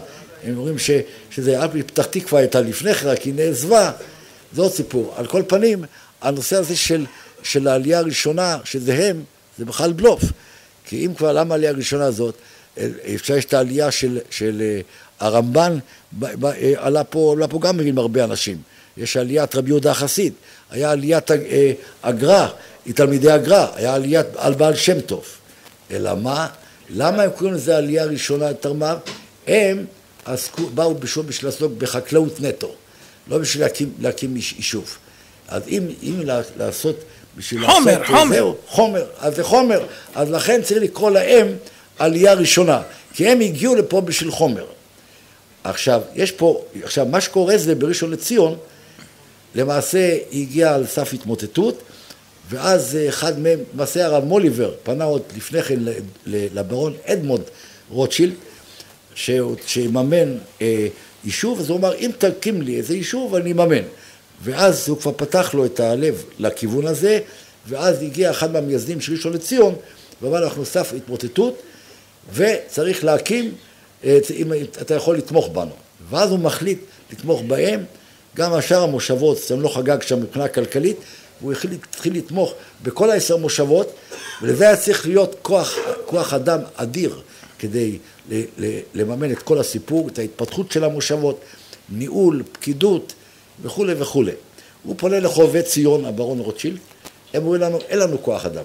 הם אומרים ש, שזה רק בפתח תקווה הייתה לפני כן, רק היא נעזבה, זה עוד סיפור. על כל פנים, הנושא הזה של, של העלייה הראשונה, שזה הם, זה בכלל בלוף. כי אם כבר, למה העלייה הראשונה הזאת, אפשר יש את העלייה של, של הרמב"ן, ב, ב, עלה, פה, עלה פה גם עם הרבה אנשים. יש עליית רבי יהודה החסיד, היה עליית הגר"א, תלמידי הגר"א, היה עליית על בעל שם טוב. אלא מה? למה הם קוראים לזה העלייה הראשונה לתרמיו? הם עסקו, באו בשביל, בשביל לעסוק בחקלאות נטו, לא בשביל להקים, להקים יישוב. אז אם, אם לעשות, בשביל חומר, לעשות, חומר. זהו, חומר, אז זה חומר, אז לכן צריך לקרוא להם עלייה ראשונה, כי הם הגיעו לפה בשביל חומר. עכשיו, יש פה, עכשיו, מה שקורה זה בראשון לציון, למעשה הגיע על סף התמוטטות, ואז אחד מהם, למעשה הרב מוליבר, פנה עוד לפני כן לברון אדמונד רוטשילד, שיממן אה, יישוב, אז הוא אמר, אם תקים לי איזה יישוב, אני אממן. ואז הוא כבר פתח לו את הלב לכיוון הזה, ואז הגיע אחד מהמייסדים של ראשון לציון, ואמר, אנחנו סף התמוטטות, וצריך להקים, אה, אם אתה יכול לתמוך בנו. ואז הוא מחליט לתמוך בהם, גם השאר המושבות, זה לא חגג שם מבחינה כלכלית, הוא התחיל לתמוך בכל העשר מושבות, ולזה היה צריך להיות כוח, כוח אדם אדיר, כדי לממן את כל הסיפור, את ההתפתחות של המושבות, ניהול, פקידות וכו' וכו'. הוא פונה לחובבי ציון, הברון רוטשילד, הם אומרים לנו, אין לנו כוח אדם.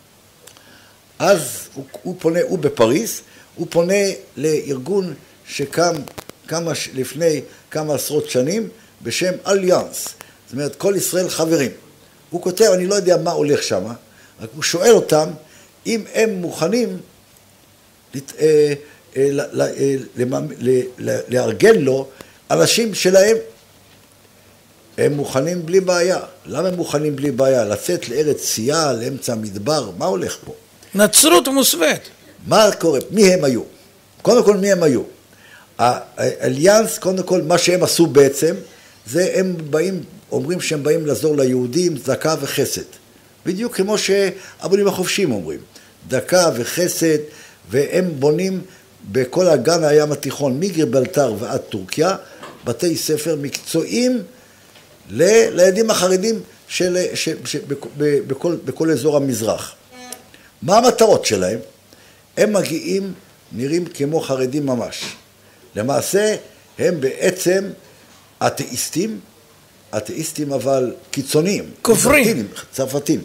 אז הוא, הוא פונה, הוא בפריז, הוא פונה לארגון שקם כמה, לפני כמה עשרות שנים, בשם אליאנס, זאת אומרת, כל ישראל חברים. הוא כותב, אני לא יודע מה הולך שם, רק הוא שואל אותם, אם הם מוכנים לת, אה, אה, ל, אה, לממ, ל, ל, לארגן לו אנשים שלהם. הם מוכנים בלי בעיה. למה הם מוכנים בלי בעיה? לצאת לארץ צייה, לאמצע המדבר, מה הולך פה? נצרות מוסווית. מה קורה? מי הם היו? קודם כל, מי הם היו? האליאנס, קודם כל, מה שהם עשו בעצם, זה הם באים, אומרים שהם באים לעזור ליהודים, צדקה וחסד. בדיוק כמו שהבונים החופשיים אומרים. צדקה וחסד, והם בונים בכל אגן הים התיכון, מגיברלטר ועד טורקיה, בתי ספר מקצועיים ל- לילדים החרדים של, ש, ש, בכל, בכל, בכל אזור המזרח. מה המטרות שלהם? הם מגיעים, נראים כמו חרדים ממש. למעשה, הם בעצם אתאיסטים, אתאיסטים אבל קיצוניים. כופרים. צרפתים.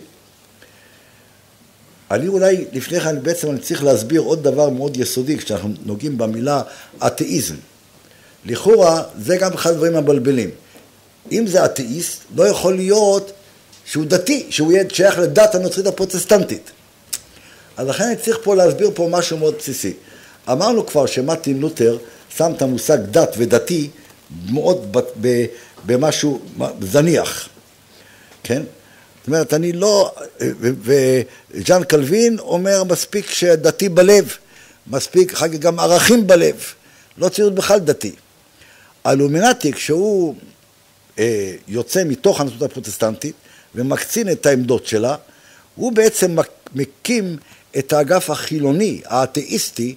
אני אולי, לפני כן, בעצם אני צריך להסביר עוד דבר מאוד יסודי, כשאנחנו נוגעים במילה אתאיזם. לכאורה, זה גם אחד הדברים הבלבלים. אם זה אתאיסט, לא יכול להיות שהוא דתי, שהוא יהיה שייך לדת הנוצרית הפרוטסטנטית. אז לכן אני צריך פה להסביר פה משהו מאוד בסיסי. אמרנו כבר שמרטין לותר שם את המושג דת ודתי מאוד במשהו זניח. כן? זאת אומרת, אני לא, וז'אן קלווין אומר מספיק שדתי בלב, מספיק אחר כך גם ערכים בלב, לא צריך להיות בכלל דתי. האילומינטי, כשהוא אה, יוצא מתוך הנצרות הפרוטסטנטית ומקצין את העמדות שלה, הוא בעצם מקים את האגף החילוני, האתאיסטי,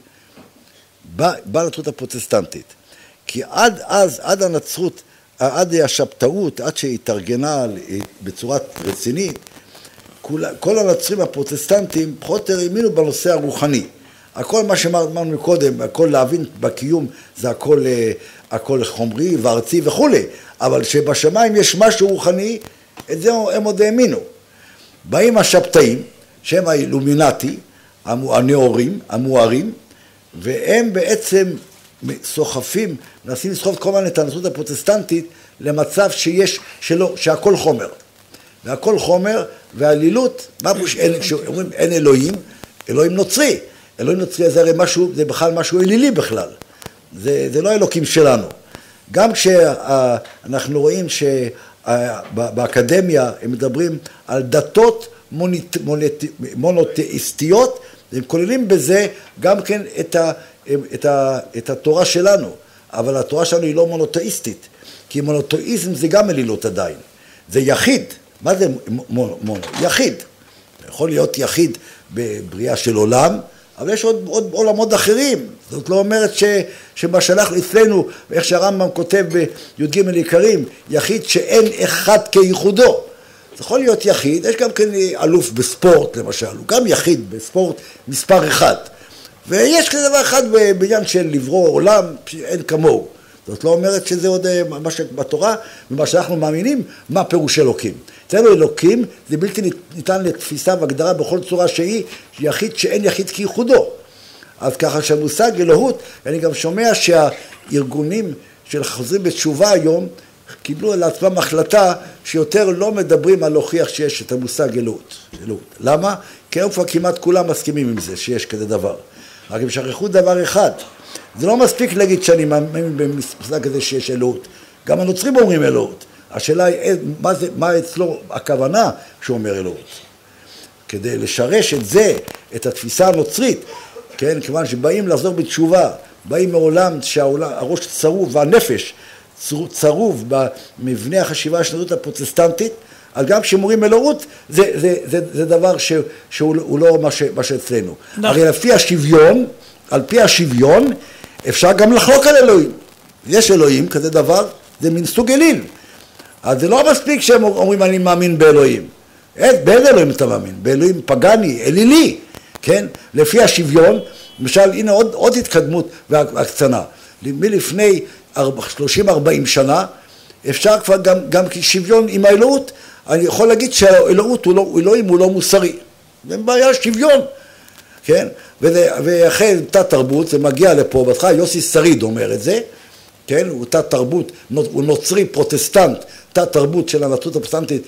בנצרות הפרוטסטנטית. כי עד אז, עד הנצרות, עד השבתאות, עד שהתארגנה בצורה רצינית, כל, כל הנוצרים הפרוטסטנטים פחות האמינו בנושא הרוחני. הכל מה שאמרנו קודם, הכל להבין בקיום, זה הכל, הכל חומרי וארצי וכו'. אבל שבשמיים יש משהו רוחני, את זה הם עוד האמינו. באים השבתאים, שהם האילומינטי, הנאורים, המוארים, והם בעצם סוחפים, מנסים לסחוף את כל מיני את הנצרות הפרוטסטנטית למצב שיש, שלא, שהכל חומר. והכל חומר, והעלילות, מה פוש, שאומרים אין אלוהים, אלוהים נוצרי. אלוהים נוצרי זה הרי משהו, זה בכלל משהו אלילי בכלל. זה, זה לא אלוקים שלנו. גם כשאנחנו רואים שבאקדמיה הם מדברים על דתות מונית, מונית, מונותאיסטיות, הם כוללים בזה גם כן את, ה, את, ה, את התורה שלנו, אבל התורה שלנו היא לא מונותאיסטית, כי מונותאיזם זה גם אלילות עדיין, זה יחיד. מה זה מונו? מונו? יחיד. יכול להיות יחיד בבריאה של עולם, אבל יש עוד, עוד עולמות אחרים. זאת לא אומרת ש, שמה שלח אצלנו, איך שהרמב"ם כותב בי"ג עיקרים, יחיד שאין אחד כייחודו. זה יכול להיות יחיד, יש גם כן אלוף בספורט למשל, הוא גם יחיד בספורט מספר אחד. ויש כזה דבר אחד בעניין של לברוא עולם, אין כמוהו. זאת לא אומרת שזה עוד מה שבתורה, ומה שאנחנו מאמינים, מה פירוש אלוקים. אצלנו אלוקים זה בלתי ניתן לתפיסה והגדרה בכל צורה שהיא, יחיד שאין יחיד כייחודו. אז ככה שהמושג אלוהות, אני גם שומע שהארגונים של חוזרים בתשובה היום, קיבלו על עצמם החלטה שיותר לא מדברים על להוכיח שיש את המושג אלוהות. אלוהות. למה? כי היום כבר כמעט כולם מסכימים עם זה, שיש כזה דבר. רק הם שכחו דבר אחד. זה לא מספיק להגיד שאני מאמין במושג הזה שיש אלוהות. גם הנוצרים אומרים אלוהות. השאלה היא מה, זה, מה אצלו הכוונה כשהוא אומר אלוהות. כדי לשרש את זה, את התפיסה הנוצרית, כן, כיוון שבאים לחזור בתשובה, באים מעולם שהראש צרוב והנפש צרוב במבנה החשיבה השנתית הפרוטסטנטית, אז גם כשמורים אלוהות, זה, זה, זה, זה דבר ש, שהוא לא מה, ש, מה שאצלנו. הרי לפי השוויון, על פי השוויון, אפשר גם לחלוק על אלוהים. יש אלוהים, כזה דבר, זה מין סוג אליל. אז זה לא מספיק שהם אומרים אני מאמין באלוהים. באיזה אלוהים אתה מאמין? באלוהים פגני, אלילי, כן? לפי השוויון, למשל, הנה עוד, עוד התקדמות והקצנה. מלפני שלושים ארבעים שנה, אפשר כבר גם, גם כשוויון עם האלוהות, אני יכול להגיד שהאלוהות הוא לא, אלוהים הוא לא מוסרי. זה בעיה שוויון, כן? ואחרי תת תרבות, זה מגיע לפה, בהתחלה יוסי שריד אומר את זה, כן? הוא תת תרבות, הוא נוצרי פרוטסטנט, תת תרבות של הנצרות הפרוטסטנטית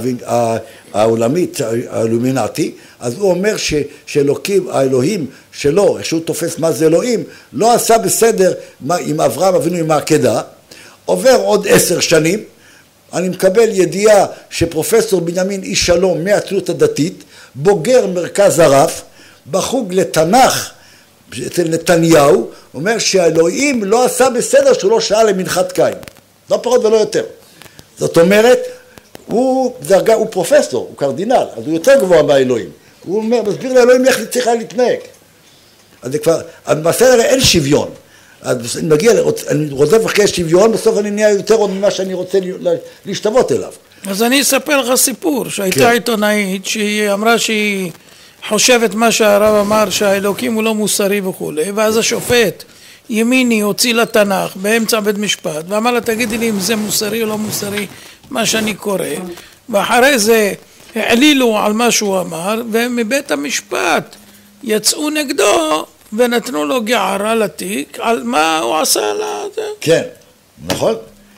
העולמית, האלומינטי, אז הוא אומר ש, שאלוקים, האלוהים שלו, שהוא תופס מה זה אלוהים, לא עשה בסדר עם אברהם אבינו עם העקדה, עובר עוד עשר שנים, אני מקבל ידיעה שפרופסור בנימין איש שלום מהציונות הדתית, בוגר מרכז הרב, בחוג לתנ"ך אצל נתניהו, אומר שהאלוהים לא עשה בסדר שהוא לא שאל למנחת קין, לא פחות ולא יותר. זאת אומרת, הוא, דרגה, הוא פרופסור, הוא קרדינל, אז הוא יותר גבוה מהאלוהים. הוא אומר, מסביר לאלוהים איך צריכה להתנהג. אז זה כבר, בסדר אין שוויון. אז אני מגיע, אני רודף אחרי שוויון, בסוף אני נהיה יותר עוד ממה שאני רוצה להשתוות אליו. אז אני אספר לך סיפור, שהייתה עיתונאית, שהיא אמרה שהיא חושבת מה שהרב אמר, שהאלוקים הוא לא מוסרי וכולי, ואז השופט ימיני הוציא לתנ"ך באמצע בית משפט, ואמר לה, תגידי לי אם זה מוסרי או לא מוסרי, מה שאני קורא, ואחרי זה העלילו על מה שהוא אמר, ומבית המשפט יצאו נגדו, ונתנו לו גערה לתיק, על מה הוא עשה לזה. כן, נכון.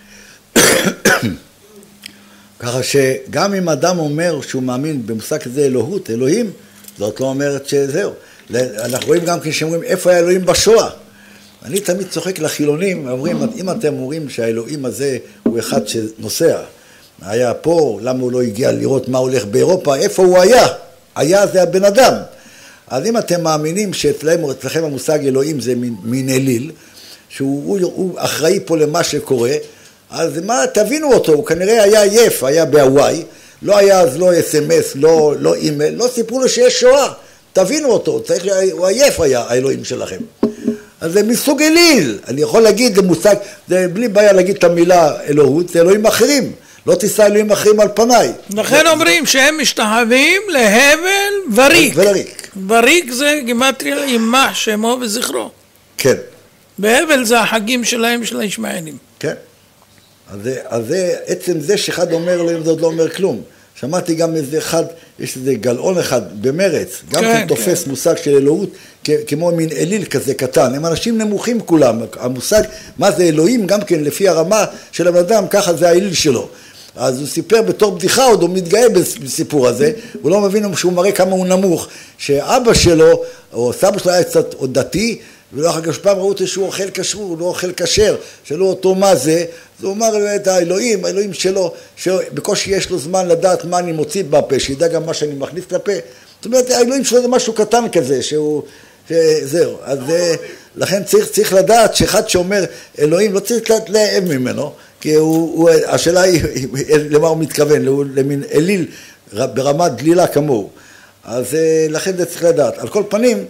ככה שגם אם אדם אומר שהוא מאמין במושג כזה אלוהות, אלוהים, זאת לא אומרת שזהו. אנחנו רואים גם כשאומרים איפה היה אלוהים בשואה. אני תמיד צוחק לחילונים, אומרים, אם אתם אומרים שהאלוהים הזה הוא אחד שנוסע, היה פה, למה הוא לא הגיע לראות מה הולך באירופה, איפה הוא היה? היה זה הבן אדם. אז אם אתם מאמינים שאצלכם המושג אלוהים זה מין, מין אליל, שהוא הוא, הוא אחראי פה למה שקורה, אז מה, תבינו אותו, הוא כנראה היה עייף, היה בהוואי, לא היה אז לא אס אם אס, לא, לא אימייל, לא סיפרו לו שיש שואה, תבינו אותו, צריך, הוא עייף היה האלוהים שלכם. אז זה מסוג אליל, אני יכול להגיד, זה מושג, זה בלי בעיה להגיד את המילה אלוהות, זה אלוהים אחרים, לא תישא אלוהים אחרים על פניי. לכן אומרים שהם משתחווים להבל וריק. ולריק. וריק זה גימטריה יימח שמו וזכרו. כן. והבל זה החגים שלהם של הישמעאלים. כן. אז זה, אז זה, עצם זה שאחד אומר להם, זה עוד לא אומר כלום. שמעתי גם איזה אחד, יש איזה גלעון אחד במרץ, גם כן, תופס כן. מושג של אלוהות, כמו מין אליל כזה קטן. הם אנשים נמוכים כולם. המושג, מה זה אלוהים, גם כן לפי הרמה של הבן אדם, ככה זה האליל שלו. אז הוא סיפר בתור בדיחה, עוד הוא מתגאה בסיפור הזה, הוא לא מבין שהוא מראה כמה הוא נמוך, שאבא שלו, או סבא שלו היה קצת עוד דתי, ולא אחר כך פעם ראו אותו שהוא אוכל כשרות, הוא לא אוכל כשר, שלא אותו מה זה, אז הוא אמר את האלוהים, האלוהים שלו, שבקושי יש לו זמן לדעת מה אני מוציא בפה, שידע גם מה שאני מכניס לפה, זאת אומרת, האלוהים שלו זה משהו קטן כזה, שהוא, זהו, אז לכן צריך, צריך לדעת שאחד שאומר אלוהים, לא צריך לאהב ממנו, כי הוא, הוא, השאלה היא למה הוא מתכוון, למין אליל ברמת דלילה כמוהו. אז לכן זה צריך לדעת. על כל פנים,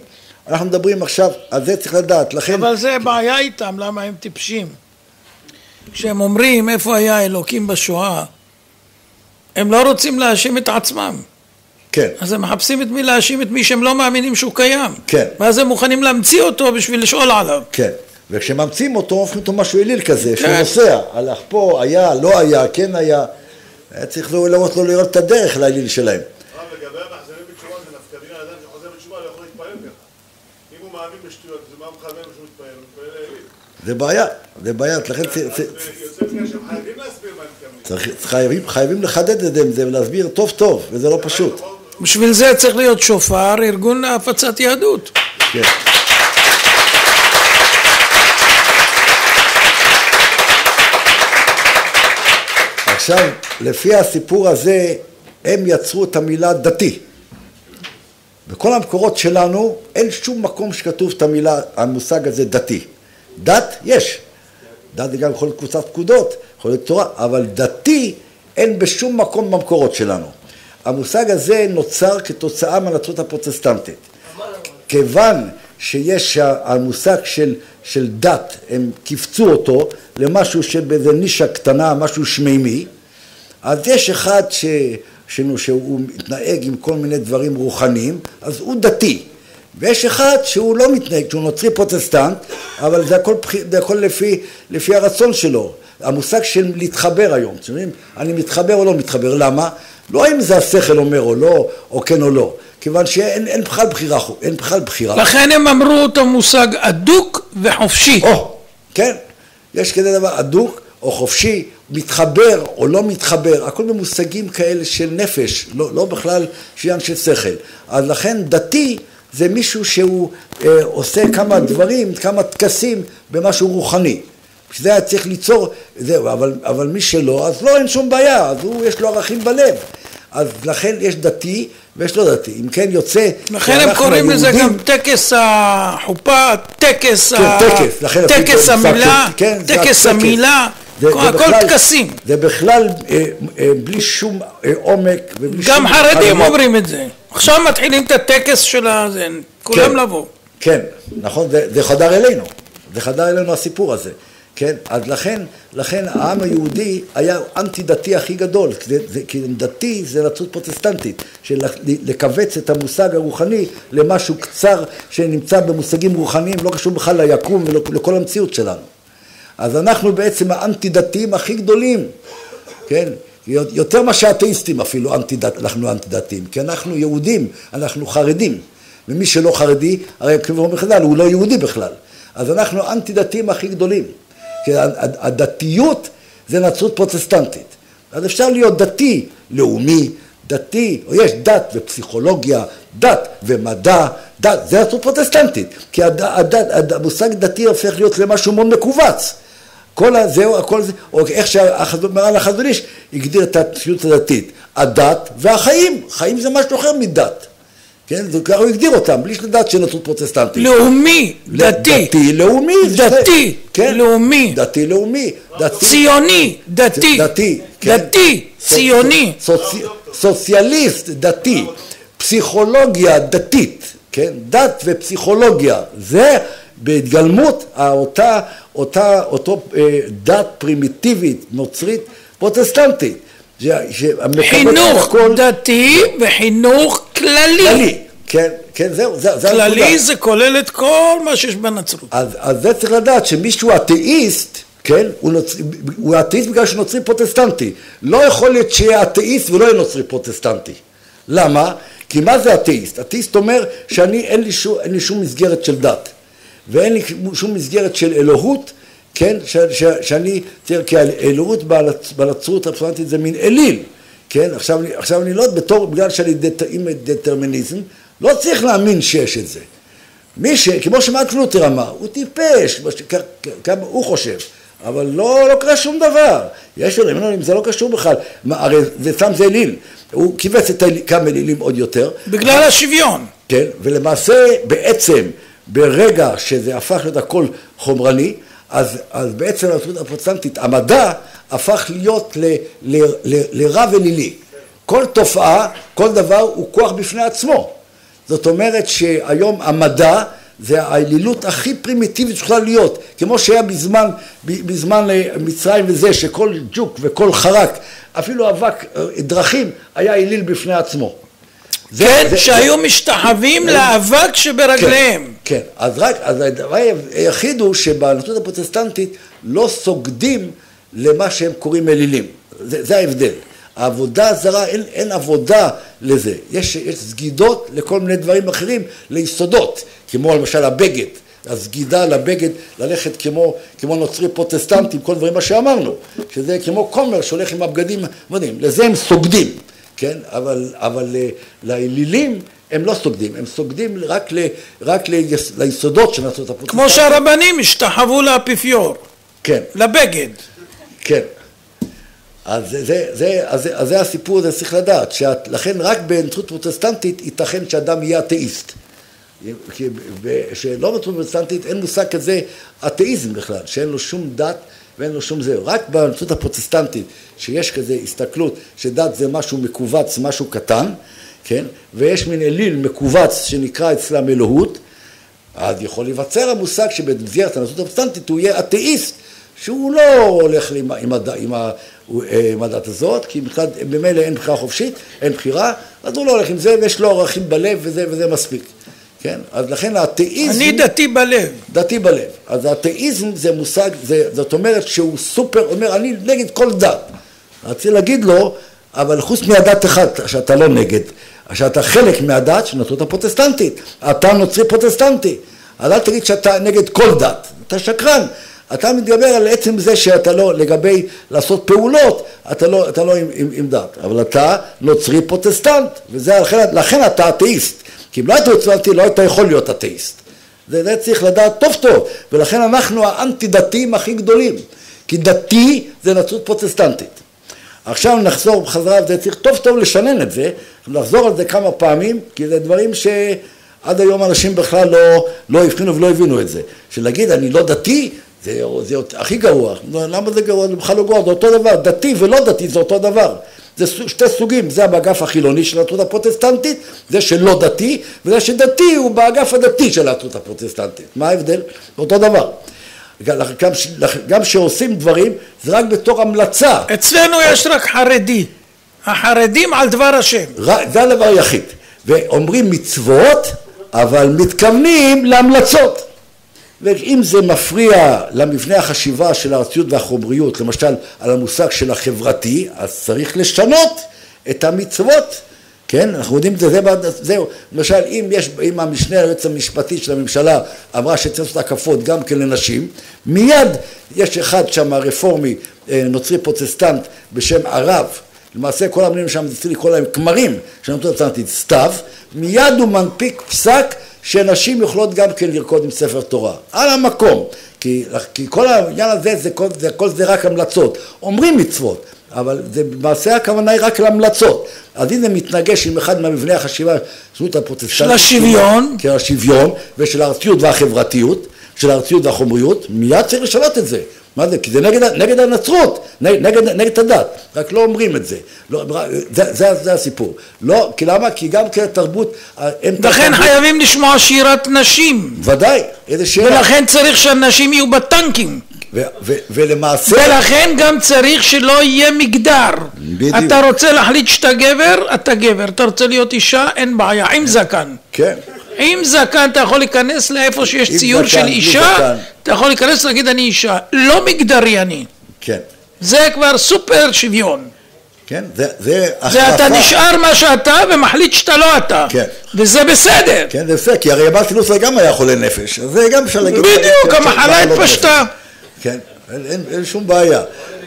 אנחנו מדברים עכשיו, על זה צריך לדעת, לכן... אבל זה בעיה איתם, למה הם טיפשים? כשהם אומרים איפה היה אלוקים בשואה, הם לא רוצים להאשים את עצמם. כן. אז הם מחפשים את מי להאשים, את מי שהם לא מאמינים שהוא קיים. כן. ואז הם מוכנים להמציא אותו בשביל לשאול עליו. כן. וכשממציאים אותו, הופכים אותו משהו אליל כזה, שהוא כן. נוסע, הלך פה, היה, לא היה, כן היה. היה צריך לא לראות לו לראות את הדרך לאליל שלהם. לגבי המחזרים בתשובה זה נפקא מינה, אדם שחוזר בתשובה לא יכול להתפעל ככה. אם הוא מאמין בשטויות, זה מה מכוון שהוא מתפעל, הוא מתפעל לאליל. זה בעיה, זה בעיה, לכן יוצא בגלל שהם חייבים להסביר מה הם מתכוונים. חייבים, חייבים לחדד את זה ולהסביר טוב טוב, וזה לא פשוט. בשביל זה צריך להיות שופר, ארגון להפצת יהדות. כן. עכשיו, לפי הסיפור הזה, הם יצרו את המילה דתי. בכל המקורות שלנו, אין שום מקום שכתוב את המילה, המושג הזה דתי. דת, יש. דת זה גם יכול להיות קבוצת פקודות, יכול להיות תורה, אבל דתי אין בשום מקום במקורות שלנו. המושג הזה נוצר כתוצאה מהנצרות הפרוטסטנטית. כיוון שיש המושג של, של דת, הם קיפצו אותו למשהו שבאיזה נישה קטנה, משהו שמימי, אז יש אחד ש, שנו, שהוא מתנהג עם כל מיני דברים רוחניים, אז הוא דתי. ויש אחד שהוא לא מתנהג, שהוא נוצרי פרוטסטנט, אבל זה הכל, זה הכל לפי, לפי הרצון שלו. המושג של להתחבר היום, שומעים? אני מתחבר או לא מתחבר, למה? לא אם זה השכל אומר או לא, או כן או לא, כיוון שאין אין בכלל בחירה, אין בכלל בחירה. לכן הם אמרו אותו מושג אדוק וחופשי. או, כן, יש כזה דבר אדוק או חופשי, מתחבר או לא מתחבר, הכל במושגים כאלה של נפש, לא, לא בכלל שעניין של שכל. אז לכן דתי זה מישהו שהוא אה, עושה כמה דברים, כמה תקסים במשהו רוחני. שזה היה צריך ליצור, זהו, אבל, אבל מי שלא, אז לא, אין שום בעיה, אז הוא, יש לו ערכים בלב. אז לכן יש דתי ויש לא דתי. אם כן יוצא... לכן הם קוראים לזה היהודים, גם טקס החופה, טקס, כן, ה... טקס, לכן טקס המילה, כן, טקס המילה, זה, הכל זה בכלל, טקסים. זה בכלל אה, אה, בלי שום אה, עומק ובלי גם שום... חרדים חלמות. אומרים את זה. עכשיו מתחילים את הטקס של הזה, כולם כן, לבוא. כן, נכון, זה, זה חדר אלינו. זה חדר אלינו הסיפור הזה. כן, אז לכן, לכן העם היהודי היה אנטי דתי הכי גדול, כי, זה, כי דתי זה נצרות פרוטסטנטית, של לקבץ את המושג הרוחני למשהו קצר שנמצא במושגים רוחניים, לא קשור בכלל ליקום ולכל המציאות שלנו. אז אנחנו בעצם האנטי דתיים הכי גדולים, כן, יותר מה שהאתאיסטים אפילו אנטי דת, אנחנו אנטי דתיים, כי אנחנו יהודים, אנחנו חרדים, ומי שלא חרדי, הרי כבר בכלל, הוא לא יהודי בכלל, אז אנחנו אנטי דתיים הכי גדולים. כי הדתיות זה נצרות פרוטסטנטית. אז אפשר להיות דתי, לאומי, דתי, או יש דת ופסיכולוגיה, דת ומדע, דת, זה נצרות פרוטסטנטית. כי הד, הד, הד, המושג דתי הופך להיות למשהו מאוד מקובץ. כל הזהו, הכל זה, או איך שמרן החזון איש הגדיר את הציונות הדתית, הדת והחיים. חיים זה משהו אחר מדת. כן, זה ככה הוא הגדיר אותם, בלי לדעת שנצרות פרוטסטנטית. לאומי, דתי. דתי, לאומי. דתי, כן? לאומי. דתי, לאומי. דתי. ציוני, דתי. דתי, כן. דתי, ציוני. סוצ... סוציאליסט, דתי. פסיכולוגיה, דתית. כן? דת ופסיכולוגיה. זה בהתגלמות אותה, אותה, אותו דת פרימיטיבית, נוצרית, פרוטסטנטית. חינוך דתי וחינוך כללי. כללי, כן, כן, זהו, זה, זה כללי זה כולל את כל מה שיש בנצרות. אז, אז זה צריך לדעת שמישהו אתאיסט, כן, הוא, נוצ... הוא אתאיסט בגלל שהוא נוצרי פרוטסטנטי. לא יכול להיות שיהיה אתאיסט ולא יהיה נוצרי פרוטסטנטי. למה? כי מה זה אתאיסט? אתאיסט אומר שאני, אין לי שום, אין לי שום מסגרת של דת, ואין לי שום מסגרת של אלוהות, כן, ש, ש, שאני, תראה, כי האלוהות בנצרות הפרוטסטנטית זה מין אליל, כן, עכשיו, עכשיו אני לא, בתור, בגלל שאני דת, עם דטרמיניזם, לא צריך להאמין שיש את זה. מי ש, כמו שמרטין לותר אמר, הוא טיפש, כמה הוא חושב, אבל לא, לא קרה שום דבר. יש לו, אם זה לא קשור בכלל, מה, הרי זה סתם זה אליל, הוא כיווץ את כמה אלילים עוד יותר. בגלל השוויון. כן, ולמעשה בעצם, ברגע שזה הפך להיות הכל חומרני, אז, אז בעצם הנצרות הפרוטסטנטית, המדע הפך להיות ל, ל, ל, לרע ולילי. כל תופעה, כל דבר הוא כוח בפני עצמו. זאת אומרת שהיום המדע זה האלילות הכי פרימיטיבית שיכולה להיות, כמו שהיה בזמן, בזמן מצרים וזה, שכל ג'וק וכל חרק, אפילו אבק דרכים, היה אליל בפני עצמו. זה, כן, זה, שהיו זה, משתחווים זה, לאבק שברגליהם. כן, כן, אז רק, אז הדבר היחיד הוא שבנצרות הפרוטסטנטית לא סוגדים למה שהם קוראים אלילים. זה, זה ההבדל. העבודה הזרה, אין, אין עבודה לזה. יש, יש סגידות לכל מיני דברים אחרים, ליסודות, כמו למשל הבגד. הסגידה לבגד, ללכת כמו, כמו נוצרי פרוטסטנטים, כל דברים מה שאמרנו, שזה כמו כומר שהולך עם הבגדים, מדהים, לזה הם סוגדים, כן? אבל, אבל לאלילים הם לא סוגדים, הם סוגדים רק, ל, רק ל, ליסודות של נצרות הפרוטסטנטים. כמו שהרבנים השתחוו לאפיפיור. כן. לבגד. כן. אז זה, זה, זה, אז, אז זה הסיפור הזה, צריך לדעת, שאת, לכן רק בנצרות פרוטסטנטית ייתכן שאדם יהיה אתאיסט. שלא בנצרות פרוטסטנטית אין מושג כזה אתאיזם בכלל, שאין לו שום דת ואין לו שום זה. רק בנצרות הפרוטסטנטית שיש כזה הסתכלות שדת זה משהו מקובץ, משהו קטן, כן? ויש מין אליל מקובץ שנקרא אצלם אלוהות, אז יכול להיווצר המושג שבמסגרת הנצרות הפרוטסטנטית הוא יהיה אתאיסט, שהוא לא הולך עם, עם, הד... עם, ה... עם הדת הזאת, כי במילא אין בחירה חופשית, אין בחירה, אז הוא לא הולך עם זה, ויש לו ערכים בלב וזה, וזה מספיק. כן? אז לכן האתאיזם... אני דתי בלב. דתי בלב. אז האתאיזם זה מושג, זה, זאת אומרת שהוא סופר, אומר, אני נגד כל דת. רציתי להגיד לו, אבל חוץ מהדת אחד, שאתה לא נגד, שאתה חלק מהדת של הנצרות הפרוטסטנטית, אתה נוצרי פרוטסטנטי, אז אל תגיד שאתה נגד כל דת, אתה שקרן. אתה מתגבר על עצם זה שאתה לא, לגבי לעשות פעולות, אתה לא, אתה לא עם, עם, עם דת, אבל אתה נוצרי פרוטסטנט, וזה לכן, לכן אתה אתאיסט, כי אם לא היית פרוטסטנטי, לא היית יכול להיות אתאיסט. זה, זה צריך לדעת טוב טוב, ולכן אנחנו האנטי דתיים הכי גדולים, כי דתי זה נצרות פרוטסטנטית. עכשיו נחזור בחזרה, זה צריך טוב טוב לשנן את זה, נחזור על זה כמה פעמים, כי זה דברים שעד היום אנשים בכלל לא, לא הבחינו ולא הבינו את זה. שלהגיד, אני לא דתי, זה, זה הכי גרוע. למה זה גרוע? זה בכלל לא גרוע, זה אותו דבר. דתי ולא דתי זה אותו דבר. זה שתי סוגים, זה באגף החילוני של הנצרות הפרוטסטנטית, זה שלא דתי, וזה שדתי הוא באגף הדתי של הנצרות הפרוטסטנטית. מה ההבדל? אותו דבר. גם, גם שעושים דברים, זה רק בתור המלצה. אצלנו יש רק חרדי. החרדים על דבר השם. זה הדבר היחיד. ואומרים מצוות, אבל מתכוונים להמלצות. ואם זה מפריע למבנה החשיבה של הארציות והחומריות, למשל על המושג של החברתי, אז צריך לשנות את המצוות. כן, אנחנו יודעים את זה, זה, זהו. למשל, אם יש, אם המשנה היועץ המשפטי של הממשלה אמרה שצריך לעשות הקפות גם כן לנשים, מיד יש אחד שם רפורמי, נוצרי פרוטסטנט בשם ערב, למעשה כל המילים שם צריך לקרוא להם כמרים, שנתנו לצנתית סתיו, מיד הוא מנפיק פסק שנשים יכולות גם כן לרקוד עם ספר תורה, על המקום, כי, כי כל העניין הזה, זה, כל, זה, כל זה רק המלצות, אומרים מצוות, אבל זה במעשה הכוונה היא רק להמלצות, אז אם זה מתנגש עם אחד מהמבנה החשיבה של הפרוטסטנטית, של השוויון, של השוויון ושל הארציות והחברתיות, של הארציות והחומריות, מיד צריך לשנות את זה. מה זה? כי זה נגד, נגד הנצרות, נגד, נגד, נגד הדת, רק לא אומרים את זה. לא, זה, זה, זה הסיפור. לא, כי למה? כי גם כתרבות... לכן חייבים לשמוע שירת נשים. ודאי, איזה שירה. ולכן צריך שהנשים יהיו בטנקים. ו- ו- ולמעשה... ולכן גם צריך שלא יהיה מגדר. בדיוק. אתה רוצה להחליט שאתה גבר, אתה גבר. אתה רוצה להיות אישה, אין בעיה. עם זקן. כן. עם זקן אתה יכול להיכנס לאיפה שיש ציור של אישה, אתה יכול להיכנס להגיד אני אישה, לא מגדרי אני. כן. זה כבר סופר שוויון. כן, זה, זה זה אתה נשאר מה שאתה ומחליט שאתה לא אתה. כן. וזה בסדר. כן, זה בסדר, כי הרי הבא סילוס גם היה חולה נפש, אז זה גם אפשר להגיד... בדיוק, המחלה התפשטה. כן, אין, אין, אין שום בעיה.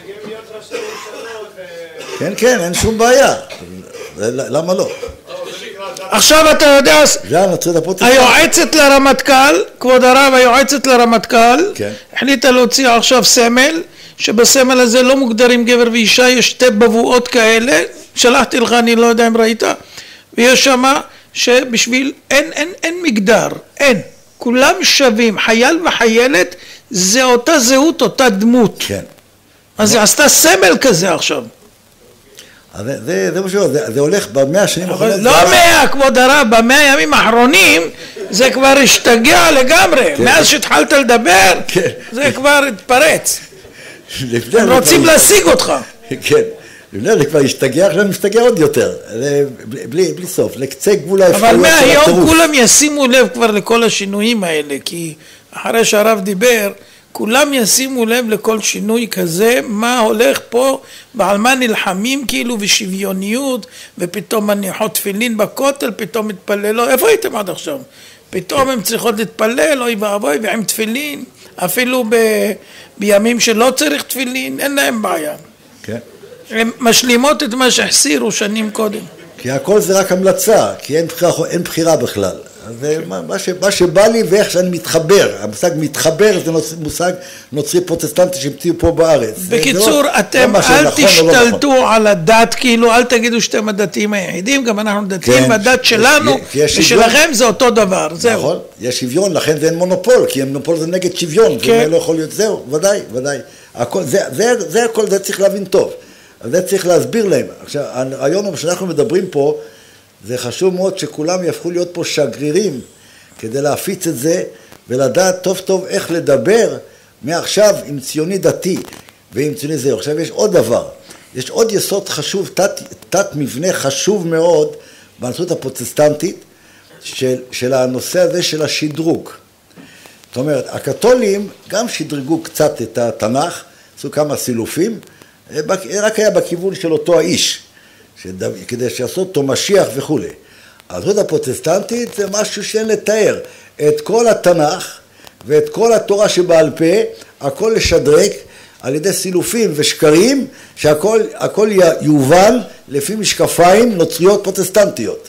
כן, כן, אין שום בעיה. למה לא? עכשיו אתה יודע, היועצת לרמטכ"ל, כבוד הרב, היועצת לרמטכ"ל, החליטה להוציא עכשיו סמל, שבסמל הזה לא מוגדרים גבר ואישה, יש שתי בבואות כאלה, שלחתי לך, אני לא יודע אם ראית, ויש שמה שבשביל, אין, אין, אין מגדר, אין, כולם שווים, חייל וחיילת, זה אותה זהות, אותה דמות. כן. אז היא עשתה סמל כזה עכשיו. זה, זה, זה משהו, זה, זה הולך במאה השנים האחרונות. לא מאה, כבוד הרב, במאה הימים האחרונים זה כבר השתגע לגמרי, מאז שהתחלת לדבר, זה כבר התפרץ. הם רוצים להשיג אותך. כן, לפני זה כבר השתגע, עכשיו משתגע עוד יותר, בלי סוף, לקצה גבול האפשרויות של הטירוף. אבל מהיום כולם ישימו לב כבר לכל השינויים האלה, כי אחרי שהרב דיבר, כולם ישימו לב לכל שינוי כזה, מה הולך פה ועל מה נלחמים כאילו בשוויוניות, ופתאום מניחות תפילין בכותל, פתאום מתפללו, איפה הייתם עד עכשיו? פתאום הם צריכות להתפלל, אוי ואבוי, ועם תפילין, אפילו ב, בימים שלא צריך תפילין, אין להם בעיה. כן. הם משלימות את מה שהחסירו שנים קודם. כי הכל זה רק המלצה, כי אין בחירה, אין בחירה בכלל. ומה ש, מה שבא לי ואיך שאני מתחבר, המושג מתחבר זה מושג נוצרי פרוטסטנטי שהמציאו פה בארץ. בקיצור, לא, אתם לא אל נכון תשתלטו לא נכון. על הדת, כאילו אל תגידו שאתם הדתיים היחידים, גם אנחנו דתיים, כן, והדת שלנו ושלכם זה אותו דבר, זהו. נכון, יש שוויון, לכן זה אין מונופול, כי מונופול זה נגד שוויון, כן. זה לא יכול להיות, זהו, ודאי, ודאי. הכל, זה, זה, זה הכל, זה צריך להבין טוב, זה צריך להסביר להם. עכשיו, הרעיון שאנחנו מדברים פה, זה חשוב מאוד שכולם יהפכו להיות פה שגרירים כדי להפיץ את זה ולדעת טוב טוב איך לדבר מעכשיו עם ציוני דתי ועם ציוני זה. עכשיו יש עוד דבר, יש עוד יסוד חשוב, תת, תת מבנה חשוב מאוד בנצרות הפרוטסטנטית של, של הנושא הזה של השדרוג. זאת אומרת, הקתולים גם שדרגו קצת את התנ"ך, עשו כמה סילופים, רק היה בכיוון של אותו האיש. כדי שיעשות אותו משיח וכו'. הנצרות הפרוטסטנטית זה משהו שאין לתאר. את כל התנ"ך ואת כל התורה שבעל פה, הכל לשדרג על ידי סילופים ושקרים, שהכל הכל יובן לפי משקפיים נוצריות פרוטסטנטיות.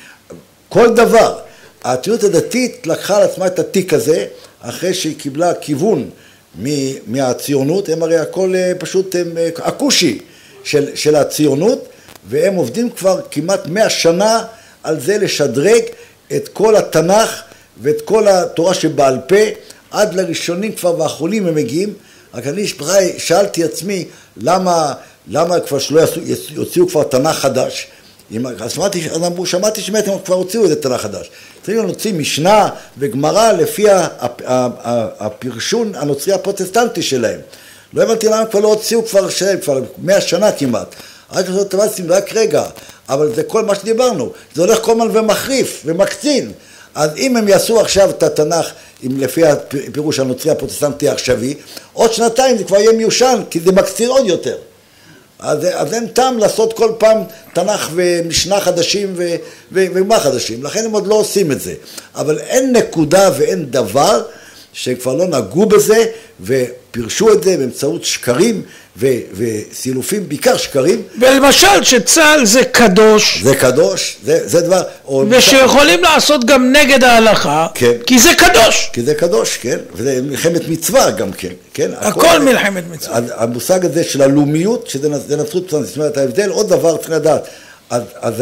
כל דבר. הציונות הדתית לקחה על עצמה את התיק הזה, אחרי שהיא קיבלה כיוון מהציונות, הם הרי הכל פשוט הם הכושי של, של הציונות, והם עובדים כבר כמעט מאה שנה על זה לשדרג את כל התנ"ך ואת כל התורה שבעל פה, עד לראשונים כבר ואחרונים הם מגיעים. רק אני שאלתי עצמי, למה, למה כבר שלא יוציאו כבר תנ"ך חדש? אז שמעתי, אז אמרו, שמעתי שבאמת הם כבר הוציאו את תנ"ך חדש. צריכים להוציא משנה וגמרא לפי הפרשון הנוצרי הפרוטסטנטי שלהם. לא הבנתי למה כבר לא הוציאו כבר כבר מאה שנה כמעט. רק לעשות תבסים, רק רגע, אבל זה כל מה שדיברנו, זה הולך כל הזמן ומחריף ומקצין. אז אם הם יעשו עכשיו את התנ"ך, לפי הפירוש הנוצרי הפרוטסטנטי העכשווי, עוד שנתיים זה כבר יהיה מיושן, כי זה מקצין עוד יותר. אז, אז אין טעם לעשות כל פעם תנ"ך ומשנה חדשים ו, ו, ומה חדשים, לכן הם עוד לא עושים את זה. אבל אין נקודה ואין דבר שהם כבר לא נגעו בזה ופרשו את זה באמצעות שקרים ו, וסילופים, בעיקר שקרים. ולמשל שצה"ל זה קדוש. זה קדוש, זה, זה דבר. ושיכולים לעשות גם נגד ההלכה, כן. כי זה קדוש. כי זה קדוש, כן. וזה מלחמת מצווה גם כן. כן? הכל, הכל מלחמת מצווה. המושג הזה של הלאומיות, שזה נצרות פסנטית, זאת אומרת, ההבדל, עוד דבר צריך לדעת. אז, אז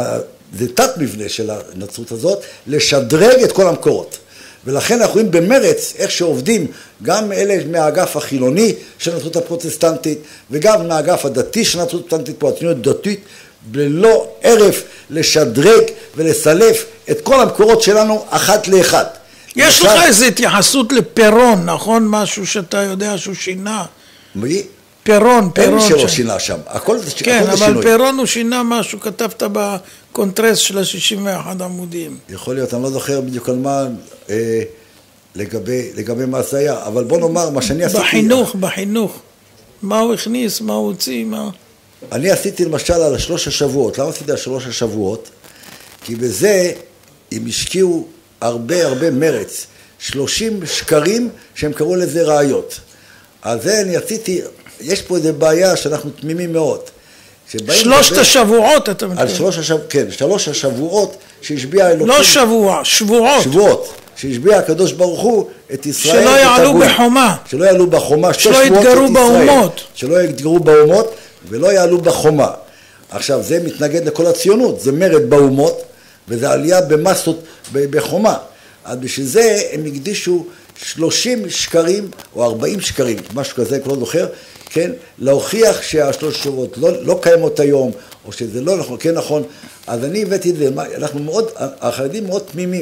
זה תת מבנה של הנצרות הזאת, לשדרג את כל המקורות. ולכן אנחנו רואים במרץ איך שעובדים גם אלה מהאגף החילוני של הנצרות הפרוטסטנטית וגם מהאגף הדתי של הנצרות הפרוטסטנטית, פה הציונות דתית, בלא ערף לשדרג ולסלף את כל המקורות שלנו אחת לאחד. יש לך איזו התייחסות לפרון, נכון? משהו שאתה יודע שהוא שינה. מי? פרון, פרון. אין שלא שינה שם, הכל זה שינוי. כן, אבל פרון הוא שינה משהו, כתבת בקונטרס של ה-שישים ואחד עמודים. יכול להיות, אני לא זוכר בדיוק על מה, אה, לגבי, לגבי מה זה היה, אבל בוא נאמר, מה שאני עשיתי... בחינוך, בחינוך. מה הוא הכניס, מה הוא הוציא, מה... אני עשיתי למשל על שלוש השבועות. למה עשיתי על שלוש השבועות? כי בזה הם השקיעו הרבה הרבה מרץ. שלושים שקרים שהם קראו לזה ראיות. אז זה אני עשיתי... יש פה איזו בעיה שאנחנו תמימים מאוד. שלושת השבועות אתה מתכוון. על שלוש השבועות, כן, שלוש השבועות שהשביע אלוקים. לא שבוע, שבועות. שבועות, שהשביע הקדוש ברוך הוא את ישראל. שלא יעלו בחומה. שלא יעלו בחומה. שלא יתגרו באומות. שלא יתגרו באומות ולא יעלו בחומה. עכשיו, זה מתנגד לכל הציונות, זה מרד באומות, וזה עלייה במסות בחומה. אז בשביל זה הם הקדישו שלושים שקרים או ארבעים שקרים, משהו כזה, כבר לא זוכר, כן, להוכיח שהשלוש שבועות לא, לא קיימות היום, או שזה לא נכון, כן נכון. אז אני הבאתי את זה, אנחנו מאוד, החרדים מאוד תמימים,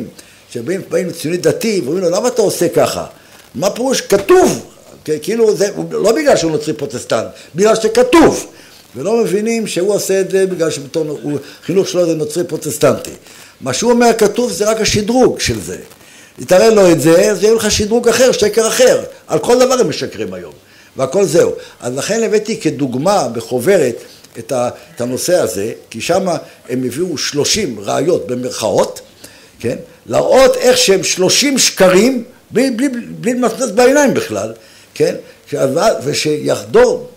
שבאים באים ציוני דתי, ואומרים לו, למה אתה עושה ככה? מה פירוש? כתוב, כאילו זה, לא בגלל שהוא נוצרי פרוטסטנט, בגלל שכתוב, ולא מבינים שהוא עושה את זה בגלל שבתור חינוך שלו זה נוצרי פרוטסטנטי. מה שהוא אומר כתוב זה רק השדרוג של זה. תראה לו את זה, אז יהיה לך שדרוג אחר, שקר אחר. על כל דבר הם משקרים היום, והכל זהו. אז לכן הבאתי כדוגמה בחוברת את הנושא הזה, כי שם הם הביאו שלושים ראיות במרכאות, כן? להראות איך שהם שלושים שקרים, בלי, בלי, בלי מצנץ בעיניים בכלל, כן? ושיחדור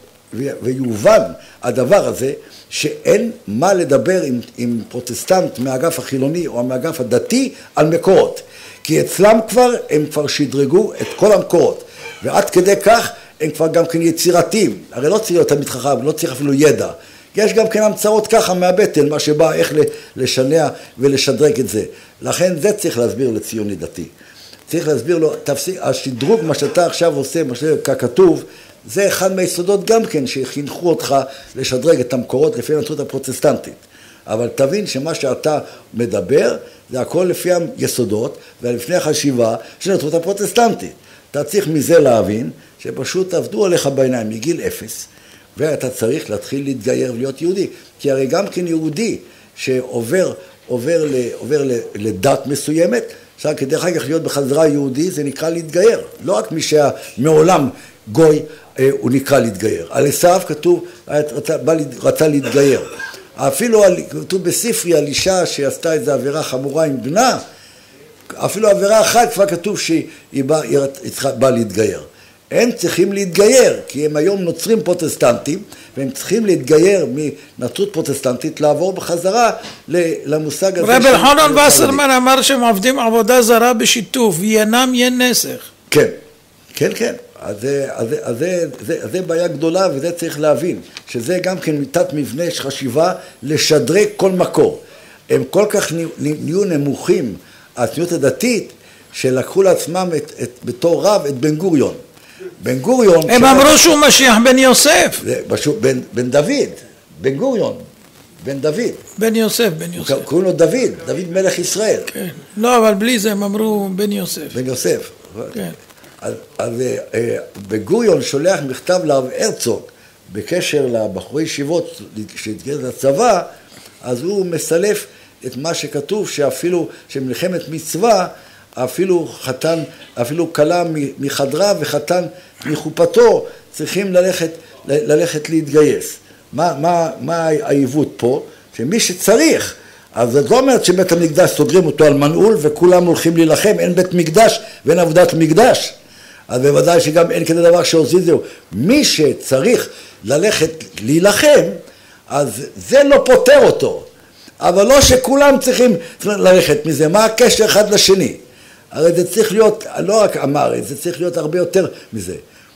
ויובן הדבר הזה, שאין מה לדבר עם, עם פרוטסטנט מהאגף החילוני או מהאגף הדתי על מקורות. כי אצלם כבר, הם כבר שדרגו את כל המקורות. ועד כדי כך, הם כבר גם כן יצירתיים. הרי לא צריך להיות תלמיד חכם, לא צריך אפילו ידע. יש גם כן המצאות ככה מהבטן, מה שבא איך לשנע ולשדרג את זה. לכן זה צריך להסביר לציוני דתי. צריך להסביר לו, תפסיק, השדרוג, מה שאתה עכשיו עושה, מה שכתוב, זה אחד מהיסודות גם כן שחינכו אותך לשדרג את המקורות לפי הנצרות הפרוטסטנטית. אבל תבין שמה שאתה מדבר זה הכל לפי היסודות ולפני החשיבה של הנצרות הפרוטסטנטית. אתה צריך מזה להבין שפשוט עבדו עליך בעיניים מגיל אפס, ואתה צריך להתחיל להתגייר ולהיות יהודי. כי הרי גם כן יהודי שעובר עובר ל, עובר לדת מסוימת, עכשיו כדי אחר כך להיות בחזרה יהודי זה נקרא להתגייר. לא רק מי שמעולם גוי הוא נקרא להתגייר. על עשיו כתוב, רצה, רצה להתגייר. אפילו כתוב בספרי על אישה שעשתה איזו עבירה חמורה עם בנה, אפילו עבירה אחת כבר כתוב שהיא באה, היא באה להתגייר. הם צריכים להתגייר, כי הם היום נוצרים פרוטסטנטים, והם צריכים להתגייר מנצרות פרוטסטנטית, לעבור בחזרה למושג הזה. רב אלחנן וסרמן אמר שהם עובדים עבודה זרה בשיתוף, ינם ין נסך. כן, כן, כן. אז זה, אז זה, אז זה, זה, זה בעיה גדולה, וזה צריך להבין, שזה גם כן מיטת מבנה חשיבה לשדרג כל מקור. הם כל כך נהיו נמוכים, הציונות הדתית, שלקחו לעצמם את, את, בתור רב את בן גוריון. בן גוריון... הם אמרו שהוא משיח בן יוסף. בן, בן דוד, בן גוריון, בן דוד. בן יוסף, בן יוסף. קוראים לו דוד, דוד מלך ישראל. כן. לא, אבל בלי זה הם אמרו בן יוסף. בן יוסף. כן. אז, אז בן גוריון שולח מכתב לרב הרצוג בקשר לבחורי ישיבות שהתגייס לצבא, אז הוא מסלף את מה שכתוב שאפילו שמלחמת מצווה, אפילו חתן, אפילו כלה מחדרה וחתן מחופתו צריכים ללכת, ללכת להתגייס. מה, מה, מה העיוות פה? שמי שצריך, אז זאת לא אומרת שבית המקדש סוגרים אותו על מנעול וכולם הולכים להילחם, אין בית מקדש ואין עבודת מקדש. אז בוודאי שגם אין כזה דבר שעושים זהו. מי שצריך ללכת להילחם, אז זה לא פותר אותו. אבל לא שכולם צריכים ללכת מזה. מה הקשר אחד לשני? הרי זה צריך להיות, לא רק אמר, זה צריך להיות הרבה יותר מזה.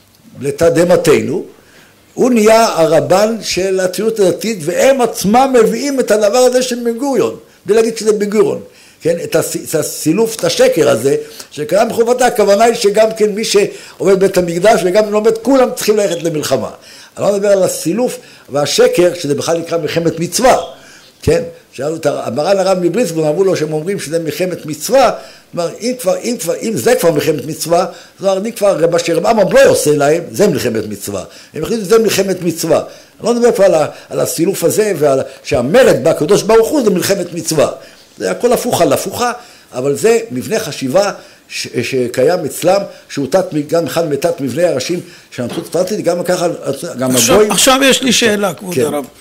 לתדהמתנו, הוא נהיה הרבן של הציונות הדתית, והם עצמם מביאים את הדבר הזה של בן גוריון, בלי להגיד שזה בן גוריון. כן, את הסילוף, את השקר הזה, שקיים בחובתה, הכוונה היא שגם כן מי שעובד בית המקדש וגם לומד, כולם צריכים ללכת למלחמה. אני לא מדבר על הסילוף והשקר, שזה בכלל נקרא מלחמת מצווה, כן? שאלו את המרן הרב מבריסקין, אמרו לו שהם אומרים שזה מלחמת מצווה, כלומר, אם כבר, אם כבר, אם זה כבר מלחמת מצווה, זאת אומרת, אני כבר, מה שרב עמרם לא עושה להם, זה מלחמת מצווה. הם החליטו שזה מלחמת מצווה. אני לא מדבר כבר על, על הסילוף הזה, ועל שהמרד בקדוש ברוך הוא זה מלחמת מצווה. זה הכל הפוך על הפוכה, אבל זה מבנה חשיבה ש, שקיים אצלם, שהוא תת, גם אחד מתת מבנה הראשים של הנצרות הפרוטסטנטית, גם ככה, גם עכשיו, הגוי... עכשיו יש לי שאלה, כבוד כן. הרב.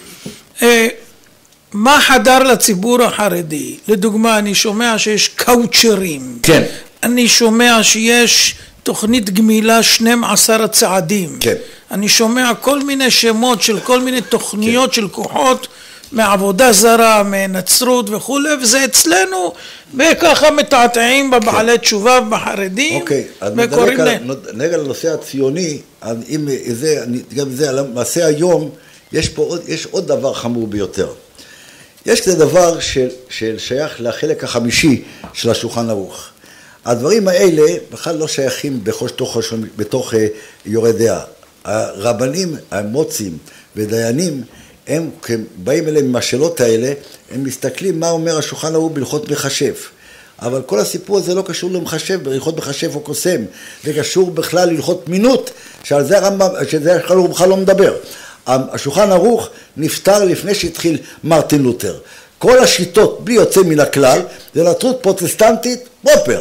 מה חדר לציבור החרדי? לדוגמה, אני שומע שיש קאוצ'רים. כן. אני שומע שיש תוכנית גמילה שנים עשר הצעדים. כן. אני שומע כל מיני שמות של כל מיני תוכניות כן. של כוחות מעבודה זרה, מנצרות וכו', וזה אצלנו, וככה מתעתעים בבעלי כן. תשובה בחרדים. אוקיי, אז נדלג על הנושא הציוני, אם זה, גם זה, על המעשה היום, יש פה עוד, יש עוד דבר חמור ביותר. יש כזה דבר של, של שייך לחלק החמישי של השולחן ערוך. הדברים האלה בכלל לא שייכים בתוך, בתוך יורי דעה. הרבנים, המוצים ודיינים, הם באים אליהם עם השאלות האלה, הם מסתכלים מה אומר השולחן ערוך בהלכות מחשב. אבל כל הסיפור הזה לא קשור למחשב, בהלכות מחשב או קוסם, זה קשור בכלל להלכות מינות, שעל זה הרמב"ם, שזה הוא בכלל לא מדבר. השולחן ערוך נפטר לפני שהתחיל מרטין לותר. כל השיטות, בלי יוצא מן הכלל, זה נצרות פרוטסטנטית פרופר.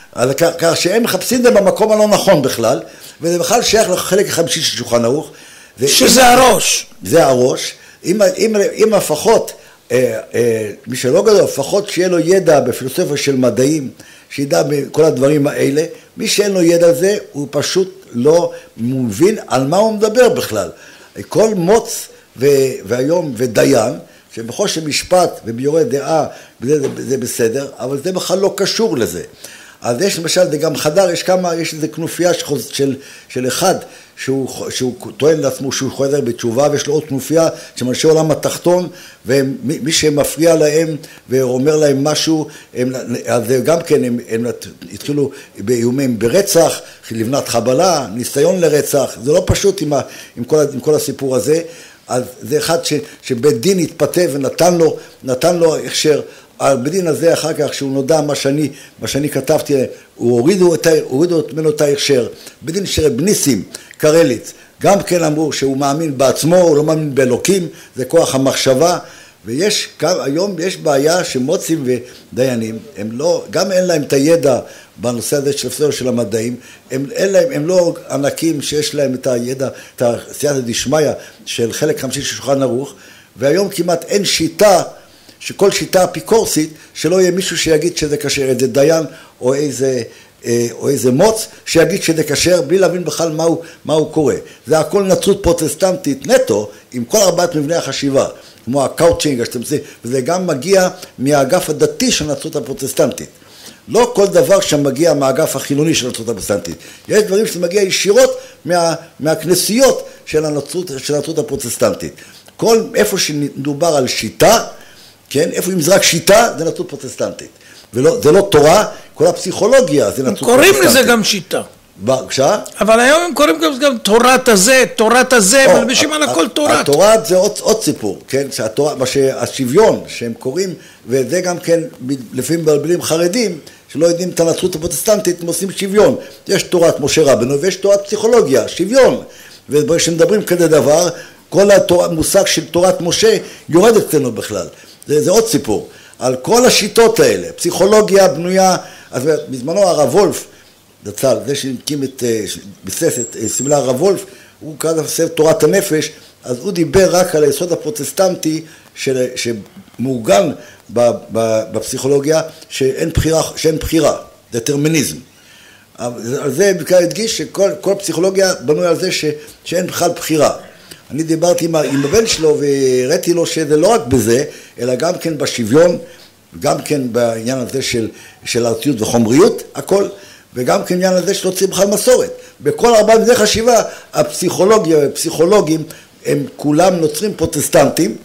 כך שהם מחפשים זה במקום הלא נכון בכלל, וזה בכלל שייך לחלק החמישי של שולחן ערוך. שזה הראש. זה הראש. אם, אם, אם לפחות, אה, אה, מי שלא גדול, לפחות שיהיה לו ידע בפילוסופיה של מדעים, שידע בכל הדברים האלה, מי שאין לו ידע זה, הוא פשוט לא מבין על מה הוא מדבר בכלל. כל מוץ ו, והיום ודיין, שבכל שמשפט וביורי דעה, זה, זה, זה בסדר, אבל זה בכלל לא קשור לזה. אז יש למשל, זה גם חדר, יש כמה, יש איזו כנופיה של, של, של אחד, שהוא, שהוא טוען לעצמו שהוא חוזר בתשובה, ויש לו עוד כנופיה של אנשי עולם התחתון, ומי שמפריע להם ואומר להם משהו, הם, אז גם כן הם, הם התחילו באיומים ברצח, לבנת חבלה, ניסיון לרצח, זה לא פשוט עם, ה, עם, כל, עם כל הסיפור הזה. אז זה אחד ש, שבית דין התפתה ונתן לו, נתן לו הכשר. בדין הזה אחר כך, שהוא נודע מה שאני, מה שאני כתבתי, הוא הורידו, את, הורידו את ממנו את ההכשר. בדין שרב ניסים קרליץ, גם כן אמרו שהוא מאמין בעצמו, הוא לא מאמין באלוקים, זה כוח המחשבה. ויש, היום יש בעיה שמוצאים ודיינים, הם לא, גם אין להם את הידע בנושא הזה של הפסור של המדעים, הם, אין להם, הם לא ענקים שיש להם את הידע, את הסייעתא דשמיא של חלק חמישי של שולחן ערוך, והיום כמעט אין שיטה, שכל שיטה אפיקורסית, שלא יהיה מישהו שיגיד שזה כשר, איזה דיין או איזה, או איזה מוץ, שיגיד שזה כשר, בלי להבין בכלל מה הוא, מה הוא קורא. זה הכל נצרות פרוטסטנטית נטו, עם כל ארבעת מבני החשיבה, כמו הקאוצ'ינג, וזה גם מגיע מהאגף הדתי של הנצרות הפרוטסטנטית. לא כל דבר שמגיע מהאגף החילוני של הנצרות הפרוטסטנטית. יש דברים שמגיע ישירות מה, מהכנסיות של הנצרות, של הנצרות הפרוטסטנטית. כל, איפה שמדובר על שיטה, כן? איפה אם זה רק שיטה, זה נצרות פרוטסטנטית. ולא, זה לא תורה, כל הפסיכולוגיה זה נצרות פרוטסטנטית. קוראים לזה גם שיטה. בבקשה? אבל היום הם קוראים גם תורת הזה, תורת הזה, מלבישים על הכל תורת. התורת זה עוד, עוד סיפור, כן? שהתורה, השוויון שהם קוראים, וזה גם כן, לפעמים בלבלים חרדים, שלא יודעים את הנצרות הפרוטסטנטית, הם עושים שוויון. יש תורת משה רבנו ויש תורת פסיכולוגיה, שוויון. וכשמדברים כזה דבר, כל המושג של תורת משה יורד אצלנו בכלל. זה, זה עוד סיפור. על כל השיטות האלה, פסיכולוגיה בנויה, אז בזמנו הרב וולף, דצל, זה שהקים את, ביסס את סמלי הרב וולף, הוא קרא את תורת הנפש, אז הוא דיבר רק על היסוד הפרוטסטנטי של, שמעוגן בפסיכולוגיה, שאין בחירה, שאין בחירה, דטרמיניזם. על זה בעיקר הדגיש שכל כל פסיכולוגיה בנוי על זה ש, שאין בכלל בחירה. אני דיברתי עם, עם הבן שלו והראיתי לו שזה לא רק בזה, אלא גם כן בשוויון, גם כן בעניין הזה של, של ארציות וחומריות, הכל, וגם כן עניין הזה שלא צריך בכלל מסורת. בכל ארבעה מבני חשיבה, הפסיכולוגיה והפסיכולוגים הם כולם נוצרים פרוטסטנטים,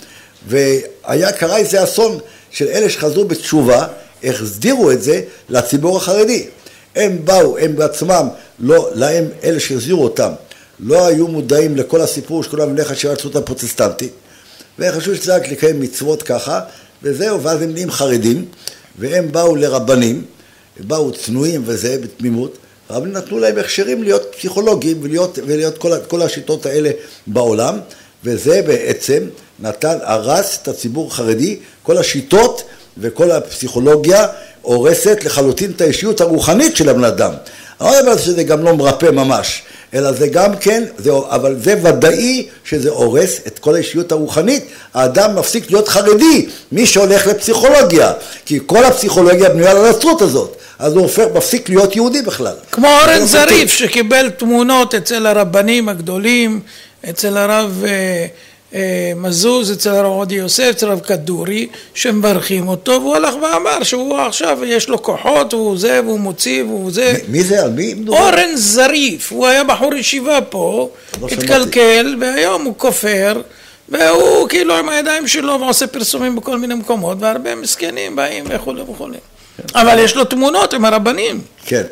והיה קרה איזה אסון של אלה שחזרו בתשובה, החזירו את זה לציבור החרדי. הם באו, הם בעצמם, לא, להם אלה שהחזירו אותם, לא היו מודעים לכל הסיפור שכולם מבני חשיבה לצרות הפרוטסטנטית, וחשבו שצריך לקיים מצוות ככה, וזהו, ואז הם נהיים חרדים, והם באו לרבנים, באו צנועים וזה בתמימות, הרבנים נתנו להם הכשרים להיות פסיכולוגים ולהיות, ולהיות כל, כל השיטות האלה בעולם, וזה בעצם נתן, הרס את הציבור החרדי, כל השיטות וכל הפסיכולוגיה הורסת לחלוטין את האישיות הרוחנית של הבן אדם. אני לא אומר שזה גם לא מרפא ממש, אלא זה גם כן, זה, אבל זה ודאי שזה הורס את כל האישיות הרוחנית. האדם מפסיק להיות חרדי, מי שהולך לפסיכולוגיה, כי כל הפסיכולוגיה בנויה לנצרות הזאת, אז הוא הופך, מפסיק להיות יהודי בכלל. כמו אורן זריף שקיבל תמונות אצל הרבנים הגדולים, אצל הרב אה, אה, מזוז, אצל הרב עובדיה יוסף, אצל הרב כדורי, שמברכים אותו, והוא הלך ואמר שהוא עכשיו יש לו כוחות, והוא זה, והוא מוציא, והוא זה. מי, מי זה? על מי? אורן זריף, הוא היה בחור ישיבה פה, התקלקל, והיום הוא כופר, והוא כאילו עם הידיים שלו ועושה פרסומים בכל מיני מקומות, והרבה מסכנים באים וכו' וכו'. אבל יש לו תמונות עם הרבנים. כן,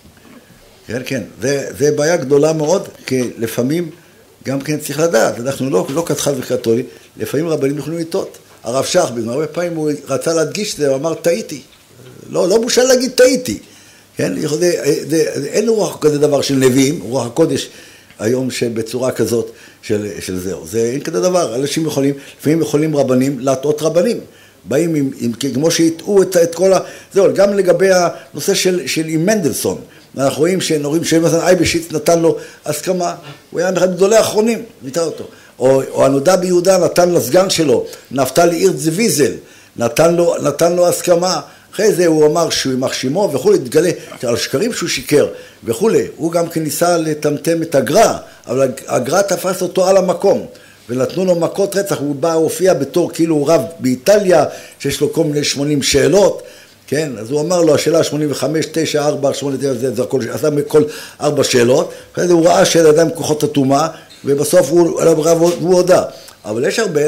כן, כן. זה, זה בעיה גדולה מאוד, כי לפעמים גם כן צריך לדעת, אנחנו לא, לא כתחל וקתולי, לפעמים רבנים יכולים לטעות. הרב שך, הרבה פעמים הוא רצה להדגיש את זה, הוא אמר, טעיתי. לא, לא בושה להגיד טעיתי. כן? זה, זה, אין רוח כזה דבר של נביאים, רוח הקודש היום שבצורה כזאת של, של זהו. זה אין כזה דבר, אנשים יכולים, לפעמים יכולים רבנים להטעות רבנים. באים עם, עם, כמו שהטעו את, את כל ה... זהו, גם לגבי הנושא של, של עם מנדלסון. אנחנו רואים שנורים שמתן אייבשיץ נתן לו הסכמה, הוא היה אחד גדולי האחרונים, ויתר אותו. או, או הנודע ביהודה נתן לסגן שלו, נפתלי ירץ ויזל, נתן לו, נתן לו הסכמה. אחרי זה הוא אמר שהוא יימח שמו וכולי, התגלה על שקרים שהוא שיקר וכולי. הוא גם כן ניסה לטמטם את הגר"א, אבל הגר"א תפס אותו על המקום. ונתנו לו מכות רצח, הוא בא, הופיע בתור כאילו הוא רב באיטליה, שיש לו כל מיני שמונים שאלות, כן? אז הוא אמר לו, השאלה שמונים וחמש, תשע, ארבע, שמונה, תשע, זה, זה הכל, עשה מכל ארבע שאלות, אחרי זה הוא ראה שאלה אדם כוחות הטומאה, ובסוף הוא, הוא הודע. אבל יש הרבה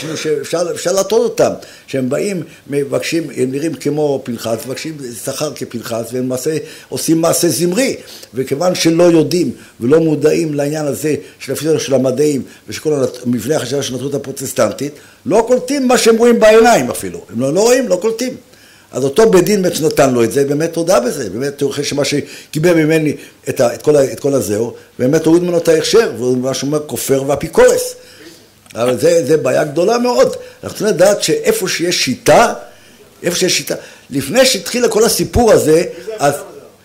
שאפשר להטעות אותם, שהם באים, מבקשים, הם נראים כמו פנחס, מבקשים שכר כפנחס, והם מעשה, עושים מעשה זמרי, וכיוון שלא יודעים ולא מודעים לעניין הזה של הפיזיקה של המדעים, ושכל המבנה החשבה של הנצרות הפרוטסטנטית, לא קולטים מה שהם רואים בעיניים אפילו, הם לא, לא רואים, לא קולטים. אז אותו בית דין באמת שנתן לו את זה, באמת תודה בזה, באמת אחרי שמה שקיבל ממני את, ה, את, כל, ה, את כל הזהו, באמת הוריד ממנו את ההכשר, והוא מה שאומר כופר ואפיקורס. אבל זה, זה בעיה גדולה מאוד. אנחנו צריכים לדעת שאיפה שיש שיטה, איפה שיש שיטה, לפני שהתחיל כל הסיפור הזה, אז...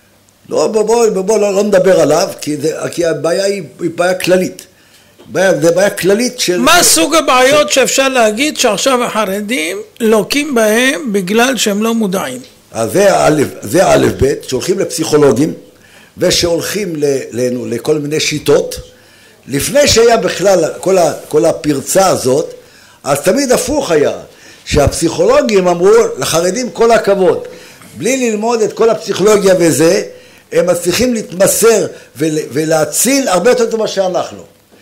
לא, בוא, בוא, בוא, לא, לא נדבר עליו, כי, זה, כי הבעיה היא, היא בעיה כללית. בעיה, זה בעיה כללית של... מה סוג הבעיות שאפשר להגיד שעכשיו החרדים לוקים בהם בגלל שהם לא מודעים? אז זה א', זה א' ב', שהולכים לפסיכולוגים, ושהולכים ל, ל, לכל מיני שיטות, לפני שהיה בכלל כל, ה, כל הפרצה הזאת, אז תמיד הפוך היה, שהפסיכולוגים אמרו לחרדים כל הכבוד, בלי ללמוד את כל הפסיכולוגיה וזה, הם מצליחים להתמסר ול, ולהציל הרבה יותר טוב מה שאנחנו.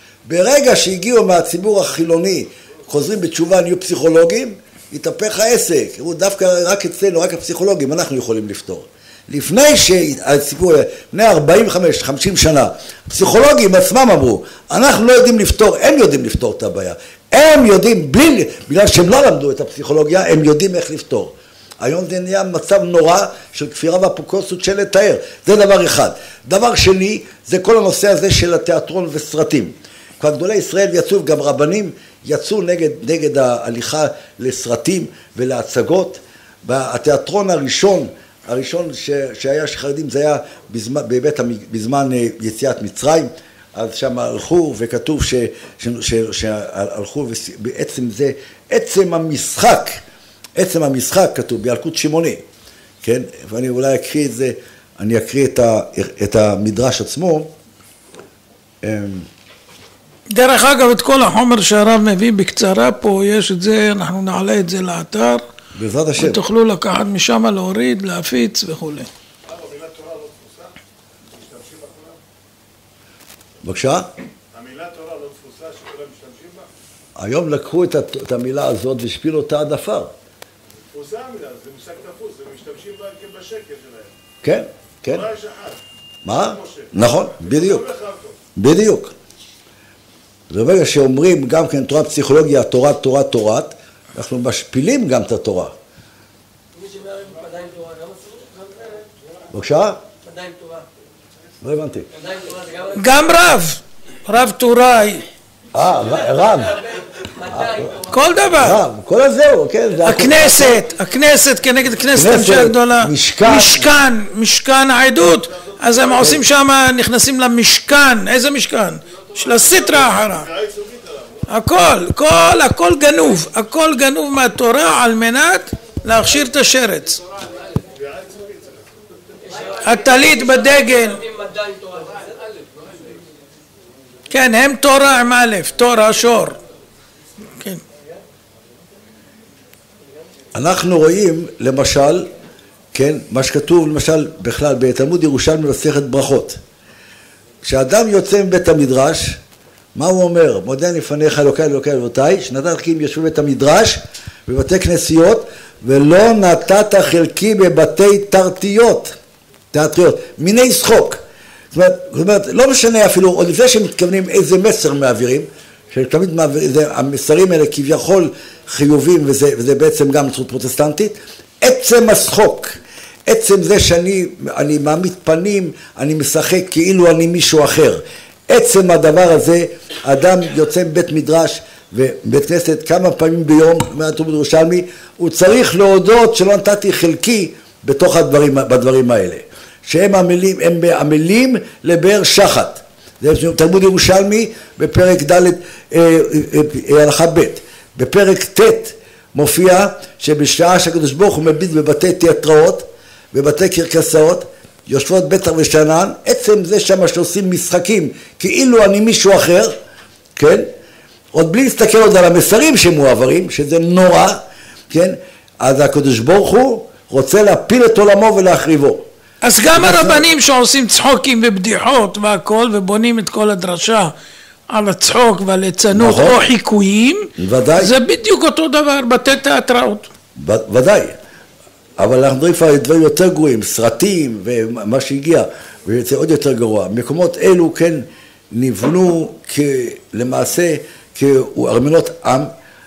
ברגע שהגיעו מהציבור החילוני, חוזרים בתשובה, נהיו פסיכולוגים, התהפך העסק. הוא דווקא רק אצלנו, רק הפסיכולוגים, אנחנו יכולים לפתור. לפני שהציבור, לפני ארבעים וחמש חמישים שנה, פסיכולוגים עצמם אמרו, אנחנו לא יודעים לפתור, הם יודעים לפתור את הבעיה. הם יודעים, בלי, בגלל שהם לא למדו את הפסיכולוגיה, הם יודעים איך לפתור. היום זה נהיה מצב נורא של כפירה והפוקוסות של לתאר. זה דבר אחד. דבר שני, זה כל הנושא הזה של התיאטרון וסרטים. כבר גדולי ישראל יצאו, גם רבנים יצאו נגד, נגד ההליכה לסרטים ולהצגות. והתיאטרון הראשון, הראשון ש, שהיה שחרדים, זה היה בזמן, בבית, בזמן יציאת מצרים, אז שם הלכו וכתוב ש, ש, ש, שהלכו, ובעצם זה, עצם המשחק, עצם המשחק כתוב בילקוט שמעוני, כן? ואני אולי אקריא את זה, אני אקריא את, ה, את המדרש עצמו. דרך אגב, את כל החומר שהרב מביא בקצרה פה, יש את זה, אנחנו נעלה את זה לאתר. בעזרת השם. ותוכלו לקחת משם, להוריד, להפיץ וכו'. המילה תורה לא תפוסה? משתמשים בה כולם? בבקשה? המילה תורה לא תפוסה שכולם משתמשים בה? היום לקחו את, את המילה הזאת והשפילו אותה עד עפר. תפוסה המילה, זה מושג תפוס, הם משתמשים בה בשקל שלהם. כן, כן. תורה יש אחת. מה? נכון, בדיוק. לא בהכרח טוב. בדיוק. וברגע שאומרים גם כן תורה פסיכולוגיה, תורה, תורה, תורת, אנחנו משפילים גם את התורה. מי שמערב מדעים תורה, גם אסור? בבקשה? מדעים תורה. לא הבנתי. מדעים תורה זה גם... גם רב, רב טוראי, אה, רב. מדעים תורה. כל דבר. רב, כל הזהו, כן. זה הכל. הכנסת, הכנסת כנגד כנסת כנסת, אנשי הגדולה. משכן. משכן, משכן העדות. אז הם עושים שם, נכנסים למשכן. איזה משכן? של הסטרה אחרה. הכל, כל, הכל גנוב. הכל גנוב מהתורה על מנת להכשיר את השרץ. הטלית בדגל. מדעים תורה. כן, הם תורה עם א', תורה שור. כן. אנחנו רואים, למשל, כן, מה שכתוב, למשל, בכלל, בתלמוד ירושלמי במסכת ברכות. כשאדם יוצא מבית המדרש, מה הוא אומר? מודה לפניך אלוקי אלוקי אבותיי, שנתת חלקים ישבו בבית המדרש, בבתי כנסיות, ולא נתת חלקי בבתי תרתיות, תיאטריות, מיני שחוק. זאת אומרת, זאת אומרת, לא משנה אפילו, עוד לפני שהם מתכוונים איזה מסר מעבירים, שתמיד מעבירים, המסרים האלה כביכול חיובים, וזה, וזה בעצם גם נצרות פרוטסטנטית, עצם השחוק, עצם זה שאני אני מעמיד פנים, אני משחק כאילו אני מישהו אחר. עצם הדבר הזה, אדם יוצא מבית מדרש ובית כנסת כמה פעמים ביום, מהתלמוד ירושלמי, הוא צריך להודות שלא נתתי חלקי בתוך הדברים, בדברים האלה. שהם עמלים, הם עמלים לבאר שחת. זה תלמוד ירושלמי בפרק ד' הלכה ב'. בפרק ט' מופיע שבשעה שהקדוש ברוך הוא מביט בבתי תיאטראות, בבתי קרקסאות, יושבות בטח ושנן, עצם זה שמה שעושים משחקים כאילו אני מישהו אחר, כן? עוד בלי להסתכל עוד על המסרים שמועברים, שזה נורא, כן? אז הקדוש ברוך הוא רוצה להפיל את עולמו ולהחריבו. אז גם הרבנים שעושים צחוקים ובדיחות והכל ובונים את כל הדרשה על הצחוק והליצנות או חיקויים, זה בדיוק אותו דבר, בתי תיאטראות. ודאי, אבל אנחנו מדברים כבר דברים יותר גרועים, סרטים ומה שהגיע, וזה עוד יותר גרוע. מקומות אלו כן נבנו למעשה כארמונות עם,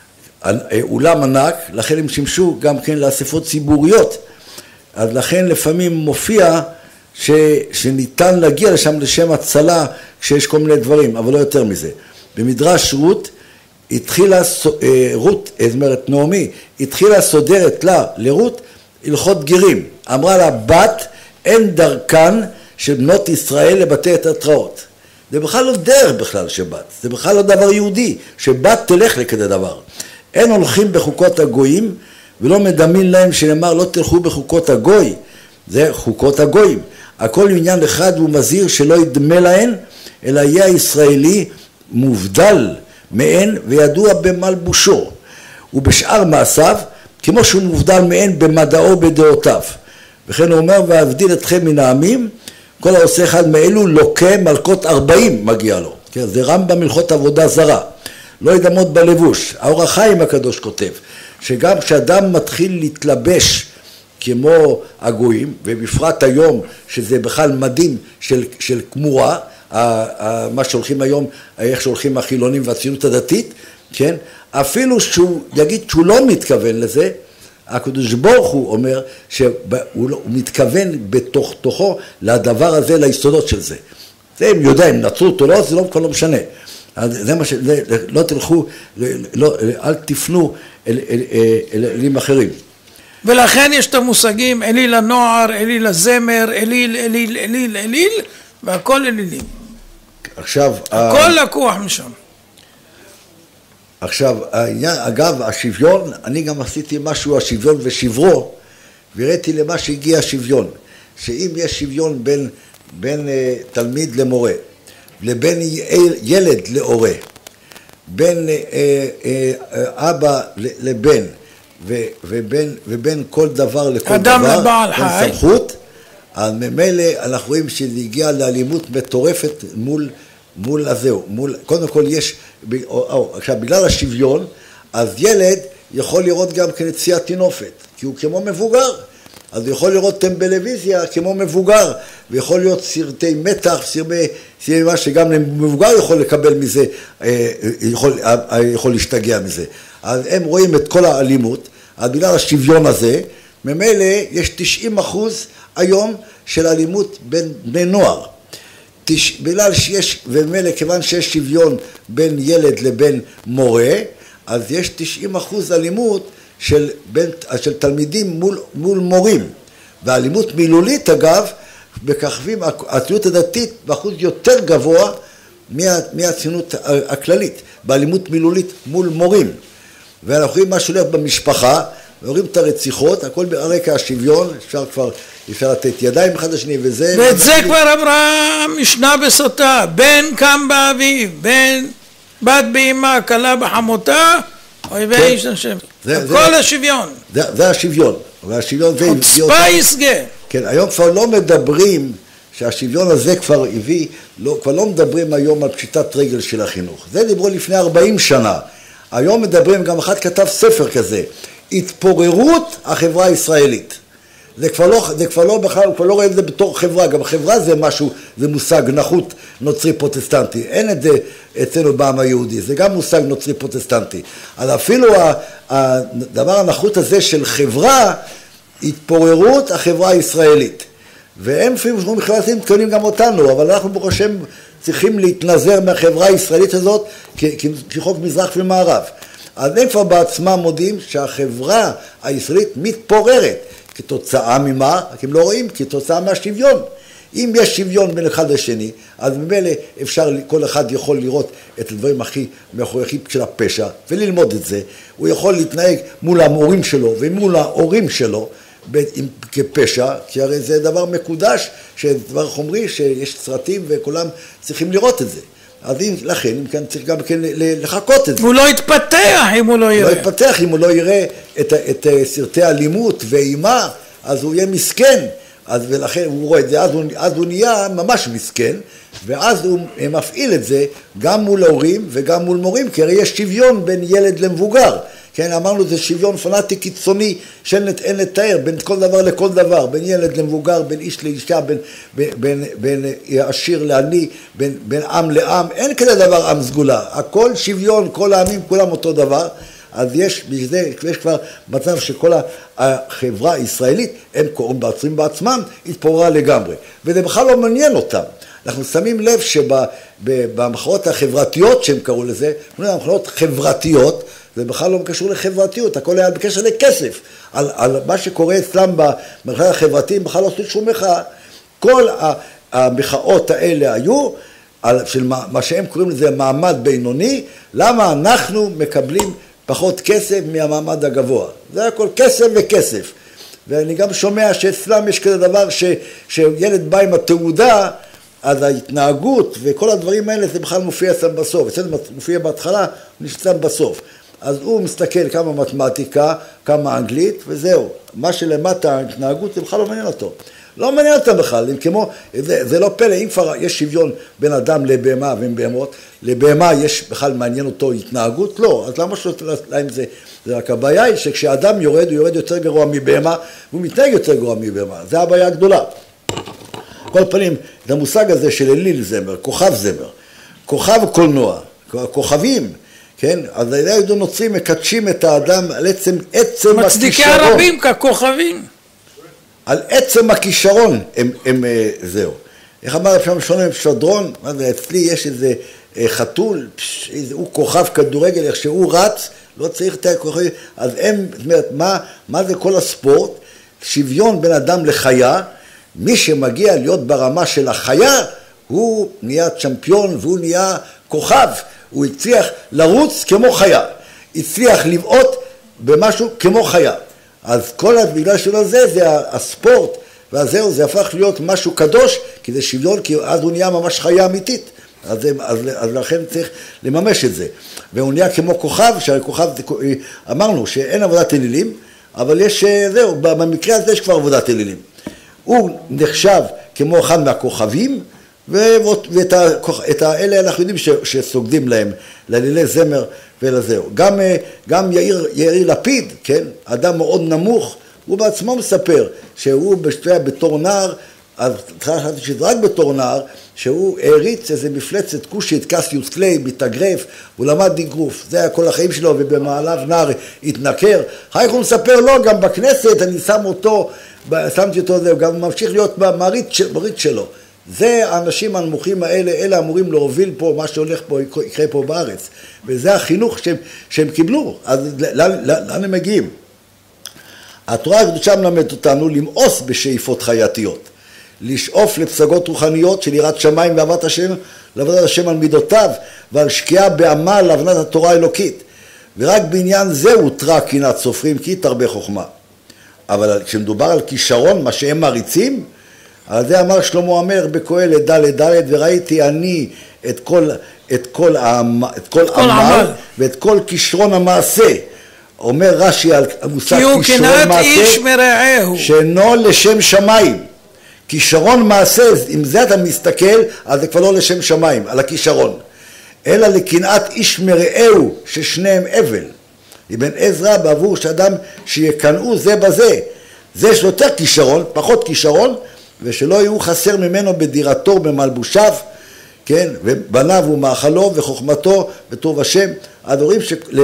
אולם ענק, לכן הם שימשו גם כן לאספות ציבוריות. אז לכן לפעמים מופיע ש, שניתן להגיע לשם לשם הצלה כשיש כל מיני דברים, אבל לא יותר מזה. במדרש רות, התחילה, רות, זאת אומרת נעמי, התחילה סודרת לה, לרות, הלכות גרים. אמרה לה, בת, אין דרכן של בנות ישראל לבתי התיאטראות. זה בכלל לא דרך בכלל שבת, זה בכלל לא דבר יהודי, שבת תלך לכדי דבר. אין הולכים בחוקות הגויים, ולא מדמין להם שנאמר לא תלכו בחוקות הגוי, זה חוקות הגויים. הכל עניין אחד הוא מזהיר שלא ידמה להן, אלא יהיה הישראלי מובדל מהן וידוע במלבושו. ובשאר מעשיו, כמו שהוא מובדל מהן במדעו בדעותיו. וכן הוא אומר, והבדיל אתכם מן העמים, כל העושה אחד מאלו לוקה מלכות ארבעים מגיע לו. כן, זה רמב"ם הלכות עבודה זרה. לא ידמות בלבוש. האור החיים הקדוש כותב, שגם כשאדם מתחיל להתלבש כמו הגויים, ובפרט היום שזה בכלל מדים של, של כמורה, מה שהולכים היום, איך שהולכים החילונים והציונות הדתית, כן? אפילו שהוא יגיד שהוא לא מתכוון לזה, הקדוש ברוך הוא אומר שהוא לא, הוא מתכוון בתוך תוכו לדבר הזה, ליסודות של זה. זה אם יודע, אם נצרות או לא, זה לא, כבר לא משנה. זה מה ש... לא תלכו, לא, אל תפנו אל, אל, אל, אלים אחרים. ולכן יש את המושגים אליל הנוער, אליל הזמר, אליל, אליל, אליל, אליל, והכל אלילים. עכשיו... הכל לקוח משם. עכשיו, אגב, השוויון, אני גם עשיתי משהו, השוויון ושברו, וראיתי למה שהגיע השוויון. שאם יש שוויון בין, בין uh, תלמיד למורה, לבין ילד להורה, בין uh, uh, אבא לבן, ו, ובין, ובין כל דבר לכל אדם דבר, לבעל בין חי. סמכות, אז ממילא אנחנו רואים שזה הגיע לאלימות מטורפת מול, מול הזהו, מול, קודם כל יש, או, או, עכשיו בגלל השוויון, אז ילד יכול לראות גם כנציאת תינופת, כי הוא כמו מבוגר, אז הוא יכול לראות טלוויזיה כמו מבוגר, ויכול להיות סרטי מתח, סרטי, סרטי מה שגם מבוגר יכול לקבל מזה, יכול, יכול להשתגע מזה. אז הם רואים את כל האלימות, אז בגלל השוויון הזה, ממילא יש תשעים אחוז היום של אלימות בין בני נוער. תש... בגלל שיש, וממילא כיוון שיש שוויון בין ילד לבין מורה, אז יש תשעים אחוז אלימות של, בין, של תלמידים מול, מול מורים. והאלימות מילולית אגב, בככבים, הציונות הדתית באחוז יותר גבוה מה, מהציונות הכללית, באלימות מילולית מול מורים. ואנחנו רואים מה שהולך במשפחה, ורואים את הרציחות, הכל ברקע השוויון, אפשר כבר, אפשר לתת ידיים אחד לשני וזה... ואת זה כבר אמרה משנה בסוטה, בן קם באביו, בן בת באמה, כלה בחמותה, אויבי איש השם. כל השוויון. זה השוויון. חוצפה יסגה. כן, היום כבר לא מדברים, שהשוויון הזה כבר הביא, כבר לא מדברים היום על פשיטת רגל של החינוך. זה דיברו לפני ארבעים שנה. היום מדברים, גם אחד כתב ספר כזה, התפוררות החברה הישראלית. זה כבר לא, זה כבר לא בכלל, הוא כבר לא רואה את זה בתור חברה, גם חברה זה משהו, זה מושג נחות נוצרי פרוטסטנטי, אין את זה אצלנו בעם היהודי, זה גם מושג נוצרי פרוטסטנטי. אז אפילו הדבר הנחות הזה של חברה, התפוררות החברה הישראלית. והם לפעמים שאומרים חברתיים מתכוונים גם אותנו, אבל אנחנו ברוך השם צריכים להתנזר מהחברה הישראלית הזאת כחוק מזרח ומערב. אז הם כבר בעצמם מודים שהחברה הישראלית מתפוררת. כתוצאה ממה? כי הם לא רואים, כתוצאה מהשוויון. אם יש שוויון בין אחד לשני, אז ממילא אפשר, כל אחד יכול לראות את הדברים הכי מאחוריים של הפשע וללמוד את זה. הוא יכול להתנהג מול המורים שלו ומול ההורים שלו כפשע, כי הרי זה דבר מקודש, שדבר חומרי, שיש סרטים וכולם צריכים לראות את זה. אז אם, לכן, אם כן, צריך גם כן לחכות את זה. הוא לא יתפתח אם הוא לא יראה. לא יתפתח אם הוא לא יראה את, את סרטי אלימות ואימה, אז הוא יהיה מסכן. אז ולכן הוא רואה את זה, אז הוא, אז הוא נהיה ממש מסכן, ואז הוא מפעיל את זה גם מול הורים וגם מול מורים, כי הרי יש שוויון בין ילד למבוגר. כן, אמרנו זה שוויון פנאטי קיצוני שאין לתאר, בין כל דבר לכל דבר, בין ילד למבוגר, בין איש לאישה, בין, בין, בין, בין עשיר לעני, בין, בין עם לעם, אין כזה דבר עם סגולה, הכל שוויון, כל העמים כולם אותו דבר. אז יש, בזה, יש כבר מצב שכל החברה הישראלית, הם קוראים בעצמם בעצמם, התפוררה לגמרי. וזה בכלל לא מעניין אותם. אנחנו שמים לב שבמחאות החברתיות שהם קראו לזה, במחאות חברתיות, זה בכלל לא קשור לחברתיות, הכל היה בקשר לכסף. על, על מה שקורה אצלם במחאות החברתיים, בכלל לא עשו שום מחאה. כל המחאות האלה היו, על, של מה שהם קוראים לזה מעמד בינוני, למה אנחנו מקבלים פחות כסף מהמעמד הגבוה. זה הכל כסף וכסף. ואני גם שומע שאצלם יש כזה דבר ש, שילד בא עם התעודה, אז ההתנהגות וכל הדברים האלה זה בכלל מופיע אצלם בסוף. אצלם מופיע בהתחלה, נשצם בסוף. אז הוא מסתכל כמה מתמטיקה, כמה אנגלית, וזהו. מה שלמטה ההתנהגות זה בכלל לא מעניין אותו. לא מעניין אותם בכלל, כמו, זה, זה לא פלא, אם כבר יש שוויון בין אדם לבהמה ובין בהמות, לבהמה יש בכלל מעניין אותו התנהגות? לא, אז למה שלא להם זה? זה רק הבעיה היא שכשאדם יורד, הוא יורד יותר גרוע מבהמה, והוא מתנהג יותר גרוע מבהמה, זה הבעיה הגדולה. כל פנים, זה המושג הזה של אליל זמר, כוכב זמר, כוכב קולנוע, כוכבים, כן? אז היהודים הנוצרים מקדשים את האדם על עצם, עצם מצדיקי הרבים ככוכבים. על עצם הכישרון הם, הם זהו. איך אמר אפשר שונה שדרון, מה זה, אצלי יש איזה חתול, איזה, הוא כוכב כדורגל, איך שהוא רץ, לא צריך את הכוכבים, אז הם, זאת אומרת, מה, מה זה כל הספורט? שוויון בין אדם לחיה, מי שמגיע להיות ברמה של החיה, הוא נהיה צ'מפיון והוא נהיה כוכב, הוא הצליח לרוץ כמו חיה, הצליח לבעוט במשהו כמו חיה. אז כל בגלל שלו זה, זה הספורט, וזהו, זה הפך להיות משהו קדוש, כי זה שוויון, כי אז הוא נהיה ממש חיה אמיתית. אז, אז, אז לכן צריך לממש את זה. והוא נהיה כמו כוכב, שהכוכב, אמרנו שאין עבודת אלילים, אבל יש, זהו, במקרה הזה יש כבר עבודת אלילים. הוא נחשב כמו אחד מהכוכבים, ואת את האלה אנחנו יודעים ש, שסוגדים להם, לאלילי זמר ולזהו. גם, גם יאיר, יאיר לפיד, כן, אדם מאוד נמוך, הוא בעצמו מספר שהוא בשביל בתור נער, אז צריך לדעת שזה רק בתור נער, שהוא העריץ איזה מפלצת כושית, קסיוס קליי, מתאגרף, הוא למד אגרוף, זה היה כל החיים שלו, ובמעליו נער התנכר. אחר כך הוא מספר לו, גם בכנסת אני שם אותו, שמתי אותו, הוא גם ממשיך להיות במריץ שלו. זה האנשים הנמוכים האלה, אלה אמורים להוביל פה מה שהולך פה, יקרה פה בארץ. וזה החינוך שהם, שהם קיבלו. אז לאן הם מגיעים? התורה הקדושה מלמדת אותנו למאוס בשאיפות חייתיות. לשאוף לפסגות רוחניות של יראת שמיים ועבודת השם, לעבודת השם על מידותיו, ועל שקיעה בעמל להבנת התורה האלוקית. ורק בעניין זה הותרה קנאת סופרים, כי תרבה חוכמה. אבל כשמדובר על כישרון, מה שהם מריצים, על זה אמר שלמה המלך בקהלת ד' ד' וראיתי אני את כל, את כל, העמל, את כל עמל ואת כל כישרון המעשה. אומר רש"י על המושג כישרון מעשה, שאינו לשם שמיים. כישרון מעשה, אם זה אתה מסתכל, אז זה כבר לא לשם שמיים, על הכישרון. אלא לקנאת איש מרעהו, ששניהם אבל. אבן עזרא בעבור שאדם שיקנאו זה בזה. זה יש יותר כישרון, פחות כישרון, ושלא יהיו חסר ממנו בדירתו במלבושיו, כן, ובניו הוא מאכלו וחוכמתו וטוב השם. אז רואים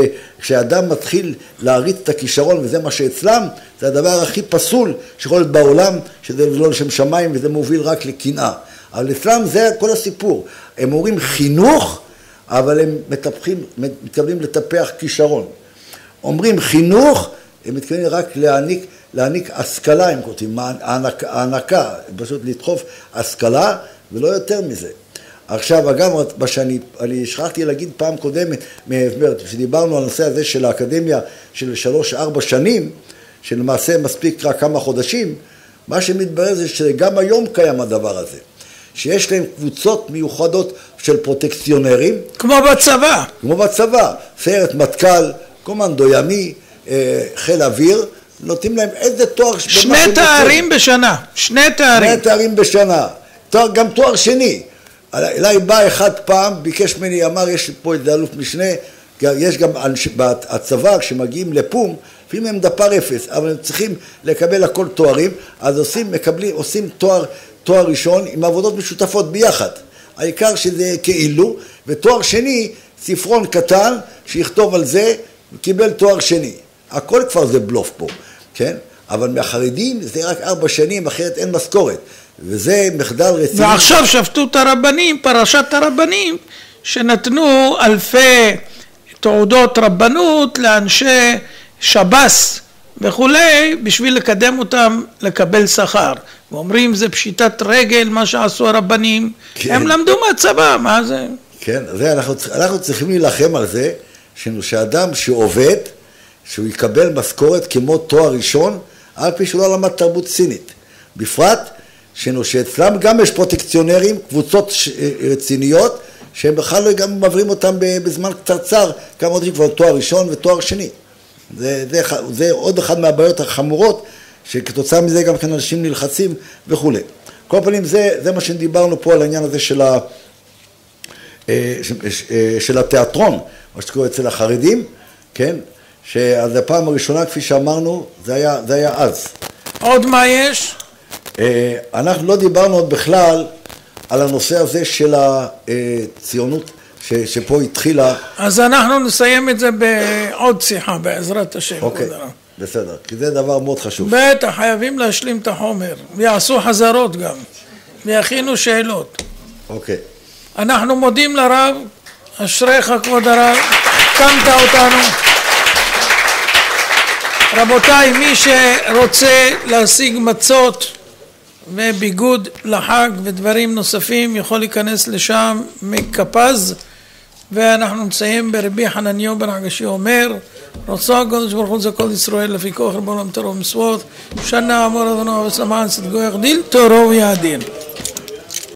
שכשאדם מתחיל להריץ את הכישרון, וזה מה שאצלם, זה הדבר הכי פסול שיכול להיות בעולם, שזה לא לשם שמיים וזה מוביל רק לקנאה. אבל אצלם זה כל הסיפור. הם אומרים חינוך, אבל הם מטפחים, מתכוונים לטפח כישרון. אומרים חינוך, הם מתכוונים רק להעניק, להעניק השכלה, הם כותבים, הענק, הענקה, פשוט לדחוף השכלה, ולא יותר מזה. עכשיו, אגב, מה שאני אני שכחתי להגיד פעם קודמת, כשדיברנו על הנושא הזה של האקדמיה של שלוש, ארבע שנים, שלמעשה מספיק רק כמה חודשים, מה שמתברר זה שגם היום קיים הדבר הזה. שיש להם קבוצות מיוחדות של פרוטקציונרים. כמו בצבא. כמו בצבא. סיירת מטכ"ל, קומנדו ימי, חיל אוויר, נותנים להם איזה תואר... שני תארים בשנה. שני תארים. שני תארים בשנה. תואר, גם תואר שני. אליי בא אחד פעם, ביקש ממני, אמר, יש פה איזה אלוף משנה, יש גם הצבא, כשמגיעים לפום, לפעמים הם דפר אפס, אבל הם צריכים לקבל הכל תוארים, אז עושים, מקבלים, עושים תואר, תואר ראשון עם עבודות משותפות ביחד. העיקר שזה כאילו, ותואר שני, ספרון קטן, שיכתוב על זה, קיבל תואר שני. הכל כבר זה בלוף פה, כן? אבל מהחרדים זה רק ארבע שנים, אחרת אין משכורת. וזה מחדל רציני. ועכשיו שפטו את הרבנים, פרשת הרבנים, שנתנו אלפי תעודות רבנות לאנשי שב"ס וכולי, בשביל לקדם אותם לקבל שכר. ואומרים זה פשיטת רגל, מה שעשו הרבנים. כן. הם למדו מהצבא, מה זה? כן, זה אנחנו, אנחנו צריכים להילחם על זה, שאדם שעובד, שהוא יקבל משכורת כמו תואר ראשון, על פי שהוא לא למד תרבות סינית. בפרט, שאצלם גם יש פרוטקציונרים, קבוצות רציניות, שהם בכלל גם מעברים אותם בזמן קצרצר, כמה עוד כבר תואר ראשון ותואר שני. זה, זה, זה עוד אחד מהבעיות החמורות, שכתוצאה מזה גם כן אנשים נלחצים וכו'. כל פנים, זה, זה מה שדיברנו פה על העניין הזה של, ה, של התיאטרון, מה שקורה אצל החרדים, כן? שאז הפעם הראשונה, כפי שאמרנו, זה היה, זה היה אז. עוד מה יש? אנחנו לא דיברנו עוד בכלל על הנושא הזה של הציונות שפה התחילה. אז אנחנו נסיים את זה בעוד שיחה בעזרת השם. אוקיי, בסדר, כי זה דבר מאוד חשוב. בטח, חייבים להשלים את החומר, ויעשו חזרות גם, ויכינו שאלות. אוקיי. אנחנו מודים לרב, אשריך כבוד הרב, קמת אותנו. רבותיי, מי שרוצה להשיג מצות וביגוד לחג ודברים נוספים יכול להיכנס לשם מקפז, ואנחנו נסיים ברבי חנניהו בן עגשי אומר רוצה הקדוש ברוך הוא כל ישראל לפי כוח ריבון עולם תורה ומצוות שנה אמור אדוני וסמען צדקו יחדיל תורו ויעדין.